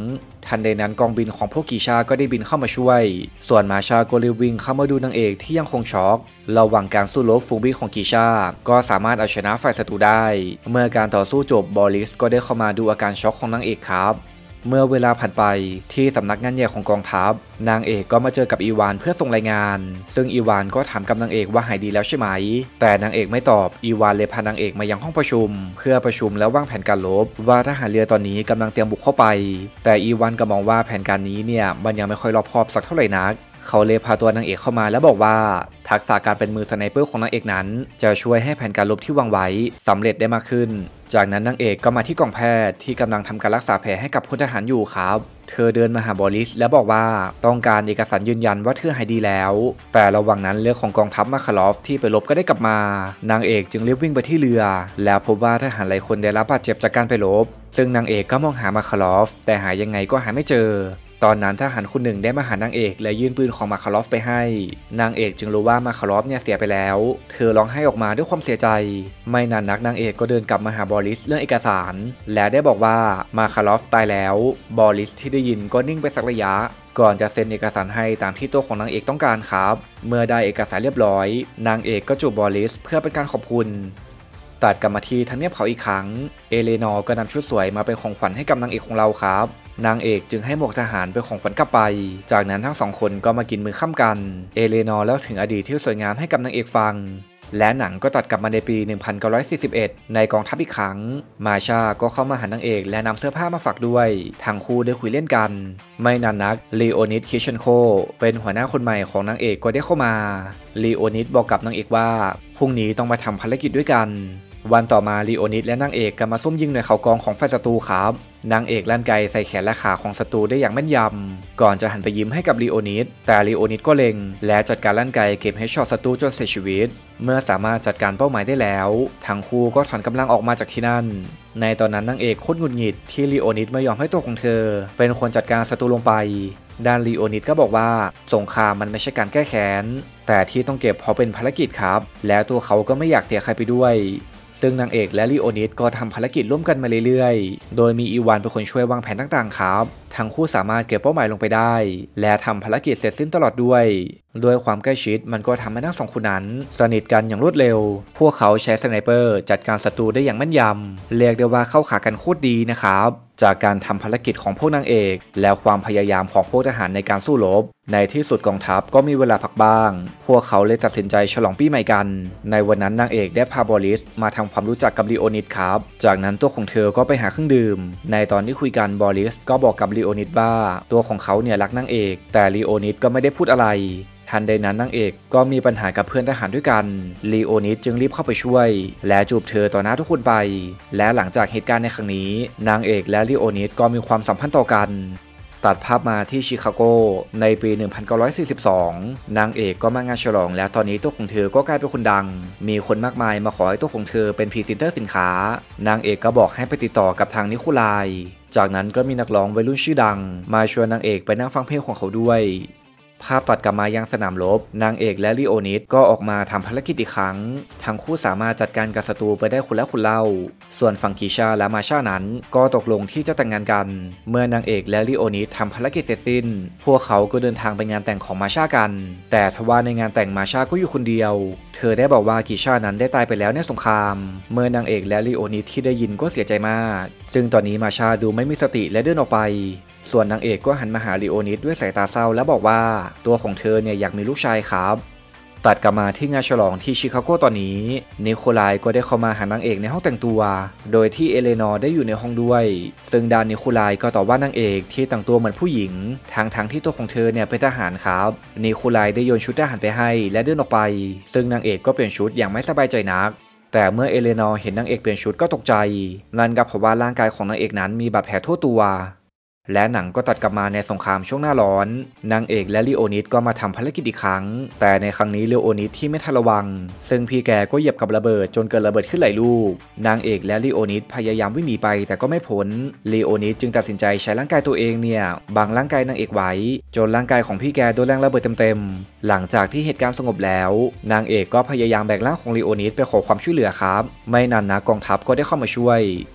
ทันใดนั้นกองบินของพวกกีชาก็ได้บินเข้ามาช่วยส่วนมาชาก็รีบวิ่งเข้ามาดูนางเอกที่ยังคงช็อกระหว่างการสู้รบฝูงบินของกีชาก็สามารถเอาชนะฝ่ายศัตรูได้เมื่อการต่อสู้จบบอริสก็ได้เข้ามาดูอาการช็อกของนางเอกครับเมื่อเวลาผ่านไปที่สำนักงานใหญ่ของกองทัพนางเอกก็มาเจอกับอีวานเพื่อส่งรายงานซึ่งอีวานก็ถามกับนางเอกว่าหายดีแล้วใช่ไหมแต่นางเอกไม่ตอบอีวานเลยพานางเอกมายังห้องประชุมเพื่อประชุมแล้ววางแผนการรบว่าทหารเรือตอนนี้กำลังเตรียมบุกเข้าไปแต่อีวานก็มองว่าแผนการนี้เนี่ยมันยังไม่ค่อยรอบคอบสักเท่าไหร่นักเขาเลยพาตัวนางเอกเข้ามาแล้วบอกว่าทักษะการเป็นมือสไนเปอร์ของนางเอกนั้นจะช่วยให้แผนการรบที่วางไว้สำเร็จได้มากขึ้นจากนั้นนางเอกก็มาที่กองแพทย์ที่กำลังทำการรักษาแผลให้กับพลทหารอยู่ครับเธอเดินมาหาบอริสและบอกว่าต้องการเอกสารยืนยันว่าเธอหายดีแล้วแต่ระหว่างนั้นเรือของกองทัพมาคาลอฟที่ไปรบก็ได้กลับมานางเอกจึงรีบวิ่งไปที่เรือแล้วพบว่าทหารหลายคนได้รับบาดเจ็บจากการไปรบซึ่งนางเอกก็มองหามาคาลอฟแต่หายังไงก็หาไม่เจอตอนนั้นทหารคนหนึ่งได้มาหานางเอกและยื่นปืนของมาคาลอฟไปให้นางเอกจึงรู้ว่ามาคาลอฟเนี่ยเสียไปแล้วเธอร้องไห้ออกมาด้วยความเสียใจไม่นานนักนางเอกก็เดินกลับมาหาบอริสเรื่องเอกสารและได้บอกว่ามาคาลอฟตายแล้วบอริสที่ได้ยินก็นิ่งไปสักระยะก่อนจะเซ็นเอกสารให้ตามที่ตัวของนางเอกต้องการครับเมื่อได้เอกสารเรียบร้อยนางเอกก็จูบบอริสเพื่อเป็นการขอบคุณตัดกลับมาที่ทำเนียบเขาอีกครั้งเอเลนอร์ก็นำชุดสวยมาเป็นของขวัญให้กับนางเอกของเราครับนางเอกจึงให้หมวกทหารเป็นของขวัญกลับไปจากนั้นทั้งสองคนก็มากินมื้อค่ำกันเอเลนอร์แล้วถึงอดีตที่สวยงามให้กับนางเอกฟังและหนังก็ตัดกลับมาในปีหนึ่งพันเก้าร้อยสี่สิบเอ็ดในกองทัพอีกครั้งมาชาก็เข้ามาหานางเอกและนำเสื้อผ้ามาฝากด้วยทั้งคู่ได้คุยเล่นกันไม่นานนักลีโอนิดคิชเชนโคเป็นหัวหน้าคนใหม่ของนางเอกก็ได้เข้ามาลีโอนิดบอกกับนางเอกว่าพรุ่งนี้ต้องมาทำภารกิจด้วยกันวันต่อมาลีโอนิดและนางเอกก็มาซุ่มยิงหน่วยเขากองของฝ่ายศัตรูครับนางเอกลั่นไกใส่แขนและขาของศัตรูได้อย่างแม่นยำก่อนจะหันไปยิ้มให้กับลีโอนิดแต่ลีโอนิดก็เล็งและจัดการลั่นไกเก็บให้ช็อตศัตรูจนเสียชีวิตเมื่อสามารถจัดการเป้าหมายได้แล้วทั้งคู่ก็ถอนกำลังออกมาจากที่นั่นในตอนนั้นนางเอกโคตรหงุดหงิดที่ลีโอนิดไม่ยอมให้ตัวของเธอเป็นคนจัดการศัตรูลงไปด้านลีโอนิดก็บอกว่าสงครามมันไม่ใช่การแก้แค้นแต่ที่ต้องเก็บเพราะเป็นภารกิจครับแล้วตัวเขาก็ไม่อยากเสียใครไปด้วยซึ่งนางเอกและลีโอนิดก็ทำภารกิจร่วมกันมาเรื่อยๆโดยมีอีวานเป็นคนช่วยวางแผนต่างๆครับทั้งคู่สามารถเก็บเป้าหมายลงไปได้และทำภารกิจเสร็จสิ้นตลอดด้วยด้วยความใกล้ชิดมันก็ทำให้ทั้งสองคนนั้นสนิทกันอย่างรวดเร็วพวกเขาใช้สไนเปอร์จัดการศัตรูได้อย่างแม่นยำเรียกได้ว่าเข้าขากันโคตรดีนะครับจากการทำภารกิจของพวกนางเอกและความพยายามของพวกทหารในการสู้รบในที่สุดกองทัพก็มีเวลาพักบ้างพวกเขาเลยตัดสินใจฉลองปีใหม่กันในวันนั้นนางเอกได้พาบอริสมาทำความรู้จักกับลีโอนิดครับจากนั้นตัวของเธอก็ไปหาเครื่องดื่มในตอนที่คุยกันบอริสก็บอกกับลีโอนิดว่าตัวของเขาเนี่ยรักนางเอกแต่ลีโอนิดก็ไม่ได้พูดอะไรทันใดนั้นนางเอกก็มีปัญหากับเพื่อนทหารด้วยกันลีโอนิดจึงรีบเข้าไปช่วยและจูบเธอต่อหน้าทุกคนไปและหลังจากเหตุการณ์ในครั้งนี้นางเอกและลีโอนิดก็มีความสัมพันธ์ต่อกันตัดภาพมาที่ชิคาโกในปีหนึ่งพันเก้าร้อยสี่สิบสองนางเอกก็มางานฉลองและตอนนี้ตัวของเธอก็กลายเป็นคนดังมีคนมากมายมาขอให้ตัวของเธอเป็นพรีเซนเตอร์สินค้านางเอกก็บอกให้ไปติดต่อกับทางนิโคลายจากนั้นก็มีนักร้องวัยรุ่นชื่อดังมาชวนนางเอกไปนั่งฟังเพลงของเขาด้วยภาพตัดกลับมายังสนามรบนางเอกและลีโอนิดก็ออกมาทำภารกิจอีกครั้งทั้งคู่สามารถจัดการกับศัตรูไปได้คนละคนเล่าส่วนฝั่งกีชาและมาชานั้นก็ตกลงที่จะแต่งงานกันเมื่อนางเอกและลีโอนิดทำภารกิจเสร็จสิ้นพวกเขาก็เดินทางไปงานแต่งของมาชากันแต่ทว่าในงานแต่งมาชาก็อยู่คนเดียวเธอได้บอกว่ากีชานั้นได้ตายไปแล้วในสงครามเมื่อนางเอกและลีโอนิดที่ได้ยินก็เสียใจมากซึ่งตอนนี้มาชาดูไม่มีสติและเดินออกไปส่วนนางเอกก็หันมาหาลีโอนิดด้วยสายตาเศร้าและบอกว่าตัวของเธอเนี่ยอยากมีลูกชายครับตัดกลับมาที่งานฉลองที่ชิคาโกตอนนี้นิโคลายก็ได้เข้ามาหานางเอกในห้องแต่งตัวโดยที่เอเลนอร์ได้อยู่ในห้องด้วยซึ่งด้านนิโคลายก็ตอบว่านางเอกที่แต่งตัวเหมือนผู้หญิงทั้งทั้งที่ตัวของเธอเนี่ยเป็นทหารครับนิโคลายได้โยนชุดทหารไปให้และเดินออกไปซึ่งนางเอกก็เปลี่ยนชุดอย่างไม่สบายใจนักแต่เมื่อเอเลนอร์เห็นนางเอกเปลี่ยนชุดก็ตกใจนั่นก็เพราะว่าร่างกายของนางเอกนั้นมีบาดแผลทั่วตัวและหนังก็ตัดกลับมาในสงครามช่วงหน้าร้อนนางเอกและลีโอนิดก็มาทำภารกิจอีกครั้งแต่ในครั้งนี้ลีโอนิดที่ไม่ทันระวังซึ่งพี่แกก็เหยียบกับระเบิดจนเกิดระเบิดขึ้นหลายลูกนางเอกและลีโอนิดพยายามวิ่งหนีไปแต่ก็ไม่พ้นลีโอนิดจึงตัดสินใจใช้ร่างกายตัวเองเนี่ยบังร่างกายนางเอกไว้จนร่างกายของพี่แกโดนแรงระเบิดเต็มๆหลังจากที่เหตุการณ์สงบแล้วนางเอกก็พยายามแบกร่างของลีโอนิดไปขอความช่วยเหลือครับไม่นานนักกองทัพก็ได้เข้ามาช่วย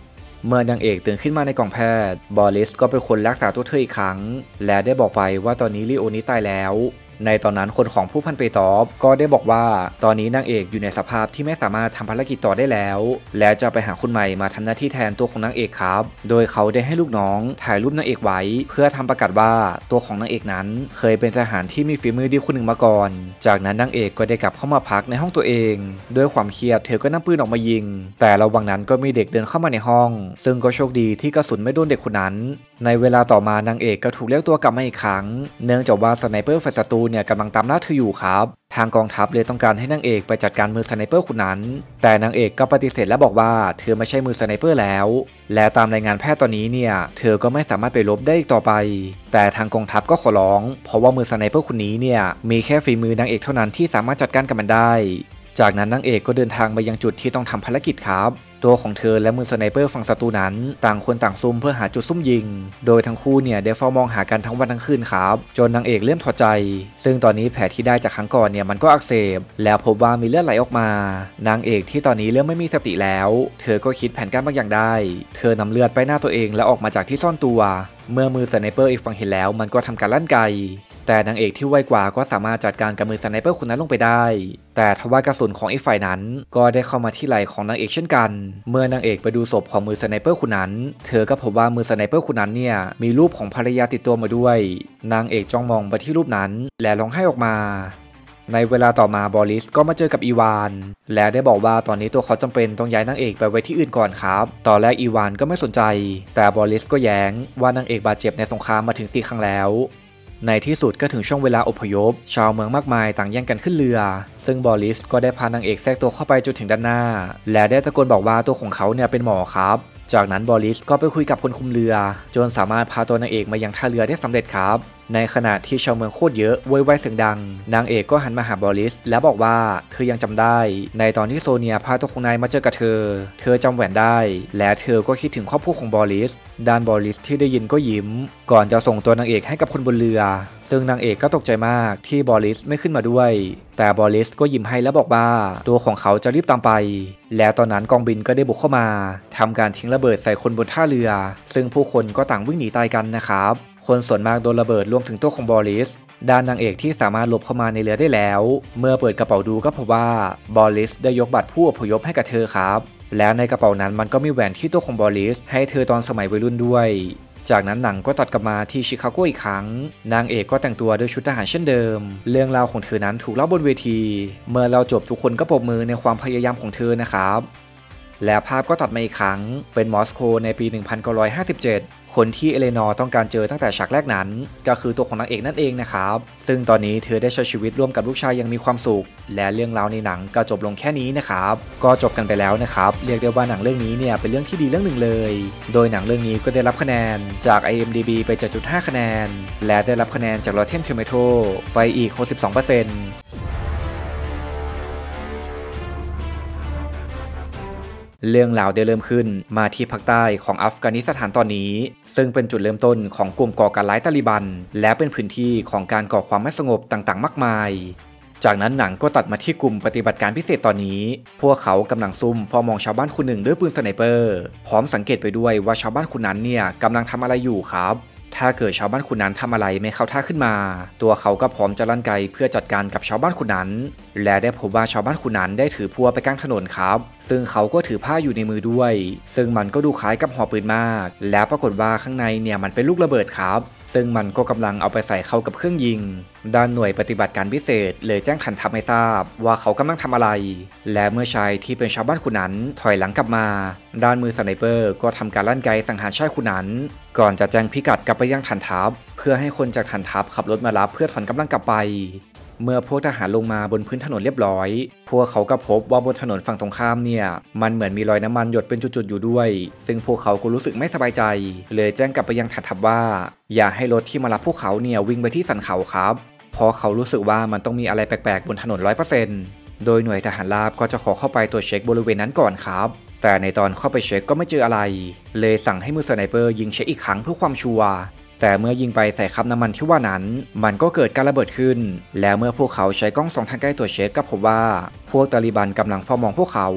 เมื่อนางเอกตื่นขึ้นมาในกองแพทย์บอริสก็เป็นคนรักษาตัวเธออีกครั้งและได้บอกไปว่าตอนนี้ลีโอนิตายแล้วในตอนนั้นคนของผู้พันเปตอฟก็ได้บอกว่าตอนนี้นางเอกอยู่ในสภาพที่ไม่สามารถทำภารกิจต่อได้แล้วและจะไปหาคนใหม่มาทำหน้าที่แทนตัวของนางเอกครับโดยเขาได้ให้ลูกน้องถ่ายรูปนางเอกไว้เพื่อทำประกาศว่าตัวของนางเอกนั้นเคยเป็นทหารที่มีฝีมือดีคนหนึ่งมาก่อนจากนั้นนางเอกก็ได้กลับเข้ามาพักในห้องตัวเองด้วยความเครียดเธอก็นำปืนออกมายิงแต่ระหว่างนั้นก็มีเด็กเดินเข้ามาในห้องซึ่งก็โชคดีที่กระสุนไม่โดนเด็กคนนั้นในเวลาต่อมานางเอกก็ถูกเรียกตัวกลับมาอีกครั้งเนื่องจากว่าสไนเปอร์ฝ่ายศัตรูเนี่ยกำลังตามล่าเธออยู่ครับทางกองทัพเลยต้องการให้นางเอกไปจัดการมือสไนเปอร์คนนั้นแต่นางเอกก็ปฏิเสธและบอกว่าเธอไม่ใช่มือสไนเปอร์แล้วและตามรายงานแพทย์ตอนนี้เนี่ยเธอก็ไม่สามารถไปรบได้อีกต่อไปแต่ทางกองทัพก็ขอร้องเพราะว่ามือสไนเปอร์คนนี้เนี่ยมีแค่ฝีมือนางเอกเท่านั้นที่สามารถจัดการกับมันได้จากนั้นนางเอกก็เดินทางไปยังจุดที่ต้องทำภารกิจครับตัวของเธอและมือสไนเปอร์ฝั่งศัตรูนั้นต่างคนต่างซุ่มเพื่อหาจุดซุ่มยิงโดยทั้งคู่เนี่ยได้เฝ้ามองหากันทั้งวันทั้งคืนครับจนนางเอกเริ่มถอดใจซึ่งตอนนี้แผลที่ได้จากครั้งก่อนเนี่ยมันก็อักเสบแล้วพบว่ามีเลือดไหลออกมานางเอกที่ตอนนี้เริ่มไม่มีสติแล้วเธอก็คิดแผนการบางอย่างได้เธอนำเลือดไปหน้าตัวเองและออกมาจากที่ซ่อนตัวเมื่อมือสไนเปอร์อีกฝั่งเห็นแล้วมันก็ทำการลั่นไกแต่นางเอกที่ไวกว่าก็สามารถจัดการกับมือสไนเปอร์คนนั้นลงไปได้แต่ทว่ากระสุนของอีกฝ่ายนั้นก็ได้เข้ามาที่ไหล่ของนางเอกเช่นกันเมื่อนางเอกไปดูศพของมือสไนเปอร์คนนั้นเธอก็พบว่ามือสไนเปอร์คนนั้นเนี่ยมีรูปของภรรยาติดตัวมาด้วยนางเอกจ้องมองไปที่รูปนั้นและร้องไห้ออกมาในเวลาต่อมาบอริสก็มาเจอกับอีวานและได้บอกว่าตอนนี้ตัวเขาจำเป็นต้องย้ายนางเอกไปไว้ที่อื่นก่อนครับตอนแรกอีวานก็ไม่สนใจแต่บอริสก็แย้งว่านางเอกบาดเจ็บในสงครามมาถึงสี่ครั้งแล้วในที่สุดก็ถึงช่วงเวลาอพยพชาวเมืองมากมายต่างแย่งกันขึ้นเรือซึ่งบอริสก็ได้พานางเอกแทรกตัวเข้าไปจนถึงด้านหน้าและได้ตะโกนบอกว่าตัวของเขาเนี่ยเป็นหมอครับจากนั้นบอริสก็ไปคุยกับคนคุมเรือจนสามารถพาตัวนางเอกมายังท่าเรือได้สำเร็จครับในขณะที่ชาวเมืองโคตรเยอะโวยวายเสียงดังนางเอกก็หันมาหาบอริสและบอกว่าเธอยังจำได้ในตอนที่โซเนียพาตัวของนายมาเจอกับเธอเธอจำแหวนได้และเธอก็คิดถึงครอบครัวของบอริสด้านบอริสที่ได้ยินก็ยิ้มก่อนจะส่งตัวนางเอกให้กับคนบนเรือซึ่งนางเอกก็ตกใจมากที่บอริสไม่ขึ้นมาด้วยแต่บอริสก็ยิ้มให้และบอกว่าตัวของเขาจะรีบตามไปแล้วตอนนั้นกองบินก็ได้บุกเข้ามาทำการทิ้งระเบิดใส่คนบนท่าเรือซึ่งผู้คนก็ต่างวิ่งหนีตายกันนะครับคนส่วนมากโดนระเบิดรวมถึงตัวของบอริสด้านนางเอกที่สามารถหลบเข้ามาในเรือได้แล้วเมื่อเปิดกระเป๋าดูก็พบว่าบอริสได้ยกบัตรผู้อพยพให้กับเธอครับแล้วในกระเป๋านั้นมันก็มีแหวนที่ตัวของบอริสให้เธอตอนสมัยวัยรุ่นด้วยจากนั้นหนังก็ตัดกลับมาที่ชิคาโกอีกครั้งนางเอกก็แต่งตัวด้วยชุดทหารเช่นเดิมเรื่องราวของเธอนั้นถูกเล่าบนเวทีเมื่อเราจบทุกคนก็ปรบมือในความพยายามของเธอนะครับและภาพก็ตัดมาอีกครั้งเป็นมอสโกในปีหนึ่งพันเก้าร้อยห้าสิบเจ็ดคนที่เอเลนอร์ต้องการเจอตั้งแต่ฉากแรกนั้นก็คือตัวของนางเอกนั่นเองนะครับซึ่งตอนนี้เธอได้ใช้ชีวิตร่วมกับลูกชายอย่างมีความสุขและเรื่องราวในหนังก็จบลงแค่นี้นะครับก็จบกันไปแล้วนะครับเรียกได้ว่าหนังเรื่องนี้เนี่ยเป็นเรื่องที่ดีเรื่องหนึ่งเลยโดยหนังเรื่องนี้ก็ได้รับคะแนนจาก ไอ เอ็ม ดี บี ไป เจ็ดจุดห้า คะแนนและได้รับคะแนนจาก Rotten Tomatoes ไปอีก หกสิบสองเปอร์เซ็นต์เรื่องราวได้เริ่มขึ้นมาที่ภาคใต้ของอัฟกานิสถานตอนนี้ซึ่งเป็นจุดเริ่มต้นของกลุ่มก่อการร้ายตาลิบันและเป็นพื้นที่ของการก่อความไม่สงบต่างๆมากมายจากนั้นหนังก็ตัดมาที่กลุ่มปฏิบัติการพิเศษตอนนี้พวกเขากำลังซุ่มเฝ้ามองชาวบ้านคนหนึ่งด้วยปืนสไนเปอร์พร้อมสังเกตไปด้วยว่าชาวบ้านคนนั้นเนี่ยกำลังทำอะไรอยู่ครับถ้าเกิดชาวบ้านคนนั้นทำอะไรไม่เข้าท่าขึ้นมาตัวเขาก็พร้อมจะลั่นไกเพื่อจัดการกับชาวบ้านคนนั้นและได้พบว่าชาวบ้านคนนั้นได้ถือพั่วไปกลางถนนครับซึ่งเขาก็ถือผ้าอยู่ในมือด้วยซึ่งมันก็ดูคล้ายกับห่อปืนมากแล้วปรากฏว่าข้างในเนี่ยมันเป็นลูกระเบิดครับซึ่งมันก็กำลังเอาไปใส่เข้ากับเครื่องยิงด้านหน่วยปฏิบัติการพิเศษเลยแจ้งฐานทัพให้ทราบว่าเขากำลังทำอะไรและเมื่อชายที่เป็นชาวบ้านคนนั้นถอยหลังกลับมาด้านมือสไนเปอร์ก็ทำการลั่นไกสังหารชายคนนั้นก่อนจะแจ้งพิกัดกลับไปยังฐานทัพเพื่อให้คนจากฐานทัพขับรถมารับเพื่อถอนกำลังกลับไปเมื่อพวกทหารลงมาบนพื้นถนนเรียบร้อยพวกเขาก็พบว่าบนถนนฝั่งตรงข้ามเนี่ยมันเหมือนมีรอยน้ำมันหยดเป็นจุดๆอยู่ด้วยซึ่งพวกเขาก็รู้สึกไม่สบายใจเลยแจ้งกลับไปยังฐานทัพว่าอย่าให้รถที่มารับพวกเขาเนี่ยวิ่งไปที่สันเขาครับเพราะเขารู้สึกว่ามันต้องมีอะไรแปลกๆบนถนน ร้อยเปอร์เซ็นต์ โดยหน่วยทหารราบก็จะขอเข้าไปตรวจเช็คบริเวณนั้นก่อนครับแต่ในตอนเข้าไปเช็คก็ไม่เจออะไรเลยสั่งให้มือสไนเปอร์ยิงเช็คอีกครั้งเพื่อความชัวร์แต่เมื่อยิงไปใส่คราบน้ำมันที่ว่านั้นมันก็เกิดการระเบิดขึ้นแล้วเมื่อพวกเขาใช้กล้องส่องทางใกล้ตรวจเช็คก็พบว่าพวกตาลิบันกำลังเฝ้ามองพวกเขา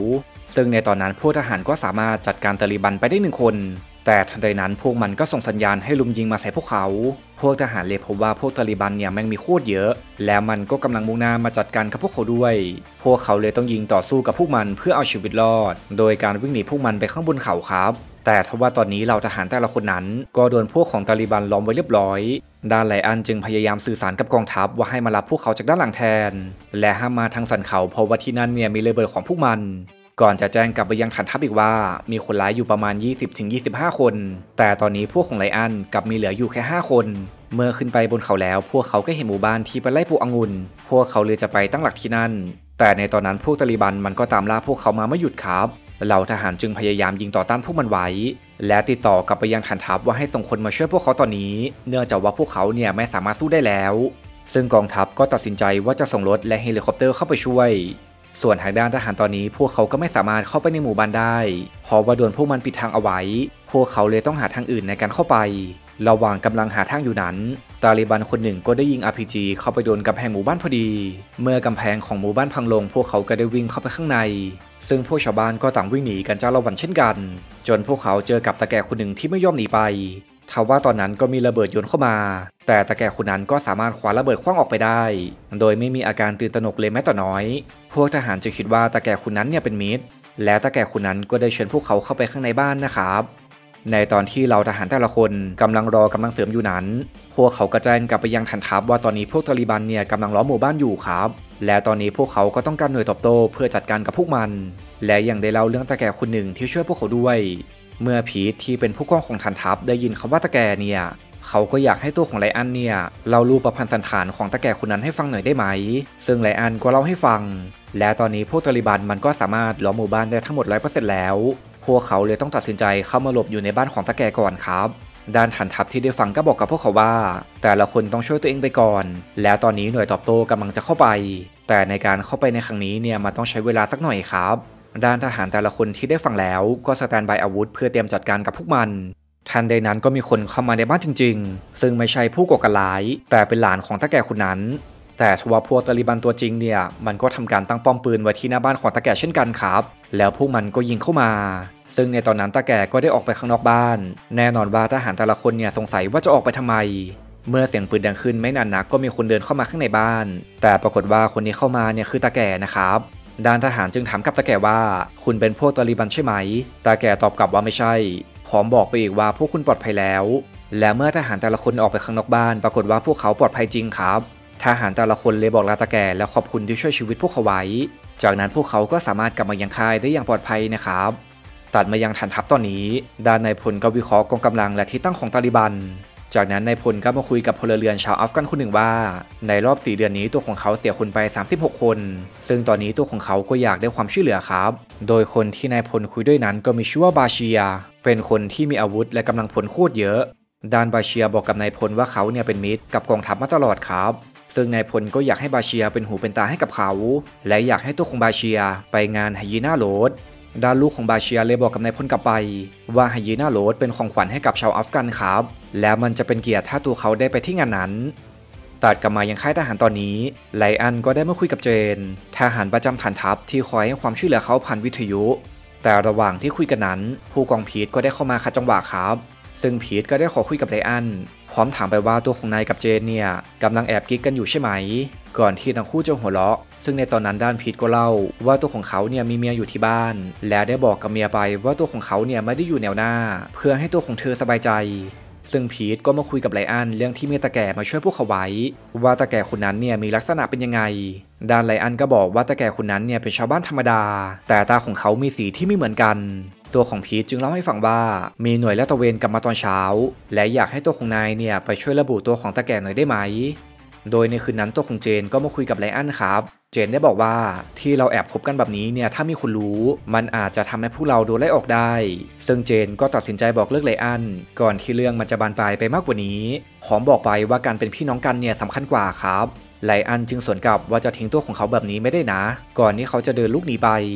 ซึ่งในตอนนั้นพวกทหารก็สามารถจัดการตาลิบันไปได้หนึ่งคนแต่ทันใดนั้นพวกมันก็ส่งสัญญาณให้ลุมยิงมาใส่พวกเขาพวกทหารเลยพบว่าพวกตาลิบันเนี่ยแม่งมีโคตรเยอะแล้วมันก็กำลังมุ่งหน้ามาจัดการกับพวกเขาด้วยพวกเขาเลยต้องยิงต่อสู้กับพวกมันเพื่อเอาชีวิตรอดโดยการวิ่งหนีพวกมันไปข้างบนเขาครับแต่ทว่าตอนนี้เหล่าทหารแต่ละคนนั้นก็โดนพวกของตาลิบันล้อมไว้เรียบร้อยด้านไลอันจึงพยายามสื่อสารกับกองทัพว่าให้มารับพวกเขาจากด้านหลังแทนและห้ามมาทางสันเขาเพราะว่าที่นั่นเนี่ยมีระเบิดของพวกมันก่อนจะแจ้งกลับไปยังฐานทัพอีกว่ามีคนร้ายอยู่ประมาณ ยี่สิบถึงยี่สิบห้า คนแต่ตอนนี้พวกของไลอันกลับมีเหลืออยู่แค่ห้าคนเมื่อขึ้นไปบนเขาแล้วพวกเขาก็เห็นหมู่บ้านที่ไปไล่ปลูกองุ่นพวกเขาเลยจะไปตั้งหลักที่นั่นแต่ในตอนนั้นพวกตาลิบันมันก็ตามล่าพวกเขามาไม่หยุดครับเหล่าทหารจึงพยายามยิงต่อต้านพวกมันไว้และติดต่อกลับไปยังฐานทัพว่าให้ส่งคนมาช่วยพวกเขาตอนนี้เนื่องจากว่าพวกเขาเนี่ยไม่สามารถสู้ได้แล้วซึ่งกองทัพก็ตัดสินใจว่าจะส่งรถและเฮลิคอปเตอร์เข้าไปช่วยส่วนทางด้านทหารตอนนี้พวกเขาก็ไม่สามารถเข้าไปในหมู่บ้านได้เพราะว่าโดนพวกมันปิดทางเอาไว้พวกเขาเลยต้องหาทางอื่นในการเข้าไประหว่างกำลังหาทางอยู่นั้นตาลิบันคนหนึ่งก็ได้ยิง อาร์ พี จี เข้าไปโดนกำแพงหมู่บ้านพอดีเมื่อกำแพงของหมู่บ้านพังลงพวกเขาก็ได้วิ่งเข้าไปข้างในซึ่งพวกชาวบ้านก็ต่างวิ่งหนีกันจ้าละวันเช่นกันจนพวกเขาเจอกับตาแก่คนหนึ่งที่ไม่ยอมหนีไปทว่าตอนนั้นก็มีระเบิดโยนเข้ามาแต่ตาแก่คนนั้นก็สามารถคว้าระเบิดขว้างออกไปได้โดยไม่มีอาการตื่นตระหนกเลยแม้แต่น้อยพวกทหารจึงคิดว่าตาแก่คนนั้นเนี่ยเป็นมิตรและตาแก่คนนั้นก็ได้เชิญพวกเขาเข้าไปข้างในบ้านนะครับในตอนที่เราทหารแต่ละคนกำลังรอกำลังเสริมอยู่นั้นพวกเขากระจายกลับไปยังฐานทัพว่าตอนนี้พวกตาลิบันเนี่ยกำลังล้อมหมู่บ้านอยู่ครับและตอนนี้พวกเขาก็ต้องการหน่วยตอบโต้เพื่อจัดการกับพวกมันและยังได้เล่าเรื่องตาแก่คนหนึ่งที่ช่วยพวกเขาด้วยเมื่อพีทที่เป็นผู้กองของฐานทัพได้ยินคำว่าตาแก่เนี่ยเขาก็อยากให้ตัวของไลอันเนี่ยเล่ารูปประพันธ์สันฐานของตาแก่คนนั้นให้ฟังหน่อยได้ไหมซึ่งไลอันก็เล่าให้ฟังและตอนนี้พวกตาลิบันมันก็สามารถล้อมหมู่บ้านได้ทั้งหมด ร้อยเปอร์เซ็นต์ แล้วพวกเขาเลยต้องตัดสินใจเข้ามาหลบอยู่ในบ้านของตาแก่ก่อนครับด้านฐานทัพที่ได้ฟังก็บอกกับพวกเขาว่าแต่ละคนต้องช่วยตัวเองไปก่อนแล้วตอนนี้หน่วยตอบโต้กำลังจะเข้าไปแต่ในการเข้าไปในครั้งนี้เนี่ยมันต้องใช้เวลาสักหน่อยครับด้านทหารแต่ละคนที่ได้ฟังแล้วก็สแตนบายอาวุธเพื่อเตรียมจัดการกับพวกมันทันใดนั้นก็มีคนเข้ามาในบ้านจริงๆซึ่งไม่ใช่ผู้ก่อการร้ายแต่เป็นหลานของตาแก่คนนั้นแต่ทว่าพวกตาลิบันตัวจริงเนี่ยมันก็ทำการตั้งป้อมปืนไว้ที่หน้าบ้านของตาแก่เช่นกันครับแล้วพวกมันก็ยิงเข้ามาซึ่งในตอนนั้นตาแก่ก็ได้ออกไปข้างนอกบ้านแน่นอนว่าทหารแต่ละคนเนี่ยสงสัยว่าจะออกไปทำไมเมื่อเสียงปืนดังขึ้นไม่นานนักก็มีคนเดินเข้ามาข้างในบ้านแต่ปรากฏว่าคนที่เข้ามาเนี่ยคือตาแก่นะครับด้านทหารจึงถามกับตาแก่ว่าคุณเป็นพวกตาลิบันใช่ไหมตาแก่ตอบกลับว่าไม่ใช่พร้อมบอกไปอีกว่าพวกคุณปลอดภัยแล้วและเมื่อทหารแต่ละคนออกไปข้างนอกบ้านปรากฏว่าพวกเขาปลอดภัยจริงครับทหารแต่ละคนเลยบอกลาตาแก่และขอบคุณที่ช่วยชีวิตพวกเขาไว้จากนั้นพวกเขาก็สามารถกลับมายังค่ายได้อย่างปลอดภัยนะครับตัดมายังฐานทัพตอนนี้ด้านนายพลก็วิเคราะห์กองกำลังและที่ตั้งของตาลิบันจากนั้นนายพลก็มาคุยกับพลเรือนชาวอัฟกันคนหนึ่งว่าในรอบสี่เดือนนี้ตัวของเขาเสียคนไปสามสิบหกคนซึ่งตอนนี้ตัวของเขาก็อยากได้ความช่วยเหลือครับโดยคนที่นายพลคุยด้วยนั้นก็มีชื่อว่าบาเชียเป็นคนที่มีอาวุธและกำลังพลโคตรเยอะด้านบาเชียบอกกับนายพลว่าเขาเนี่ยเป็นมิตรกับกองทัพมาตลอดครับซึ่งนายพลก็อยากให้บาเชียเป็นหูเป็นตาให้กับเขาและอยากให้ตัวของบาเชียไปงานไฮยีน่าโรดด้านลูกของบาเชียเลยบอกกับนายพลกลับไปว่าไฮยีน่าโรดเป็นของขวัญให้กับชาวอัฟกันครับและมันจะเป็นเกียรติถ้าตัวเขาได้ไปที่งานนั้นตัดกลับมายังค่ายทหารตอนนี้ไลอันก็ได้มาคุยกับเจนทหารประจำฐานทัพที่คอยให้ความช่วยเหลือเขาผ่านวิทยุแต่ระหว่างที่คุยกันนั้นผู้กองพีทก็ได้เข้ามาขัดจังหวะครับซึ่งพีทก็ได้ขอคุยกับไลอันพร้อมถามไปว่าตัวของนายกับเจนเนี่ยกำลังแอบกิ๊กกันอยู่ใช่ไหมก่อนที่ทั้งคู่จะหัวเราะซึ่งในตอนนั้นด้านพีทก็เล่าว่าตัวของเขาเนี่ยมีเมียอยู่ที่บ้านและได้บอกกับเมียไปว่าตัวของเขาเนี่ยไม่ได้อยู่แนวหน้าเพื่อให้ตัวของเธอสบายใจซึ่งพีทก็มาคุยกับไลอันเรื่องที่มีตาแก่มาช่วยพวกเขาไว้ว่าตาแก่คนนั้นเนี่ยมีลักษณะเป็นยังไงด้านไลอันก็บอกว่าตาแก่คนนั้นเนี่ยเป็นชาวบ้านธรรมดาแต่ตาของเขามีสีที่ไม่เหมือนกันตัวของพีทจึงเล่าให้ฟังว่ามีหน่วยลาดตระเวนกลับมาตอนเช้าและอยากให้ตัวของนายเนี่ยไปช่วยระบุตัวของตาแก่หน่อยได้ไหมโดยในคืนนั้นตัวของเจนก็มาคุยกับไลอันครับเจนได้บอกว่าที่เราแอบคบกันแบบนี้เนี่ยถ้ามีคนรู้มันอาจจะทำให้พวกเราโดนไล่ออกได้ซึ่งเจนก็ตัดสินใจบอกเลิกไลอันก่อนที่เรื่องมันจะบานปลายไปมากกว่านี้พร้อมบอกไปว่าการเป็นพี่น้องกันเนี่ยสำคัญกว่าครับไลอันจึงสวนกลับว่าจะทิ้งตัวของเขาแบบนี้ไม่ได้นะก่อนที่เขาจะเดินลุกหนีไป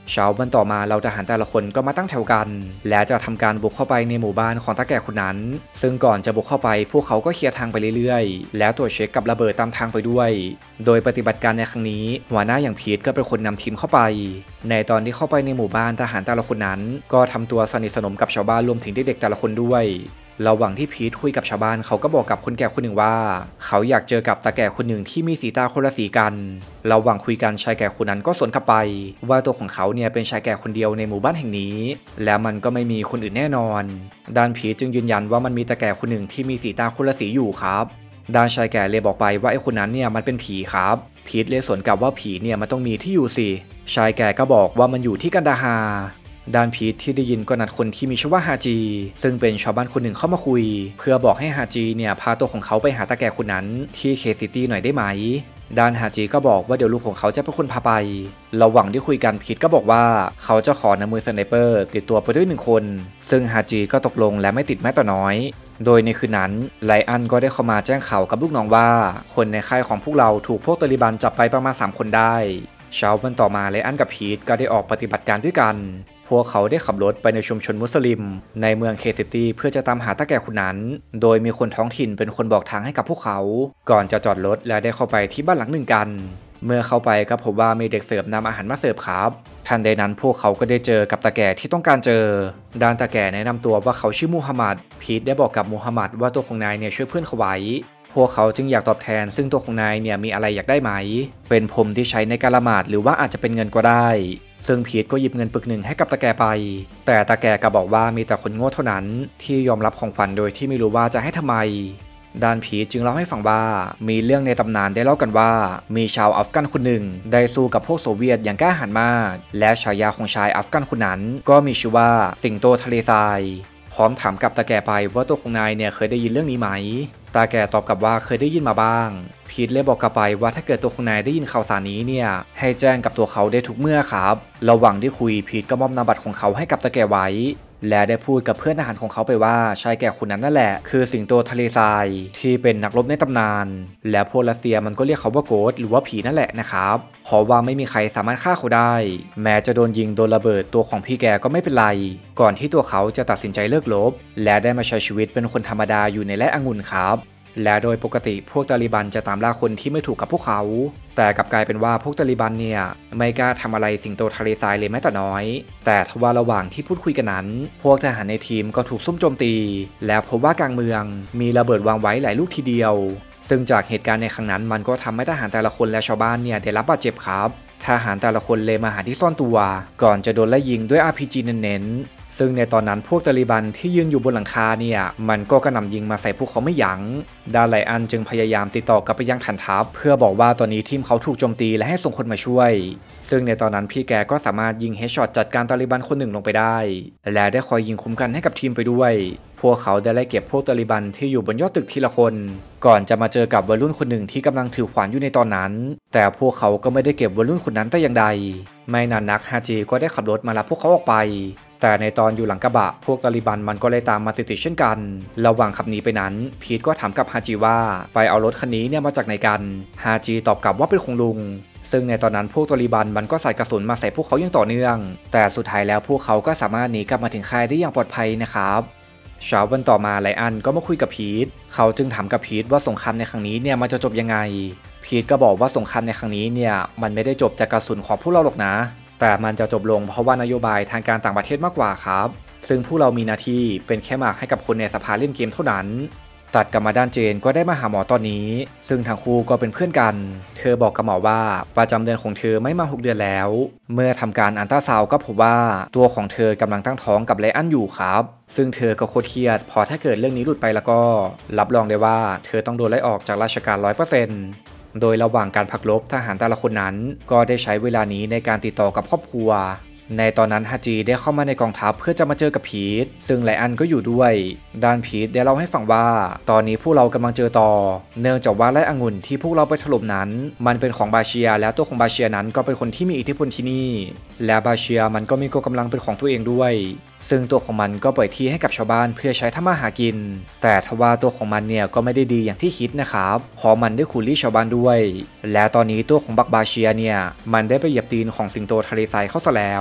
เช้าวันต่อมาเราทหารแต่ละคนก็มาตั้งแถวกันและจะทำการบุกเข้าไปในหมู่บ้านของตาแก่คนนั้นซึ่งก่อนจะบุกเข้าไปพวกเขาก็เคลียร์ทางไปเรื่อยๆแล้วตรวจเช็คกับระเบิดตามทางไปด้วยโดยปฏิบัติการในครั้งนี้หัวหน้าอย่างพีทก็เป็นคนนำทีมเข้าไปในตอนที่เข้าไปในหมู่บ้านทหารแต่ละคนนั้นก็ทำตัวสนิทสนมกับชาวบ้านรวมถึงเด็กๆแต่ละคนด้วยระหว่างที่พีทคุยกับชาวบ้านเขาก็บอกกับคนแก่คนหนึ่งว่าเขาอยากเจอกับตาแก่คนหนึ่งที่มีสีตาคนละสีกันระหว่างคุยกันชายแก่คนนั้นก็สวนกลับไปว่าตัวของเขาเนี่ยเป็นชายแก่คนเดียวในหมู่บ้านแห่งนี้และมันก็ไม่มีคนอื่นแน่นอนด้านพีทจึงยืนยันว่ามันมีตาแก่คนหนึ่งที่มีสีตาคนละสีอยู่ครับด้านชายแก่เลยบอกไปว่าไอ้คนนั้นเนี่ยมันเป็นผีครับพีทเลยสวนกลับว่าผีเนี่ยมันต้องมีที่อยู่สิชายแก่ก็บอกว่ามันอยู่ที่กันดาฮาด้านพีทที่ได้ยินก็นัดคนที่มีชื่อว่าฮาจีซึ่งเป็นชาวบ้านคนหนึ่งเข้ามาคุยเพื่อบอกให้ฮาจีเนี่ยพาตัวของเขาไปหาตาแก่คนนั้นที่เคซิตี้หน่อยได้ไหมด้านฮาจีก็บอกว่าเดี๋ยวลูกของเขาจะเป็นคนพาไประหว่างที่คุยกันพีทก็บอกว่าเขาจะขอนำมือสไนเปอร์ติดตัวไปด้วยหนึ่งคนซึ่งฮาจีก็ตกลงและไม่ติดแม้แต่น้อยโดยในคืนนั้นไลอันก็ได้เข้ามาแจ้งข่าวกับลูกน้องว่าคนในค่ายของพวกเราถูกพวกตาลิบันจับไปประมาณสามคนได้เช้าวันต่อมาไลอันกับพีทก็ได้ออกปฏิบัติการด้วยกันพวกเขาได้ขับรถไปในชุมชนมุสลิมในเมืองเคซิตี้เพื่อจะตามหาตาแก่คนนั้นโดยมีคนท้องถิ่นเป็นคนบอกทางให้กับพวกเขาก่อนจะจอดรถและได้เข้าไปที่บ้านหลังหนึ่งกันเมื่อเข้าไปก็พบว่ามีเด็กเสิร์ฟนำอาหารมาเสิร์ฟครับทันใดนั้นพวกเขาก็ได้เจอกับตาแก่ที่ต้องการเจอด้านตาแก่แนะนำตัวว่าเขาชื่อมูฮัมหมัดพีทได้บอกกับมูฮัมหมัดว่าตัวของนายเนี่ยช่วยเพื่อนเขาไว้พวกเขาจึงอยากตอบแทนซึ่งตัวของนายเนี่ยมีอะไรอยากได้ไหมเป็นพรมที่ใช้ในการละหมาดหรือว่าอาจจะเป็นเงินก็ได้ซึ่งพีทก็หยิบเงินปึกหนึ่งให้กับตาแก่ไปแต่ตาแก่ก็บอกว่ามีแต่คนโง่เท่านั้นที่ยอมรับของขวัญโดยที่ไม่รู้ว่าจะให้ทำไมด้านพีทจึงเล่าให้ฟังว่ามีเรื่องในตำนานได้เล่ากันว่ามีชาวอัฟกันคนหนึ่งได้สู้กับพวกโซเวียตอย่างกล้าหาญมากและฉายาของชายอัฟกันคนนั้นก็มีชื่อว่าสิงโตทะเลทรายพร้อมถามกับตาแก่ไปว่าตัวของนายเนี่ยเคยได้ยินเรื่องนี้ไหมตาแก่ตอบกลับว่าเคยได้ยินมาบ้างพีทเลยบอกกลับไปว่าถ้าเกิดตัวของนายได้ยินข่าวสารนี้เนี่ยให้แจ้งกับตัวเขาได้ทุกเมื่อครับระหว่างที่คุยพีทก็มอบนามบัตรของเขาให้กับตาแก่ไว้และได้พูดกับเพื่อนทหารของเขาไปว่าชายแก่คนนั้นนั่นแหละคือสิงโตทะเลทรายที่เป็นนักรบในตำนานและพวกรัสเซียมันก็เรียกเขาว่าโกสหรือว่าผีนั่นแหละนะครับเพราะว่าไม่มีใครสามารถฆ่าเขาได้แม้จะโดนยิงโดนระเบิดตัวของพี่แกก็ไม่เป็นไรก่อนที่ตัวเขาจะตัดสินใจเลิกรบและได้มาใช้ชีวิตเป็นคนธรรมดาอยู่ในไร่องุ่นครับและโดยปกติพวกตาลิบันจะตามล่าคนที่ไม่ถูกกับพวกเขาแต่กลับกลายเป็นว่าพวกตาลิบันเนี่ยไม่กล้าทำอะไรสิงโตทะเลทรายเลยแม้แต่น้อยแต่ทว่าระหว่างที่พูดคุยกันนั้นพวกทหารในทีมก็ถูกซุ่มโจมตีและพบว่ากลางเมืองมีระเบิดวางไว้หลายลูกทีเดียวซึ่งจากเหตุการณ์ในครั้งนั้นมันก็ทำให้ทหารแต่ละคนและชาวบ้านเนี่ยได้รับบาดเจ็บครับทหารแต่ละคนเลยมาหาที่ซ่อนตัวก่อนจะโดนไล่ยิงด้วย อาร์ พี จี เน้นๆซึ่งในตอนนั้นพวกตาลิบันที่ยืนอยู่บนหลังคาเนี่ยมันก็กระหน่ำยิงมาใส่พวกเขาไม่ยั้งด้านไลอันจึงพยายามติดต่อกลับไปยังฐานทัพเพื่อบอกว่าตอนนี้ทีมเขาถูกโจมตีและให้ส่งคนมาช่วยซึ่งในตอนนั้นพี่แกก็สามารถยิงเฮดช็อตจัดการตาลิบันคนหนึ่งลงไปได้และได้คอยยิงคุ้มกันให้กับทีมไปด้วยพวกเขาได้ไล่เก็บพวกตาลิบันที่อยู่บนยอดตึกทีละคนก่อนจะมาเจอกับวัยรุ่นคนหนึ่งที่กำลังถือขวานอยู่ในตอนนั้นแต่พวกเขาก็ไม่ได้เก็บวัยรุ่นคนนั้นแต่อย่างใดไม่นานนักฮาจีก็ได้ขับรถมารับพวกเขาออกไปแต่ในตอนอยู่หลังกระบะพวกตาลิบันมันก็เลยตามมาติดๆเช่นกันระหว่างขับหนีไปนั้นพีทก็ถามกับฮาจีว่าไปเอารถคันนี้เนี่ยมาจากไหนกันฮาจีตอบกลับว่าเป็นของลุงซึ่งในตอนนั้นพวกตาลิบันมันก็ใส่กระสุนมาใส่พวกเขาอย่างต่อเนื่องแต่สุดท้ายแล้วพวกเขาก็สามารถหนีกลับมาถึงค่ายได้อย่างปลอดภัยนะครับเช้าวันต่อมาไลอันก็มาคุยกับพีทเขาจึงถามกับพีทว่าสงครามในครั้งนี้เนี่ยมันจะจบยังไงพีทก็บอกว่าสงครามในครั้งนี้เนี่ยมันไม่ได้จบจากกระสุนของพวกเราหรอกนะแต่มันจะจบลงเพราะว่านโยบายทางการต่างประเทศมากกว่าครับซึ่งพวกเรามีหน้าที่เป็นแค่หมากให้กับคนในสภาเล่นเกมเท่านั้นตัดกลับมาด้านเจนก็ได้มาหาหมอตอนนี้ซึ่งทั้งคู่ก็เป็นเพื่อนกันเธอบอกกับหมอว่าประจำเดือนของเธอไม่มาหกเดือนแล้วเมื่อทำการอัลตราซาวด์ก็พบว่าตัวของเธอกำลังตั้งท้องกับไลอันอยู่ครับซึ่งเธอก็โคตรเครียดพอถ้าเกิดเรื่องนี้หลุดไปแล้วก็รับรองได้ว่าเธอต้องโดนไล่ออกจากราชการ ร้อยเปอร์เซ็นต์โดยระหว่างการพักรบทหารแต่ละคนนั้นก็ได้ใช้เวลานี้ในการติดต่อกับครอบครัวในตอนนั้นฮาจีได้เข้ามาในกองทัพเพื่อจะมาเจอกับพีทซึ่งไลอันก็อยู่ด้วยด้านพีทได้เล่าให้ฟังว่าตอนนี้พวกเรากำลังเจอต่อเนื่องจากว่าไร่องุ่นที่พวกเราไปถล่มนั้นมันเป็นของบาเชียแล้วตัวของบาเชียนั้นก็เป็นคนที่มีอิทธิพลที่นี่และบาเชียมันก็มีกองกำลังเป็นของตัวเองด้วยซึ่งตัวของมันก็ปล่อยที่ให้กับชาวบ้านเพื่อใช้ทำมาหากินแต่ทว่าตัวของมันเนี่ยก็ไม่ได้ดีอย่างที่คิดนะครับเพราะมันได้ขู่ลี้ชาวบ้านด้วยและตอนนี้ตัวของบักบาเชียเนี่ยมันได้ไปเหยียบตีนของสิงโตทะเลทรายเข้าซะแล้ว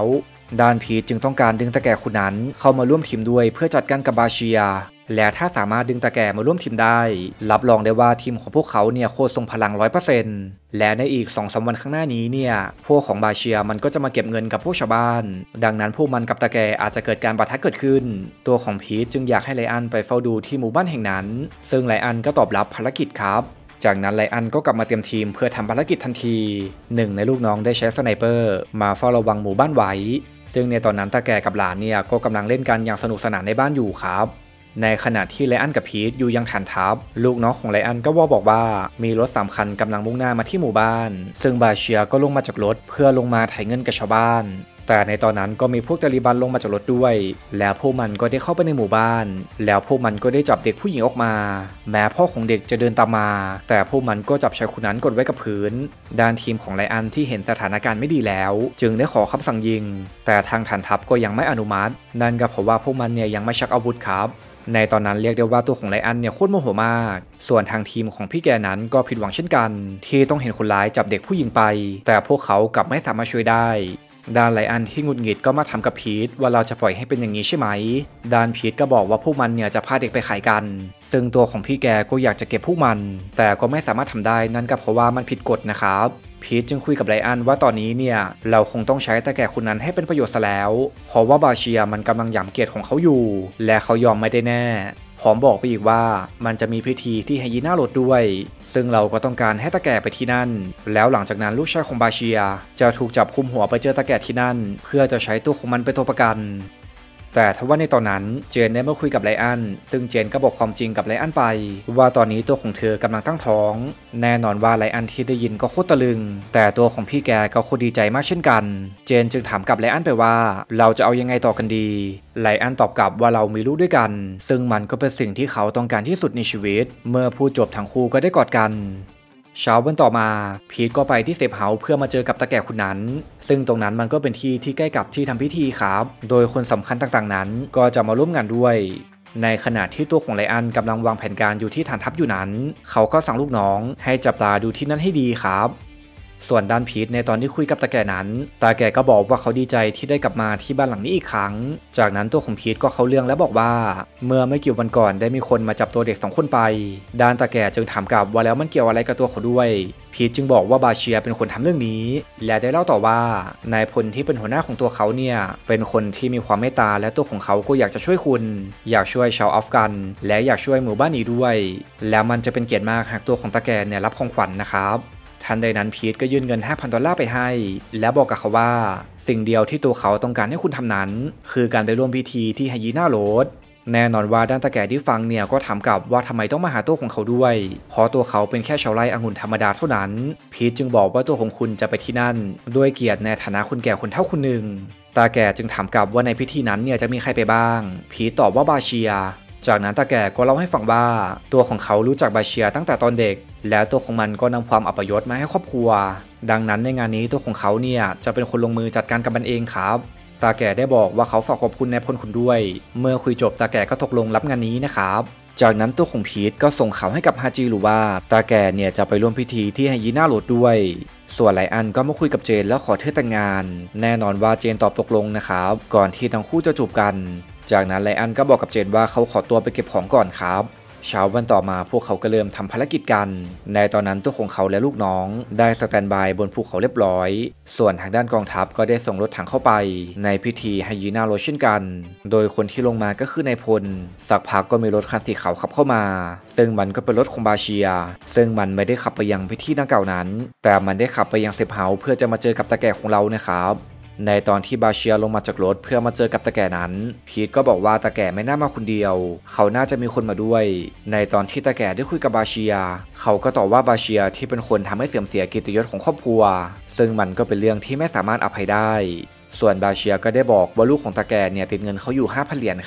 ด้านพีทจึงต้องการดึงตาแก่คนนั้นเข้ามาร่วมทีมด้วยเพื่อจัดการกับบาเชียและถ้าสามารถดึงตาแก่มาร่วมทีมได้รับรองได้ว่าทีมของพวกเขาเนี่ยโคตรทรงพลัง ร้อยเปอร์เซ็นต์ และในอีก สองถึงสาม วันข้างหน้านี้เนี่ยพวกของบาเชียมันก็จะมาเก็บเงินกับพวกชาวบ้านดังนั้นพวกมันกับตาแก่อาจจะเกิดการปะทะเกิดขึ้นตัวของพีทจึงอยากให้ไลอันไปเฝ้าดูที่หมู่บ้านแห่งนั้นซึ่งไลอันก็ตอบรับภารกิจครับจากนั้นไลอันก็กลับมาเตรียมทีมเพื่อทำภารกิจทันทีหนึ่งในลูกน้องได้ใช้สไนเปอร์มาเฝ้าระวังหมู่บ้านไว้ซึ่งในตอนนั้นตาแก่กับหลานเนี่ยก็กำลังเล่นกันอย่างสนุกสนานในบ้านอยู่ครับในขณะที่ไลอันกับพีทอยู่ยังฐานทัพลูกน้องของไลอันก็ว่าบอกว่ามีรถสามคันกำลังมุ่งหน้ามาที่หมู่บ้านซึ่งบาเชียก็ลงมาจากรถเพื่อลงมาไถ่เงินกับชาวบ้านแต่ในตอนนั้นก็มีพวกตาลีบันลงมาจากรถด้วยแล้วพวกมันก็ได้เข้าไปในหมู่บ้านแล้วพวกมันก็ได้จับเด็กผู้หญิงออกมาแม้พ่อของเด็กจะเดินตามมาแต่พวกมันก็จับชายคนนั้นกดไว้กับพื้นด้านทีมของไลอันที่เห็นสถานการณ์ไม่ดีแล้วจึงได้ขอคำสั่งยิงแต่ทางฐานทัพก็ยังไม่อนุมัตินั่นก็เพราะว่าพวกมันเนี่ยยังไม่ชักอาวุธครับในตอนนั้นเรียกได้ว่าตัวของไลอันเนี่ยโคตรโมโหมากส่วนทางทีมของพี่แกนั้นก็ผิดหวังเช่นกันที่ต้องเห็นคนร้ายจับเด็กผู้หญิงไปแต่พวกเขากลับไม่สามารถช่วยได้ด้านไลอันที่หงุดหงิดก็มาทำกับพีทว่าเราจะปล่อยให้เป็นอย่างนี้ใช่ไหมด้านพีทก็บอกว่าพวกมันเนี่ยจะพาเด็กไปขายกันซึ่งตัวของพี่แกก็อยากจะเก็บพวกมันแต่ก็ไม่สามารถทำได้นั่นก็เพราะว่ามันผิดกฎนะครับพีทจึงคุยกับไลอันว่าตอนนี้เนี่ยเราคงต้องใช้ตาแก่คนนั้นให้เป็นประโยชน์ซะแล้วเพราะว่าบาเชียมันกำลังหยามเกียรติของเขาอยู่และเขายอมไม่ได้แน่พร้อมบอกไปอีกว่ามันจะมีพิธีที่ไฮยีน่าโรดด้วยซึ่งเราก็ต้องการให้ตาแก่ไปที่นั่นแล้วหลังจากนั้นลูกชายของบาเชียจะถูกจับคุมหัวไปเจอตาแก่ที่นั่นเพื่อจะใช้ตัวของมันเป็นตัวประกันแต่ทว่าในตอนนั้นเจนได้มาคุยกับไลอันซึ่งเจนก็บอกความจริงกับไลอันไปว่าตอนนี้ตัวของเธอกำลังตั้งท้องแน่นอนว่าไลอันที่ได้ยินก็โคตรตะลึงแต่ตัวของพี่แกก็โคตรดีใจมากเช่นกันเจนจึงถามกับไลอันไปว่าเราจะเอายังไงต่อกันดีไลอันตอบกลับว่าเรามีลูกด้วยกันซึ่งมันก็เป็นสิ่งที่เขาต้องการที่สุดในชีวิตเมื่อพูดจบทั้งคู่ก็ได้กอดกันเช้าวันต่อมาพีทก็ไปที่เซฟเฮาส์เพื่อมาเจอกับตาแก่คนนั้นซึ่งตรงนั้นมันก็เป็นที่ที่ใกล้กับที่ทำพิธีครับโดยคนสำคัญต่างๆนั้นก็จะมาร่วมงานด้วยในขณะที่ตัวของไลอันกำลังวางแผนการอยู่ที่ฐานทัพอยู่นั้นเขาก็สั่งลูกน้องให้จับตาดูที่นั่นให้ดีครับส่วนด้านพีทในตอนที่คุยกับตาแก่นั้นตาแก่ก็บอกว่าเขาดีใจที่ได้กลับมาที่บ้านหลังนี้อีกครั้งจากนั้นตัวของพีทก็เข้าเรื่องและบอกว่าเมื่อไม่กี่วันก่อนได้มีคนมาจับตัวเด็กสองคนไปด้านตาแก่จึงถามกลับว่าแล้วมันเกี่ยวอะไรกับตัวเขาด้วยพีทจึงบอกว่าบาเชียเป็นคนทำเรื่องนี้และได้เล่าต่อว่านายพลที่เป็นหัวหน้าของตัวเขาเนี่ยเป็นคนที่มีความเมตตาและตัวของเขาก็อยากจะช่วยคุณอยากช่วยชาวอัฟกันและอยากช่วยหมู่บ้านนี้ด้วยแล้วมันจะเป็นเกียรติมากหากตัวของตาแก่เนี่ยรับของขวัญ นะครับทันใดนั้นพีทก็ยื่นเงิน ห้าพัน ดอลลาร์ไปให้และบอกกับเขาว่าสิ่งเดียวที่ตัวเขาต้องการให้คุณทำนั้นคือการไปร่วมพิธีที่ไฮยีน่าโรดแน่นอนว่าด้านตาแก่ที่ฟังเนี่ยก็ถามกลับว่าทำไมต้องมาหาตัวของเขาด้วยเพราะตัวเขาเป็นแค่ชาวไร่องุ่นธรรมดาเท่านั้นพีทจึงบอกว่าตัวของคุณจะไปที่นั่นด้วยเกียรติในฐานะคนแก่คนเฒ่าคนหนึ่งตาแก่จึงถามกลับว่าในพิธีนั้นเนี่ยจะมีใครไปบ้างพีทตอบว่าบาเชียจากนั้นตาแก่ก็เล่าให้ฟังว่าตัวของเขารู้จักบาเชียตั้งแต่ตอนเด็กแล้วตัวของมันก็นำความอัปยศมาให้ครอบครัวดังนั้นในงานนี้ตัวของเขาเนี่ยจะเป็นคนลงมือจัดการกับมันเองครับตาแก่ได้บอกว่าเขาฝากขอบคุณนายพลคุณด้วยเมื่อคุยจบตาแก่ก็ตกลงรับงานนี้นะครับจากนั้นตัวของพีทก็ส่งข่าวให้กับฮาจิหรือว่าตาแก่เนี่ยจะไปร่วมพิธีที่ไฮยีน่าโรดด้วยส่วนไลอันก็มาคุยกับเจนแล้วขอเธอแต่งงานแน่นอนว่าเจนตอบตกลงนะครับก่อนที่ทั้งคู่จะจูบกันจากนั้นไลอันก็บอกกับเจนว่าเขาขอตัวไปเก็บของก่อนครับเช้าวันต่อมาพวกเขาก็เริ่มทำภารกิจกันในตอนนั้นตัวของเขาและลูกน้องได้สแตนบายบนภูเขาเรียบร้อยส่วนทางด้านกองทัพก็ได้ส่งรถถังเข้าไปในพิธีไฮยีน่าโรดเช่นกันโดยคนที่ลงมาก็คือนายพลสักพักก็มีรถคันสีขาวขับเข้ามาซึ่งมันก็เป็นรถของบาเชียซึ่งมันไม่ได้ขับไปยังพิธีดังกล่าวนั้นแต่มันได้ขับไปยังเซฟเฮาส์เพื่อจะมาเจอกับตาแก่ของเรานะครับในตอนที่บาเชียลงมาจากรถเพื่อมาเจอกับตาแก่นั้นพีทก็บอกว่าตาแก่ไม่น่ามาคนเดียวเขาน่าจะมีคนมาด้วยในตอนที่ตาแก่ได้คุยกับบาเชียเขาก็ตอบว่าบาเชียที่เป็นคนทำให้เสื่อมเสียเกียรติยศของครอบครัวซึ่งมันก็เป็นเรื่องที่ไม่สามารถอภัยได้ส่วนบาเชียก็ได้บอกว่าลูกของตาแก่เนี่ยติดเงินเขาอยู่ ห้าพัน เหรียญครับ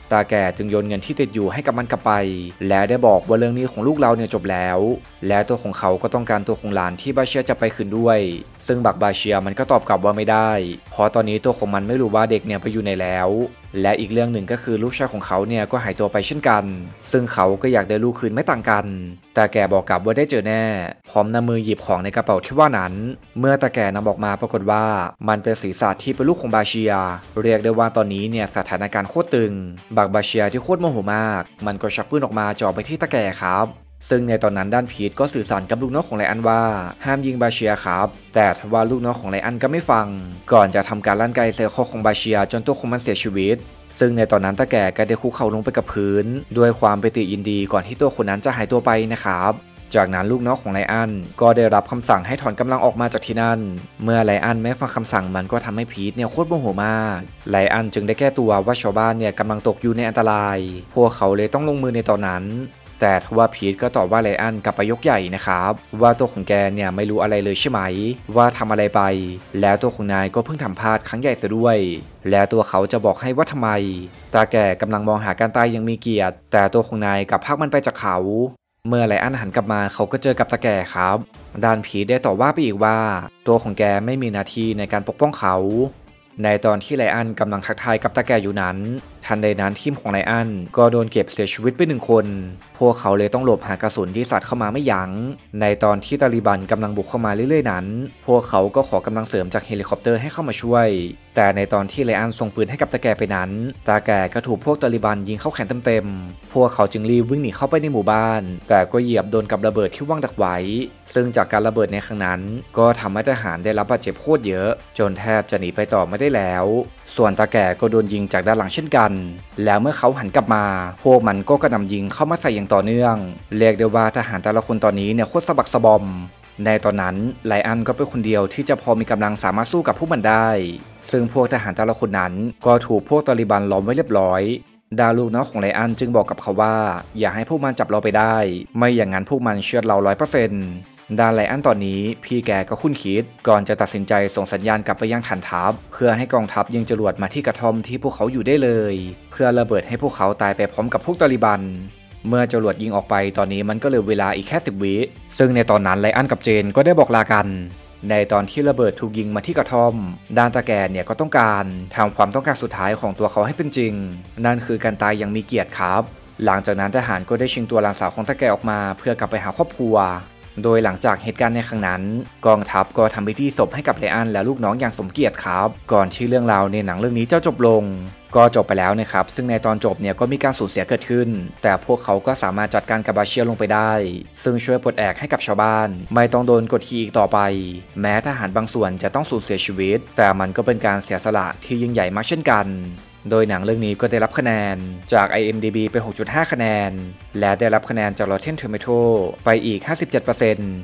ตาแก่จึงโยนเงินที่ติดอยู่ให้กับมันกลับไปและได้บอกว่าเรื่องนี้ของลูกเราเนี่ยจบแล้วและตัวของเขาก็ต้องการตัวของหลานที่บาเชียจะไปคืนด้วยซึ่งบักบาเชียมันก็ตอบกลับว่าไม่ได้เพราะตอนนี้ตัวของมันไม่รู้ว่าเด็กเนี่ยไปอยู่ไหนแล้วและอีกเรื่องหนึ่งก็คือลูกชายของเขาเนี่ยก็หายตัวไปเช่นกันซึ่งเขาก็อยากได้ลูกคืนไม่ต่างกันตาแก่บอกกลับว่าได้เจอแน่พร้อมนำมือหยิบของในกระเป๋าที่ว่านั้นเมื่อตาแก่นำออกมาปรากฏว่ามันเป็นศีรษะที่เป็นลูกของบาเชียเรียกได้ว่าตอนนี้เนี่ยสถานการณ์โคตรตึงบักบาเชียที่โคตรโมโหมากมันก็ชักปืนออกมาจ่อไปที่ตาแก่ครับซึ่งในตอนนั้นด้านพีทก็สื่อสารกับลูกน้องของไลอันว่าห้ามยิงบาเชียครับแต่ทว่าลูกน้องของไลอันก็ไม่ฟังก่อนจะทำการลั่นไกใส่คอของบาเชียจนตัวของมันเสียชีวิตซึ่งในตอนนั้นตาแก่ก็ได้คุกเข่าลงไปกับพื้นด้วยความปิติยินดีก่อนที่ตัวคนนั้นจะหายตัวไปนะครับจากนั้นลูกน้องของไลอันก็ได้รับคำสั่งให้ถอนกำลังออกมาจากที่นั่นเมื่อไลอันไม่ฟังคำสั่งมันก็ทำให้พีทเนี่ยโคตรโมโหมากไลอันจึงได้แก้ตัวว่าชาวบ้านเนี่ยกำลังตกอยู่ในอันตรายพวกเขาเลยต้องลงมือในตอนนั้นแต่ทว่าพีทก็ตอบว่าไลอันกลับไปยกใหญ่นะครับว่าตัวของแกเนี่ยไม่รู้อะไรเลยใช่ไหมว่าทำอะไรไปแล้วตัวของนายก็เพิ่งทำพลาดครั้งใหญ่ซะด้วยแล้วตัวเขาจะบอกให้ว่าทำไมตาแก่กำลังมองหาการตายยังมีเกียรติแต่ตัวของนายกลับพากมันไปจากเขาเมื่อไลอันหันกลับมาเขาก็เจอกับตาแก่ครับด้านพีทได้ต่อว่าไปอีกว่าตัวของแกไม่มีหน้าที่ในการปกป้องเขาในตอนที่ไลอันกำลังทักทายกับตาแก่อยู่นั้นทันใดนั้นทีมของไลอันก็โดนเก็บเสียชีวิตไปหนึ่งคนพวกเขาเลยต้องหลบหากระสุนที่สัตว์เข้ามาไม่ยั้งในตอนที่ตาลิบันกำลังบุกเข้ามาเรื่อยๆนั้นพวกเขาก็ขอกำลังเสริมจากเฮลิคอปเตอร์ให้เข้ามาช่วยแต่ในตอนที่ไลอันส่งปืนให้กับตาแก่ไปนั้นตาแก่ก็ถูกพวกตาลิบันยิงเข้าแขนเต็มๆพวกเขาจึงรีบวิ่งหนีเข้าไปในหมู่บ้านแต่ก็เหยียบโดนกับระเบิดที่วางดักไว้ซึ่งจากการระเบิดในครั้งนั้นก็ทำให้ทหารได้รับบาดเจ็บโคตรเยอะจนแทบจะหนีไปต่อไม่ได้แล้วส่วนตาแก่ก็โดนยิงจากด้านหลังเช่นกันแล้วเมื่อเขาหันกลับมาพวกมันก็กระหน่ำยิงเข้ามาใส่อย่างต่อเนื่องเรียกได้ว่าทหารแต่ละคนตอนนี้เนี่ยโคตรสะบักสะบอมในตอนนั้นไลอันก็เป็นคนเดียวที่จะพอมีกำลังสามารถสู้กับพวกมันได้ซึ่งพวกทหารแต่ละคนนั้นก็ถูกพวกตาลิบันล้อมไว้เรียบร้อยดาลูกน้องของไลอันจึงบอกกับเขาว่าอย่าให้พวกมันจับเราไปได้ไม่อย่างนั้นพวกมันเชื่อเรา ร้อยเปอร์เซ็นต์ ด้านไลอันตอนนี้พี่แกก็คุ้นคิดก่อนจะตัดสินใจส่งสัญญาณกลับไปยังฐานทัพเพื่อให้กองทัพยิงจรวดมาที่กระท่อมที่พวกเขาอยู่ได้เลยเพื่อระเบิดให้พวกเขาตายไปพร้อมกับพวกตาลิบันเมื่อจรวดยิงออกไปตอนนี้มันก็เหลือเวลาอีกแค่สิบวิซึ่งในตอนนั้นไลอันกับเจนก็ได้บอกลากันในตอนที่ระเบิดถูกยิงมาที่กระท่อมด้านตาแก่เนี่ยก็ต้องการทำความต้องการสุดท้ายของตัวเขาให้เป็นจริงนั่นคือการตายอย่างมีเกียรติครับหลังจากนั้นทหารก็ได้ชิงตัวหลานสาวของตาแก่ออกมาเพื่อกลับไปหาครอบครัวโดยหลังจากเหตุการณ์ในครั้งนั้นกองทัพก็ทำพิธีศพให้กับไลอันและลูกน้องอย่างสมเกียรติครับก่อนที่เรื่องราวในหนังเรื่องนี้จะจบลงก็จบไปแล้วนะครับซึ่งในตอนจบเนี่ยก็มีการสูญเสียเกิดขึ้นแต่พวกเขาก็สามารถจัดการกับบาเชียลงไปได้ซึ่งช่วยปลดแอกให้กับชาวบ้านไม่ต้องโดนกดขี่อีกต่อไปแม้ทหารบางส่วนจะต้องสูญเสียชีวิตแต่มันก็เป็นการเสียสละที่ยิ่งใหญ่มากเช่นกันโดยหนังเรื่องนี้ก็ได้รับคะแนนจาก ไอ เอ็ม ดี บี ไป หกจุดห้า คะแนนและได้รับคะแนนจาก Rotten Tomatoes ไปอีก ห้าสิบเจ็ดเปอร์เซ็นต์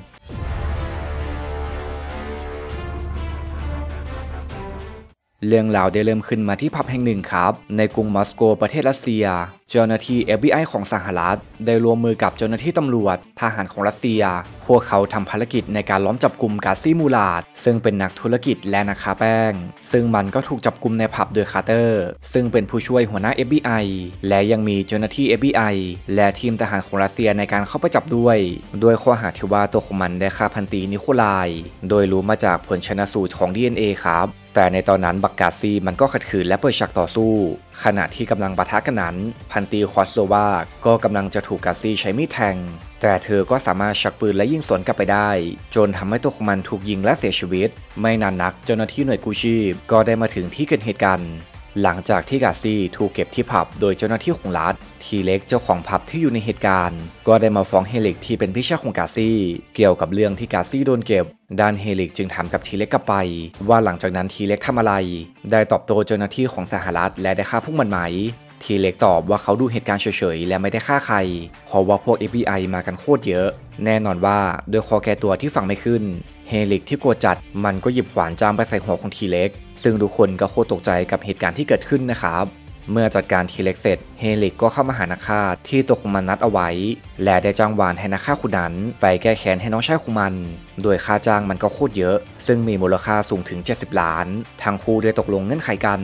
เรื่องราวได้เริ่มขึ้นมาที่ผับแห่งหนึ่งครับในกรุงมอสโกประเทศรัสเซียเจ้าหน้าที่ เอฟ บี ไอ ของสหรัฐได้ร่วมมือกับเจ้าหน้าที่ตำรวจทหารของรัสเซียพวกเขาทำภารกิจในการล้อมจับกุมกาซี่มูลาดซึ่งเป็นนักธุรกิจและนักค้าแป้งซึ่งมันก็ถูกจับกุมในผับโดยคาร์เตอร์ซึ่งเป็นผู้ช่วยหัวหน้า เอฟ บี ไอ และยังมีเจ้าหน้าที่ เอฟ บี ไอ และทีมทหารของรัสเซียในการเข้าไปจับด้วยด้วยข้อหาที่ว่าตัวของมันได้ฆ่าพันตรีนิโคลายโดยรู้มาจากผลชันสูตรของ ดี เอ็น เอ ครับแต่ในตอนนั้นบักกาซีมันก็ขัดขืนและเปิดฉากต่อสู้ขณะที่กำลังปะทะกันนั้นพันตรีคอสโลวาก็กำลังจะถูกกาซีใช้มีดแทงแต่เธอก็สามารถชักปืนและยิงสวนกลับไปได้จนทำให้ตัวของมันถูกยิงและเสียชีวิตไม่นานนักเจ้าหน้าที่หน่วยกู้ชีพก็ได้มาถึงที่เกิดเหตุการณ์หลังจากที่กาซีถูกเก็บที่ผับโดยเจ้าหน้าที่ของรัฐทีเล็กเจ้าของผับที่อยู่ในเหตุการณ์ก็ได้มาฟ้องเฮลิกที่เป็นพี่ชายของกาซีเกี่ยวกับเรื่องที่กาซีโดนเก็บด้านเฮลิกจึงถามกับทีเล็กกลับไปว่าหลังจากนั้นทีเล็กทำอะไรได้ตอบโต้เจ้าหน้าที่ของสหรัฐและได้ฆ่าพวกมันไหมทีเล็กตอบว่าเขาดูเหตุการณ์เฉยๆและไม่ได้ฆ่าใครเพราะว่าพวก เอฟ บี ไอ มากันโคตรเยอะแน่นอนว่าด้วยคอแก่ตัวที่ฟังไม่ขึ้นเฮลิกที่โกรธจัดมันก็หยิบขวานจามไปใส่หัวของทีเล็กซึ่งทุกคนก็โคตรตกใจกับเหตุการณ์ที่เกิดขึ้นนะครับเมื่อจัดการทีเล็กเสร็จเฮลิกก็เข้ามาหานักฆ่าที่ตัวของมันนัดเอาไว้และได้จ้างวานให้นักฆ่าคนนั้นไปแก้แค้นให้น้องชายของมันโดยค่าจ้างมันก็โคตรเยอะซึ่งมีมูลค่าสูงถึงเจ็ดสิบล้านทั้งคู่ได้ตกลงเงื่อนไขกัน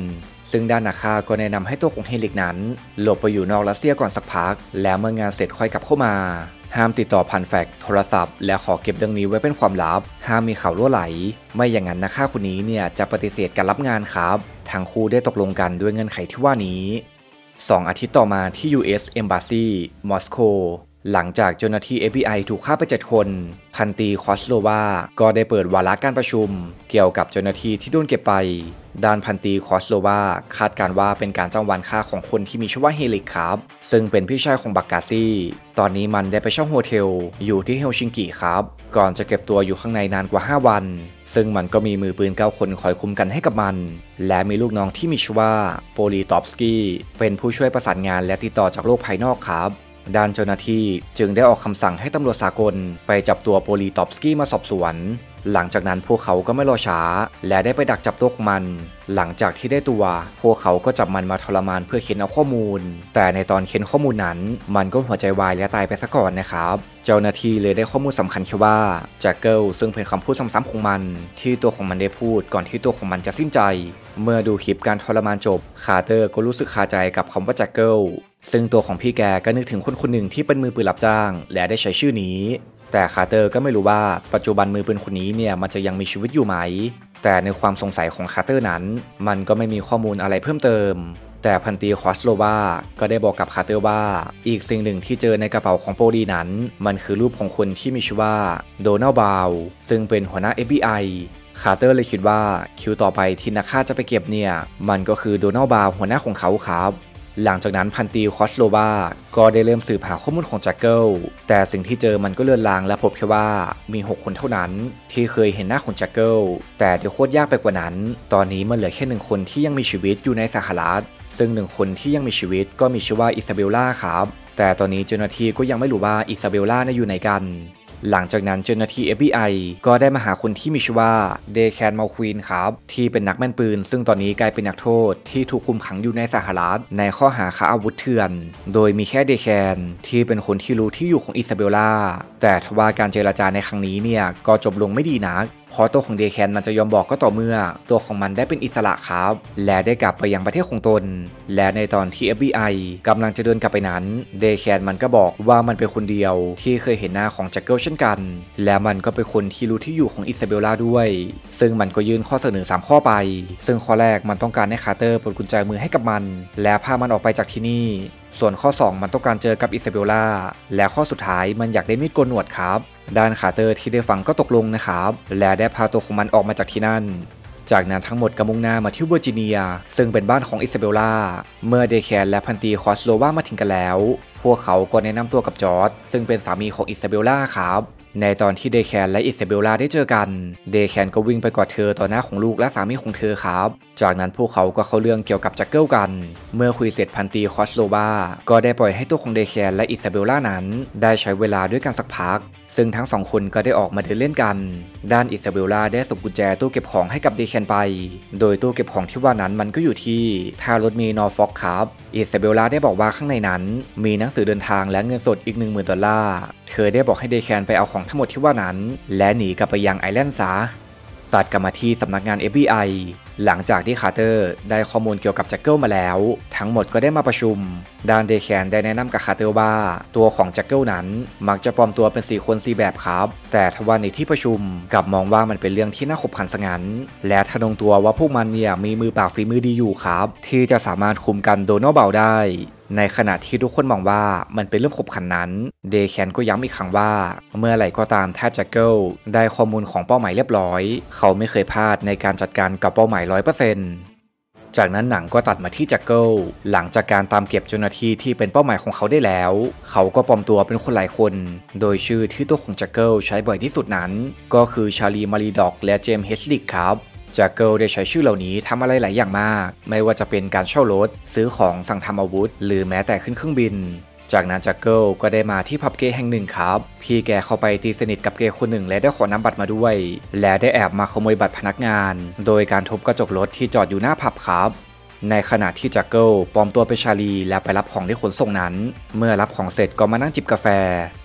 ซึ่งด้านนาคาก็แนะนำให้ตัวของเฮลิกนั้นหลบไปอยู่นอกรัสเซียก่อนสักพักแล้วเมื่องานเสร็จค่อยกลับเข้ามาห้ามติดต่อผ่านแฟกซ์โทรศัพท์และขอเก็บเรื่องนี้ไว้เป็นความลับห้ามมีข่าวรั่วไหลไม่อย่างนั้นนาคาคนนี้เนี่ยจะปฏิเสธการรับงานครับทั้งคู่ได้ตกลงกันด้วยเงื่อนไขที่ว่านี้สองอาทิตย์ต่อมาที่ ยู เอส Embassy มอสโกหลังจากเจ้าหน้าที่ เอฟ บี ไอ ถูกฆ่าไปเจ็ดคนพันตรีคอสโลวาก็ได้เปิดวาระการประชุมเกี่ยวกับเจ้าหน้าที่ที่โดนเก็บไปด้านพันตรีคอสโลวาคาดการว่าเป็นการจ้างวานฆ่าของคนที่มีชื่อว่าเฮลิกครับซึ่งเป็นพี่ชายของบักกาซี่ตอนนี้มันได้ไปเช่าโฮเทลอยู่ที่เฮลซิงกิครับก่อนจะเก็บตัวอยู่ข้างในนานกว่าห้าวันซึ่งมันก็มีมือปืนเก้าคนคอยคุมกันให้กับมันและมีลูกน้องที่มีชื่อว่าโปลีตอฟสกี้เป็นผู้ช่วยประสานงานและติดต่อจากโลกภายนอกครับด้านเจ้าหน้าที่จึงได้ออกคำสั่งให้ตำรวจสากลไปจับตัวโปลีตอฟสกี้มาสอบสวนหลังจากนั้นพวกเขาก็ไม่รอช้าและได้ไปดักจับตัวของมันหลังจากที่ได้ตัวพวกเขาก็จับมันมาทรมานเพื่อเค้นเอาข้อมูลแต่ในตอนเค้นข้อมูลนั้นมันก็หัวใจวายและตายไปซะก่อนนะครับเจ้าหน้าที่เลยได้ข้อมูลสำคัญแค่ว่าแจ็คเกิลซึ่งเป็นคำพูดซ้ำๆของมันที่ตัวของมันได้พูดก่อนที่ตัวของมันจะสิ้นใจเมื่อดูคลิปการทรมานจบคาร์เตอร์ก็รู้สึกคาใจกับคำว่าแจ็คเกิลซึ่งตัวของพี่แกก็นึกถึงคนคนหนึ่งที่เป็นมือปืนรับจ้างและได้ใช้ชื่อนี้แต่คาร์เตอร์ก็ไม่รู้ว่าปัจจุบันมือปืนคนนี้เนี่ยมันจะยังมีชีวิตอยู่ไหมแต่ในความสงสัยของคาร์เตอร์นั้นมันก็ไม่มีข้อมูลอะไรเพิ่มเติมแต่พันตรีคอสโลวาก็ได้บอกกับคาร์เตอร์ว่าอีกสิ่งหนึ่งที่เจอในกระเป๋าของโปลีนั้นมันคือรูปของคนที่มีชื่อว่าโดนัลด์บาวซึ่งเป็นหัวหน้า เอฟ บี ไอ คาร์เตอร์เลยคิดว่าคิวต่อไปที่นักฆ่าจะไปเก็บเนี่ยมันก็คือโดนัลด์บาวหัวหน้าของเขาครับหลังจากนั้นพันตรีคอสโลวาก็ได้เริ่มสืบหาข้อมูลของแจ็คเกิลแต่สิ่งที่เจอมันก็เลือนลางและพบแค่ว่ามีหกคนเท่านั้นที่เคยเห็นหน้าของแจ็คเกิลแต่เดี๋ยวโคตรยากไปกว่านั้นตอนนี้มันเหลือแค่หนึ่งคนที่ยังมีชีวิตอยู่ในสหรัฐซึ่งหนึ่งคนที่ยังมีชีวิตก็มีชื่อว่าอิซาเบลล่าครับแต่ตอนนี้เจ้าหน้าที่ก็ยังไม่รู้ว่าอิซาเบลล่าอยู่ไหนกันหลังจากนั้นเจ้าหน้าที่ เอฟ บี ไอ ก็ได้มาหาคนที่มีชื่อว่าเดแคนมัลควีนครับที่เป็นนักแม่นปืนซึ่งตอนนี้กลายเป็นนักโทษที่ถูกคุมขังอยู่ในสหรัฐในข้อหาค้าอาวุธเถื่อนโดยมีแค่เดแคนที่เป็นคนที่รู้ที่อยู่ของอิซาเบลล่าแต่ทว่าการเจรจาในครั้งนี้เนี่ยก็จบลงไม่ดีนักเพราะตัวของเดแคนมันจะยอมบอกก็ต่อเมื่อตัวของมันได้เป็นอิสระครับและได้กลับไปยังประเทศของตนและในตอนที่ เอฟ บี ไอ กำลังจะเดินกลับไปนั้นเดแคนมันก็บอกว่ามันเป็นคนเดียวที่เคยเห็นหน้าของแจ็คเกิลเช่นกันและมันก็เป็นคนที่รู้ที่อยู่ของอิซาเบลล่าด้วยซึ่งมันก็ยื่นข้อเสนอสามข้อไปซึ่งข้อแรกมันต้องการให้คาร์เตอร์ปลดกุญแจมือให้กับมันและพามันออกไปจากที่นี่ส่วนข้อสองมันต้องการเจอกับอิซาเบลล่าและข้อสุดท้ายมันอยากได้มีดโกนหนวดครับด้านคาร์เตอร์ที่ได้ฟังก็ตกลงนะครับและได้พาตัวของมันออกมาจากที่นั่นจากนั้นทั้งหมดก็มุ่งหน้ามาที่เวอร์จิเนียซึ่งเป็นบ้านของอิซาเบลล่าเมื่อเดแคนและพันตรีคอสโลวามาถึงกันแล้วพวกเขาก็แนะนำตัวกับจอร์จซึ่งเป็นสามีของอิซาเบลล่าครับในตอนที่เดแคนและอิซาเบลล่าได้เจอกันเดแคนก็วิ่งไปกอดเธอต่อหน้าของลูกและสามีของเธอครับจากนั้นพวกเขาก็เข้าเรื่องเกี่ยวกับแจ็คเกิลกันเมื่อคุยเสร็จพันตรีคอสโลวาก็ได้ปล่อยให้ตัวของเดแคนและอิซาเบลล่านั้นได้ใช้เวลาด้วยกันสักพักซึ่งทั้งสองคนก็ได้ออกมาเดินเล่นกันด้านอิซาเบลล่าได้ส่งกุญแจตู้เก็บของให้กับเดแคนไปโดยตู้เก็บของที่ว่านั้นมันก็อยู่ที่ท่ารถเมล์นอร์ฟ็อกครับอิซาเบลล่าได้บอกว่าข้างในนั้นมีหนังสือเดินทางและเงินสดอีก หนึ่งหมื่น ดอลลาร์เธอได้บอกให้เดแคนไปเอาของทั้งหมดที่ว่านั้นและหนีกลับไปยังไอแลนด์ซะตัดกลับมาที่สำนักงาน เอฟ บี ไอ หลังจากที่คาร์เตอร์ได้ข้อมูลเกี่ยวกับแจ็คเกิลมาแล้วทั้งหมดก็ได้มาประชุมด้านเดแคนได้แนะนำกับคาร์เตอร์ว่าตัวของแจ็คเกิลนั้นมักจะปลอมตัวเป็นสี่คนสี่แบบครับแต่ทว่าในที่ประชุมกลับมองว่ามันเป็นเรื่องที่น่าขบขันซะงั้นและทะนงตัวว่าพวกมันเนี่ยมีมือปราบฝีมือดีอยู่ครับที่จะสามารถคุมกันโดนัลด์เบาได้ในขณะที่ทุกคนมองว่ามันเป็นเรื่องขบขันนั้นเดแคนก็ย้ำอีกครั้งว่าเมื่อไหร่ก็ตามถ้าแจ็คเกิลได้ข้อมูลของเป้าหมายเรียบร้อยเขาไม่เคยพลาดในการจัดการกับเป้าหมาย ร้อยเปอร์เซ็นต์ จากนั้นหนังก็ตัดมาที่แจ็คเกิลหลังจากการตามเก็บเจ้าหน้าที่ที่เป็นเป้าหมายของเขาได้แล้วเขาก็ปลอมตัวเป็นคนหลายคนโดยชื่อที่ตัวของแจ็คเกิลใช้บ่อยที่สุดนั้นก็คือชาลีมารีด็อกและเจมส์เฮสลิกครับแจ็คเกิลได้ใช้ชื่อเหล่านี้ทำอะไรหลายอย่างมากไม่ว่าจะเป็นการเช่ารถซื้อของสั่งทำอาวุธหรือแม้แต่ขึ้นเครื่องบินจากนั้นแจ็คเกิลก็ได้มาที่ผับเกย์แห่งหนึ่งครับพี่แกเข้าไปตีสนิทกับเกย์คนหนึ่งและได้ขอนำบัตรมาด้วยและได้แอบมาขโมยบัตรพนักงานโดยการทุบกระจกรถที่จอดอยู่หน้าผับครับในขณะที่แจ็คเกิลปลอมตัวเป็นชาลีและไปรับของที่ขนส่งนั้นเมื่อรับของเสร็จก็มานั่งจิบกาแฟ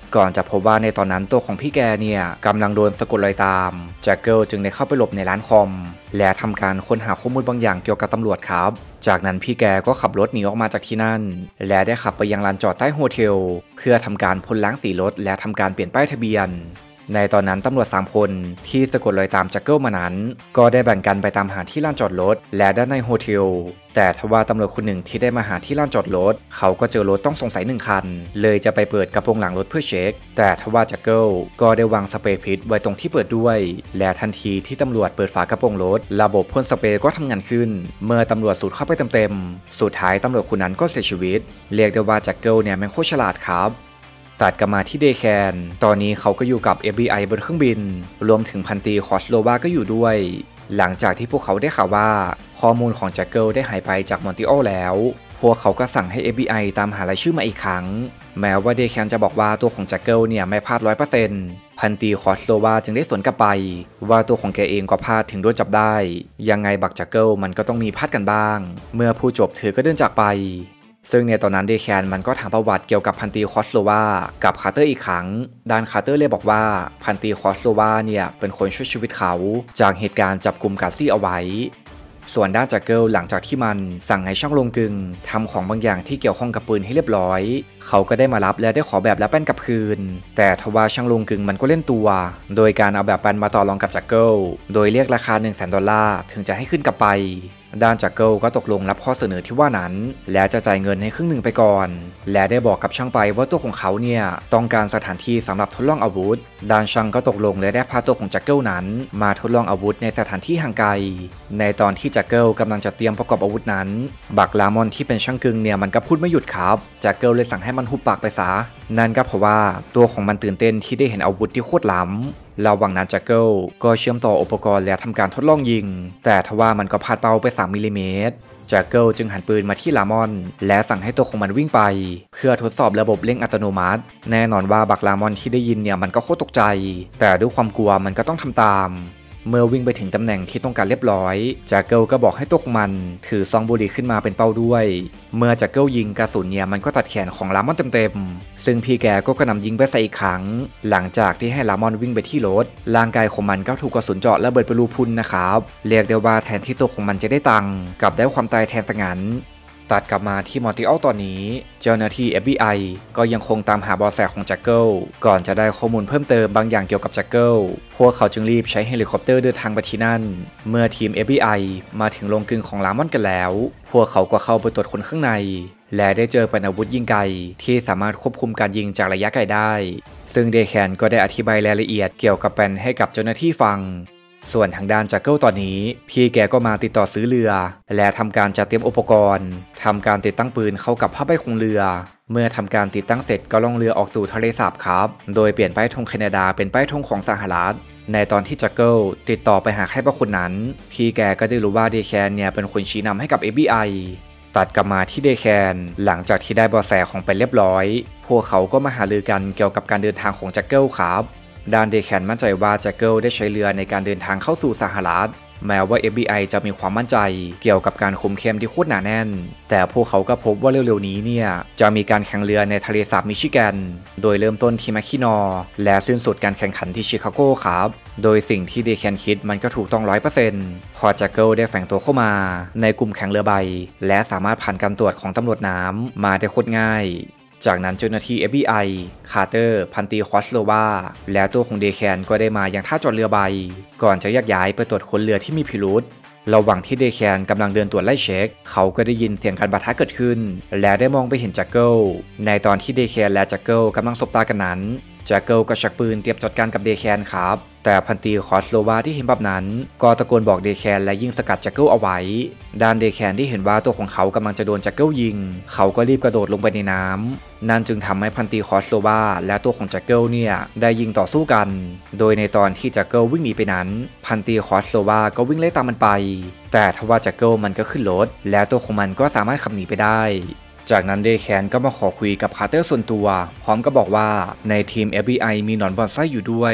ก่อนจะพบว่าในตอนนั้นตัวของพี่แกเนี่ยกำลังโดนสะกดรอยตามแจ็คเกิลจึงได้เข้าไปหลบในร้านคอมและทำการค้นหาข้อมูลบางอย่างเกี่ยวกับตำรวจครับจากนั้นพี่แกก็ขับรถหนีออกมาจากที่นั่นและได้ขับไปยังลานจอดใต้โฮเทลเพื่อทำการพ่นล้างสีรถและทำการเปลี่ยนป้ายทะเบียนในตอนนั้นตำรวจสามคนที่สะกดรอยตามแจ็คเกิลมานั้นก็ได้แบ่งกันไปตามหาที่ลานจอดรถและด้านในโฮเทลแต่ทว่าตำรวจคนหนึ่งที่ได้มาหาที่ลานจอดรถเขาก็เจอรถต้องสงสัยหนึ่งคันเลยจะไปเปิดกระโปรงหลังรถเพื่อเช็คแต่ทว่าแจ็คเกิลก็ได้วางสเปรย์พิษไว้ตรงที่เปิดด้วยและทันทีที่ตำรวจเปิดฝากระโปรงรถระบบพ่นสเปรย์ก็ทำงานขึ้นเมื่อตำรวจสูดเข้าไปเต็มๆสุดท้ายตำรวจคนนั้นก็เสียชีวิตเรียกได้ว่าแจ็คเกิลเนี่ยแม่งโคตรฉลาดครับตัดกลับมาที่เดแคนตอนนี้เขาก็อยู่กับ เอฟ บี ไอ บนเครื่องบินรวมถึงพันตรีคอสโลวาก็อยู่ด้วยหลังจากที่พวกเขาได้ข่าวว่าข้อมูลของแจ็คเกิลได้หายไปจากมอนติโอแล้วพวกเขาก็สั่งให้ เอฟ บี ไอ ตามหารายชื่อมาอีกครั้งแม้ว่าเดแคนจะบอกว่าตัวของแจ็คเกิลเนี่ยไม่พลาด ร้อยเปอร์เซ็นต์ พันตรีคอสโลวาจึงได้สวนกลับไปว่าตัวของแกเองก็พลาดถึงโดนจับได้ยังไงบักแจ็คเกิลมันก็ต้องมีพลาดกันบ้างเมื่อผู้จบเธอก็เดินจากไปซึ่งในตอนนั้นเดแคนมันก็ถามประวัติเกี่ยวกับพันตรีคอสโลวากับคาร์เตอร์อีกครั้งด้านคาร์เตอร์เลยบอกว่าพันตรีคอสโลวาเนี่ยเป็นคนช่วยชีวิตเขาจากเหตุการณ์จับกุมกาซี่เอาไว้ส่วนด้านแจ็คเกิลหลังจากที่มันสั่งให้ช่างลงกึ่งทำของบางอย่างที่เกี่ยวข้องกับปืนให้เรียบร้อยเขาก็ได้มารับและได้ขอแบบและแป้นกลับคืนแต่ทว่าช่างลงกึ่งมันก็เล่นตัวโดยการเอาแบบแป้นมาต่อรองกับแจ็คเกิลโดยเรียกราคา หนึ่งแสน ดอลลาร์ถึงจะให้ขึ้นกลับไปด้านแจ็คเกิลก็ตกลงรับข้อเสนอที่ว่านั้นและจะจ่ายเงินให้ครึ่งหนึ่งไปก่อนและได้บอกกับช่างไปว่าตัวของเขาเนี่ยต้องการสถานที่สำหรับทดลองอาวุธด้านช่างก็ตกลงและได้พาตัวของแจ็คเกิลนั้นมาทดลองอาวุธในสถานที่ห่างไกลในตอนที่แจ็คเกิลกำลังจะเตรียมประกอบอาวุธนั้นบักลามอนที่เป็นช่างกึ่งเนี่ยมันก็พูดไม่หยุดครับแจ็คเกิลเลยสั่งให้มันหุบปากไปซะนั่นก็เพราะว่าตัวของมันตื่นเต้นที่ได้เห็นอาวุธที่โคตรล้ำระหว่างนั้นแจ็คเกิลก็เชื่อมต่ออุปกรณ์และทำการทดลองยิงแต่ทว่ามันก็พลาดเป้าไปสามมิลลิเมตรแจ็คเกิลจึงหันปืนมาที่ลามอนและสั่งให้ตัวของมันวิ่งไปเพื่อทดสอบระบบเร่งอัตโนมัติแน่นอนว่าบักลามอนที่ได้ยินเนี่ยมันก็โคตรตกใจแต่ด้วยความกลัวมันก็ต้องทำตามเมื่อวิ่งไปถึงตำแหน่งที่ต้องการเรียบร้อยแจ็คเกิลก็บอกให้ตัวของมันถือซองบุหรี่ขึ้นมาเป็นเป้าด้วยเมื่อแจ็คเกิลยิงกระสุนเนี่ยมันก็ตัดแขนของลามอนเต็มๆซึ่งพี่แกก็กระหน่ำยิงไปใส่อีกครั้งหลังจากที่ให้ลามอนวิ่งไปที่รถร่างกายของมันก็ถูกกระสุนเจาะระเบิดเป็นรูพุนนะครับเรียกได้ว่าแทนที่ตัวของมันจะได้ตังค์กลับได้ความตายแทนซะงั้นตัดกลับมาที่มอนติอัลตอนนี้เจ้าหน้าที่ เอฟ บี ไอ ก็ยังคงตามหาเบาะแสของแจ็คเกิลก่อนจะได้ข้อมูลเพิ่มเติมบางอย่างเกี่ยวกับแจ็คเกิลพวกเขาจึงรีบใช้เฮลิคอปเตอร์เดินทางไปที่นั่นเมื่อทีม เอฟ บี ไอ มาถึงโรงกลึงของลามอนกันแล้วพวกเขาก็เข้าไปตรวจคนข้างในและได้เจอเป็นอาวุธยิงไกลที่สามารถควบคุมการยิงจากระยะไกลได้ซึ่งเดแคนก็ได้อธิบายรายละเอียดเกี่ยวกับแปนให้กับเจ้าหน้าที่ฟังส่วนทางด้านแจ็คเกิลตอนนี้พี่แกก็มาติดต่อซื้อเรือและทำการจัดเตรียมอุปกรณ์ทำการติดตั้งปืนเข้ากับผ้าใบคลุมเรือเมื่อทำการติดตั้งเสร็จก็ล่องเรือออกสู่ทะเลสาบครับโดยเปลี่ยนป้ายธงแคนาดาเป็นป้ายธงของสหรัฐในตอนที่แจ็คเกิลติดต่อไปหาใครบางคนนั้นพี่แกก็ได้รู้ว่าเดแคนเนี่ยเป็นคนชี้นำให้กับ เอฟ บี ไอ ตัดกลับมาที่เดแคนหลังจากที่ได้เบาะแสของเป็นเรียบร้อยพวกเขาก็มาหารือกันเกี่ยวกับการเดินทางของแจ็คเกิลครับด้านเดแคนมั่นใจว่าแจ็คเกิลได้ใช้เรือในการเดินทางเข้าสู่สหรัฐแม้ว่า เอฟ บี ไอ จะมีความมั่นใจเกี่ยวกับการคุมเข้มที่โคตรหนาแน่นแต่พวกเขาก็พบว่าเร็วๆนี้เนี่ยจะมีการแข่งเรือในทะเลสาบมิชิแกนโดยเริ่มต้นที่แมคคินอร์และสิ้นสุดการแข่งขันที่ชิคาโกครับโดยสิ่งที่เดแคนคิดมันก็ถูกต้อง ร้อยเปอร์เซ็นต์ พอแจ็คเกิลได้แฝงตัวเข้ามาในกลุ่มแข่งเรือใบและสามารถผ่านการตรวจของตำรวจน้ำมาได้โคตรง่ายจากนั้นเจ้าหน้าที่ เอฟ บี ไอ คาร์เตอร์ พันตรีคอสโลวาและตัวของเดแคนก็ได้มายังท่าจอดเรือใบก่อนจะแยกย้ายไปตรวจค้นเรือที่มีพิรุธระหว่างที่เดแคนกำลังเดินตรวจไล่เช็คเขาก็ได้ยินเสียงการปะทะเกิดขึ้นและได้มองไปเห็นแจ็คเกิลในตอนที่เดแคนและแจ็คเกิลกำลังสบตากันนั้นแจ็คเกิลก็ชักปืนเตรียมจัดการกับเดแคนครับแต่พันตรีคอสโลวาที่เห็นแบบนั้นก็ตะโกนบอกเดแคนและยิงสกัดแจ็คเกิลเอาไว้ด้านเดแคนที่เห็นว่าตัวของเขากำลังจะโดนแจ็คเกิลยิงเขาก็รีบกระโดดลงไปในน้ำนั่นจึงทำให้พันตรีคอสโลวาและตัวของแจ็คเกิลเนี่ยได้ยิงต่อสู้กันโดยในตอนที่แจ็คเกิลวิ่งหนีไปนั้นพันตรีคอสโลวาก็วิ่งไล่ตามมันไปแต่ทว่าแจ็คเกิลมันก็ขึ้นรถและตัวของมันก็สามารถขับหนีไปได้จากนั้นเดแคนก็มาขอคุยกับคาร์เตอร์ส่วนตัวพร้อมกับบอกว่าในทีม เอฟ บี ไอ มีหนอนบอนไส้อยู่ด้วยพ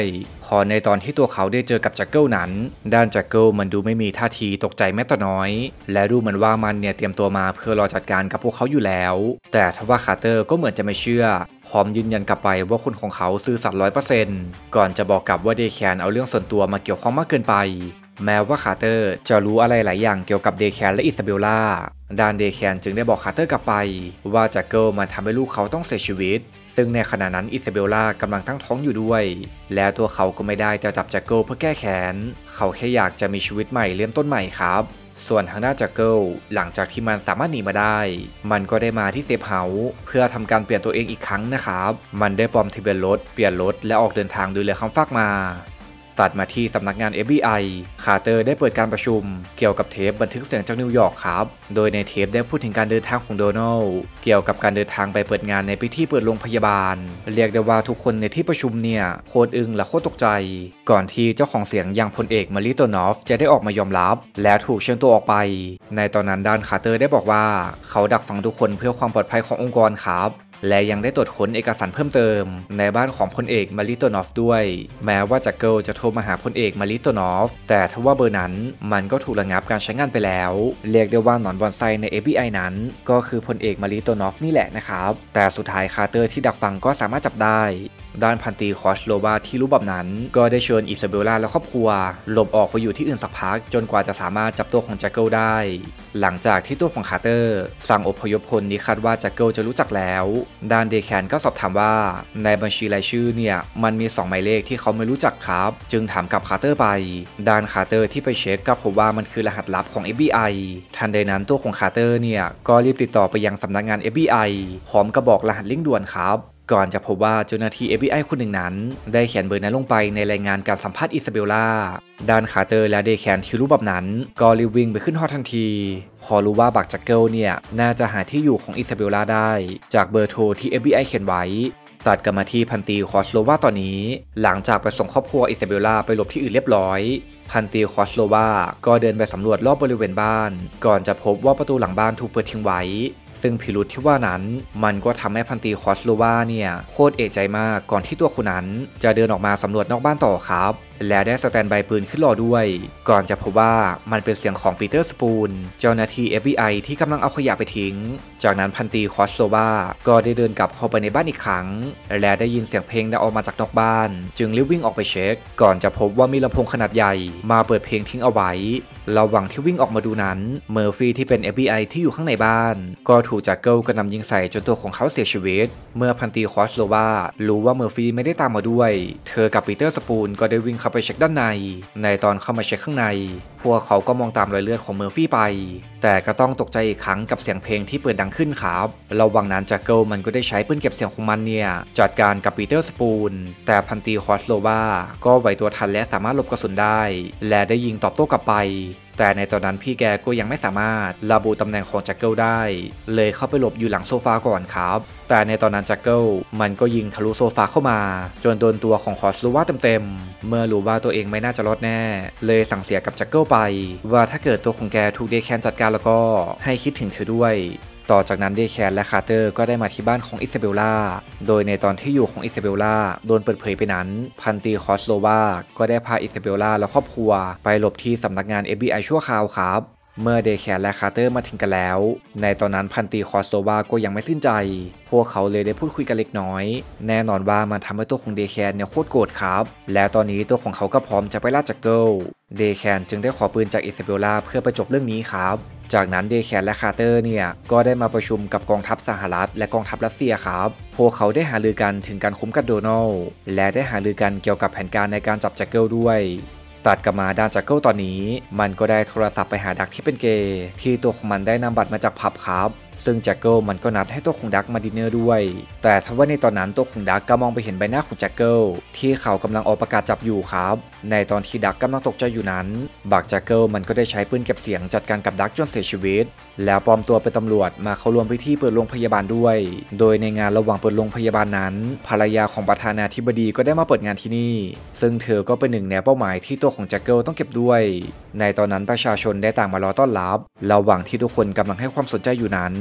พอในตอนที่ตัวเขาได้เจอกับแจ็คเกิลนั้นด้านแจ็คเกิลมันดูไม่มีท่าทีตกใจแม้แต่น้อยและดูเหมือนว่ามันเนี่ยเตรียมตัวมาเพื่อรอจัดการกับพวกเขาอยู่แล้วแต่ทว่าคาร์เตอร์ก็เหมือนจะไม่เชื่อพร้อมยืนยันกลับไปว่าคนของเขาซื่อสัตย์ร้อยเปอร์เซ็นต์ก่อนจะบอกกลับว่าเดแคนเอาเรื่องส่วนตัวมาเกี่ยวข้องมากเกินไปแม้ว่าคาร์เตอร์จะรู้อะไรหลายอย่างเกี่ยวกับเดแคนและอิซาเบลล่าด้านเดแคนจึงได้บอกคาร์เตอร์กลับไปว่าแจ็คเกิลมันทำให้ลูกเขาต้องเสียชีวิตซึ่งในขณะนั้นอิซาเบลล่ากำลังตั้งท้องอยู่ด้วยและตัวเขาก็ไม่ได้จะจับแจ็คเกิลเพื่อแก้แค้นเขาแค่อยากจะมีชีวิตใหม่เริ่มต้นใหม่ครับส่วนทางด้านแจ็คเกิลหลังจากที่มันสามารถหนีมาได้มันก็ได้มาที่เซฟเฮาส์เพื่อทำการเปลี่ยนตัวเองอีกครั้งนะครับมันได้ปลอมทะเบียนรถเปลี่ยนรถและออกเดินทางโดยเรือข้ามฟากมาตัดมาที่สำนักงาน เอฟ บี ไอ คาร์เตอร์ได้เปิดการประชุมเกี่ยวกับเทปบันทึกเสียงจากนิวยอร์กครับโดยในเทปได้พูดถึงการเดินทางของโดนัลด์เกี่ยวกับการเดินทางไปเปิดงานในพิธีเปิดโรงพยาบาลเรียกได้ว่าทุกคนในที่ประชุมเนี่ยโคตรอึ้งและโคตรตกใจก่อนที่เจ้าของเสียงอย่างพลเอกมาริโตนอฟจะได้ออกมายอมรับและถูกเชิญตัวออกไปในตอนนั้นด้านคาร์เตอร์ได้บอกว่าเขาดักฟังทุกคนเพื่อความปลอดภัยขององค์กรครับและยังได้ตรวจค้นเอกสารเพิ่มเติมในบ้านของพลเอกมาริโตนอฟด้วยแม้ว่าแจ็คเกิลจะโทรมาหาพลเอกมาริโตนอฟแต่ทว่าเบอร์นั้นมันก็ถูกระงับการใช้งานไปแล้วเรียกได้ว่าหนอนบอนไซใน เอฟ บี ไอ นั้นก็คือพลเอกมาริโตนอฟนี่แหละนะครับแต่สุดท้ายคาร์เตอร์ที่ดักฟังก็สามารถจับได้ด้านพันตรีคอสโลวาที่รู้แบบนั้นก็ได้เชิญอิซาเบลล่าและครอบครัวหลบออกไปอยู่ที่อื่นสักพักจนกว่าจะสามารถจับตัวของแจ็คเกิลได้หลังจากที่ตัวของคาร์เตอร์สั่งอพยพคนที่คาดว่าแจ็คเกิลจะรู้จักแล้วด้านเดแคนก็สอบถามว่าในบัญชีรายชื่อเนี่ยมันมีสองหมายเลขที่เขาไม่รู้จักครับจึงถามกับคาร์เตอร์ไปด้านคาร์เตอร์ที่ไปเช็คก็พบว่ามันคือรหัสลับของ เอฟ บี ไอ ทันใดนั้นตัวของคาร์เตอร์เนี่ยก็รีบติดต่อไปยังสำนักงาน เอฟ บี ไอ พร้อมกับบอกรหัสลิงก์ด่วนครับก่อนจะพบว่าเจ้าหน้าที่ เอฟ บี ไอ คนหนึ่งนั้นได้เขียนเบอร์นั้นลงไปในรายงานการสัมภาษณ์อิซาเบลล่าด้านคาร์เตอร์และเดแคนที่รู้แบบนั้นก็รีบวิ่งไปขึ้นฮอทันทีพอรู้ว่าบักแจ็คเกิลเนี่ยน่าจะหาที่อยู่ของอิซาเบลล่าได้จากเบอร์โทรที่ เอฟ บี ไอ เขียนไว้ตัดกลับมาที่พันตรีคอสโลวาตอนนี้หลังจากไปส่งครอบครัวอิซาเบลล่าไปหลบที่อื่นเรียบร้อยพันตรีคอสโลวาก็เดินไปสำรวจรอบบริเวณบ้านก่อนจะพบว่าประตูหลังบ้านถูกเปิดทิ้งไว้ซึ่งพิรุธที่ว่านั้นมันก็ทำให้พันตรีคอสโลวาเนี่ยโคตรเอะใจมากก่อนที่ตัวคนนั้นจะเดินออกมาสำรวจนอกบ้านต่อครับและได้สแตนบายปืนขึ้นรอด้วยก่อนจะพบว่ามันเป็นเสียงของปีเตอร์สปูนเจ้าหน้าที่ เอฟ บี ไอ ที่กำลังเอาขยะไปทิ้งจากนั้นพันตรีคอสโลวาก็ได้เดินกลับเข้าไปในบ้านอีกครั้งและได้ยินเสียงเพลงดังออกมาจากนอกบ้านจึงรีบวิ่งออกไปเช็คก่อนจะพบว่ามีลำโพงขนาดใหญ่มาเปิดเพลงทิ้งเอาไว้ระหว่างที่วิ่งออกมาดูนั้นเมอร์ฟี่ที่เป็น เอฟ บี ไอ ที่อยู่ข้างในบ้านก็ถูกแจ็คเกิลกระหน่ำยิงใส่จนตัวของเขาเสียชีวิตเมื่อพันตรีคอสโลวารู้ว่าเมอร์ฟี่ไม่ได้ตามมาด้วยเธอกับปีเตอร์สปูนก็ได้วิ่งเข้าไปเช็คด้านในในตอนเข้ามาเช็คข้างในพวกเขาก็มองตามรอยเลือดของเมอร์ฟี่ไปแต่ก็ต้องตกใจอีกครั้งกับเสียงเพลงที่เปิดดังขึ้นครับระหว่างนั้นแจ็คเกิลมันก็ได้ใช้ปืนเก็บเสียงของมันเนี่ยจัดการกับปีเตอร์สปูนแต่พันตรีคอสโลวาก็ไหวตัวทันและสามารถหลบกระสุนได้และได้ยิงตอบโต้กลับไปแต่ในตอนนั้นพี่แกก็ยังไม่สามารถระบุตำแหน่งของแจ็คเกิลได้เลยเข้าไปหลบอยู่หลังโซฟาก่อนครับแต่ในตอนนั้นแจ็คเกิลมันก็ยิงทะลุโซฟาเข้ามาจนโดนตัวของคอสโลวาเต็มๆเมื่อรู้ว่าตัวเองไม่น่าจะรอดแน่เลยสั่งเสียกับแจ็คเกิลไปว่าถ้าเกิดตัวของแกถูกเดแคนจัดการแล้วก็ให้คิดถึงเธอด้วยต่อจากนั้นเดแคนและคาร์เตอร์ก็ได้มาที่บ้านของอิซาเบลล่าโดยในตอนที่อยู่ของอิซาเบลล่าโดนเปิดเผยไปนั้นพันตรีคอสโลวาก็ได้พาอิซาเบลล่าและครอบครัวไปหลบที่สำนักงาน เอฟ บี ไอ ชั่วคราวครับเมื่อเดแคนและคาร์เตอร์มาถึงกันแล้วในตอนนั้นพันตรีคอสโลวาก็ยังไม่สิ้นใจพวกเขาเลยได้พูดคุยกันเล็กน้อยแน่นอนว่ามันทำให้ตัวของเดแคนเนี่ยโคตรโกรธครับและตอนนี้ตัวของเขาก็พร้อมจะไปล่าแจ็คเกิลเดแคนจึงได้ขอปืนจากอิซาเบลล่าเพื่อไปจบเรื่องนี้ครับจากนั้นเดแคนและคาร์เตอร์เนี่ยก็ได้มาประชุมกับกองทัพสหรัฐและกองทัพรัสเซียครับพวกเขาได้หารือกันถึงการคุ้มกันโดนัลด์และได้หารือกันเกี่ยวกับแผนการในการจับแจ็คเกิลด้วยตัดกลับมาด้านแจ็คเกิลตอนนี้มันก็ได้โทรศัพท์ไปหาดักที่เป็นเกย์ที่ตัวของมันได้นำบัตรมาจากผับครับซึ่งแจ็คเกิลมันก็นัดให้ตัวของดักมาดินเนอร์ด้วยแต่ทว่าในตอนนั้นตัวของดักก็มองไปเห็นใบหน้าของแจ็คเกิลที่เขากำลังออกประกาศจับอยู่ครับในตอนที่ดักกำลังตกใจอยู่นั้นบักแจ็คเกิลมันก็ได้ใช้ปืนเก็บเสียงจัดการกับดักจนเสียชีวิตแล้วปลอมตัวเป็นตำรวจมาเข้าร่วมพิธีเปิดโรงพยาบาลด้วยโดยในงานระหว่างเปิดโรงพยาบาลนั้นภรรยาของประธานาธิบดีก็ได้มาเปิดงานที่นี่ซึ่งเธอก็เป็นหนึ่งในเป้าหมายที่ตัวของแจ็คเกิลต้องเก็บด้วยในตอนนั้นประชาชนได้ต่างมารอต้อนรับระหว่างที่ทุกคนกำลังให้ความสนใจอยู่นั้น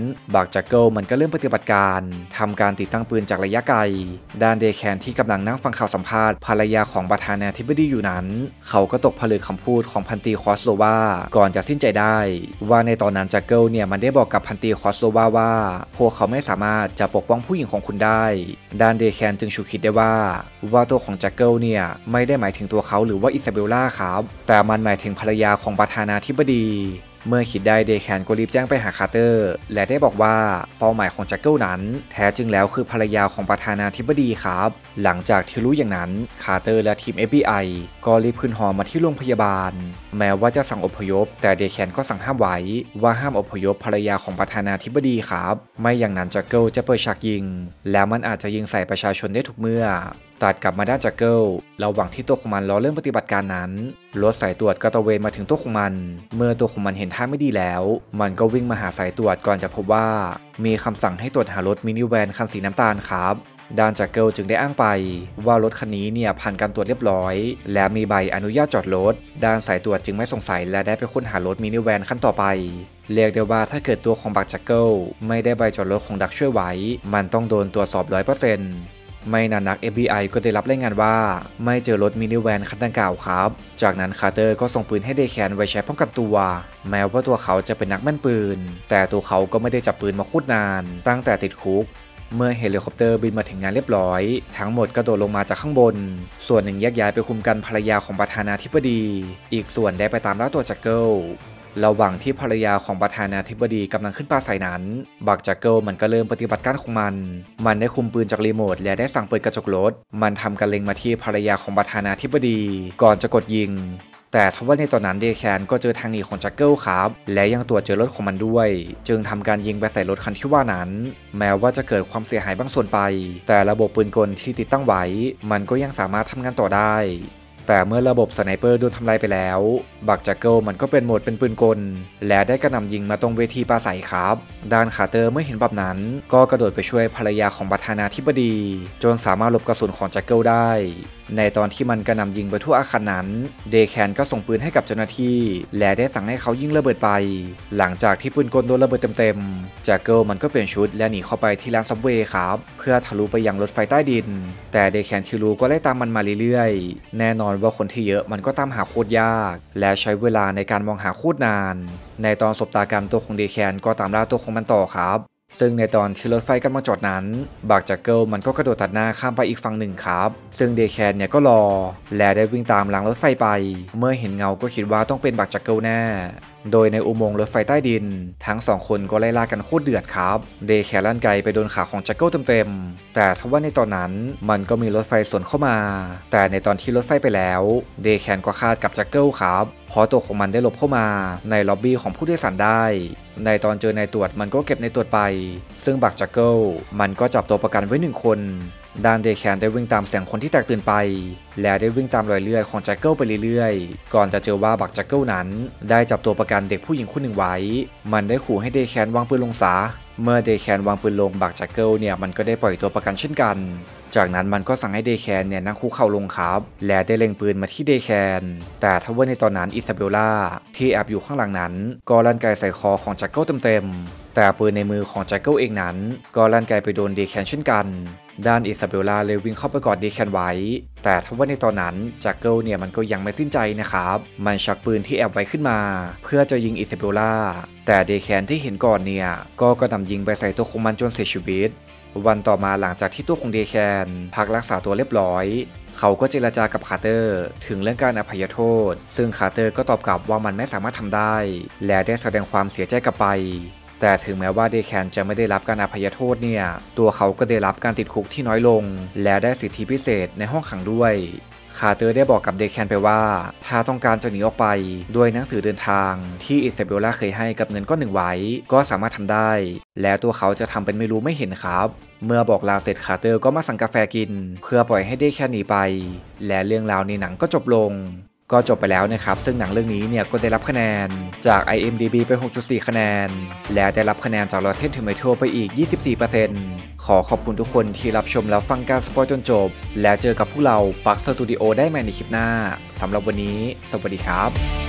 บักจักเกิลมันก็เริ่มปฏิบัติการทำการติดตั้งปืนจากระยะไกลด้านเดแคนที่กำลังนั่งฟังข่าวสัมภาษณ์ภรรยาของประธานาธิบดีอยู่นั้นเขาก็ตกผลึกคำพูดของพันตรีคอสโลวาก่อนจะสิ้นใจได้ว่าในตอนนั้นจักเกิลเนี่ยมันได้บอกกับพันตรีคอสโลวาว่าพวกเขาไม่สามารถจะปกป้องผู้หญิงของคุณได้ด้านเดแคนจึงฉุกคิดได้ว่าว่าตัวของจักเกิลเนี่ยไม่ได้หมายถึงตัวเขาหรือว่าอิซาเบลล่าครับแต่มันหมายถึงภรรยาของประธานาธิบดีเมื่อคิดได้เดแคนก็รีบแจ้งไปหาคาร์เตอร์และได้บอกว่าเป้าหมายของจักเกิลนั้นแท้จริงแล้วคือภรรยาของประธานาธิบดีครับหลังจากที่รู้อย่างนั้นคาร์เตอร์และทีม เอฟ บี ไอ ก็รีบขึ้นฮอมาที่โรงพยาบาลแม้ว่าจะสั่งอพยพแต่เดแคนก็สั่งห้ามไว้ว่าห้ามอพยพภรรยาของประธานาธิบดีครับไม่อย่างนั้นจักเกิลจะเปิดฉากยิงแล้วมันอาจจะยิงใส่ประชาชนได้ทุกเมื่อตัดกลับมาด้านจักเกิลระหว่างที่ตัวของมันรอเริ่มปฏิบัติการนั้นรถสายตรวจก็ตระเวนมาถึงตัวของมันเมื่อตัวของมันเห็นท่าไม่ดีแล้วมันก็วิ่งมาหาสายตรวจก่อนจะพบว่ามีคำสั่งให้ตรวจหารถมินิแวนคันสีน้ำตาลครับด้านจักเกิลจึงได้อ้างไปว่ารถคันนี้เนี่ยผ่านการตรวจเรียบร้อยและมีใบอนุญาตจอดรถด้านสายตรวจจึงไม่สงสัยและได้ไปค้นหารถมินิแวนคันต่อไปเรียกได้ว่าถ้าเกิดตัวของบักจักเกิลไม่ได้ใบจอดรถของดักช่วยไว้มันต้องโดนตรวจสอบ ร้อยเปอร์เซ็นต์ไม่นานนัก เอฟ บี ไอ ก็ได้รับรายงานว่าไม่เจอรถมินิแวนคันดังกล่าวครับจากนั้นคาร์เตอร์ก็ส่งปืนให้เดแคนไว้ใช้ป้องกันตัวแม้ว่าตัวเขาจะเป็นนักแม่นปืนแต่ตัวเขาก็ไม่ได้จับปืนมาโคตรนานตั้งแต่ติดคุกเมื่อเฮลิคอปเตอร์บินมาถึงงานเรียบร้อยทั้งหมดก็โดดลงมาจากข้างบนส่วนหนึ่งแยกย้ายไปคุมกันภรรยาของประธานาธิบดีอีกส่วนได้ไปตามล่าตัวจักเกิลระหว่างที่ภรรยาของประธานาธิบดีกำลังขึ้นปราศัยนั้นบักจักเกิลมันก็เริ่มปฏิบัติการของมันมันได้คุมปืนจากรีโมทและได้สั่งเปิดกระจกรถมันทำการเล็งมาที่ภรรยาของประธานาธิบดีก่อนจะกดยิงแต่ทว่าในตอนนั้นเดแคนก็เจอทางหนีของจักเกิลครับและยังตรวจเจอรถของมันด้วยจึงทำการยิงไปใส่รถคันที่ว่านั้นแม้ว่าจะเกิดความเสียหายบางส่วนไปแต่ระบบปืนกลที่ติดตั้งไว้มันก็ยังสามารถทำงานต่อได้แต่เมื่อระบบสไนเปอร์โดนทำลายไปแล้วบักจักเกิลมันก็เป็นโหมดเป็นปืนกลและได้กระหน่ำยิงมาตรงเวทีปราศัยครับด้านคาร์เตอร์เมื่อเห็นแบบนั้นก็กระโดดไปช่วยภรรยาของประธานาธิบดีจนสามารถหลบกระสุนของจักเกิลได้ในตอนที่มันกระหน่ำยิงไปทั่วอาคารนั้นเดแคนก็ส่งปืนให้กับเจ้าหน้าที่และได้สั่งให้เขายิงระเบิดไปหลังจากที่ปืนกลโดนระเบิดเต็มๆจักเกิลมันก็เปลี่ยนชุดและหนีเข้าไปที่ร้านซับเวย์ครับเพื่อทะลุไปยังรถไฟใต้ดินแต่เดแคนที่รู้ก็ไล่ตามมันมาเรื่อยๆแน่นอนว่าคนที่เยอะมันก็ตามหาโคตรยากและใช้เวลาในการมองหาโคตรนานในตอนสบตากันตัวของเดแคนก็ตามล่าตัวของมันต่อครับซึ่งในตอนที่รถไฟกำลังจอดนั้นบักจักเกิลมันก็กระโดดตัดหน้าข้ามไปอีกฝั่งหนึ่งครับซึ่งเดแคนเนี่ยก็รอและได้วิ่งตามหลังรถไฟไปเมื่อเห็นเงาก็คิดว่าต้องเป็นบักจักเกิลแน่โดยในอุโมงค์รถไฟใต้ดินทั้งสองคนก็ไล่ล่ากันโคตรเดือดครับเดแคนลั่นไกไปโดนขาของจักเกิลเต็มๆแต่ทว่าในตอนนั้นมันก็มีรถไฟสวนเข้ามาแต่ในตอนที่รถไฟไปแล้วเดแคนก็คาดกับจักเกิลครับเพราะตัวของมันได้หลบเข้ามาในล็อบบี้ของผู้โดยสารได้ในตอนเจอนายตรวจมันก็เก็บนายตรวจไปซึ่งบักจักเกิลมันก็จับตัวประกันไว้หนึ่งคนด้านเดแคนได้วิ่งตามเสียงคนที่แตกตื่นไปและได้วิ่งตามรอยเลือดของจักเกิลไปเรื่อยๆก่อนจะเจอว่าบักจักเกิลนั้นได้จับตัวประกันเด็กผู้หญิงคนหนึ่งไว้มันได้ขู่ให้เดแคนวางปืนลงซะเมื่อเดแคนวางปืนลงบักจักเกิลเนี่ยมันก็ได้ปล่อยตัวประกันเช่นกันจากนั้นมันก็สั่งให้เดแคนเนี่ยนั่งคุกเข่าลงครับและได้เล็งปืนมาที่เดแคนแต่ทว่าในตอนนั้นอิซาเบลล่าที่แอบอยู่ข้างหลังนั้นก็ลั่นไกใส่คอของจักเกิลเต็มๆแต่ปืนในมือของจักเกิลเองนั้นก็ลั่นไกไปโดนเดแคนเช่นกันด้านอิซาเบลล่าเลยวิ่งเข้าไปกอดเดแคนไว้แต่ทว่าในตอนนั้นจักเกิลเนี่ยมันก็ยังไม่สิ้นใจนะครับมันชักปืนที่แอบไว้ขึ้นมาเพื่อจะยิงอิซาเบลล่าแต่เดแคนที่เห็นก่อนเนี่ยก็กระหน่ำยิงไปใส่ตัวของมันจนเสียชีวิตวันต่อมาหลังจากที่ตัวของเดแคนพักรักษาตัวเรียบร้อยเขาก็เจรจากับคาร์เตอร์ถึงเรื่องการอภัยโทษซึ่งคาร์เตอร์ก็ตอบกลับว่ามันไม่สามารถทำได้และได้แสดงความเสียใจกลับไปแต่ถึงแม้ว่าเดแคนจะไม่ได้รับการอภัยโทษเนี่ยตัวเขาก็ได้รับการติดคุกที่น้อยลงและได้สิทธิพิเศษในห้องขังด้วยคาร์เตอร์ได้บอกกับเดแคนไปว่าถ้าต้องการจะหนีออกไปด้วยหนังสือเดินทางที่อิซาเบลล่าเคยให้กับเงินก้อนหนึ่งไว้ก็สามารถทำได้และตัวเขาจะทำเป็นไม่รู้ไม่เห็นครับเมื่อบอกลาเสร็จคาร์เตอร์ก็มาสั่งกาแฟกินเพื่อปล่อยให้เดแคนหนีไปและเรื่องราวในหนังก็จบลงก็จบไปแล้วนะครับซึ่งหนังเรื่องนี้เนี่ยก็ได้รับคะแนนจาก ไอ เอ็ม ดี บี ไป หกจุดสี่ คะแนนและได้รับคะแนนจาก Rotten Tomatoes ไปอีก ยี่สิบสี่เปอร์เซ็นต์ ขอขอบคุณทุกคนที่รับชมแล้วฟังการสปอยจนจบและเจอกับพวกเราปักสตูดิโอได้ใหม่ในคลิปหน้าสำหรับวันนี้สวัสดีครับ